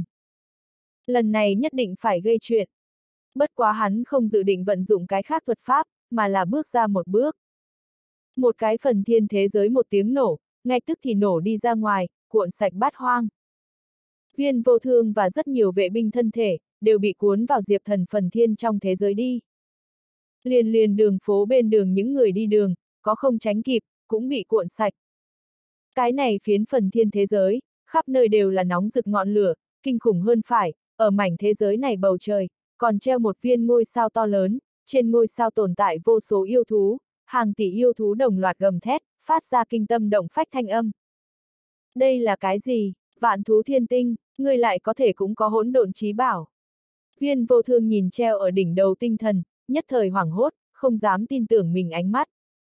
Lần này nhất định phải gây chuyện. Bất quá hắn không dự định vận dụng cái khác thuật pháp, mà là bước ra một bước. Một cái phần thiên thế giới một tiếng nổ, ngay tức thì nổ đi ra ngoài, cuộn sạch bát hoang. Viên Vô Thương và rất nhiều vệ binh thân thể, đều bị cuốn vào Diệp Thần phần thiên trong thế giới đi. Liền liền đường phố bên đường những người đi đường, có không tránh kịp, cũng bị cuộn sạch. Cái này phiến phần thiên thế giới, khắp nơi đều là nóng rực ngọn lửa, kinh khủng hơn phải, ở mảnh thế giới này bầu trời, còn treo một viên ngôi sao to lớn, trên ngôi sao tồn tại vô số yêu thú, hàng tỷ yêu thú đồng loạt gầm thét, phát ra kinh tâm động phách thanh âm. Đây là cái gì? Vạn thú thiên tinh, ngươi lại có thể cũng có hỗn độn chí bảo. Viên vô thương nhìn treo ở đỉnh đầu tinh thần, nhất thời hoảng hốt, không dám tin tưởng mình ánh mắt.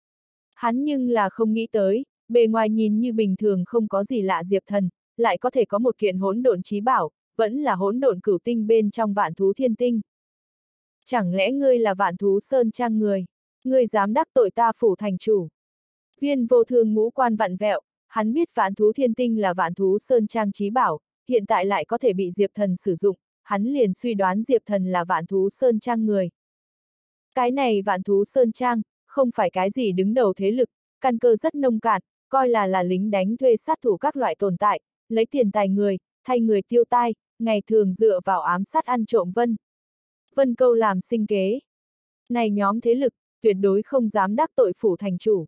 Hắn nhưng là không nghĩ tới, bề ngoài nhìn như bình thường không có gì lạ Diệp Thần, lại có thể có một kiện hỗn độn chí bảo, vẫn là hỗn độn cửu tinh bên trong vạn thú thiên tinh. Chẳng lẽ ngươi là vạn thú sơn trang người? Ngươi dám đắc tội ta phủ thành chủ? Viên vô thương ngũ quan vặn vẹo, hắn biết vạn thú thiên tinh là vạn thú sơn trang chí bảo, hiện tại lại có thể bị Diệp Thần sử dụng, hắn liền suy đoán Diệp Thần là vạn thú sơn trang người. Cái này vạn thú sơn trang, không phải cái gì đứng đầu thế lực, căn cơ rất nông cạn, coi là lính đánh thuê sát thủ các loại tồn tại, lấy tiền tài người, thay người tiêu tai, ngày thường dựa vào ám sát ăn trộm Vân Câu làm sinh kế. Này nhóm thế lực, tuyệt đối không dám đắc tội phủ thành chủ.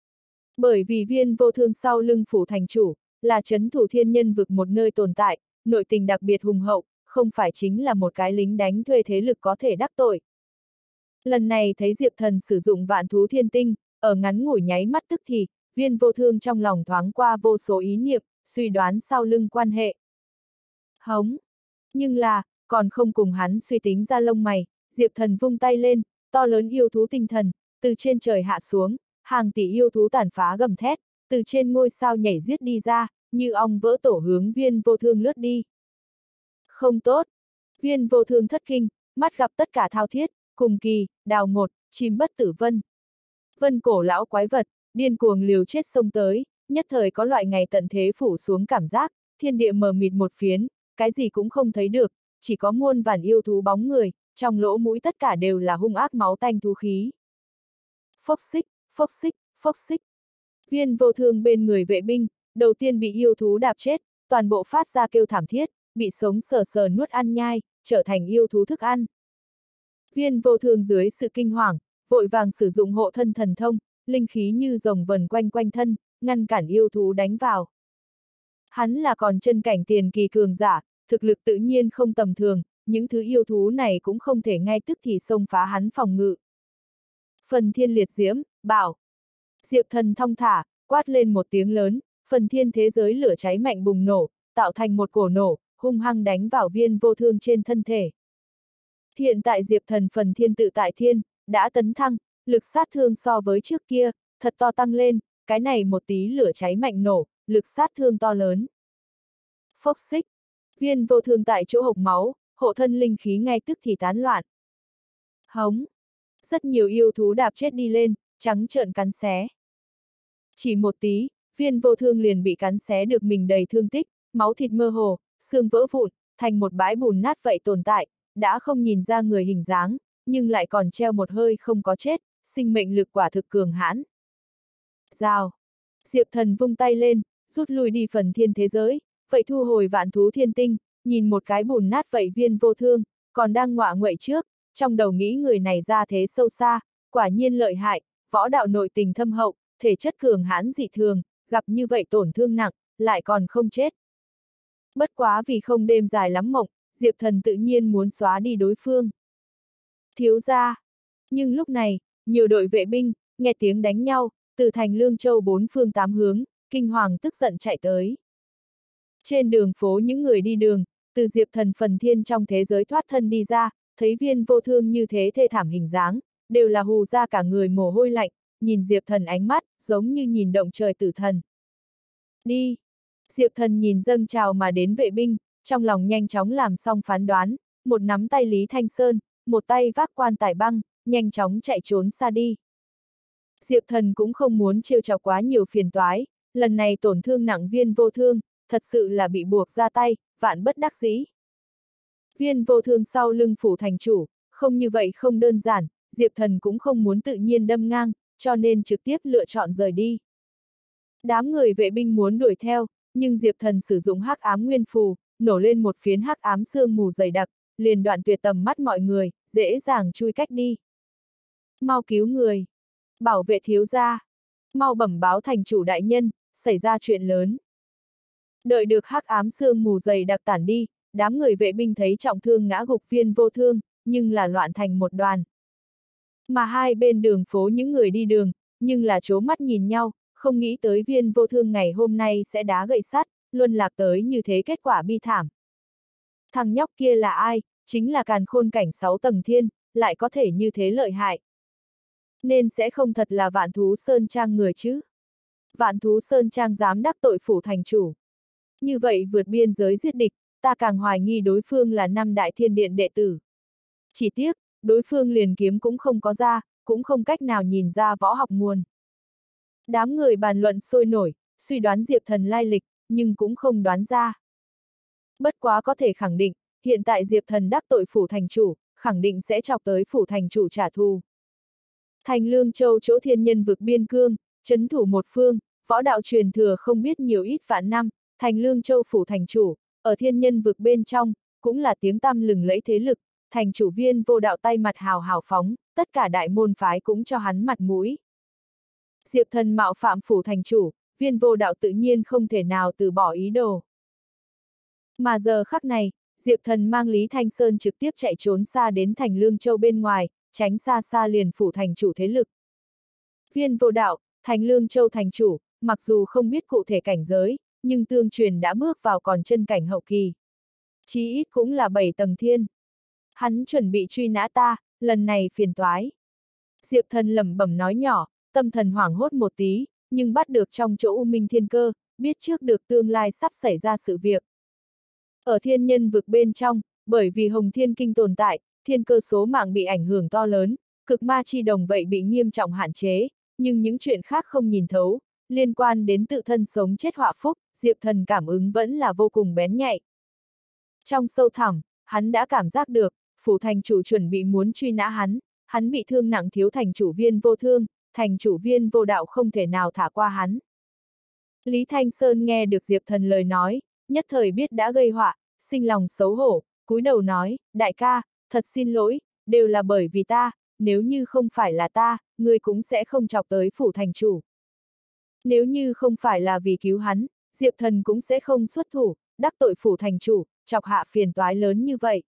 Bởi vì viên vô thương sau lưng phủ thành chủ, là trấn thủ thiên nhân vực một nơi tồn tại, nội tình đặc biệt hùng hậu, không phải chính là một cái lính đánh thuê thế lực có thể đắc tội. Lần này thấy Diệp Thần sử dụng vạn thú thiên tinh, ở ngắn ngủi nháy mắt tức thì, viên vô thương trong lòng thoáng qua vô số ý niệm, suy đoán sau lưng quan hệ. Hống! Nhưng là, còn không cùng hắn suy tính ra lông mày, Diệp Thần vung tay lên, to lớn yêu thú tinh thần, từ trên trời hạ xuống, hàng tỷ yêu thú tàn phá gầm thét, từ trên ngôi sao nhảy giết đi ra, như ong vỡ tổ hướng viên vô thương lướt đi. Không tốt! Viên vô thương thất kinh, mắt gặp tất cả thao thiết, cùng kỳ, đào ngột, chim bất tử vân. Vân cổ lão quái vật, điên cuồng liều chết xông tới, nhất thời có loại ngày tận thế phủ xuống cảm giác, thiên địa mờ mịt một phiến, cái gì cũng không thấy được, chỉ có muôn vàn yêu thú bóng người, trong lỗ mũi tất cả đều là hung ác máu tanh thú khí. Phốc xích, phốc xích, phốc xích. Viên vô thương bên người vệ binh, đầu tiên bị yêu thú đạp chết, toàn bộ phát ra kêu thảm thiết, bị sống sờ sờ nuốt ăn nhai, trở thành yêu thú thức ăn. Viên vô thương dưới sự kinh hoàng, vội vàng sử dụng hộ thân thần thông, linh khí như rồng vần quanh quanh thân, ngăn cản yêu thú đánh vào. Hắn là còn chân cảnh tiền kỳ cường giả, thực lực tự nhiên không tầm thường, những thứ yêu thú này cũng không thể ngay tức thì xông phá hắn phòng ngự. Phần thiên liệt diễm, bảo. Diệp Thần thong thả, quát lên một tiếng lớn, phần thiên thế giới lửa cháy mạnh bùng nổ, tạo thành một cổ nổ, hung hăng đánh vào viên vô thương trên thân thể. Hiện tại Diệp Thần phần thiên tự tại thiên, đã tấn thăng, lực sát thương so với trước kia, thật to tăng lên, cái này một tí lửa cháy mạnh nổ, lực sát thương to lớn. Phốc xích, viên vô thương tại chỗ hộc máu, hộ thân linh khí ngay tức thì tán loạn. Hống, rất nhiều yêu thú đạp chết đi lên, trắng trợn cắn xé. Chỉ một tí, viên vô thương liền bị cắn xé được mình đầy thương tích, máu thịt mơ hồ, xương vỡ vụn, thành một bãi bùn nát vậy tồn tại, đã không nhìn ra người hình dáng, nhưng lại còn treo một hơi không có chết, sinh mệnh lực quả thực cường hãn. Rào! Diệp Thần vung tay lên, rút lui đi phần thiên thế giới, vậy thu hồi vạn thú thiên tinh, nhìn một cái bùn nát vậy viên vô thương, còn đang ngọa nguậy trước, trong đầu nghĩ người này ra thế sâu xa, quả nhiên lợi hại, võ đạo nội tình thâm hậu, thể chất cường hãn dị thường, gặp như vậy tổn thương nặng, lại còn không chết. Bất quá vì không đêm dài lắm mộng, Diệp Thần tự nhiên muốn xóa đi đối phương. Thiếu gia! Nhưng lúc này, nhiều đội vệ binh, nghe tiếng đánh nhau, từ thành Lương Châu bốn phương tám hướng, kinh hoàng tức giận chạy tới. Trên đường phố những người đi đường, từ Diệp Thần phần thiên trong thế giới thoát thân đi ra, thấy viên vô thương như thế thê thảm hình dáng, đều là hù ra cả người mồ hôi lạnh, nhìn Diệp Thần ánh mắt, giống như nhìn động trời tử thần. Đi! Diệp Thần nhìn dâng trào mà đến vệ binh, trong lòng nhanh chóng làm xong phán đoán, một nắm tay Lý Thanh Sơn, một tay vác quan tài băng, nhanh chóng chạy trốn xa đi. Diệp Thần cũng không muốn trêu chọc quá nhiều phiền toái, lần này tổn thương nặng viên vô thương, thật sự là bị buộc ra tay, vạn bất đắc dĩ. Viên vô thương sau lưng phủ thành chủ, không như vậy không đơn giản, Diệp Thần cũng không muốn tự nhiên đâm ngang, cho nên trực tiếp lựa chọn rời đi. Đám người vệ binh muốn đuổi theo, nhưng Diệp Thần sử dụng hắc ám nguyên phù, nổ lên một phiến hắc ám sương mù dày đặc, liền đoạn tuyệt tầm mắt mọi người, dễ dàng chui cách đi. Mau cứu người! Bảo vệ thiếu gia! Mau bẩm báo thành chủ đại nhân, xảy ra chuyện lớn. Đợi được hắc ám sương mù dày đặc tản đi, đám người vệ binh thấy trọng thương ngã gục viên vô thương, nhưng là loạn thành một đoàn. Mà hai bên đường phố những người đi đường, nhưng là trố mắt nhìn nhau, không nghĩ tới Viên Vô Thương ngày hôm nay sẽ đá gậy sắt, luân lạc tới như thế kết quả bi thảm. Thằng nhóc kia là ai? Chính là càn khôn cảnh 6 tầng thiên, lại có thể như thế lợi hại. Nên sẽ không thật là Vạn Thú Sơn Trang người chứ. Vạn Thú Sơn Trang dám đắc tội phủ thành chủ. Như vậy vượt biên giới giết địch, ta càng hoài nghi đối phương là 5 đại thiên điện đệ tử. Chỉ tiếc, đối phương liền kiếm cũng không có ra, cũng không cách nào nhìn ra võ học nguồn. Đám người bàn luận sôi nổi, suy đoán Diệp Thần lai lịch, nhưng cũng không đoán ra. Bất quá có thể khẳng định, hiện tại Diệp Thần đắc tội phủ thành chủ, khẳng định sẽ chọc tới phủ thành chủ trả thù. Thành Lương Châu chỗ thiên nhân vực biên cương, trấn thủ một phương, võ đạo truyền thừa không biết nhiều ít vạn năm, Thành Lương Châu phủ thành chủ, ở thiên nhân vực bên trong, cũng là tiếng tăm lừng lẫy thế lực, thành chủ Viên Vô Đạo tay mặt hào hào phóng, tất cả đại môn phái cũng cho hắn mặt mũi. Diệp Thần mạo phạm phủ thành chủ, Viên Vô Đạo tự nhiên không thể nào từ bỏ ý đồ. Mà giờ khắc này, Diệp Thần mang Lý Thanh Sơn trực tiếp chạy trốn xa đến thành Lương Châu bên ngoài, tránh xa xa liền phủ thành chủ thế lực. Viên Vô Đạo, thành Lương Châu thành chủ, mặc dù không biết cụ thể cảnh giới, nhưng tương truyền đã bước vào còn chân cảnh hậu kỳ. Chí ít cũng là 7 tầng thiên. Hắn chuẩn bị truy nã ta, lần này phiền toái. Diệp Thần lẩm bẩm nói nhỏ, tâm thần hoảng hốt một tí, nhưng bắt được trong chỗ U Minh Thiên Cơ, biết trước được tương lai sắp xảy ra sự việc. Ở thiên nhân vực bên trong, bởi vì Hồng Thiên Kinh tồn tại, thiên cơ số mạng bị ảnh hưởng to lớn, cực ma chi đồng vậy bị nghiêm trọng hạn chế, nhưng những chuyện khác không nhìn thấu, liên quan đến tự thân sống chết họa phúc, Diệp Thần cảm ứng vẫn là vô cùng bén nhạy. Trong sâu thẳm, hắn đã cảm giác được, phủ thành chủ chuẩn bị muốn truy nã hắn bị thương nặng thiếu thành chủ Viên Vô Thương, thành chủ Viên Vô Đạo không thể nào thả qua hắn. Lý Thanh Sơn nghe được Diệp Thần lời nói, nhất thời biết đã gây họa, sinh lòng xấu hổ, cúi đầu nói, đại ca, thật xin lỗi, đều là bởi vì ta, nếu như không phải là ta, ngươi cũng sẽ không chọc tới phủ thành chủ. Nếu như không phải là vì cứu hắn, Diệp Thần cũng sẽ không xuất thủ, đắc tội phủ thành chủ, chọc hạ phiền toái lớn như vậy.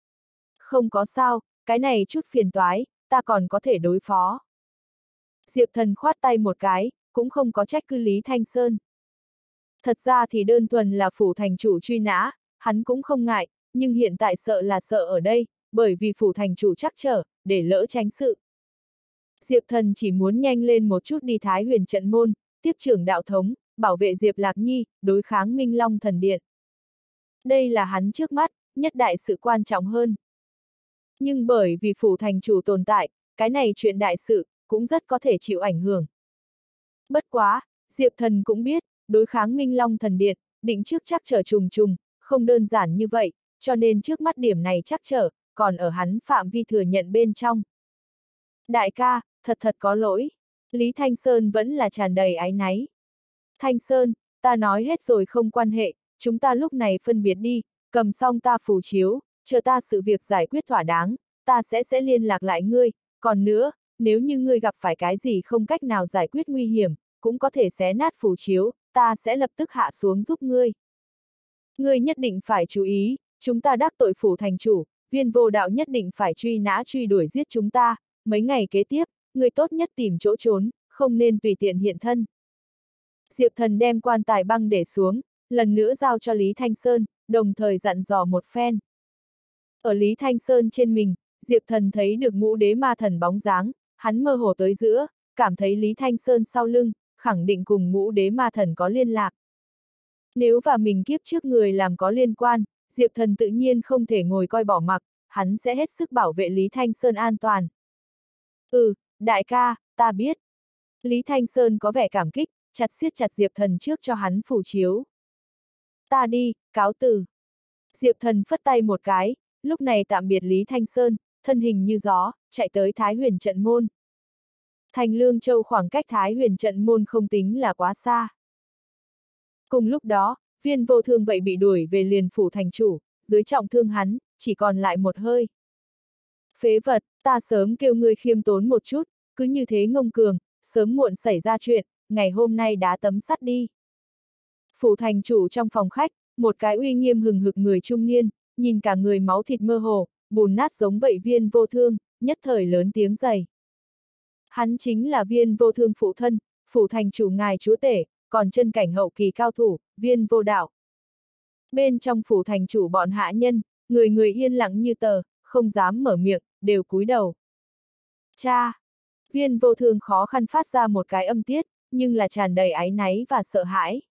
Không có sao, cái này chút phiền toái, ta còn có thể đối phó. Diệp Thần khoát tay một cái, cũng không có trách cứ Lý Thanh Sơn. Thật ra thì đơn thuần là phủ thành chủ truy nã, hắn cũng không ngại, nhưng hiện tại sợ là sợ ở đây, bởi vì phủ thành chủ trắc trở, để lỡ tránh sự. Diệp Thần chỉ muốn nhanh lên một chút đi Thái Huyền trận môn, tiếp trưởng đạo thống, bảo vệ Diệp Lạc Nhi, đối kháng Minh Long thần điện. Đây là hắn trước mắt, nhất đại sự quan trọng hơn. Nhưng bởi vì phủ thành chủ tồn tại, cái này chuyện đại sự, cũng rất có thể chịu ảnh hưởng. Bất quá, Diệp Thần cũng biết, đối kháng Minh Long thần điện, định trước chắc trở trùng trùng, không đơn giản như vậy, cho nên trước mắt điểm này chắc trở, còn ở hắn phạm vi thừa nhận bên trong. Đại ca, thật có lỗi. Lý Thanh Sơn vẫn là tràn đầy áy náy. Thanh Sơn, ta nói hết rồi không quan hệ, chúng ta lúc này phân biệt đi, cầm xong ta phù chiếu, chờ ta sự việc giải quyết thỏa đáng, ta sẽ liên lạc lại ngươi, còn nữa, nếu như ngươi gặp phải cái gì không cách nào giải quyết nguy hiểm, cũng có thể xé nát phù chiếu, ta sẽ lập tức hạ xuống giúp ngươi. Ngươi nhất định phải chú ý, chúng ta đắc tội phủ thành chủ, Viên Vô Đạo nhất định phải truy nã truy đuổi giết chúng ta, mấy ngày kế tiếp, ngươi tốt nhất tìm chỗ trốn, không nên tùy tiện hiện thân. Diệp Thần đem quan tài băng để xuống, lần nữa giao cho Lý Thanh Sơn, đồng thời dặn dò một phen. Ở Lý Thanh Sơn trên mình, Diệp Thần thấy được Ngũ Đế Ma Thần bóng dáng, hắn mơ hồ tới giữa, cảm thấy Lý Thanh Sơn sau lưng, khẳng định cùng Ngũ Đế Ma Thần có liên lạc. Nếu và mình kiếp trước người làm có liên quan, Diệp Thần tự nhiên không thể ngồi coi bỏ mặc, hắn sẽ hết sức bảo vệ Lý Thanh Sơn an toàn. Đại ca, ta biết. Lý Thanh Sơn có vẻ cảm kích, siết chặt Diệp Thần trước cho hắn phù chiếu. Ta đi, cáo từ. Diệp Thần phất tay một cái, lúc này tạm biệt Lý Thanh Sơn, thân hình như gió, chạy tới Thái Huyền trận môn. Thành Lương Châu khoảng cách Thái Huyền trận môn không tính là quá xa. Cùng lúc đó, Viên Vô Thương vậy bị đuổi về liền phủ thành chủ, dưới trọng thương hắn, chỉ còn lại một hơi. Phế vật, ta sớm kêu ngươi khiêm tốn một chút, cứ như thế ngông cường, sớm muộn xảy ra chuyện, ngày hôm nay đá tấm sắt đi. Phủ thành chủ trong phòng khách, một cái uy nghiêm hừng hực người trung niên, nhìn cả người máu thịt mơ hồ, bùn nát giống vậy Viên Vô Thương, nhất thời lớn tiếng rầy. Hắn chính là Viên Vô Thương phụ thân, phủ thành chủ ngài chúa tể, còn chân cảnh hậu kỳ cao thủ, Viên Vô Đạo. Bên trong phủ thành chủ bọn hạ nhân, người người yên lặng như tờ, không dám mở miệng, đều cúi đầu. Cha! Viên Vô Thương khó khăn phát ra một cái âm tiết, nhưng là tràn đầy áy náy và sợ hãi.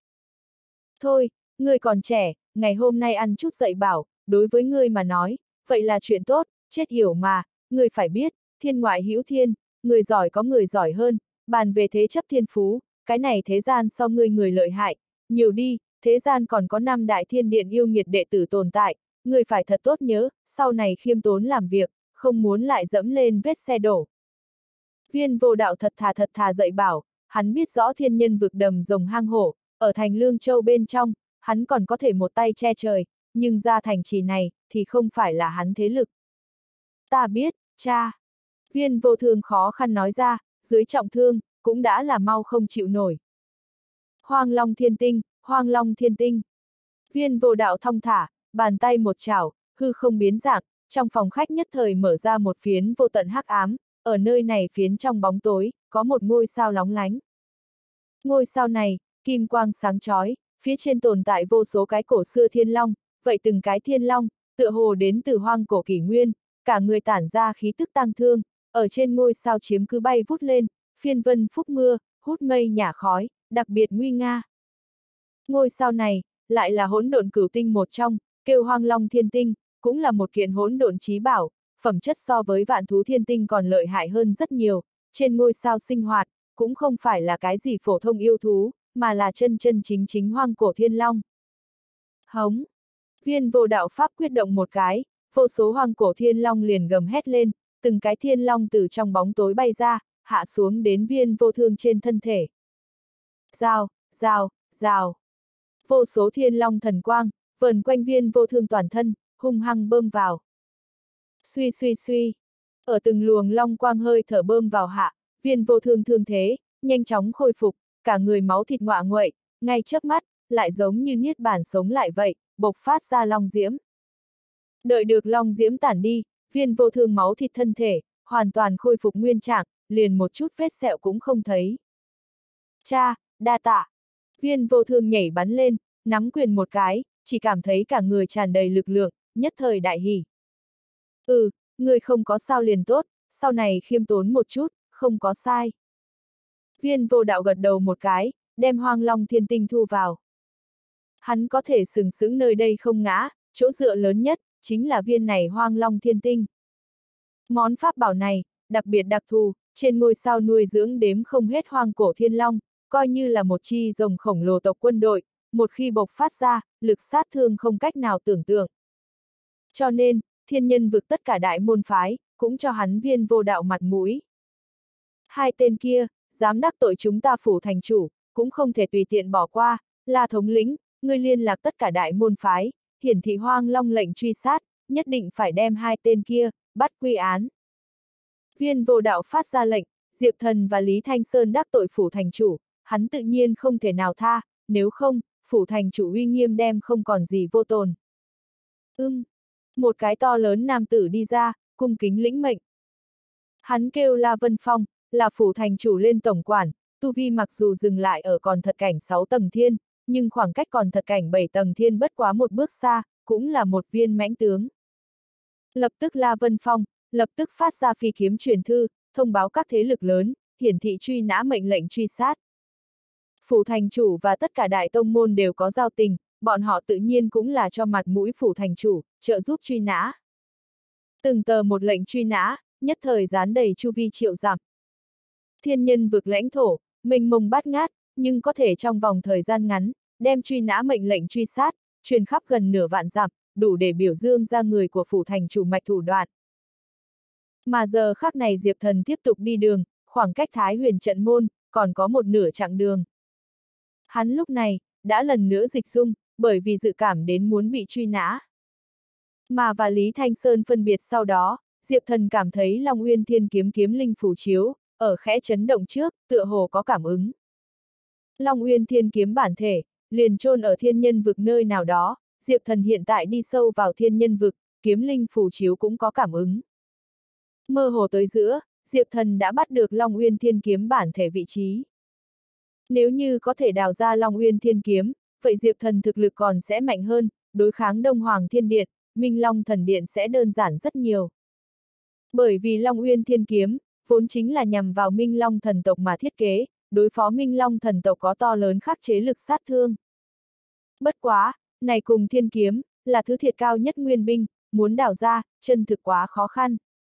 Thôi, ngươi còn trẻ, ngày hôm nay ăn chút dạy bảo, đối với ngươi mà nói, vậy là chuyện tốt, chết hiểu mà, ngươi phải biết, thiên ngoại hữu thiên, người giỏi có người giỏi hơn, bàn về thế chấp thiên phú, cái này thế gian so ngươi người lợi hại, nhiều đi, thế gian còn có 5 đại thiên điện yêu nghiệt đệ tử tồn tại, ngươi phải thật tốt nhớ, sau này khiêm tốn làm việc, không muốn lại dẫm lên vết xe đổ. Viên Vô Đạo thật thà dạy bảo, hắn biết rõ thiên nhân vực đầm rồng hang hổ, ở thành Lương Châu bên trong, hắn còn có thể một tay che trời, nhưng ra thành trì này, thì không phải là hắn thế lực. Ta biết, cha. Viên Vô Thương khó khăn nói ra, dưới trọng thương, cũng đã là mau không chịu nổi. Hoang Long Thiên Tinh, Hoang Long Thiên Tinh. Viên Vô Đạo thong thả, bàn tay một chảo, hư không biến dạng, trong phòng khách nhất thời mở ra một phiến vô tận hắc ám, ở nơi này phiến trong bóng tối, có một ngôi sao lóng lánh. Ngôi sao này, kim quang sáng chói, phía trên tồn tại vô số cái cổ xưa thiên long, vậy từng cái thiên long, tựa hồ đến từ hoang cổ kỷ nguyên, cả người tản ra khí tức tang thương, ở trên ngôi sao chiếm cứ bay vút lên, phiên vân phúc mưa, hút mây nhả khói, đặc biệt nguy nga. Ngôi sao này, lại là hỗn độn cửu tinh một trong, kêu Hoang Long Thiên Tinh, cũng là một kiện hỗn độn chí bảo, phẩm chất so với vạn thú thiên tinh còn lợi hại hơn rất nhiều, trên ngôi sao sinh hoạt, cũng không phải là cái gì phổ thông yêu thú, mà là chân chính hoang cổ thiên long. Hống! Viên Vô Đạo pháp quyết động một cái, vô số hoang cổ thiên long liền gầm hét lên, từng cái thiên long từ trong bóng tối bay ra, hạ xuống đến Viên Vô Thương trên thân thể. Rào, rào, rào. Vô số thiên long thần quang, vờn quanh Viên Vô Thương toàn thân, hung hăng bơm vào. Suy suy suy. Ở từng luồng long quang hơi thở bơm vào hạ, Viên Vô Thương thương thế, nhanh chóng khôi phục, cả người máu thịt ngọa nguậy, ngay chớp mắt, lại giống như niết bàn sống lại vậy, bộc phát ra long diễm. Đợi được long diễm tản đi, Viên Vô Thương máu thịt thân thể, hoàn toàn khôi phục nguyên trạng, liền một chút vết sẹo cũng không thấy. Cha, đa tạ. Viên Vô Thương nhảy bắn lên, nắm quyền một cái, chỉ cảm thấy cả người tràn đầy lực lượng, nhất thời đại hỉ. Người không có sao liền tốt, sau này khiêm tốn một chút, không có sai. Viên Vô Đạo gật đầu một cái, đem Hoang Long Thiên Tinh thu vào. Hắn có thể sừng sững nơi đây không ngã, chỗ dựa lớn nhất, chính là viên này Hoang Long Thiên Tinh. Món pháp bảo này, đặc biệt đặc thù, trên ngôi sao nuôi dưỡng đếm không hết hoang cổ thiên long, coi như là một chi rồng khổng lồ tộc quân đội, một khi bộc phát ra, lực sát thương không cách nào tưởng tượng. Cho nên, thiên nhân vực tất cả đại môn phái, cũng cho hắn Viên Vô Đạo mặt mũi. Hai tên kia, dám đắc tội chúng ta phủ thành chủ, cũng không thể tùy tiện bỏ qua, là thống lĩnh, ngươi liên lạc tất cả đại môn phái, hiển thị Hoang Long lệnh truy sát, nhất định phải đem hai tên kia, bắt quy án. Viên Vô Đạo phát ra lệnh, Diệp Thần và Lý Thanh Sơn đắc tội phủ thành chủ, hắn tự nhiên không thể nào tha, nếu không, phủ thành chủ uy nghiêm đem không còn gì vô tồn. Một cái to lớn nam tử đi ra, cung kính lĩnh mệnh. Hắn kêu La Vân Phong, là phủ thành chủ lên tổng quản, tu vi mặc dù dừng lại ở còn thật cảnh 6 tầng thiên, nhưng khoảng cách còn thật cảnh 7 tầng thiên bất quá một bước xa, cũng là một viên mãnh tướng. Lập tức La Vân Phong, lập tức phát ra phi kiếm truyền thư, thông báo các thế lực lớn, hiển thị truy nã mệnh lệnh truy sát. Phủ thành chủ và tất cả đại tông môn đều có giao tình, bọn họ tự nhiên cũng là cho mặt mũi phủ thành chủ, trợ giúp truy nã. Từng tờ một lệnh truy nã, nhất thời dán đầy chu vi triệu dặm. Thiên nhân vực lãnh thổ, mênh mông bát ngát, nhưng có thể trong vòng thời gian ngắn, đem truy nã mệnh lệnh truy sát, truyền khắp gần nửa vạn dặm, đủ để biểu dương ra người của phủ thành chủ mạch thủ đoạn. Mà giờ khắc này Diệp Thần tiếp tục đi đường, khoảng cách Thái Huyền trận môn, còn có một nửa chặng đường. Hắn lúc này, đã lần nữa dịch dung, bởi vì dự cảm đến muốn bị truy nã. Mà và Lý Thanh Sơn phân biệt sau đó, Diệp Thần cảm thấy Long Uyên Thiên kiếm kiếm linh phủ chiếu, ở khẽ chấn động trước, tựa hồ có cảm ứng. Long Uyên Thiên kiếm bản thể, liền chôn ở thiên nhân vực nơi nào đó, Diệp Thần hiện tại đi sâu vào thiên nhân vực, kiếm linh phủ chiếu cũng có cảm ứng. Mơ hồ tới giữa, Diệp Thần đã bắt được Long Uyên Thiên Kiếm bản thể vị trí. Nếu như có thể đào ra Long Uyên Thiên Kiếm, vậy Diệp Thần thực lực còn sẽ mạnh hơn, đối kháng Đông Hoàng Thiên Điện, Minh Long Thần Điện sẽ đơn giản rất nhiều. Bởi vì Long Uyên Thiên Kiếm, vốn chính là nhằm vào Minh Long thần tộc mà thiết kế, đối phó Minh Long thần tộc có to lớn khắc chế lực sát thương. Bất quá, này cùng Thiên Kiếm, là thứ thiệt cao nhất nguyên binh, muốn đào ra, chân thực quá khó khăn.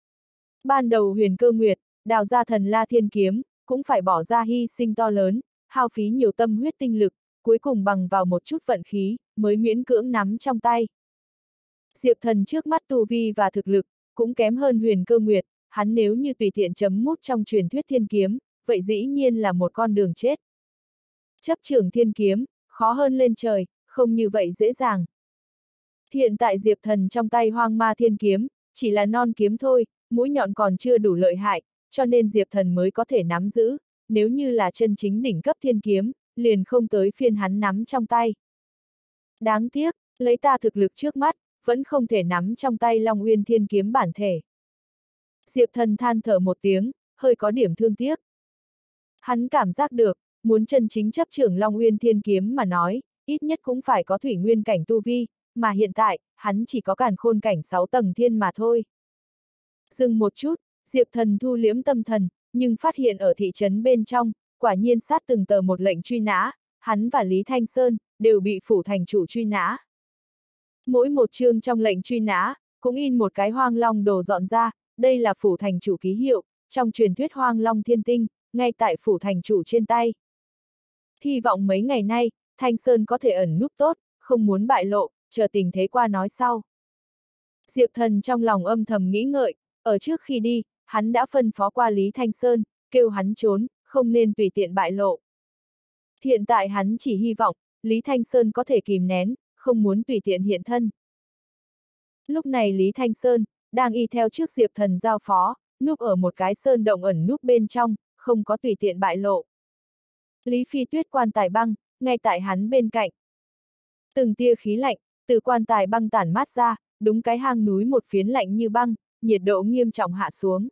Ban đầu Huyền Cơ Nguyệt, đào ra Thần La Thiên Kiếm, cũng phải bỏ ra hy sinh to lớn, hao phí nhiều tâm huyết tinh lực, cuối cùng bằng vào một chút vận khí, mới miễn cưỡng nắm trong tay. Diệp Thần trước mắt tu vi và thực lực, cũng kém hơn Huyền Cơ Nguyệt, hắn nếu như tùy tiện chấm mút trong truyền thuyết thiên kiếm, vậy dĩ nhiên là một con đường chết. Chấp trưởng thiên kiếm, khó hơn lên trời, không như vậy dễ dàng. Hiện tại Diệp Thần trong tay Hoang Ma Thiên Kiếm, chỉ là non kiếm thôi, mũi nhọn còn chưa đủ lợi hại, cho nên Diệp Thần mới có thể nắm giữ, nếu như là chân chính đỉnh cấp thiên kiếm, liền không tới phiên hắn nắm trong tay. Đáng tiếc, lấy ta thực lực trước mắt, vẫn không thể nắm trong tay Long Uyên Thiên Kiếm bản thể. Diệp Thần than thở một tiếng, hơi có điểm thương tiếc. Hắn cảm giác được, muốn chân chính chấp trưởng Long Uyên Thiên Kiếm mà nói, ít nhất cũng phải có thủy nguyên cảnh tu vi, mà hiện tại, hắn chỉ có càn khôn cảnh 6 tầng thiên mà thôi. Dừng một chút, Diệp Thần thu liễm tâm thần, nhưng phát hiện ở thị trấn bên trong, quả nhiên sát từng tờ một lệnh truy nã, hắn và Lý Thanh Sơn, đều bị phủ thành chủ truy nã. Mỗi một chương trong lệnh truy nã, cũng in một cái Hoang Long đồ dọn ra, đây là phủ thành chủ ký hiệu, trong truyền thuyết Hoang Long Thiên Tinh, ngay tại phủ thành chủ trên tay. Hy vọng mấy ngày nay, Thanh Sơn có thể ẩn núp tốt, không muốn bại lộ, chờ tình thế qua nói sau. Diệp Thần trong lòng âm thầm nghĩ ngợi, ở trước khi đi, hắn đã phân phó qua Lý Thanh Sơn, kêu hắn trốn, không nên tùy tiện bại lộ. Hiện tại hắn chỉ hy vọng, Lý Thanh Sơn có thể kìm nén, không muốn tùy tiện hiện thân. Lúc này Lý Thanh Sơn, đang y theo trước Diệp Thần giao phó, núp ở một cái sơn động ẩn núp bên trong, không có tùy tiện bại lộ. Lý Phi Tuyết quan tài băng, ngay tại hắn bên cạnh. Từng tia khí lạnh, từ quan tài băng tản mát ra, đúng cái hang núi một phiến lạnh như băng, nhiệt độ nghiêm trọng hạ xuống.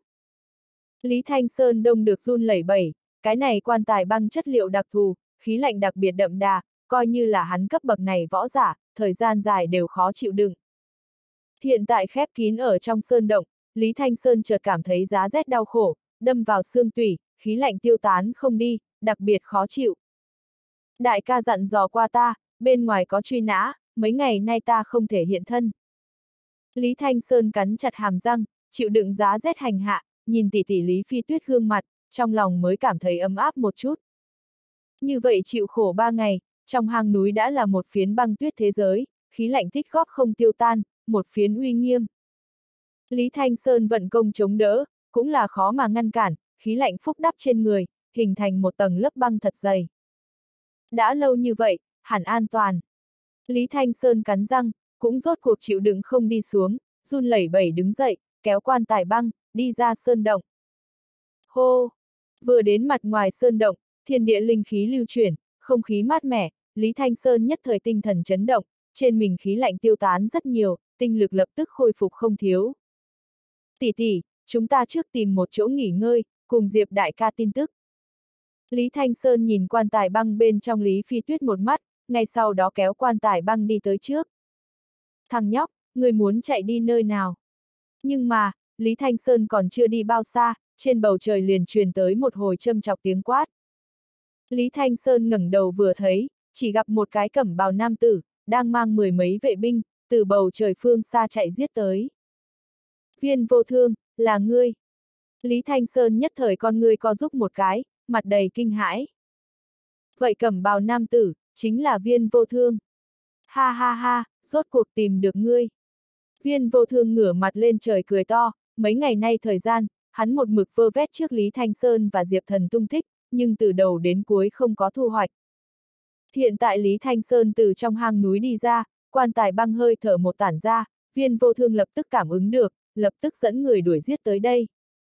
Lý Thanh Sơn đông được run lẩy bẩy, cái này quan tài băng chất liệu đặc thù, khí lạnh đặc biệt đậm đà, coi như là hắn cấp bậc này võ giả, thời gian dài đều khó chịu đựng. Hiện tại khép kín ở trong sơn động, Lý Thanh Sơn chợt cảm thấy giá rét đau khổ, đâm vào xương tủy, khí lạnh tiêu tán không đi, đặc biệt khó chịu. Đại ca dặn dò qua ta, bên ngoài có truy nã, mấy ngày nay ta không thể hiện thân. Lý Thanh Sơn cắn chặt hàm răng, chịu đựng giá rét hành hạ, nhìn tỉ tỉ Lý Phi Tuyết gương mặt, trong lòng mới cảm thấy ấm áp một chút. Như vậy chịu khổ 3 ngày, trong hang núi đã là một phiến băng tuyết thế giới, khí lạnh tích góp không tiêu tan, một phiến uy nghiêm. Lý Thanh Sơn vận công chống đỡ, cũng là khó mà ngăn cản, khí lạnh phúc đắp trên người, hình thành một tầng lớp băng thật dày. Đã lâu như vậy, hẳn an toàn. Lý Thanh Sơn cắn răng, cũng rốt cuộc chịu đựng không đi xuống, run lẩy bẩy đứng dậy, kéo quan tài băng, đi ra sơn động. Hô! Vừa đến mặt ngoài sơn động, thiên địa linh khí lưu chuyển, không khí mát mẻ, Lý Thanh Sơn nhất thời tinh thần chấn động, trên mình khí lạnh tiêu tán rất nhiều, tinh lực lập tức khôi phục không thiếu. Tỷ tỷ, chúng ta trước tìm một chỗ nghỉ ngơi, cùng Diệp đại ca tin tức. Lý Thanh Sơn nhìn quan tài băng bên trong Lý Phi Tuyết một mắt, ngay sau đó kéo quan tài băng đi tới trước. Thằng nhóc, người muốn chạy đi nơi nào? Nhưng mà, Lý Thanh Sơn còn chưa đi bao xa, trên bầu trời liền truyền tới một hồi châm chọc tiếng quát. Lý Thanh Sơn ngẩng đầu vừa thấy, chỉ gặp một cái cẩm bào nam tử, đang mang 10 mấy vệ binh, từ bầu trời phương xa chạy giết tới. Viên Vô Thương, là ngươi. Lý Thanh Sơn nhất thời con ngươi co rúm một cái, mặt đầy kinh hãi. Vậy cẩm bào nam tử, chính là Viên Vô Thương. Ha ha ha, rốt cuộc tìm được ngươi. Viên Vô Thương ngửa mặt lên trời cười to, mấy ngày nay thời gian, hắn một mực vơ vét trước Lý Thanh Sơn và Diệp Thần tung tích, nhưng từ đầu đến cuối không có thu hoạch. Hiện tại Lý Thanh Sơn từ trong hang núi đi ra, quan tài băng hơi thở một tản ra, Viên Vô Thương lập tức cảm ứng được, lập tức dẫn người đuổi giết tới đây.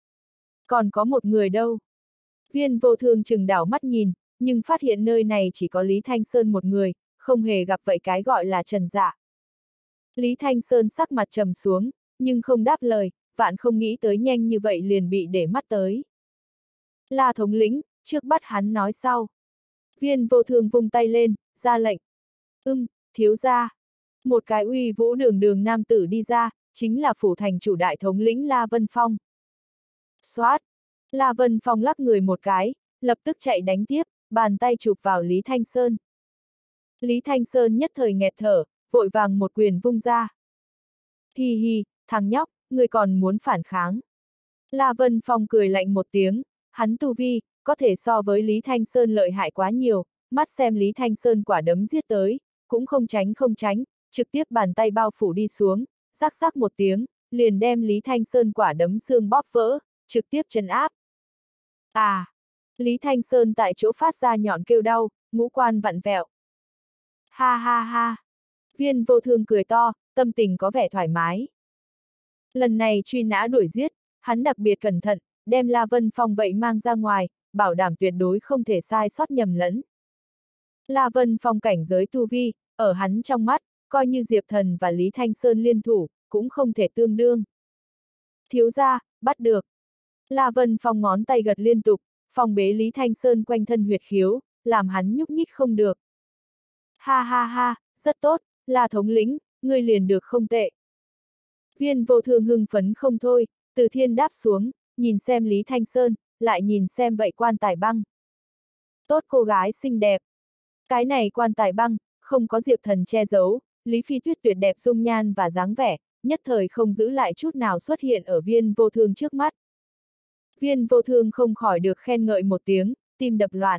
Còn có một người đâu? Viên Vô Thương chừng đảo mắt nhìn, nhưng phát hiện nơi này chỉ có Lý Thanh Sơn một người, không hề gặp vậy cái gọi là Trần Dạ. Lý Thanh Sơn sắc mặt trầm xuống, nhưng không đáp lời, vạn không nghĩ tới nhanh như vậy liền bị để mắt tới. La thống lĩnh, trước bắt hắn nói sau. Viên vô thương vung tay lên, ra lệnh. Thiếu gia. Một cái uy vũ đường đường nam tử đi ra, chính là phủ thành chủ đại thống lĩnh La Vân Phong. Xoát! La Vân Phong lắc người một cái, lập tức chạy đánh tiếp, bàn tay chụp vào Lý Thanh Sơn. Lý Thanh Sơn nhất thời nghẹt thở, vội vàng một quyền vung ra. Hi hi, thằng nhóc, ngươi còn muốn phản kháng. La Vân Phong cười lạnh một tiếng, hắn tu vi, có thể so với Lý Thanh Sơn lợi hại quá nhiều, mắt xem Lý Thanh Sơn quả đấm giết tới, cũng không tránh, trực tiếp bàn tay bao phủ đi xuống, rắc rắc một tiếng, liền đem Lý Thanh Sơn quả đấm xương bóp vỡ, trực tiếp trấn áp. À! Lý Thanh Sơn tại chỗ phát ra nhọn kêu đau, ngũ quan vặn vẹo. Ha ha ha! Viên vô thương cười to, tâm tình có vẻ thoải mái. Lần này truy nã đuổi giết, hắn đặc biệt cẩn thận, đem La Vân Phong vậy mang ra ngoài, bảo đảm tuyệt đối không thể sai sót nhầm lẫn. La Vân Phong cảnh giới tu vi, ở hắn trong mắt, coi như Diệp Thần và Lý Thanh Sơn liên thủ, cũng không thể tương đương. Thiếu gia, bắt được. La Vân Phong ngón tay gật liên tục, phong bế Lý Thanh Sơn quanh thân huyệt khiếu, làm hắn nhúc nhích không được. Ha ha ha, rất tốt, La thống lĩnh, ngươi liền được không tệ. Viên vô thương hưng phấn không thôi, từ thiên đáp xuống, nhìn xem Lý Thanh Sơn, lại nhìn xem vậy quan tài băng. Tốt cô gái xinh đẹp. Cái này quan tài băng, không có Diệp Thần che giấu, Lý Phi Tuyết tuyệt đẹp dung nhan và dáng vẻ, nhất thời không giữ lại chút nào xuất hiện ở viên vô thương trước mắt. Viên vô thương không khỏi được khen ngợi một tiếng, tim đập loạn.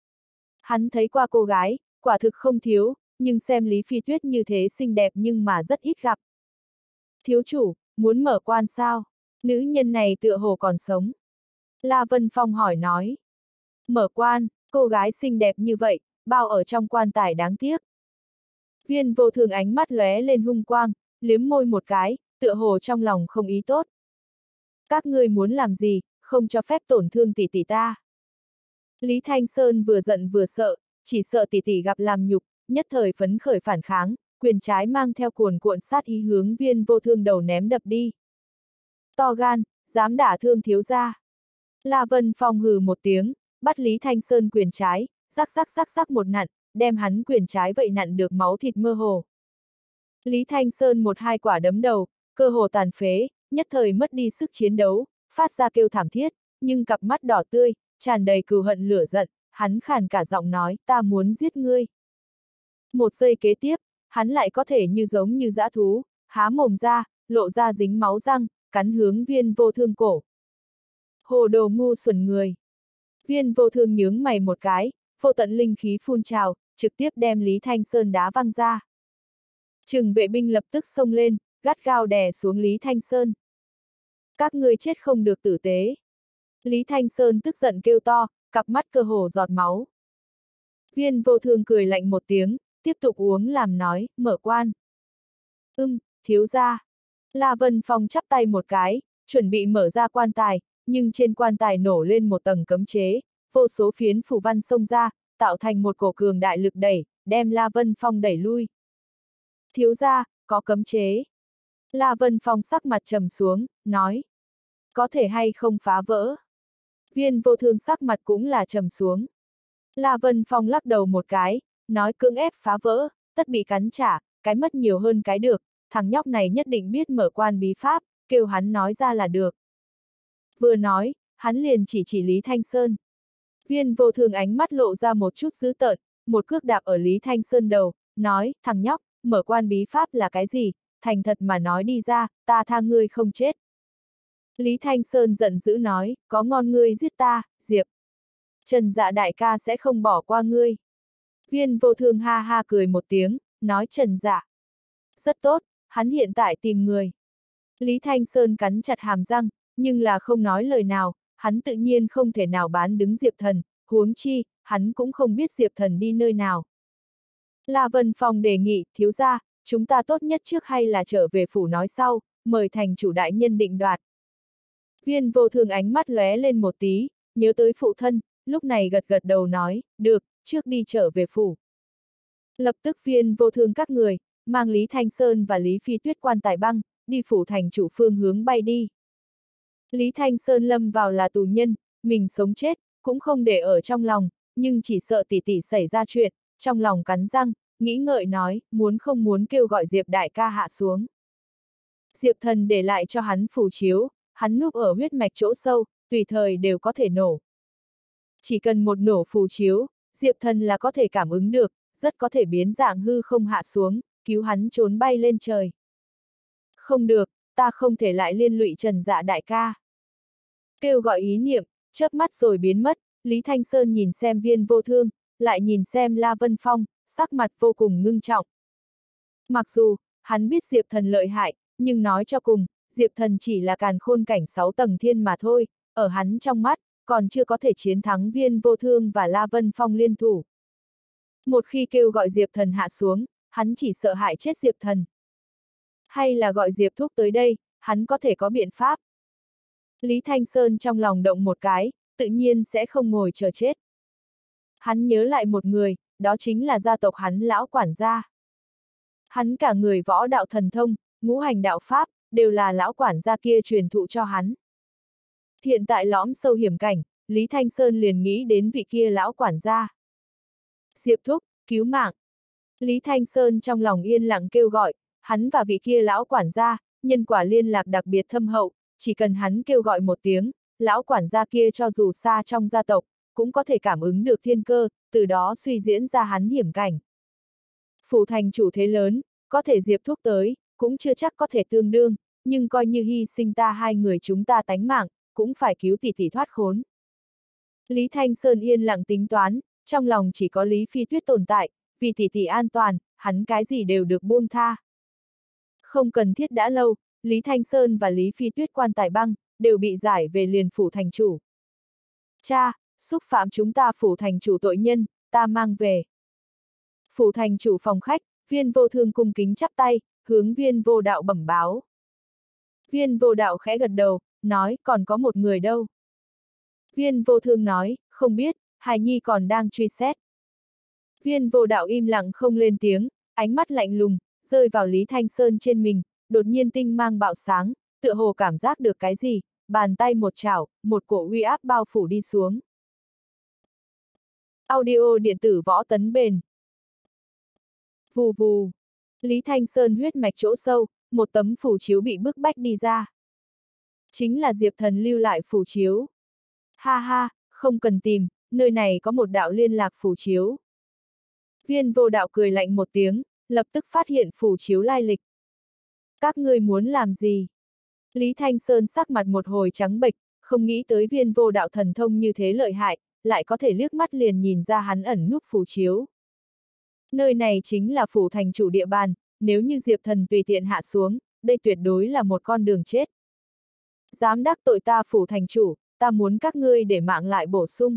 Hắn thấy qua cô gái, quả thực không thiếu, nhưng xem Lý Phi Tuyết như thế xinh đẹp nhưng mà rất ít gặp. Thiếu chủ, muốn mở quan sao? Nữ nhân này tựa hồ còn sống. La Vân Phong hỏi nói. Mở quan, cô gái xinh đẹp như vậy, bao ở trong quan tài đáng tiếc. Viên vô thường ánh mắt lóe lên hung quang, liếm môi một cái, tựa hồ trong lòng không ý tốt. Các ngươi muốn làm gì, không cho phép tổn thương tỷ tỷ ta. Lý Thanh Sơn vừa giận vừa sợ, chỉ sợ tỷ tỷ gặp làm nhục, nhất thời phấn khởi phản kháng, quyền trái mang theo cuồn cuộn sát ý hướng viên vô thương đầu ném đập đi. To gan, dám đả thương thiếu gia. La Vân Phong hừ một tiếng, bắt Lý Thanh Sơn quyền trái, rắc một nặn, đem hắn quyền trái vậy nặn được máu thịt mơ hồ. Lý Thanh Sơn một hai quả đấm đầu, cơ hồ tàn phế, nhất thời mất đi sức chiến đấu, phát ra kêu thảm thiết, nhưng cặp mắt đỏ tươi, tràn đầy cừu hận lửa giận, hắn khàn cả giọng nói, ta muốn giết ngươi. Một giây kế tiếp, hắn lại có thể như giống như dã thú, há mồm ra, lộ ra dính máu răng, cắn hướng viên vô thương cổ. Hồ đồ ngu xuẩn người. Viên vô thương nhướng mày một cái, vô tận linh khí phun trào, trực tiếp đem Lý Thanh Sơn đá văng ra. Trừng vệ binh lập tức xông lên, gắt gao đè xuống Lý Thanh Sơn. Các ngươi chết không được tử tế. Lý Thanh Sơn tức giận kêu to, cặp mắt cơ hồ giọt máu. Viên vô thương cười lạnh một tiếng, tiếp tục uống làm nói, mở quan. Thiếu gia. La Vân Phong chắp tay một cái, chuẩn bị mở ra quan tài, nhưng trên quan tài nổ lên một tầng cấm chế, vô số phiến phù văn xông ra, tạo thành một cổ cường đại lực đẩy, đem La Vân Phong đẩy lui. Thiếu gia, có cấm chế. La Vân Phong sắc mặt trầm xuống, nói. Có thể hay không phá vỡ. Viên vô thương sắc mặt cũng là trầm xuống. La Vân Phong lắc đầu một cái, nói cưỡng ép phá vỡ, tất bị cắn trả, cái mất nhiều hơn cái được, thằng nhóc này nhất định biết mở quan bí pháp, kêu hắn nói ra là được. Vừa nói, hắn liền chỉ Lý Thanh Sơn. Viên vô thường ánh mắt lộ ra một chút dữ tợn, một cước đạp ở Lý Thanh Sơn đầu, nói, thằng nhóc, mở quan bí pháp là cái gì, thành thật mà nói đi ra, ta tha ngươi không chết. Lý Thanh Sơn giận dữ nói, có ngon ngươi giết ta, Diệp. Trần Dạ đại ca sẽ không bỏ qua ngươi. Viên vô thương ha ha cười một tiếng, nói Trần Dạ. Rất tốt, hắn hiện tại tìm người. Lý Thanh Sơn cắn chặt hàm răng, nhưng là không nói lời nào, hắn tự nhiên không thể nào bán đứng Diệp Thần, huống chi, hắn cũng không biết Diệp Thần đi nơi nào. La Vân Phong đề nghị, thiếu gia, chúng ta tốt nhất trước hay là trở về phủ nói sau, mời thành chủ đại nhân định đoạt. Viên vô thường ánh mắt lóe lên một tí, nhớ tới phụ thân, lúc này gật gật đầu nói, được, trước đi trở về phủ. Lập tức viên vô thương các người, mang Lý Thanh Sơn và Lý Phi Tuyết quan tài băng, đi phủ thành chủ phương hướng bay đi. Lý Thanh Sơn lâm vào là tù nhân, mình sống chết, cũng không để ở trong lòng, nhưng chỉ sợ tỷ tỷ xảy ra chuyện, trong lòng cắn răng, nghĩ ngợi nói, muốn không muốn kêu gọi Diệp đại ca hạ xuống. Diệp thần để lại cho hắn phù chiếu, hắn núp ở huyết mạch chỗ sâu, tùy thời đều có thể nổ. Chỉ cần một nổ phù chiếu, Diệp thần là có thể cảm ứng được, rất có thể biến dạng hư không hạ xuống, cứu hắn trốn bay lên trời. Không được, ta không thể lại liên lụy Trần Dạ đại ca. Kêu gọi ý niệm, chớp mắt rồi biến mất, Lý Thanh Sơn nhìn xem Viên Vô Thương, lại nhìn xem La Vân Phong, sắc mặt vô cùng ngưng trọng. Mặc dù, hắn biết Diệp thần lợi hại, nhưng nói cho cùng, Diệp thần chỉ là càn khôn cảnh 6 tầng thiên mà thôi, ở hắn trong mắt, còn chưa có thể chiến thắng Viên Vô Thương và La Vân Phong liên thủ. Một khi kêu gọi Diệp thần hạ xuống, hắn chỉ sợ hại chết Diệp thần. Hay là gọi Diệp thúc tới đây, hắn có thể có biện pháp. Lý Thanh Sơn trong lòng động một cái, tự nhiên sẽ không ngồi chờ chết. Hắn nhớ lại một người, đó chính là gia tộc hắn lão quản gia. Hắn cả người võ đạo thần thông, ngũ hành đạo pháp, đều là lão quản gia kia truyền thụ cho hắn. Hiện tại lõm sâu hiểm cảnh, Lý Thanh Sơn liền nghĩ đến vị kia lão quản gia. Diệp thúc, cứu mạng. Lý Thanh Sơn trong lòng yên lặng kêu gọi, hắn và vị kia lão quản gia, nhân quả liên lạc đặc biệt thâm hậu, chỉ cần hắn kêu gọi một tiếng, lão quản gia kia cho dù xa trong gia tộc, cũng có thể cảm ứng được thiên cơ, từ đó suy diễn ra hắn hiểm cảnh. Phủ thành chủ thế lớn, có thể Diệp thúc tới, cũng chưa chắc có thể tương đương, nhưng coi như hy sinh ta hai người chúng ta tánh mạng, cũng phải cứu tỷ tỷ thoát khốn. Lý Thanh Sơn yên lặng tính toán, trong lòng chỉ có Lý Phi Tuyết tồn tại, vì tỷ tỷ an toàn, hắn cái gì đều được buông tha. Không cần thiết đã lâu, Lý Thanh Sơn và Lý Phi Tuyết quan tài băng, đều bị giải về liền phủ thành chủ. Cha, xúc phạm chúng ta phủ thành chủ tội nhân, ta mang về. Phủ thành chủ phòng khách, Viên Vô Thương cung kính chắp tay, hướng Viên Vô Đạo bẩm báo. Viên Vô Đạo khẽ gật đầu, nói còn có một người đâu. Viên Vô Thương nói, không biết, hài nhi còn đang truy xét. Viên Vô Đạo im lặng không lên tiếng, ánh mắt lạnh lùng, rơi vào Lý Thanh Sơn trên mình, đột nhiên tinh mang bạo sáng, tựa hồ cảm giác được cái gì, bàn tay một chảo, một cổ uy áp bao phủ đi xuống. Audio điện tử võ tấn bền. Vù vù. Lý Thanh Sơn huyết mạch chỗ sâu, một tấm phù chiếu bị bức bách đi ra. Chính là Diệp thần lưu lại phù chiếu. Ha ha, không cần tìm, nơi này có một đạo liên lạc phù chiếu. Viên Vô Đạo cười lạnh một tiếng, lập tức phát hiện phù chiếu lai lịch. Các ngươi muốn làm gì? Lý Thanh Sơn sắc mặt một hồi trắng bệch, không nghĩ tới Viên Vô Đạo thần thông như thế lợi hại, lại có thể liếc mắt liền nhìn ra hắn ẩn núp phù chiếu. Nơi này chính là phủ thành chủ địa bàn, nếu như Diệp thần tùy tiện hạ xuống, đây tuyệt đối là một con đường chết. Dám đắc tội ta phủ thành chủ, ta muốn các ngươi để mạng lại bổ sung.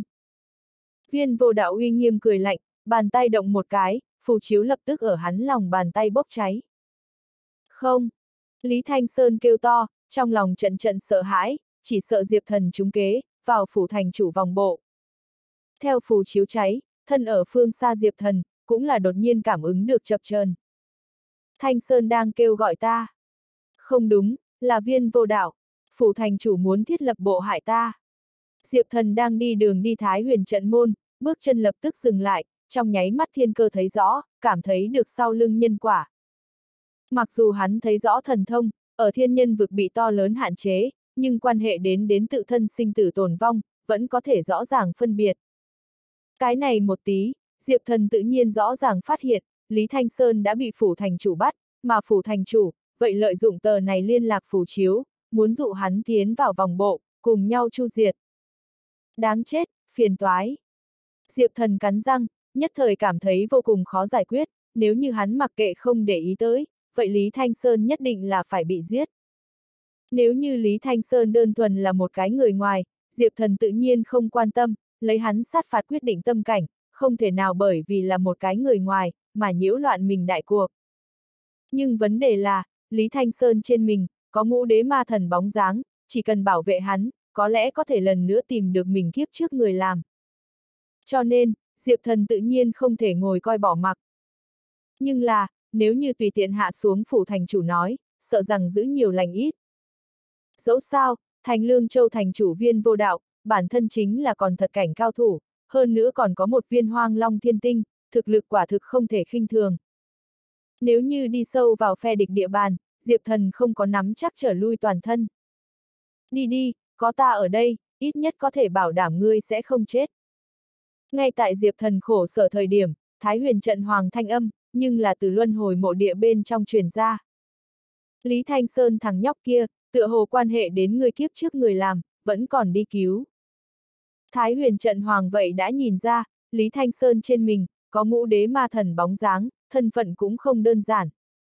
Viên Vô Đạo uy nghiêm cười lạnh, bàn tay động một cái, phù chiếu lập tức ở hắn lòng bàn tay bốc cháy. Không! Lý Thanh Sơn kêu to, trong lòng trận trận sợ hãi, chỉ sợ Diệp thần trúng kế, vào phủ thành chủ vòng bộ. Theo phù chiếu cháy, thân ở phương xa Diệp thần, cũng là đột nhiên cảm ứng được chập chờn. Thanh Sơn đang kêu gọi ta. Không đúng, là Viên Vô Đạo, phủ thành chủ muốn thiết lập bộ hại ta. Diệp thần đang đi đường đi Thái Huyền trận môn, bước chân lập tức dừng lại, trong nháy mắt thiên cơ thấy rõ, cảm thấy được sau lưng nhân quả. Mặc dù hắn thấy rõ thần thông, ở thiên nhân vực bị to lớn hạn chế, nhưng quan hệ đến tự thân sinh tử tồn vong, vẫn có thể rõ ràng phân biệt. Cái này một tí, Diệp thần tự nhiên rõ ràng phát hiện, Lý Thanh Sơn đã bị phủ thành chủ bắt, mà phủ thành chủ, vậy lợi dụng tờ này liên lạc phù chiếu, muốn dụ hắn tiến vào vòng bộ, cùng nhau chu diệt. Đáng chết, phiền toái. Diệp thần cắn răng, nhất thời cảm thấy vô cùng khó giải quyết, nếu như hắn mặc kệ không để ý tới, vậy Lý Thanh Sơn nhất định là phải bị giết. Nếu như Lý Thanh Sơn đơn thuần là một cái người ngoài, Diệp thần tự nhiên không quan tâm, lấy hắn sát phạt quyết định tâm cảnh, không thể nào bởi vì là một cái người ngoài, mà nhiễu loạn mình đại cuộc. Nhưng vấn đề là, Lý Thanh Sơn trên mình, có ngũ đế ma thần bóng dáng, chỉ cần bảo vệ hắn, có lẽ có thể lần nữa tìm được mình kiếp trước người làm. Cho nên, Diệp thần tự nhiên không thể ngồi coi bỏ mặc. Nhưng là, nếu như tùy tiện hạ xuống phủ thành chủ nói, sợ rằng giữ nhiều lành ít. Dẫu sao, Thành Lương Châu thành chủ Viên Vô Đạo, bản thân chính là còn thật cảnh cao thủ, hơn nữa còn có một viên Hoang Long Thiên Tinh, thực lực quả thực không thể khinh thường. Nếu như đi sâu vào phe địch địa bàn, Diệp Thần không có nắm chắc trở lui toàn thân. Đi đi, có ta ở đây, ít nhất có thể bảo đảm ngươi sẽ không chết. Ngay tại Diệp Thần khổ sở thời điểm, Thái Huyền trận hoàng thanh âm, nhưng là từ luân hồi mộ địa bên trong truyền ra. Lý Thanh Sơn thằng nhóc kia, tựa hồ quan hệ đến người kiếp trước người làm, vẫn còn đi cứu. Thái Huyền trận hoàng vậy đã nhìn ra, Lý Thanh Sơn trên mình, có ngũ đế ma thần bóng dáng, thân phận cũng không đơn giản.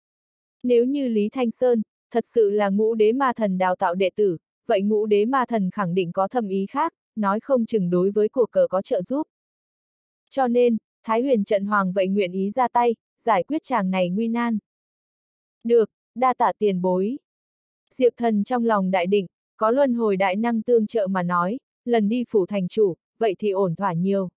Nếu như Lý Thanh Sơn, thật sự là ngũ đế ma thần đào tạo đệ tử, vậy ngũ đế ma thần khẳng định có thâm ý khác, nói không chừng đối với cuộc cờ có trợ giúp. Cho nên, Thái Huyền trận hoàng vậy nguyện ý ra tay, giải quyết chàng này nguy nan. Được, đa tạ tiền bối. Diệp Thần trong lòng đại định, có luân hồi đại năng tương trợ mà nói, lần đi phủ thành chủ, vậy thì ổn thỏa nhiều.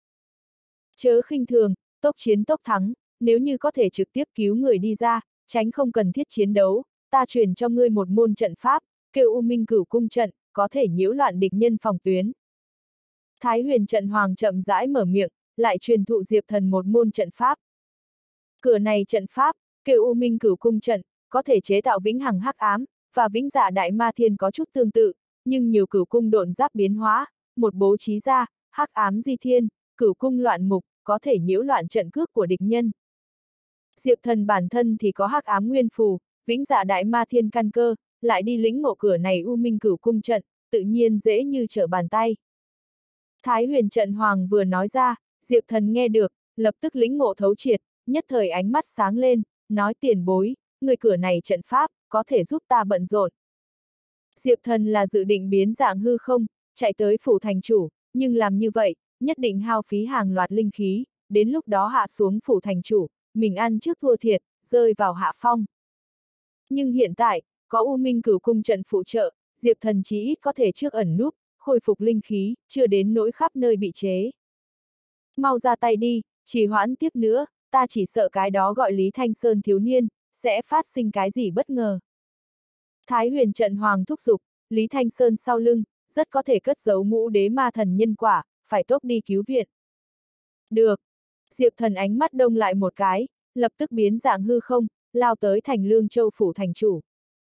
Chớ khinh thường, tốc chiến tốc thắng, nếu như có thể trực tiếp cứu người đi ra, tránh không cần thiết chiến đấu, ta truyền cho ngươi một môn trận pháp, kêu U Minh Cửu Cung trận, có thể nhiễu loạn địch nhân phòng tuyến. Thái Huyền trận hoàng chậm rãi mở miệng, lại truyền thụ Diệp Thần một môn trận pháp. Cửa này trận pháp, kêu U Minh Cửu Cung trận, có thể chế tạo vĩnh hằng hắc ám, và vĩnh dạ đại ma thiên có chút tương tự, nhưng nhiều cửu cung độn giáp biến hóa, một bố trí ra, hắc ám di thiên, cửu cung loạn mục, có thể nhiễu loạn trận cước của địch nhân. Diệp Thần bản thân thì có hắc ám nguyên phù, vĩnh dạ đại ma thiên căn cơ, lại đi lĩnh ngộ cửa này U Minh Cửu Cung trận, tự nhiên dễ như trở bàn tay. Thái Huyền trận hoàng vừa nói ra, Diệp Thần nghe được, lập tức lĩnh ngộ thấu triệt, nhất thời ánh mắt sáng lên, nói tiền bối, người cửa này trận pháp, có thể giúp ta bận rộn. Diệp Thần là dự định biến dạng hư không, chạy tới phủ thành chủ, nhưng làm như vậy, nhất định hao phí hàng loạt linh khí, đến lúc đó hạ xuống phủ thành chủ, mình ăn trước thua thiệt, rơi vào hạ phong. Nhưng hiện tại, có U Minh Cửu Cung trận phụ trợ, Diệp Thần chí ít có thể trước ẩn núp, khôi phục linh khí, chưa đến nỗi khắp nơi bị chế. Mau ra tay đi, trì hoãn tiếp nữa, ta chỉ sợ cái đó gọi Lý Thanh Sơn thiếu niên, sẽ phát sinh cái gì bất ngờ. Thái Huyền trận hoàng thúc giục, Lý Thanh Sơn sau lưng, rất có thể cất giấu ngũ đế ma thần nhân quả, phải tốc đi cứu viện. Được. Diệp Thần ánh mắt đông lại một cái, lập tức biến dạng hư không, lao tới thành Lương Châu phủ thành chủ.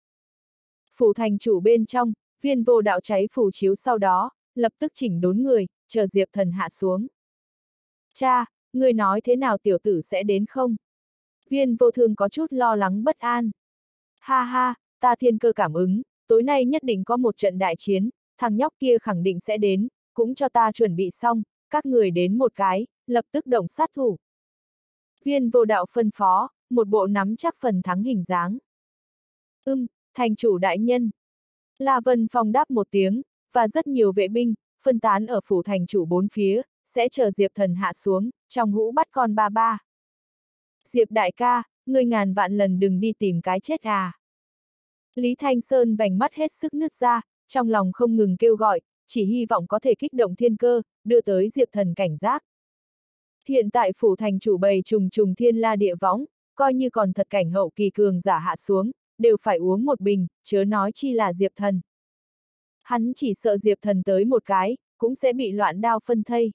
Phủ thành chủ bên trong, Viên Vô Đạo cháy phủ chiếu sau đó, lập tức chỉnh đốn người, chờ Diệp Thần hạ xuống. Cha, người nói thế nào tiểu tử sẽ đến không? Viên Vô Thương có chút lo lắng bất an. Ha ha, ta thiên cơ cảm ứng, tối nay nhất định có một trận đại chiến, thằng nhóc kia khẳng định sẽ đến, cũng cho ta chuẩn bị xong, các người đến một cái, lập tức động sát thủ. Viên Vô Đạo phân phó, một bộ nắm chắc phần thắng hình dáng. Thành chủ đại nhân. La Vân Phong đáp một tiếng, và rất nhiều vệ binh, phân tán ở phủ thành chủ bốn phía, sẽ chờ Diệp Thần hạ xuống, trong hũ bắt con ba ba. Diệp đại ca, ngươi ngàn vạn lần đừng đi tìm cái chết à. Lý Thanh Sơn vành mắt hết sức nứt ra, trong lòng không ngừng kêu gọi, chỉ hy vọng có thể kích động thiên cơ, đưa tới Diệp Thần cảnh giác. Hiện tại phủ thành chủ bày trùng trùng thiên la địa võng, coi như còn thật cảnh hậu kỳ cường giả hạ xuống, đều phải uống một bình, chớ nói chi là Diệp Thần. Hắn chỉ sợ Diệp Thần tới một cái, cũng sẽ bị loạn đao phân thây.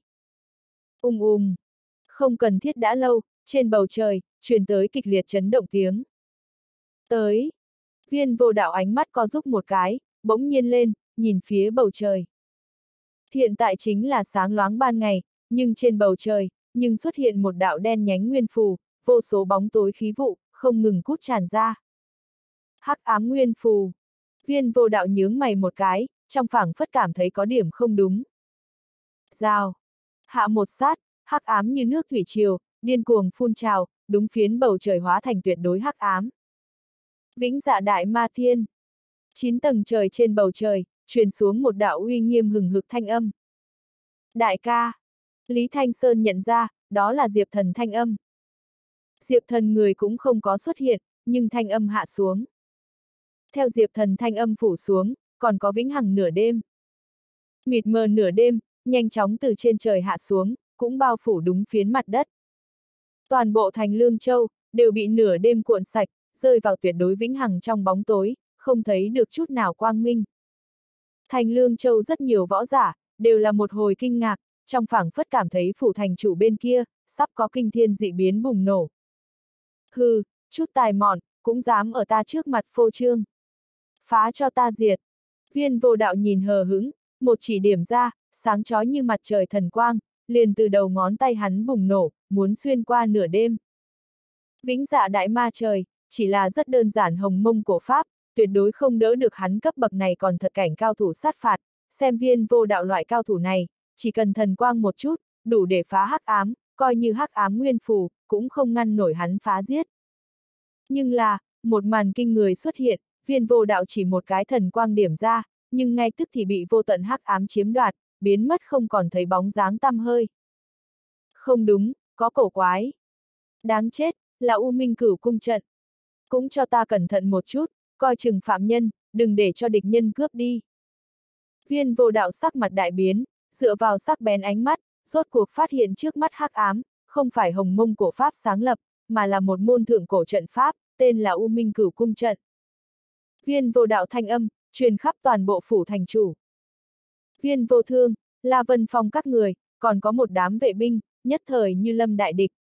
Không cần thiết đã lâu, trên bầu trời, truyền tới kịch liệt chấn động tiếng. Tới. Viên Vô Đạo ánh mắt co rúm một cái, bỗng nhiên lên, nhìn phía bầu trời. Hiện tại chính là sáng loáng ban ngày, nhưng trên bầu trời, nhưng xuất hiện một đạo đen nhánh nguyên phù, vô số bóng tối khí vụ, không ngừng cút tràn ra. Hắc ám nguyên phù. Viên Vô Đạo nhướng mày một cái, trong phảng phất cảm thấy có điểm không đúng. Rào. Hạ một sát, hắc ám như nước thủy triều, điên cuồng phun trào, đúng phiến bầu trời hóa thành tuyệt đối hắc ám. Vĩnh dạ đại ma thiên. 9 tầng trời trên bầu trời, truyền xuống một đạo uy nghiêm hừng hực thanh âm. Đại ca. Lý Thanh Sơn nhận ra, đó là Diệp Thần thanh âm. Diệp Thần người cũng không có xuất hiện, nhưng thanh âm hạ xuống. Theo Diệp Thần thanh âm phủ xuống, còn có vĩnh hằng nửa đêm. Mịt mờ nửa đêm, nhanh chóng từ trên trời hạ xuống, cũng bao phủ đúng phiến mặt đất. Toàn bộ thành Lương Châu, đều bị nửa đêm cuộn sạch, rơi vào tuyệt đối vĩnh hằng trong bóng tối, không thấy được chút nào quang minh. Thành Lương Châu rất nhiều võ giả, đều là một hồi kinh ngạc, trong phảng phất cảm thấy phủ thành chủ bên kia, sắp có kinh thiên dị biến bùng nổ. Hừ, chút tài mọn, cũng dám ở ta trước mặt phô trương. Phá cho ta diệt. Viên Vô Đạo nhìn hờ hững, một chỉ điểm ra, sáng chói như mặt trời thần quang, liền từ đầu ngón tay hắn bùng nổ, muốn xuyên qua nửa đêm. Vĩnh Dạ Đại Ma Trời, chỉ là rất đơn giản hồng mông cổ pháp, tuyệt đối không đỡ được hắn cấp bậc này còn thật cảnh cao thủ sát phạt, xem Viên Vô Đạo loại cao thủ này, chỉ cần thần quang một chút, đủ để phá hắc ám, coi như hắc ám nguyên phù, cũng không ngăn nổi hắn phá giết. Nhưng là, một màn kinh người xuất hiện, Viên Vô Đạo chỉ một cái thần quang điểm ra, nhưng ngay tức thì bị vô tận hắc ám chiếm đoạt, biến mất không còn thấy bóng dáng tăm hơi. Không đúng, có cổ quái. Đáng chết, là U Minh Cửu cung trận. Cũng cho ta cẩn thận một chút, coi chừng phạm nhân, đừng để cho địch nhân cướp đi. Viên Vô Đạo sắc mặt đại biến, dựa vào sắc bén ánh mắt, rốt cuộc phát hiện trước mắt hắc ám, không phải hồng mông cổ pháp sáng lập, mà là một môn thượng cổ trận pháp, tên là U Minh Cửu cung trận. Viên Vô Đạo thanh âm, truyền khắp toàn bộ phủ thành chủ. Viên Vô Thương, La Vân Phong các người, còn có một đám vệ binh, nhất thời như lâm đại địch.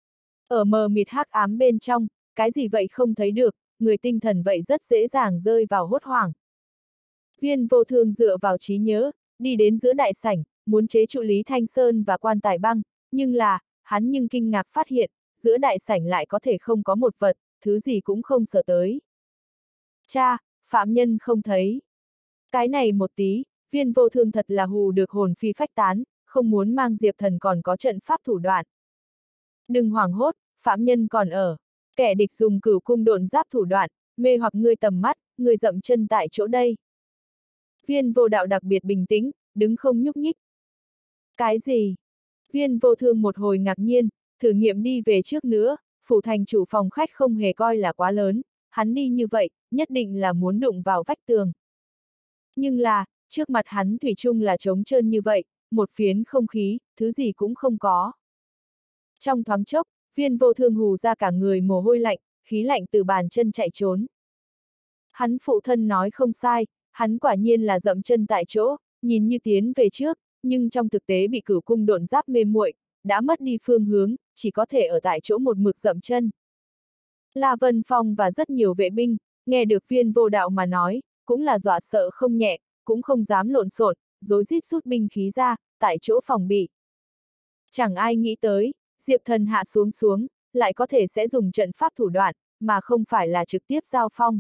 Ở mờ mịt hắc ám bên trong, cái gì vậy không thấy được, người tinh thần vậy rất dễ dàng rơi vào hốt hoảng. Viên Vô Thương dựa vào trí nhớ, đi đến giữa đại sảnh, muốn chế trụ Lý Thanh Sơn và Quan Tài Băng, nhưng là, hắn nhưng kinh ngạc phát hiện, giữa đại sảnh lại có thể không có một vật, thứ gì cũng không sợ tới. Cha, phạm nhân không thấy. Cái này một tí, Viên Vô Thương thật là hù được hồn phi phách tán, không muốn mang Diệp Thần còn có trận pháp thủ đoạn. Đừng hoảng hốt, phạm nhân còn ở. Kẻ địch dùng cửu cung độn giáp thủ đoạn, mê hoặc ngươi tầm mắt, ngươi dậm chân tại chỗ đây. Viên Vô Đạo đặc biệt bình tĩnh, đứng không nhúc nhích. Cái gì? Viên Vô Thương một hồi ngạc nhiên, thử nghiệm đi về trước nữa, phủ thành chủ phòng khách không hề coi là quá lớn, hắn đi như vậy, nhất định là muốn đụng vào vách tường. Nhưng là, trước mặt hắn thủy chung là trống trơn như vậy, một phiến không khí, thứ gì cũng không có. Trong thoáng chốc, Viên Vô Thương hù ra cả người mồ hôi lạnh, khí lạnh từ bàn chân chạy trốn. Hắn phụ thân nói không sai, hắn quả nhiên là dậm chân tại chỗ, nhìn như tiến về trước, nhưng trong thực tế bị cửu cung độn giáp mê muội, đã mất đi phương hướng, chỉ có thể ở tại chỗ một mực dậm chân. La Vân Phong và rất nhiều vệ binh, nghe được Viên Vô Đạo mà nói, cũng là dọa sợ không nhẹ, cũng không dám lộn xộn, rối rít rút binh khí ra, tại chỗ phòng bị. Chẳng ai nghĩ tới, Diệp Thần hạ xuống, lại có thể sẽ dùng trận pháp thủ đoạn, mà không phải là trực tiếp giao phong.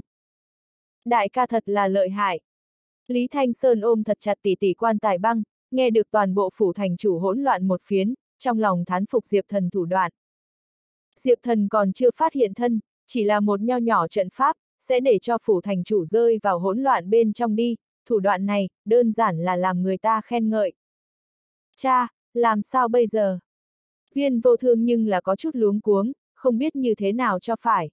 Đại ca thật là lợi hại. Lý Thanh Sơn ôm thật chặt tỷ tỷ Quan Tài Băng, nghe được toàn bộ phủ thành chủ hỗn loạn một phiến, trong lòng thán phục Diệp Thần thủ đoạn. Diệp Thần còn chưa phát hiện thân, chỉ là một nho nhỏ trận pháp, sẽ để cho phủ thành chủ rơi vào hỗn loạn bên trong đi, thủ đoạn này, đơn giản là làm người ta khen ngợi. Cha, làm sao bây giờ? Viên Vô Thương nhưng là có chút luống cuống, không biết như thế nào cho phải.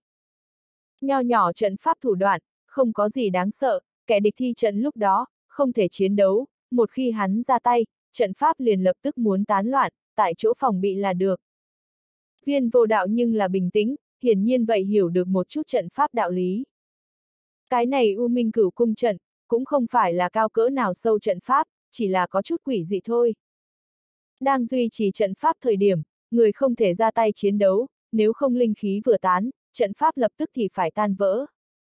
Nho nhỏ trận pháp thủ đoạn, không có gì đáng sợ, kẻ địch thi trận lúc đó, không thể chiến đấu, một khi hắn ra tay, trận pháp liền lập tức muốn tán loạn, tại chỗ phòng bị là được. Viên Vô Đạo nhưng là bình tĩnh, hiển nhiên vậy hiểu được một chút trận pháp đạo lý. Cái này U Minh Cửu cung trận, cũng không phải là cao cỡ nào sâu trận pháp, chỉ là có chút quỷ dị thôi. Đang duy trì trận pháp thời điểm, người không thể ra tay chiến đấu, nếu không linh khí vừa tán, trận pháp lập tức thì phải tan vỡ.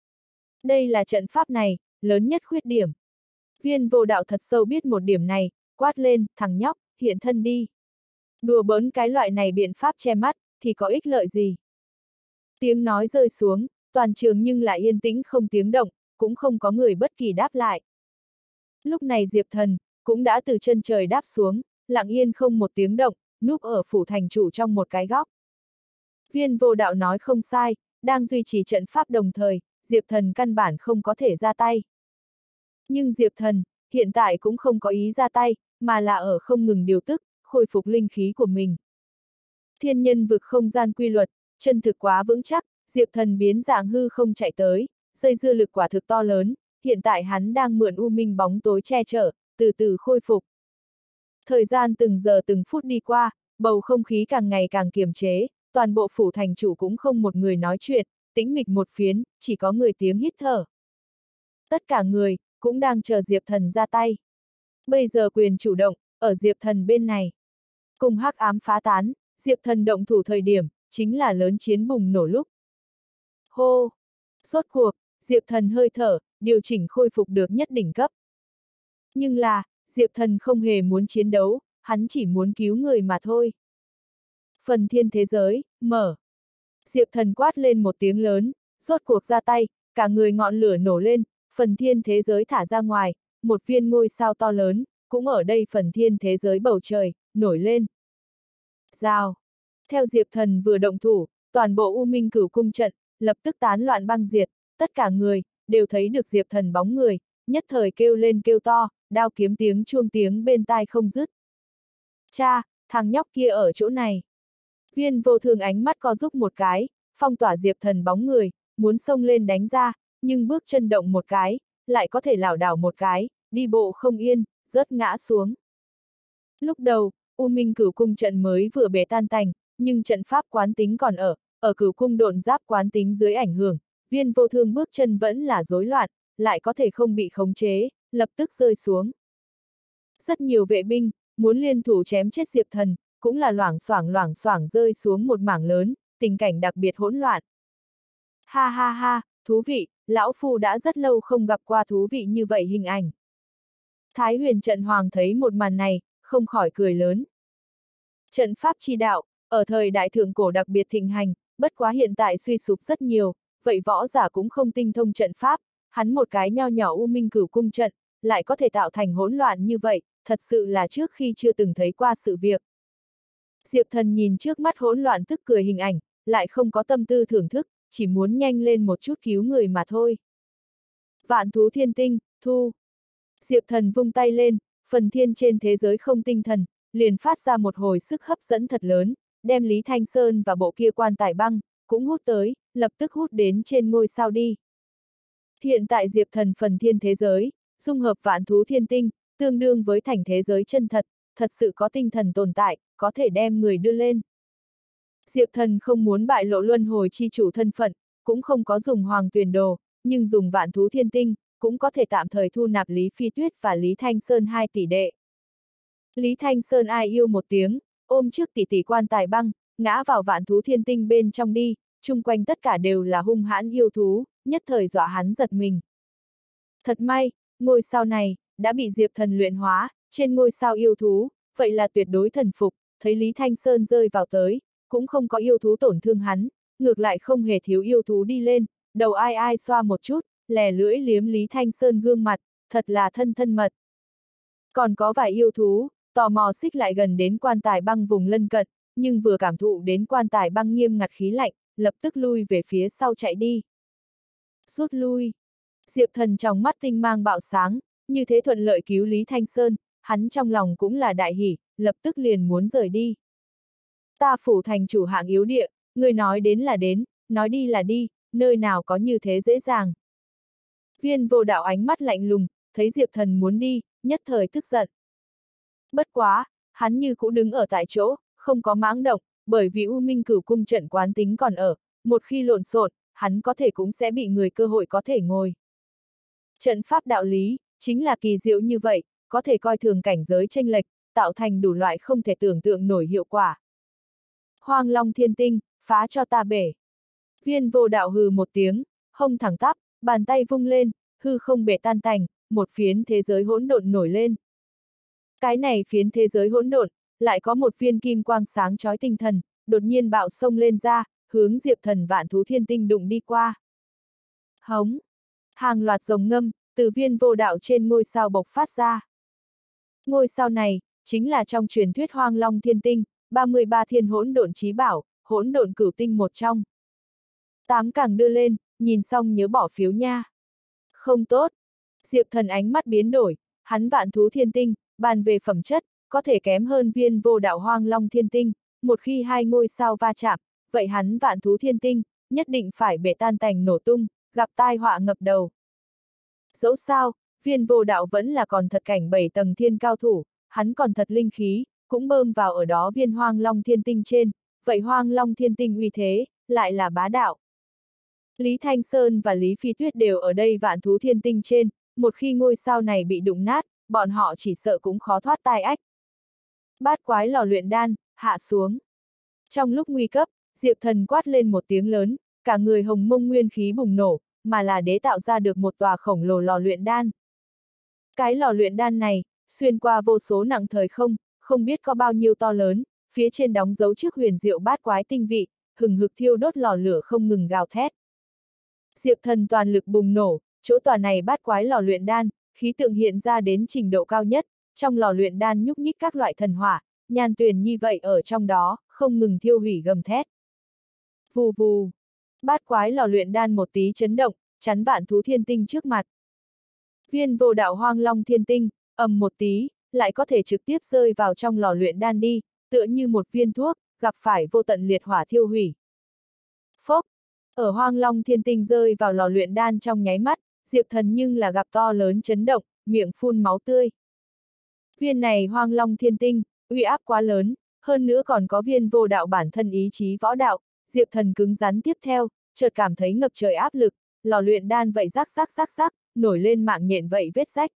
Đây là trận pháp này, lớn nhất khuyết điểm. Viên Vô Đạo thật sâu biết một điểm này, quát lên, thằng nhóc, hiện thân đi. Đùa bỡn cái loại này biện pháp che mắt, thì có ích lợi gì? Tiếng nói rơi xuống, toàn trường nhưng lại yên tĩnh không tiếng động, cũng không có người bất kỳ đáp lại. Lúc này Diệp Thần, cũng đã từ chân trời đáp xuống, lặng yên không một tiếng động, núp ở phủ thành chủ trong một cái góc. Viên Vô Đạo nói không sai, đang duy trì trận pháp đồng thời, Diệp Thần căn bản không có thể ra tay. Nhưng Diệp Thần, hiện tại cũng không có ý ra tay, mà là ở không ngừng điều tức, khôi phục linh khí của mình. Thiên nhân vực không gian quy luật, chân thực quá vững chắc, Diệp Thần biến dạng hư không chạy tới, dây dưa lực quả thực to lớn, hiện tại hắn đang mượn u minh bóng tối che chở, từ từ khôi phục. Thời gian từng giờ từng phút đi qua, bầu không khí càng ngày càng kiềm chế, toàn bộ phủ thành chủ cũng không một người nói chuyện, tĩnh mịch một phiến, chỉ có người tiếng hít thở. Tất cả người, cũng đang chờ Diệp Thần ra tay. Bây giờ quyền chủ động, ở Diệp Thần bên này. Cùng hắc ám phá tán, Diệp Thần động thủ thời điểm, chính là lớn chiến bùng nổ lúc. Hô! Rốt cuộc, Diệp Thần hơi thở, điều chỉnh khôi phục được nhất đỉnh cấp. Nhưng là, Diệp Thần không hề muốn chiến đấu, hắn chỉ muốn cứu người mà thôi. Phần thiên thế giới, mở. Diệp Thần quát lên một tiếng lớn, rốt cuộc ra tay, cả người ngọn lửa nổ lên, phần thiên thế giới thả ra ngoài, một viên ngôi sao to lớn, cũng ở đây phần thiên thế giới bầu trời, nổi lên. Rào. Theo Diệp Thần vừa động thủ, toàn bộ U Minh Cửu Cung trận, lập tức tán loạn băng diệt, tất cả người, đều thấy được Diệp Thần bóng người, nhất thời kêu lên kêu to, đao kiếm tiếng chuông tiếng bên tai không dứt. Cha, thằng nhóc kia ở chỗ này. Viên Vô Thường ánh mắt co rúm một cái, phong tỏa Diệp Thần bóng người, muốn xông lên đánh ra, nhưng bước chân động một cái, lại có thể lảo đảo một cái, đi bộ không yên, rớt ngã xuống. Lúc đầu, U Minh Cửu Cung trận mới vừa bể tan tành, nhưng trận pháp quán tính còn ở Cửu Cung độn giáp quán tính dưới ảnh hưởng, Viên Vô Thương bước chân vẫn là rối loạn, lại có thể không bị khống chế, lập tức rơi xuống. Rất nhiều vệ binh, muốn liên thủ chém chết Diệp Thần, cũng là loảng xoảng rơi xuống một mảng lớn, tình cảnh đặc biệt hỗn loạn. Ha ha ha, thú vị, lão phu đã rất lâu không gặp qua thú vị như vậy hình ảnh. Thái Huyền Trận Hoàng thấy một màn này, không khỏi cười lớn. Trận pháp chi đạo, ở thời đại thượng cổ đặc biệt thịnh hành, bất quá hiện tại suy sụp rất nhiều, vậy võ giả cũng không tinh thông trận pháp, hắn một cái nho nhỏ U Minh Cửu Cung trận, lại có thể tạo thành hỗn loạn như vậy, thật sự là trước khi chưa từng thấy qua sự việc. Diệp Thần nhìn trước mắt hỗn loạn tức cười hình ảnh, lại không có tâm tư thưởng thức, chỉ muốn nhanh lên một chút cứu người mà thôi. Vạn thú thiên tinh, thu. Diệp Thần vung tay lên, phần thiên trên thế giới không tinh thần, liền phát ra một hồi sức hấp dẫn thật lớn, đem Lý Thanh Sơn và bộ kia quan tài băng, cũng hút tới, lập tức hút đến trên ngôi sao đi. Hiện tại Diệp Thần phần thiên thế giới, dung hợp vạn thú thiên tinh, tương đương với thành thế giới chân thật, thật sự có tinh thần tồn tại, có thể đem người đưa lên. Diệp Thần không muốn bại lộ luân hồi chi chủ thân phận, cũng không có dùng hoàng tuyền đồ, nhưng dùng vạn thú thiên tinh, cũng có thể tạm thời thu nạp Lý Phi Tuyết và Lý Thanh Sơn hai tỷ đệ. Lý Thanh Sơn ai yêu một tiếng, ôm trước tỷ tỷ quan tài băng, ngã vào vạn thú thiên tinh bên trong đi, chung quanh tất cả đều là hung hãn yêu thú, nhất thời dọa hắn giật mình. Thật may, ngôi sao này, đã bị Diệp Thần luyện hóa, trên ngôi sao yêu thú, vậy là tuyệt đối thần phục, thấy Lý Thanh Sơn rơi vào tới, cũng không có yêu thú tổn thương hắn, ngược lại không hề thiếu yêu thú đi lên, đầu ai ai xoa một chút, lè lưỡi liếm Lý Thanh Sơn gương mặt, thật là thân mật. Còn có vài yêu thú, tò mò xích lại gần đến quan tài băng vùng lân cận, nhưng vừa cảm thụ đến quan tài băng nghiêm ngặt khí lạnh, lập tức lui về phía sau chạy đi. Rút lui. Diệp Thần trong mắt tinh mang bạo sáng, như thế thuận lợi cứu Lý Thanh Sơn, hắn trong lòng cũng là đại hỉ, lập tức liền muốn rời đi. Ta phủ thành chủ hạng yếu địa, người nói đến là đến, nói đi là đi, nơi nào có như thế dễ dàng. Viên Vô Đạo ánh mắt lạnh lùng, thấy Diệp Thần muốn đi, nhất thời tức giận. Bất quá, hắn như cũ đứng ở tại chỗ, không có mãng động, bởi vì U Minh Cửu Cung trận quán tính còn ở, một khi lộn xộn, hắn có thể cũng sẽ bị người cơ hội có thể ngồi. Trận pháp đạo lý, chính là kỳ diệu như vậy, có thể coi thường cảnh giới chênh lệch, tạo thành đủ loại không thể tưởng tượng nổi hiệu quả. Hoang Long Thiên Tinh, phá cho ta bể. Viên Vô Đạo hừ một tiếng, hông thẳng tắp, bàn tay vung lên, hư không bể tan tành, một phiến thế giới hỗn độn nổi lên. Cái này phiến thế giới hỗn độn, lại có một viên kim quang sáng chói tinh thần, đột nhiên bạo xông lên ra, hướng Diệp Thần vạn thú thiên tinh đụng đi qua. Hống! Hàng loạt rồng ngâm, từ Viên Vô Đạo trên ngôi sao bộc phát ra. Ngôi sao này, chính là trong truyền thuyết Hoang Long Thiên Tinh, 33 thiên hỗn độn chí bảo, hỗn độn cửu tinh một trong. 8 càng đưa lên, nhìn xong nhớ bỏ phiếu nha. Không tốt. Diệp Thần ánh mắt biến đổi, hắn vạn thú thiên tinh, bàn về phẩm chất, có thể kém hơn Viên Vô Đạo Hoang Long Thiên Tinh, một khi hai ngôi sao va chạm, vậy hắn vạn thú thiên tinh, nhất định phải bể tan tành nổ tung, gặp tai họa ngập đầu. Dẫu sao, Viên Vô Đạo vẫn là còn thật cảnh 7 tầng thiên cao thủ, hắn còn thật linh khí, cũng bơm vào ở đó viên Hoang Long Thiên Tinh trên, vậy Hoang Long Thiên Tinh uy thế, lại là bá đạo. Lý Thanh Sơn và Lý Phi Tuyết đều ở đây vạn thú thiên tinh trên, một khi ngôi sao này bị đụng nát, bọn họ chỉ sợ cũng khó thoát tai ách. Bát quái lò luyện đan, hạ xuống. Trong lúc nguy cấp, Diệp Thần quát lên một tiếng lớn, cả người hồng mông nguyên khí bùng nổ, mà là đế tạo ra được một tòa khổng lồ lò luyện đan. Cái lò luyện đan này, xuyên qua vô số nặng thời không, không biết có bao nhiêu to lớn, phía trên đóng dấu trước huyền diệu bát quái tinh vị, hừng hực thiêu đốt lò lửa không ngừng gào thét. Diệp Thần toàn lực bùng nổ, chỗ tòa này bát quái lò luyện đan, khí tượng hiện ra đến trình độ cao nhất, trong lò luyện đan nhúc nhích các loại thần hỏa, nhan tuyền như vậy ở trong đó, không ngừng thiêu hủy gầm thét. Vù vù, bát quái lò luyện đan một tí chấn động, chắn vạn thú thiên tinh trước mặt. Viên vô đạo hoang long thiên tinh, ầm một tí, lại có thể trực tiếp rơi vào trong lò luyện đan đi, tựa như một viên thuốc, gặp phải vô tận liệt hỏa thiêu hủy. Phốc, ở hoang long thiên tinh rơi vào lò luyện đan trong nháy mắt, Diệp Thần nhưng là gặp to lớn chấn động, miệng phun máu tươi. Viên này hoang long thiên tinh, uy áp quá lớn, hơn nữa còn có viên vô đạo bản thân ý chí võ đạo, Diệp Thần cứng rắn tiếp theo, chợt cảm thấy ngập trời áp lực, lò luyện đan vậy rắc rắc rắc rắc, nổi lên mạng nhện vậy vết rách.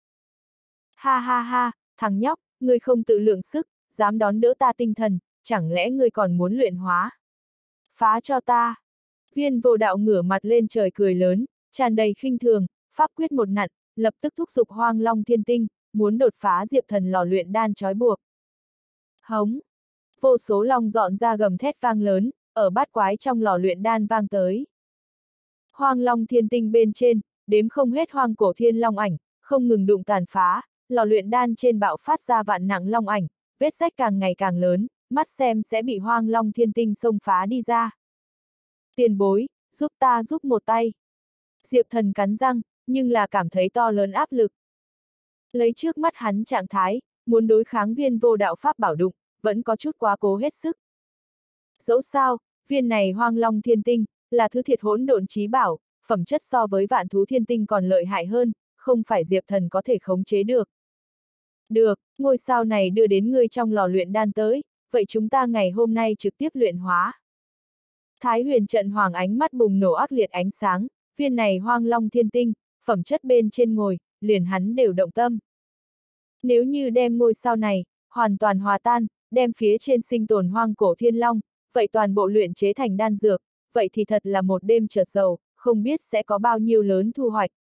Ha ha ha, thằng nhóc, ngươi không tự lượng sức, dám đón đỡ ta tinh thần, chẳng lẽ ngươi còn muốn luyện hóa? Phá cho ta! Viên vô đạo ngửa mặt lên trời cười lớn, tràn đầy khinh thường, pháp quyết một nặn, lập tức thúc giục hoang long thiên tinh, muốn đột phá Diệp Thần lò luyện đan trói buộc. Hống! Vô số long dọn ra gầm thét vang lớn, ở bát quái trong lò luyện đan vang tới. Hoang long thiên tinh bên trên, đếm không hết hoang cổ thiên long ảnh, không ngừng đụng tàn phá, lò luyện đan trên bạo phát ra vạn nặng long ảnh, vết rách càng ngày càng lớn, mắt xem sẽ bị hoang long thiên tinh xông phá đi ra. Tiền bối, giúp ta giúp một tay. Diệp Thần cắn răng, nhưng là cảm thấy to lớn áp lực. Lấy trước mắt hắn trạng thái, muốn đối kháng viên vô đạo pháp bảo đụng, vẫn có chút quá cố hết sức. Dẫu sao, viên này hoang long thiên tinh, là thứ thiệt hỗn độn chí bảo, phẩm chất so với vạn thú thiên tinh còn lợi hại hơn, không phải Diệp Thần có thể khống chế được. Được, ngôi sao này đưa đến ngươi trong lò luyện đan tới, vậy chúng ta ngày hôm nay trực tiếp luyện hóa. Thái Huyền Trận Hoàng ánh mắt bùng nổ ác liệt ánh sáng, viên này hoang long thiên tinh, phẩm chất bên trên ngồi, liền hắn đều động tâm. Nếu như đem ngôi sao này, hoàn toàn hòa tan, đem phía trên sinh tồn hoang cổ thiên long, vậy toàn bộ luyện chế thành đan dược, vậy thì thật là một đêm chợt giàu, không biết sẽ có bao nhiêu lớn thu hoạch.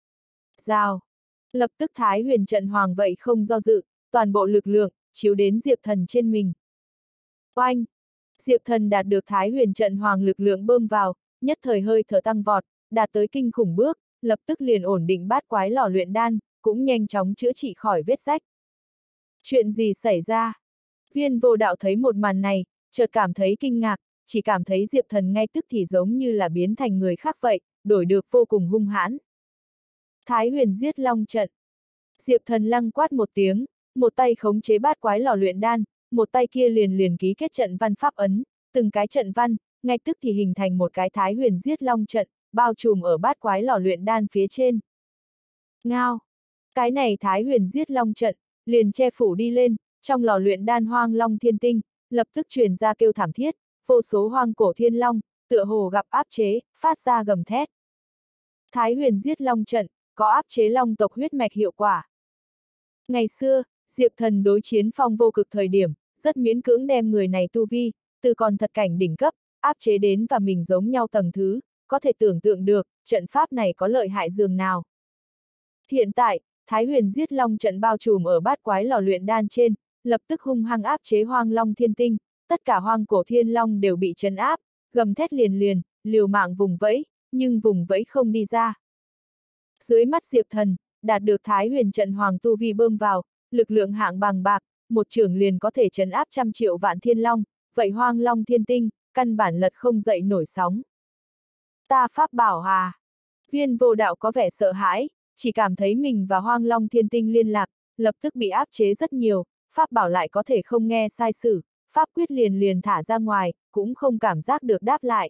Rào! Lập tức Thái Huyền Trận Hoàng vậy không do dự, toàn bộ lực lượng, chiếu đến Diệp Thần trên mình. Oanh! Diệp Thần đạt được Thái Huyền Trận Hoàng lực lượng bơm vào, nhất thời hơi thở tăng vọt, đạt tới kinh khủng bước, lập tức liền ổn định bát quái lò luyện đan, cũng nhanh chóng chữa trị khỏi vết rách. Chuyện gì xảy ra? Viên vô đạo thấy một màn này, chợt cảm thấy kinh ngạc, chỉ cảm thấy Diệp Thần ngay tức thì giống như là biến thành người khác vậy, đổi được vô cùng hung hãn. Thái Huyền Giết Long Trận. Diệp Thần lăng quát một tiếng, một tay khống chế bát quái lò luyện đan, một tay kia liền ký kết trận văn pháp ấn, từng cái trận văn, ngay tức thì hình thành một cái Thái Huyền Giết Long Trận, bao trùm ở bát quái lò luyện đan phía trên. Ngao! Cái này Thái Huyền Giết Long Trận, liền che phủ đi lên, trong lò luyện đan hoang long thiên tinh, lập tức truyền ra kêu thảm thiết, vô số hoang cổ thiên long, tựa hồ gặp áp chế, phát ra gầm thét. Thái Huyền Giết Long Trận, có áp chế long tộc huyết mạch hiệu quả. Ngày xưa, Diệp Thần đối chiến phong vô cực thời điểm, rất miễn cưỡng đem người này tu vi, từ còn thật cảnh đỉnh cấp, áp chế đến và mình giống nhau tầng thứ, có thể tưởng tượng được, trận pháp này có lợi hại dường nào. Hiện tại, Thái Huyền Giết Long Trận bao trùm ở bát quái lò luyện đan trên, lập tức hung hăng áp chế hoang long thiên tinh, tất cả hoang cổ thiên long đều bị trấn áp, gầm thét liền, liều mạng vùng vẫy, nhưng vùng vẫy không đi ra. Dưới mắt Diệp Thần, đạt được Thái Huyền Trận Hoàng tu vi bơm vào, lực lượng hạng bằng bạc, một chưởng liền có thể trấn áp trăm triệu vạn thiên long, vậy hoang long thiên tinh, căn bản lật không dậy nổi sóng. Ta pháp bảo à? Viên vô đạo có vẻ sợ hãi, chỉ cảm thấy mình và hoang long thiên tinh liên lạc, lập tức bị áp chế rất nhiều, pháp bảo lại có thể không nghe sai sử, pháp quyết liền thả ra ngoài, cũng không cảm giác được đáp lại.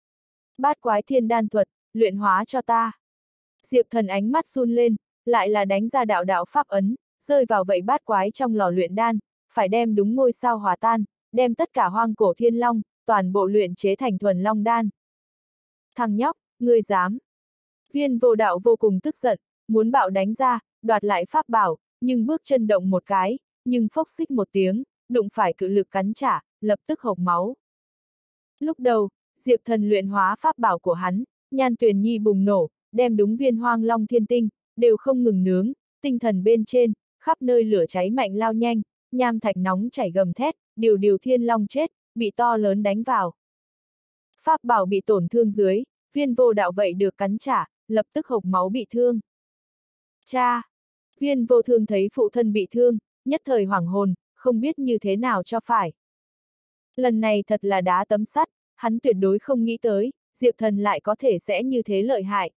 Bát quái thiên đan thuật, luyện hóa cho ta. Diệp Thần ánh mắt run lên, lại là đánh ra đạo pháp ấn, rơi vào vậy bát quái trong lò luyện đan, phải đem đúng ngôi sao hòa tan, đem tất cả hoang cổ thiên long, toàn bộ luyện chế thành thuần long đan. Thằng nhóc, ngươi dám. Viên vô đạo vô cùng tức giận, muốn bạo đánh ra, đoạt lại pháp bảo, nhưng bước chân động một cái, nhưng phốc xích một tiếng, đụng phải cự lực cắn trả, lập tức hộc máu. Lúc đầu, Diệp Thần luyện hóa pháp bảo của hắn, Nhan Tuyền Nhi bùng nổ, đem đúng viên Hoang Long Thiên Tinh, đều không ngừng nướng, tinh thần bên trên, khắp nơi lửa cháy mạnh lao nhanh, nham thạch nóng chảy gầm thét, điều thiên long chết, bị to lớn đánh vào. Pháp bảo bị tổn thương dưới, viên vô đạo vậy được cắn trả, lập tức hộc máu bị thương. Cha! Viên vô thương thấy phụ thân bị thương, nhất thời hoảng hồn, không biết như thế nào cho phải. Lần này thật là đá tấm sắt, hắn tuyệt đối không nghĩ tới, Diệp Thần lại có thể sẽ như thế lợi hại.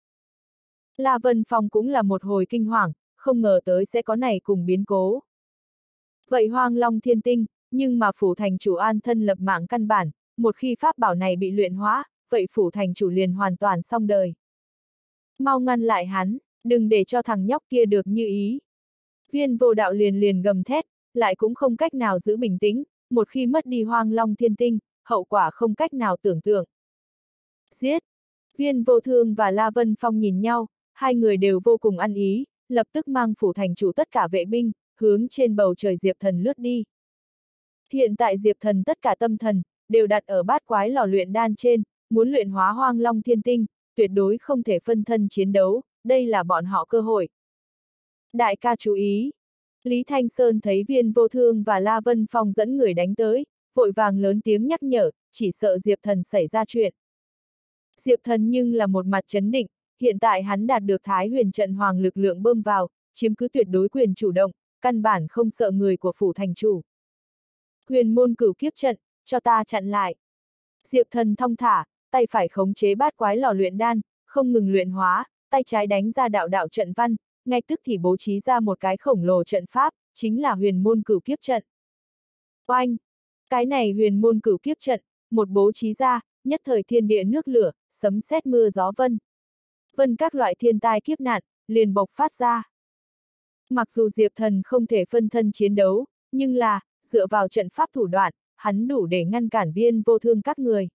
La Vân Phong cũng là một hồi kinh hoàng, không ngờ tới sẽ có này cùng biến cố. Vậy Hoang Long Thiên Tinh, nhưng mà phủ thành chủ an thân lập mạng căn bản, một khi pháp bảo này bị luyện hóa, vậy phủ thành chủ liền hoàn toàn xong đời. Mau ngăn lại hắn, đừng để cho thằng nhóc kia được như ý. Viên vô đạo liền gầm thét, lại cũng không cách nào giữ bình tĩnh, một khi mất đi Hoang Long Thiên Tinh, hậu quả không cách nào tưởng tượng. Giết! Viên vô thương và La Vân Phong nhìn nhau, hai người đều vô cùng ăn ý, lập tức mang phủ thành chủ tất cả vệ binh, hướng trên bầu trời Diệp Thần lướt đi. Hiện tại Diệp Thần tất cả tâm thần, đều đặt ở bát quái lò luyện đan trên, muốn luyện hóa Hoang Long Thiên Tinh, tuyệt đối không thể phân thân chiến đấu, đây là bọn họ cơ hội. Đại ca chú ý! Lý Thanh Sơn thấy Viên vô thương và La Vân Phong dẫn người đánh tới, vội vàng lớn tiếng nhắc nhở, chỉ sợ Diệp Thần xảy ra chuyện. Diệp Thần nhưng là một mặt chấn định, hiện tại hắn đạt được Thái Huyền trận hoàng lực lượng bơm vào, chiếm cứ tuyệt đối quyền chủ động, căn bản không sợ người của phủ thành chủ. Huyền môn cửu kiếp trận, cho ta chặn lại. Diệp Thần thong thả, tay phải khống chế bát quái lò luyện đan, không ngừng luyện hóa, tay trái đánh ra đạo đạo trận văn, ngay tức thì bố trí ra một cái khổng lồ trận pháp, chính là huyền môn cửu kiếp trận. Oanh! Cái này huyền môn cửu kiếp trận, một bố trí ra, nhất thời thiên địa nước lửa, sấm sét mưa gió vân. Vân các loại thiên tai kiếp nạn, liền bộc phát ra. Mặc dù Diệp Thần không thể phân thân chiến đấu, nhưng là, dựa vào trận pháp thủ đoạn, hắn đủ để ngăn cản Viên vô thương các người.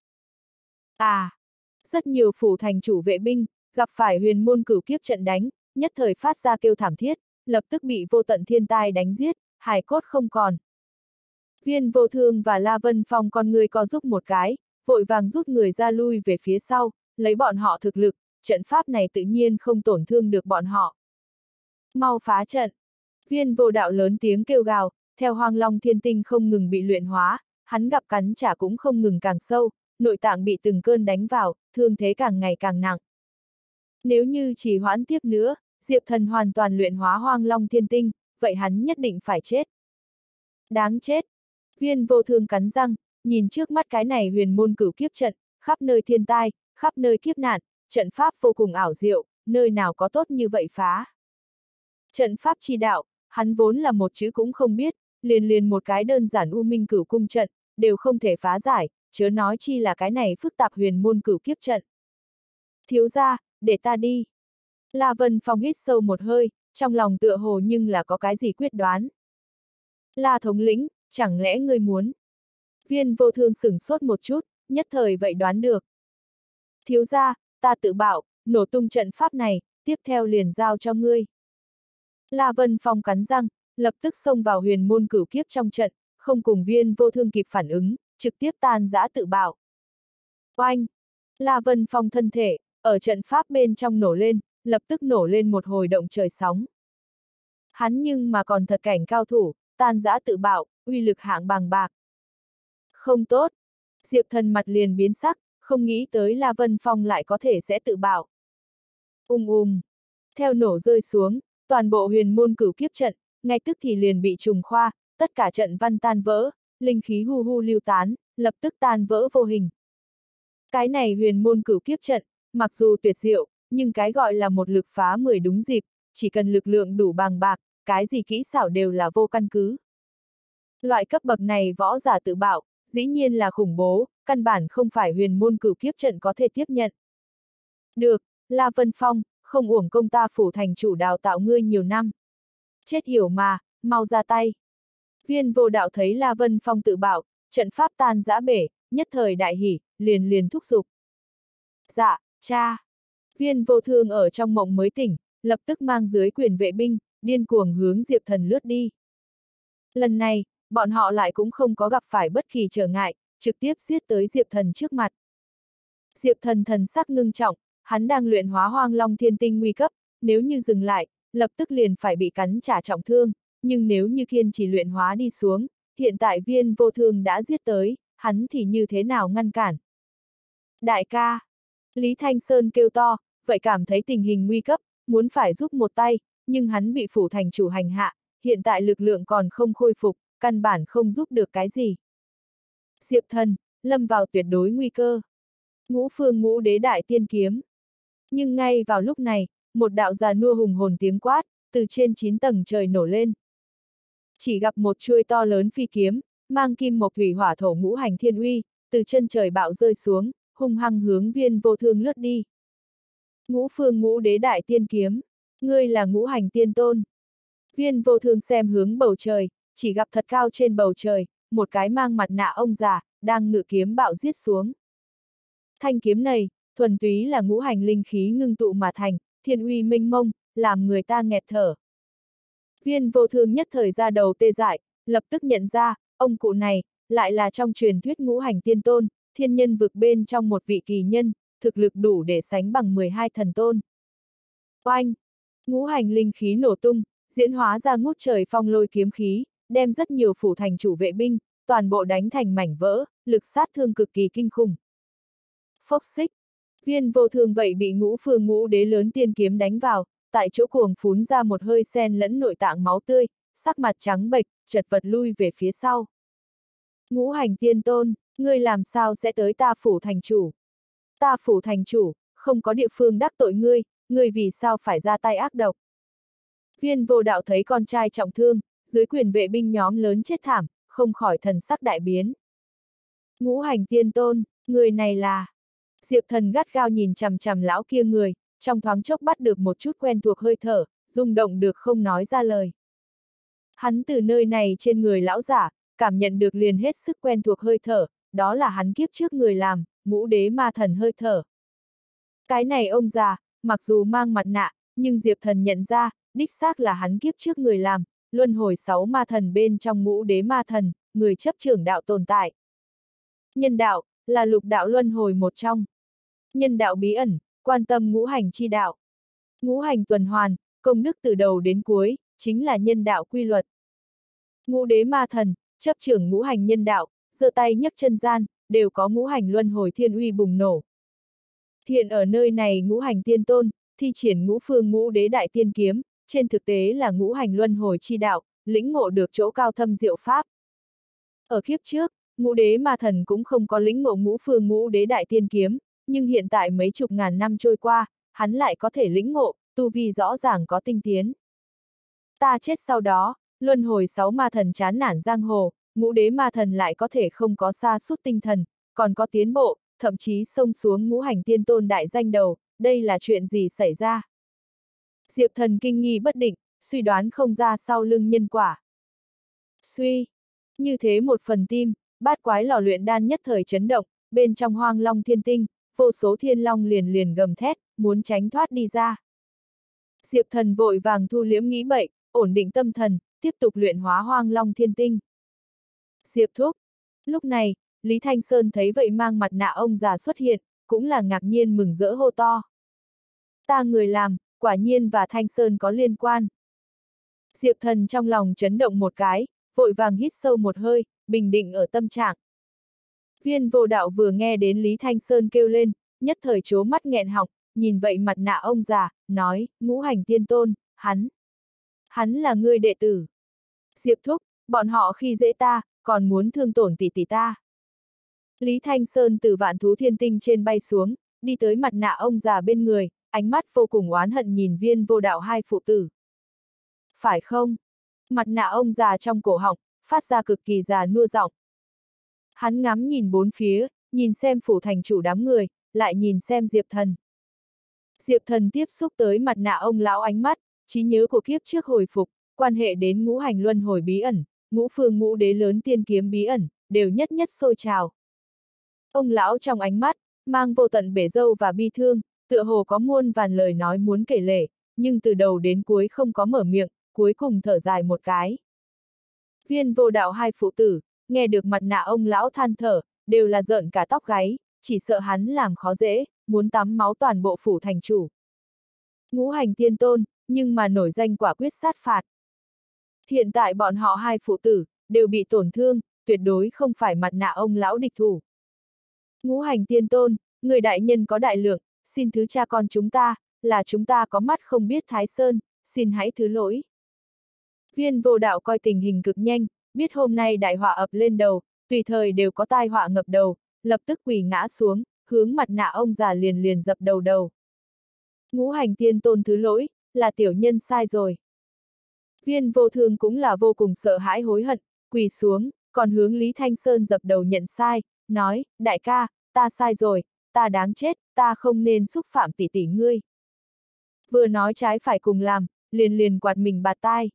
Rất nhiều phủ thành chủ vệ binh, gặp phải huyền môn cửu kiếp trận đánh, nhất thời phát ra kêu thảm thiết, lập tức bị vô tận thiên tai đánh giết, hài cốt không còn. Viên vô thương và La Vân Phong con người co giúp một cái, vội vàng rút người ra lui về phía sau, lấy bọn họ thực lực, trận pháp này tự nhiên không tổn thương được bọn họ. Mau phá trận! Viên vô đạo lớn tiếng kêu gào, theo Hoang Long Thiên Tinh không ngừng bị luyện hóa, hắn gặp cắn trả cũng không ngừng càng sâu, nội tạng bị từng cơn đánh vào, thương thế càng ngày càng nặng. Nếu như trì hoãn tiếp nữa, Diệp Thần hoàn toàn luyện hóa Hoang Long Thiên Tinh, vậy hắn nhất định phải chết. Đáng chết! Viên vô thương cắn răng, nhìn trước mắt cái này huyền môn cửu kiếp trận, khắp nơi thiên tai, khắp nơi kiếp nạn, trận pháp vô cùng ảo diệu, nơi nào có tốt như vậy phá. Trận pháp chi đạo, hắn vốn là một chữ cũng không biết, liền một cái đơn giản U Minh Cửu Cung trận, đều không thể phá giải, chớ nói chi là cái này phức tạp huyền môn cửu kiếp trận. Thiếu gia, để ta đi. La Vân Phong hít sâu một hơi, trong lòng tựa hồ nhưng là có cái gì quyết đoán. La thống lĩnh, chẳng lẽ ngươi muốn? Viên vô thương sửng sốt một chút, nhất thời vậy đoán được. Thiếu gia, ta tự bảo, nổ tung trận pháp này, tiếp theo liền giao cho ngươi. La Vân Phong cắn răng, lập tức xông vào huyền môn cửu kiếp trong trận, không cùng Viên vô thương kịp phản ứng, trực tiếp tan rã tự bảo. Oanh! La Vân Phong thân thể, ở trận pháp bên trong nổ lên, lập tức nổ lên một hồi động trời sóng. Hắn nhưng mà còn thật cảnh cao thủ, tan rã tự bạo, uy lực hạng bàng bạc. Không tốt! Diệp Thần mặt liền biến sắc, không nghĩ tới La Vân Phong lại có thể sẽ tự bạo. Theo nổ rơi xuống, toàn bộ huyền môn cửu kiếp trận, ngay tức thì liền bị trùng khoa, tất cả trận văn tan vỡ, linh khí hu hu lưu tán, lập tức tan vỡ vô hình. Cái này huyền môn cửu kiếp trận, mặc dù tuyệt diệu, nhưng cái gọi là một lực phá 10 đúng dịp, chỉ cần lực lượng đủ bàng bạc, cái gì kỹ xảo đều là vô căn cứ. Loại cấp bậc này võ giả tự bạo, dĩ nhiên là khủng bố, căn bản không phải huyền môn cửu kiếp trận có thể tiếp nhận. Được, La Vân Phong, không uổng công ta phủ thành chủ đào tạo ngươi nhiều năm. Chết hiểu mà, mau ra tay. Viên vô đạo thấy La Vân Phong tự bạo, trận pháp tan rã bể, nhất thời đại hỉ, liền thúc giục. Dạ, cha. Viên vô thương ở trong mộng mới tỉnh, lập tức mang dưới quyền vệ binh, điên cuồng hướng Diệp Thần lướt đi. Lần này, bọn họ lại cũng không có gặp phải bất kỳ trở ngại, trực tiếp giết tới Diệp Thần trước mặt. Diệp Thần thần sắc ngưng trọng, hắn đang luyện hóa Hoang Long Thiên Tinh nguy cấp, nếu như dừng lại, lập tức liền phải bị cắn trả trọng thương, nhưng nếu như kiên trì luyện hóa đi xuống, hiện tại Viên Vô Thương đã giết tới, hắn thì như thế nào ngăn cản? Đại ca! Lý Thanh Sơn kêu to, vậy cảm thấy tình hình nguy cấp, muốn phải giúp một tay, nhưng hắn bị phủ thành chủ hành hạ, hiện tại lực lượng còn không khôi phục, căn bản không giúp được cái gì. Diệp Thần, lâm vào tuyệt đối nguy cơ. Ngũ Phương Ngũ Đế Đại Tiên Kiếm. Nhưng ngay vào lúc này, một đạo già nua hùng hồn tiếng quát, từ trên 9 tầng trời nổ lên. Chỉ gặp một chuôi to lớn phi kiếm, mang kim mộc thủy hỏa thổ ngũ hành thiên uy, từ chân trời bạo rơi xuống, hung hăng hướng Viên Vô Thương lướt đi. Ngũ Phương Ngũ Đế Đại Tiên Kiếm, ngươi là ngũ hành tiên tôn. Viên Vô Thương xem hướng bầu trời, chỉ gặp thật cao trên bầu trời, một cái mang mặt nạ ông già, đang ngự kiếm bạo giết xuống. Thanh kiếm này, thuần túy là ngũ hành linh khí ngưng tụ mà thành, thiên uy mênh mông, làm người ta nghẹt thở. Viên Vô Thương nhất thời ra đầu tê dại, lập tức nhận ra, ông cụ này, lại là trong truyền thuyết ngũ hành tiên tôn, thiên nhân vực bên trong một vị kỳ nhân, thực lực đủ để sánh bằng 12 thần tôn. Oanh! Ngũ hành linh khí nổ tung, diễn hóa ra ngút trời phong lôi kiếm khí, đem rất nhiều phủ thành chủ vệ binh, toàn bộ đánh thành mảnh vỡ, lực sát thương cực kỳ kinh khủng. Phốc xích! Viên Vô Thương vậy bị Ngũ Phương Ngũ Đế lớn tiên kiếm đánh vào, tại chỗ cuồng phún ra một hơi sen lẫn nội tạng máu tươi, sắc mặt trắng bệch, chật vật lui về phía sau. Ngũ hành tiên tôn, ngươi làm sao sẽ tới ta phủ thành chủ? Ta phủ thành chủ, không có địa phương đắc tội ngươi, ngươi vì sao phải ra tay ác độc? Viên Vô Đạo thấy con trai trọng thương, dưới quyền vệ binh nhóm lớn chết thảm, không khỏi thần sắc đại biến. Ngũ hành tiên tôn, người này là... Diệp Thần gắt gao nhìn chằm chằm lão kia người, trong thoáng chốc bắt được một chút quen thuộc hơi thở, rung động được không nói ra lời. Hắn từ nơi này trên người lão giả, cảm nhận được liền hết sức quen thuộc hơi thở, đó là hắn kiếp trước người làm, Ngũ Đế ma thần hơi thở. Cái này ông già, mặc dù mang mặt nạ, nhưng Diệp Thần nhận ra, đích xác là hắn kiếp trước người làm, luân hồi 6 ma thần bên trong Ngũ Đế ma thần, người chấp trưởng đạo tồn tại. Nhân đạo, là lục đạo luân hồi một trong. Nhân đạo bí ẩn, quan tâm ngũ hành chi đạo. Ngũ hành tuần hoàn, công đức từ đầu đến cuối, chính là nhân đạo quy luật. Ngũ Đế ma thần, chấp trưởng ngũ hành nhân đạo, giơ tay nhấc chân gian, đều có ngũ hành luân hồi thiên uy bùng nổ. Hiện ở nơi này ngũ hành tiên tôn, thi triển Ngũ Phương Ngũ Đế Đại Tiên Kiếm, trên thực tế là ngũ hành luân hồi chi đạo, lĩnh ngộ được chỗ cao thâm diệu pháp. Ở kiếp trước, Ngũ Đế ma thần cũng không có lĩnh ngộ Ngũ Phương Ngũ Đế Đại Tiên Kiếm, nhưng hiện tại mấy chục ngàn năm trôi qua, hắn lại có thể lĩnh ngộ, tu vi rõ ràng có tinh tiến. Ta chết sau đó, luân hồi 6 ma thần chán nản giang hồ, Ngũ Đế ma thần lại có thể không có sa sút tinh thần, còn có tiến bộ, thậm chí xông xuống ngũ hành tiên tôn đại danh đầu, đây là chuyện gì xảy ra? Diệp Thần kinh nghi bất định, suy đoán không ra sau lưng nhân quả. Suy! Như thế một phần tim, bát quái lò luyện đan nhất thời chấn động, bên trong Hoang Long Thiên Tinh, vô số thiên long liền liền gầm thét, muốn tránh thoát đi ra. Diệp Thần vội vàng thu liễm nghĩ bậy, ổn định tâm thần, tiếp tục luyện hóa Hoang Long Thiên Tinh. Diệp thúc. Lúc này, Lý Thanh Sơn thấy vậy mang mặt nạ ông già xuất hiện, cũng là ngạc nhiên mừng rỡ hô to. Ta người làm, quả nhiên và Thanh Sơn có liên quan. Diệp Thần trong lòng chấn động một cái, vội vàng hít sâu một hơi, bình định ở tâm trạng. Viên Vô Đạo vừa nghe đến Lý Thanh Sơn kêu lên, nhất thời trố mắt nghẹn họng, nhìn vậy mặt nạ ông già, nói, ngũ hành tiên tôn, hắn là ngươi đệ tử. Diệp thúc, bọn họ khi dễ ta, còn muốn thương tổn tỷ tỷ ta. Lý Thanh Sơn từ Vạn Thú Thiên Tinh trên bay xuống, đi tới mặt nạ ông già bên người, ánh mắt vô cùng oán hận nhìn Viên Vô Đạo hai phụ tử. Phải không? Mặt nạ ông già trong cổ họng, phát ra cực kỳ già nua giọng. Hắn ngắm nhìn bốn phía, nhìn xem phủ thành chủ đám người, lại nhìn xem Diệp Thần. Diệp Thần tiếp xúc tới mặt nạ ông lão ánh mắt, trí nhớ của kiếp trước hồi phục, quan hệ đến ngũ hành luân hồi bí ẩn, Ngũ Phương Ngũ Đế lớn tiên kiếm bí ẩn, đều nhất nhất sôi trào. Ông lão trong ánh mắt, mang vô tận bể dâu và bi thương, tựa hồ có muôn vàn lời nói muốn kể lể, nhưng từ đầu đến cuối không có mở miệng, cuối cùng thở dài một cái. Viên Vô Đạo hai phụ tử, nghe được mặt nạ ông lão than thở, đều là rợn cả tóc gáy, chỉ sợ hắn làm khó dễ, muốn tắm máu toàn bộ phủ thành chủ. Ngũ Hành Tiên Tôn, nhưng mà nổi danh quả quyết sát phạt. Hiện tại bọn họ hai phụ tử, đều bị tổn thương, tuyệt đối không phải mặt nạ ông lão địch thủ. Ngũ Hành Tiên Tôn, người đại nhân có đại lượng, xin thứ cha con chúng ta, là chúng ta có mắt không biết Thái Sơn, xin hãy thứ lỗi. Viên Vô Đạo coi tình hình cực nhanh, biết hôm nay đại họa ập lên đầu, tùy thời đều có tai họa ngập đầu, lập tức quỳ ngã xuống, hướng mặt nạ ông già liền liền dập đầu. Ngũ Hành Tiên Tôn thứ lỗi, là tiểu nhân sai rồi. Viên Vô Thương cũng là vô cùng sợ hãi hối hận, quỳ xuống, còn hướng Lý Thanh Sơn dập đầu nhận sai, nói, đại ca, ta sai rồi, ta đáng chết, ta không nên xúc phạm tỷ tỷ ngươi. Vừa nói trái phải cùng làm, liền liền quạt mình bạt tai.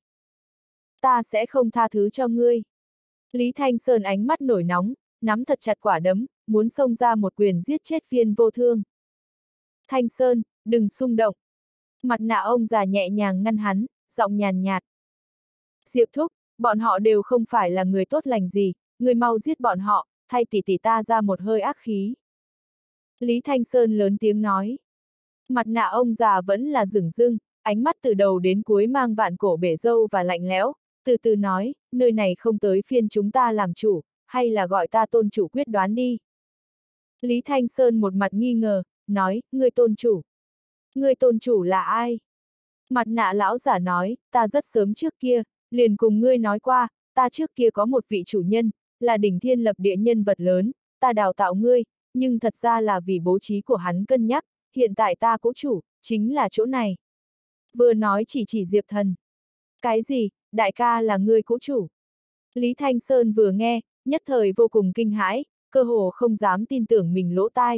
Ta sẽ không tha thứ cho ngươi. Lý Thanh Sơn ánh mắt nổi nóng, nắm thật chặt quả đấm, muốn xông ra một quyền giết chết Viên Vô Thương. Thanh Sơn, đừng xung động. Mặt nạ ông già nhẹ nhàng ngăn hắn, giọng nhàn nhạt. Diệp thúc, bọn họ đều không phải là người tốt lành gì, người mau giết bọn họ, thay tỷ tỷ ta ra một hơi ác khí. Lý Thanh Sơn lớn tiếng nói. Mặt nạ ông già vẫn là dửng dưng, ánh mắt từ đầu đến cuối mang vạn cổ bể râu và lạnh lẽo, từ từ nói, nơi này không tới phiên chúng ta làm chủ, hay là gọi ta tôn chủ quyết đoán đi. Lý Thanh Sơn một mặt nghi ngờ, nói, ngươi tôn chủ. Ngươi tôn chủ là ai? Mặt nạ lão giả nói, ta rất sớm trước kia, liền cùng ngươi nói qua, ta trước kia có một vị chủ nhân, là đỉnh thiên lập địa nhân vật lớn, ta đào tạo ngươi, nhưng thật ra là vì bố trí của hắn cân nhắc, hiện tại ta cũ chủ, chính là chỗ này. Vừa nói chỉ Diệp Thần. Cái gì, đại ca là ngươi cũ chủ? Lý Thanh Sơn vừa nghe, nhất thời vô cùng kinh hãi, cơ hồ không dám tin tưởng mình lỗ tai.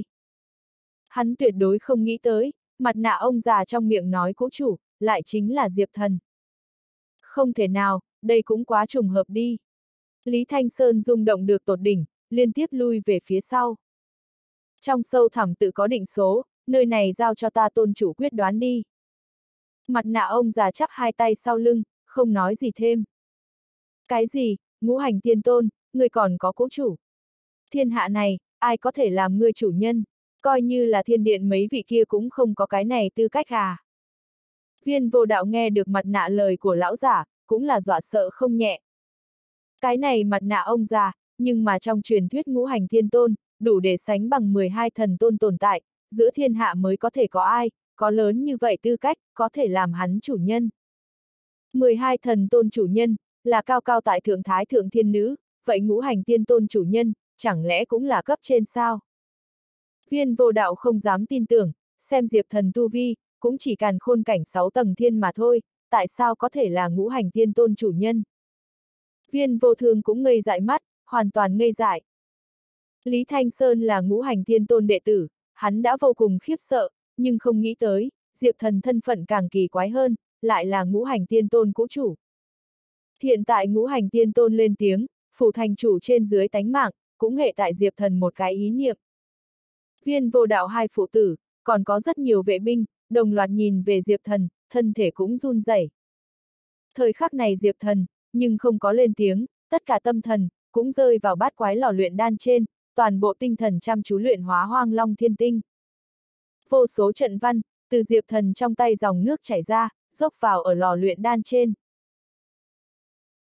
Hắn tuyệt đối không nghĩ tới, mặt nạ ông già trong miệng nói cũ chủ, lại chính là Diệp Thần. Không thể nào, đây cũng quá trùng hợp đi. Lý Thanh Sơn rung động được tột đỉnh, liên tiếp lui về phía sau. Trong sâu thẳm tự có định số, nơi này giao cho ta tôn chủ quyết đoán đi. Mặt nạ ông già chắp hai tay sau lưng, không nói gì thêm. Cái gì, Ngũ Hành Tiên Tôn, ngươi còn có cũ chủ? Thiên hạ này, ai có thể làm ngươi chủ nhân? Coi như là thiên điện mấy vị kia cũng không có cái này tư cách à? Viên Vô Đạo nghe được mặt nạ lời của lão giả, cũng là dọa sợ không nhẹ. Cái này mặt nạ ông già, nhưng mà trong truyền thuyết Ngũ Hành Thiên Tôn, đủ để sánh bằng 12 thần tôn tồn tại, giữa thiên hạ mới có thể có ai, có lớn như vậy tư cách, có thể làm hắn chủ nhân. 12 thần tôn chủ nhân, là cao cao tại thượng thái thượng thiên nữ, vậy Ngũ Hành Tiên Tôn chủ nhân, chẳng lẽ cũng là cấp trên sao? Viên Vô Đạo không dám tin tưởng, xem Diệp Thần tu vi, cũng chỉ càn khôn cảnh 6 tầng thiên mà thôi, tại sao có thể là Ngũ Hành Tiên Tôn chủ nhân? Viên Vô Thương cũng ngây dại mắt, hoàn toàn ngây dại. Lý Thanh Sơn là Ngũ Hành Tiên Tôn đệ tử, hắn đã vô cùng khiếp sợ, nhưng không nghĩ tới, Diệp Thần thân phận càng kỳ quái hơn, lại là Ngũ Hành Tiên Tôn cũ chủ. Hiện tại Ngũ Hành Tiên Tôn lên tiếng, phủ thành chủ trên dưới tánh mạng, cũng hệ tại Diệp Thần một cái ý niệm. Viên Vô Đạo hai phụ tử, còn có rất nhiều vệ binh, đồng loạt nhìn về Diệp Thần, thân thể cũng run rẩy. Thời khắc này Diệp Thần, nhưng không có lên tiếng, tất cả tâm thần, cũng rơi vào bát quái lò luyện đan trên, toàn bộ tinh thần chăm chú luyện hóa Hoang Long Thiên Tinh. Vô số trận văn, từ Diệp Thần trong tay dòng nước chảy ra, dốc vào ở lò luyện đan trên.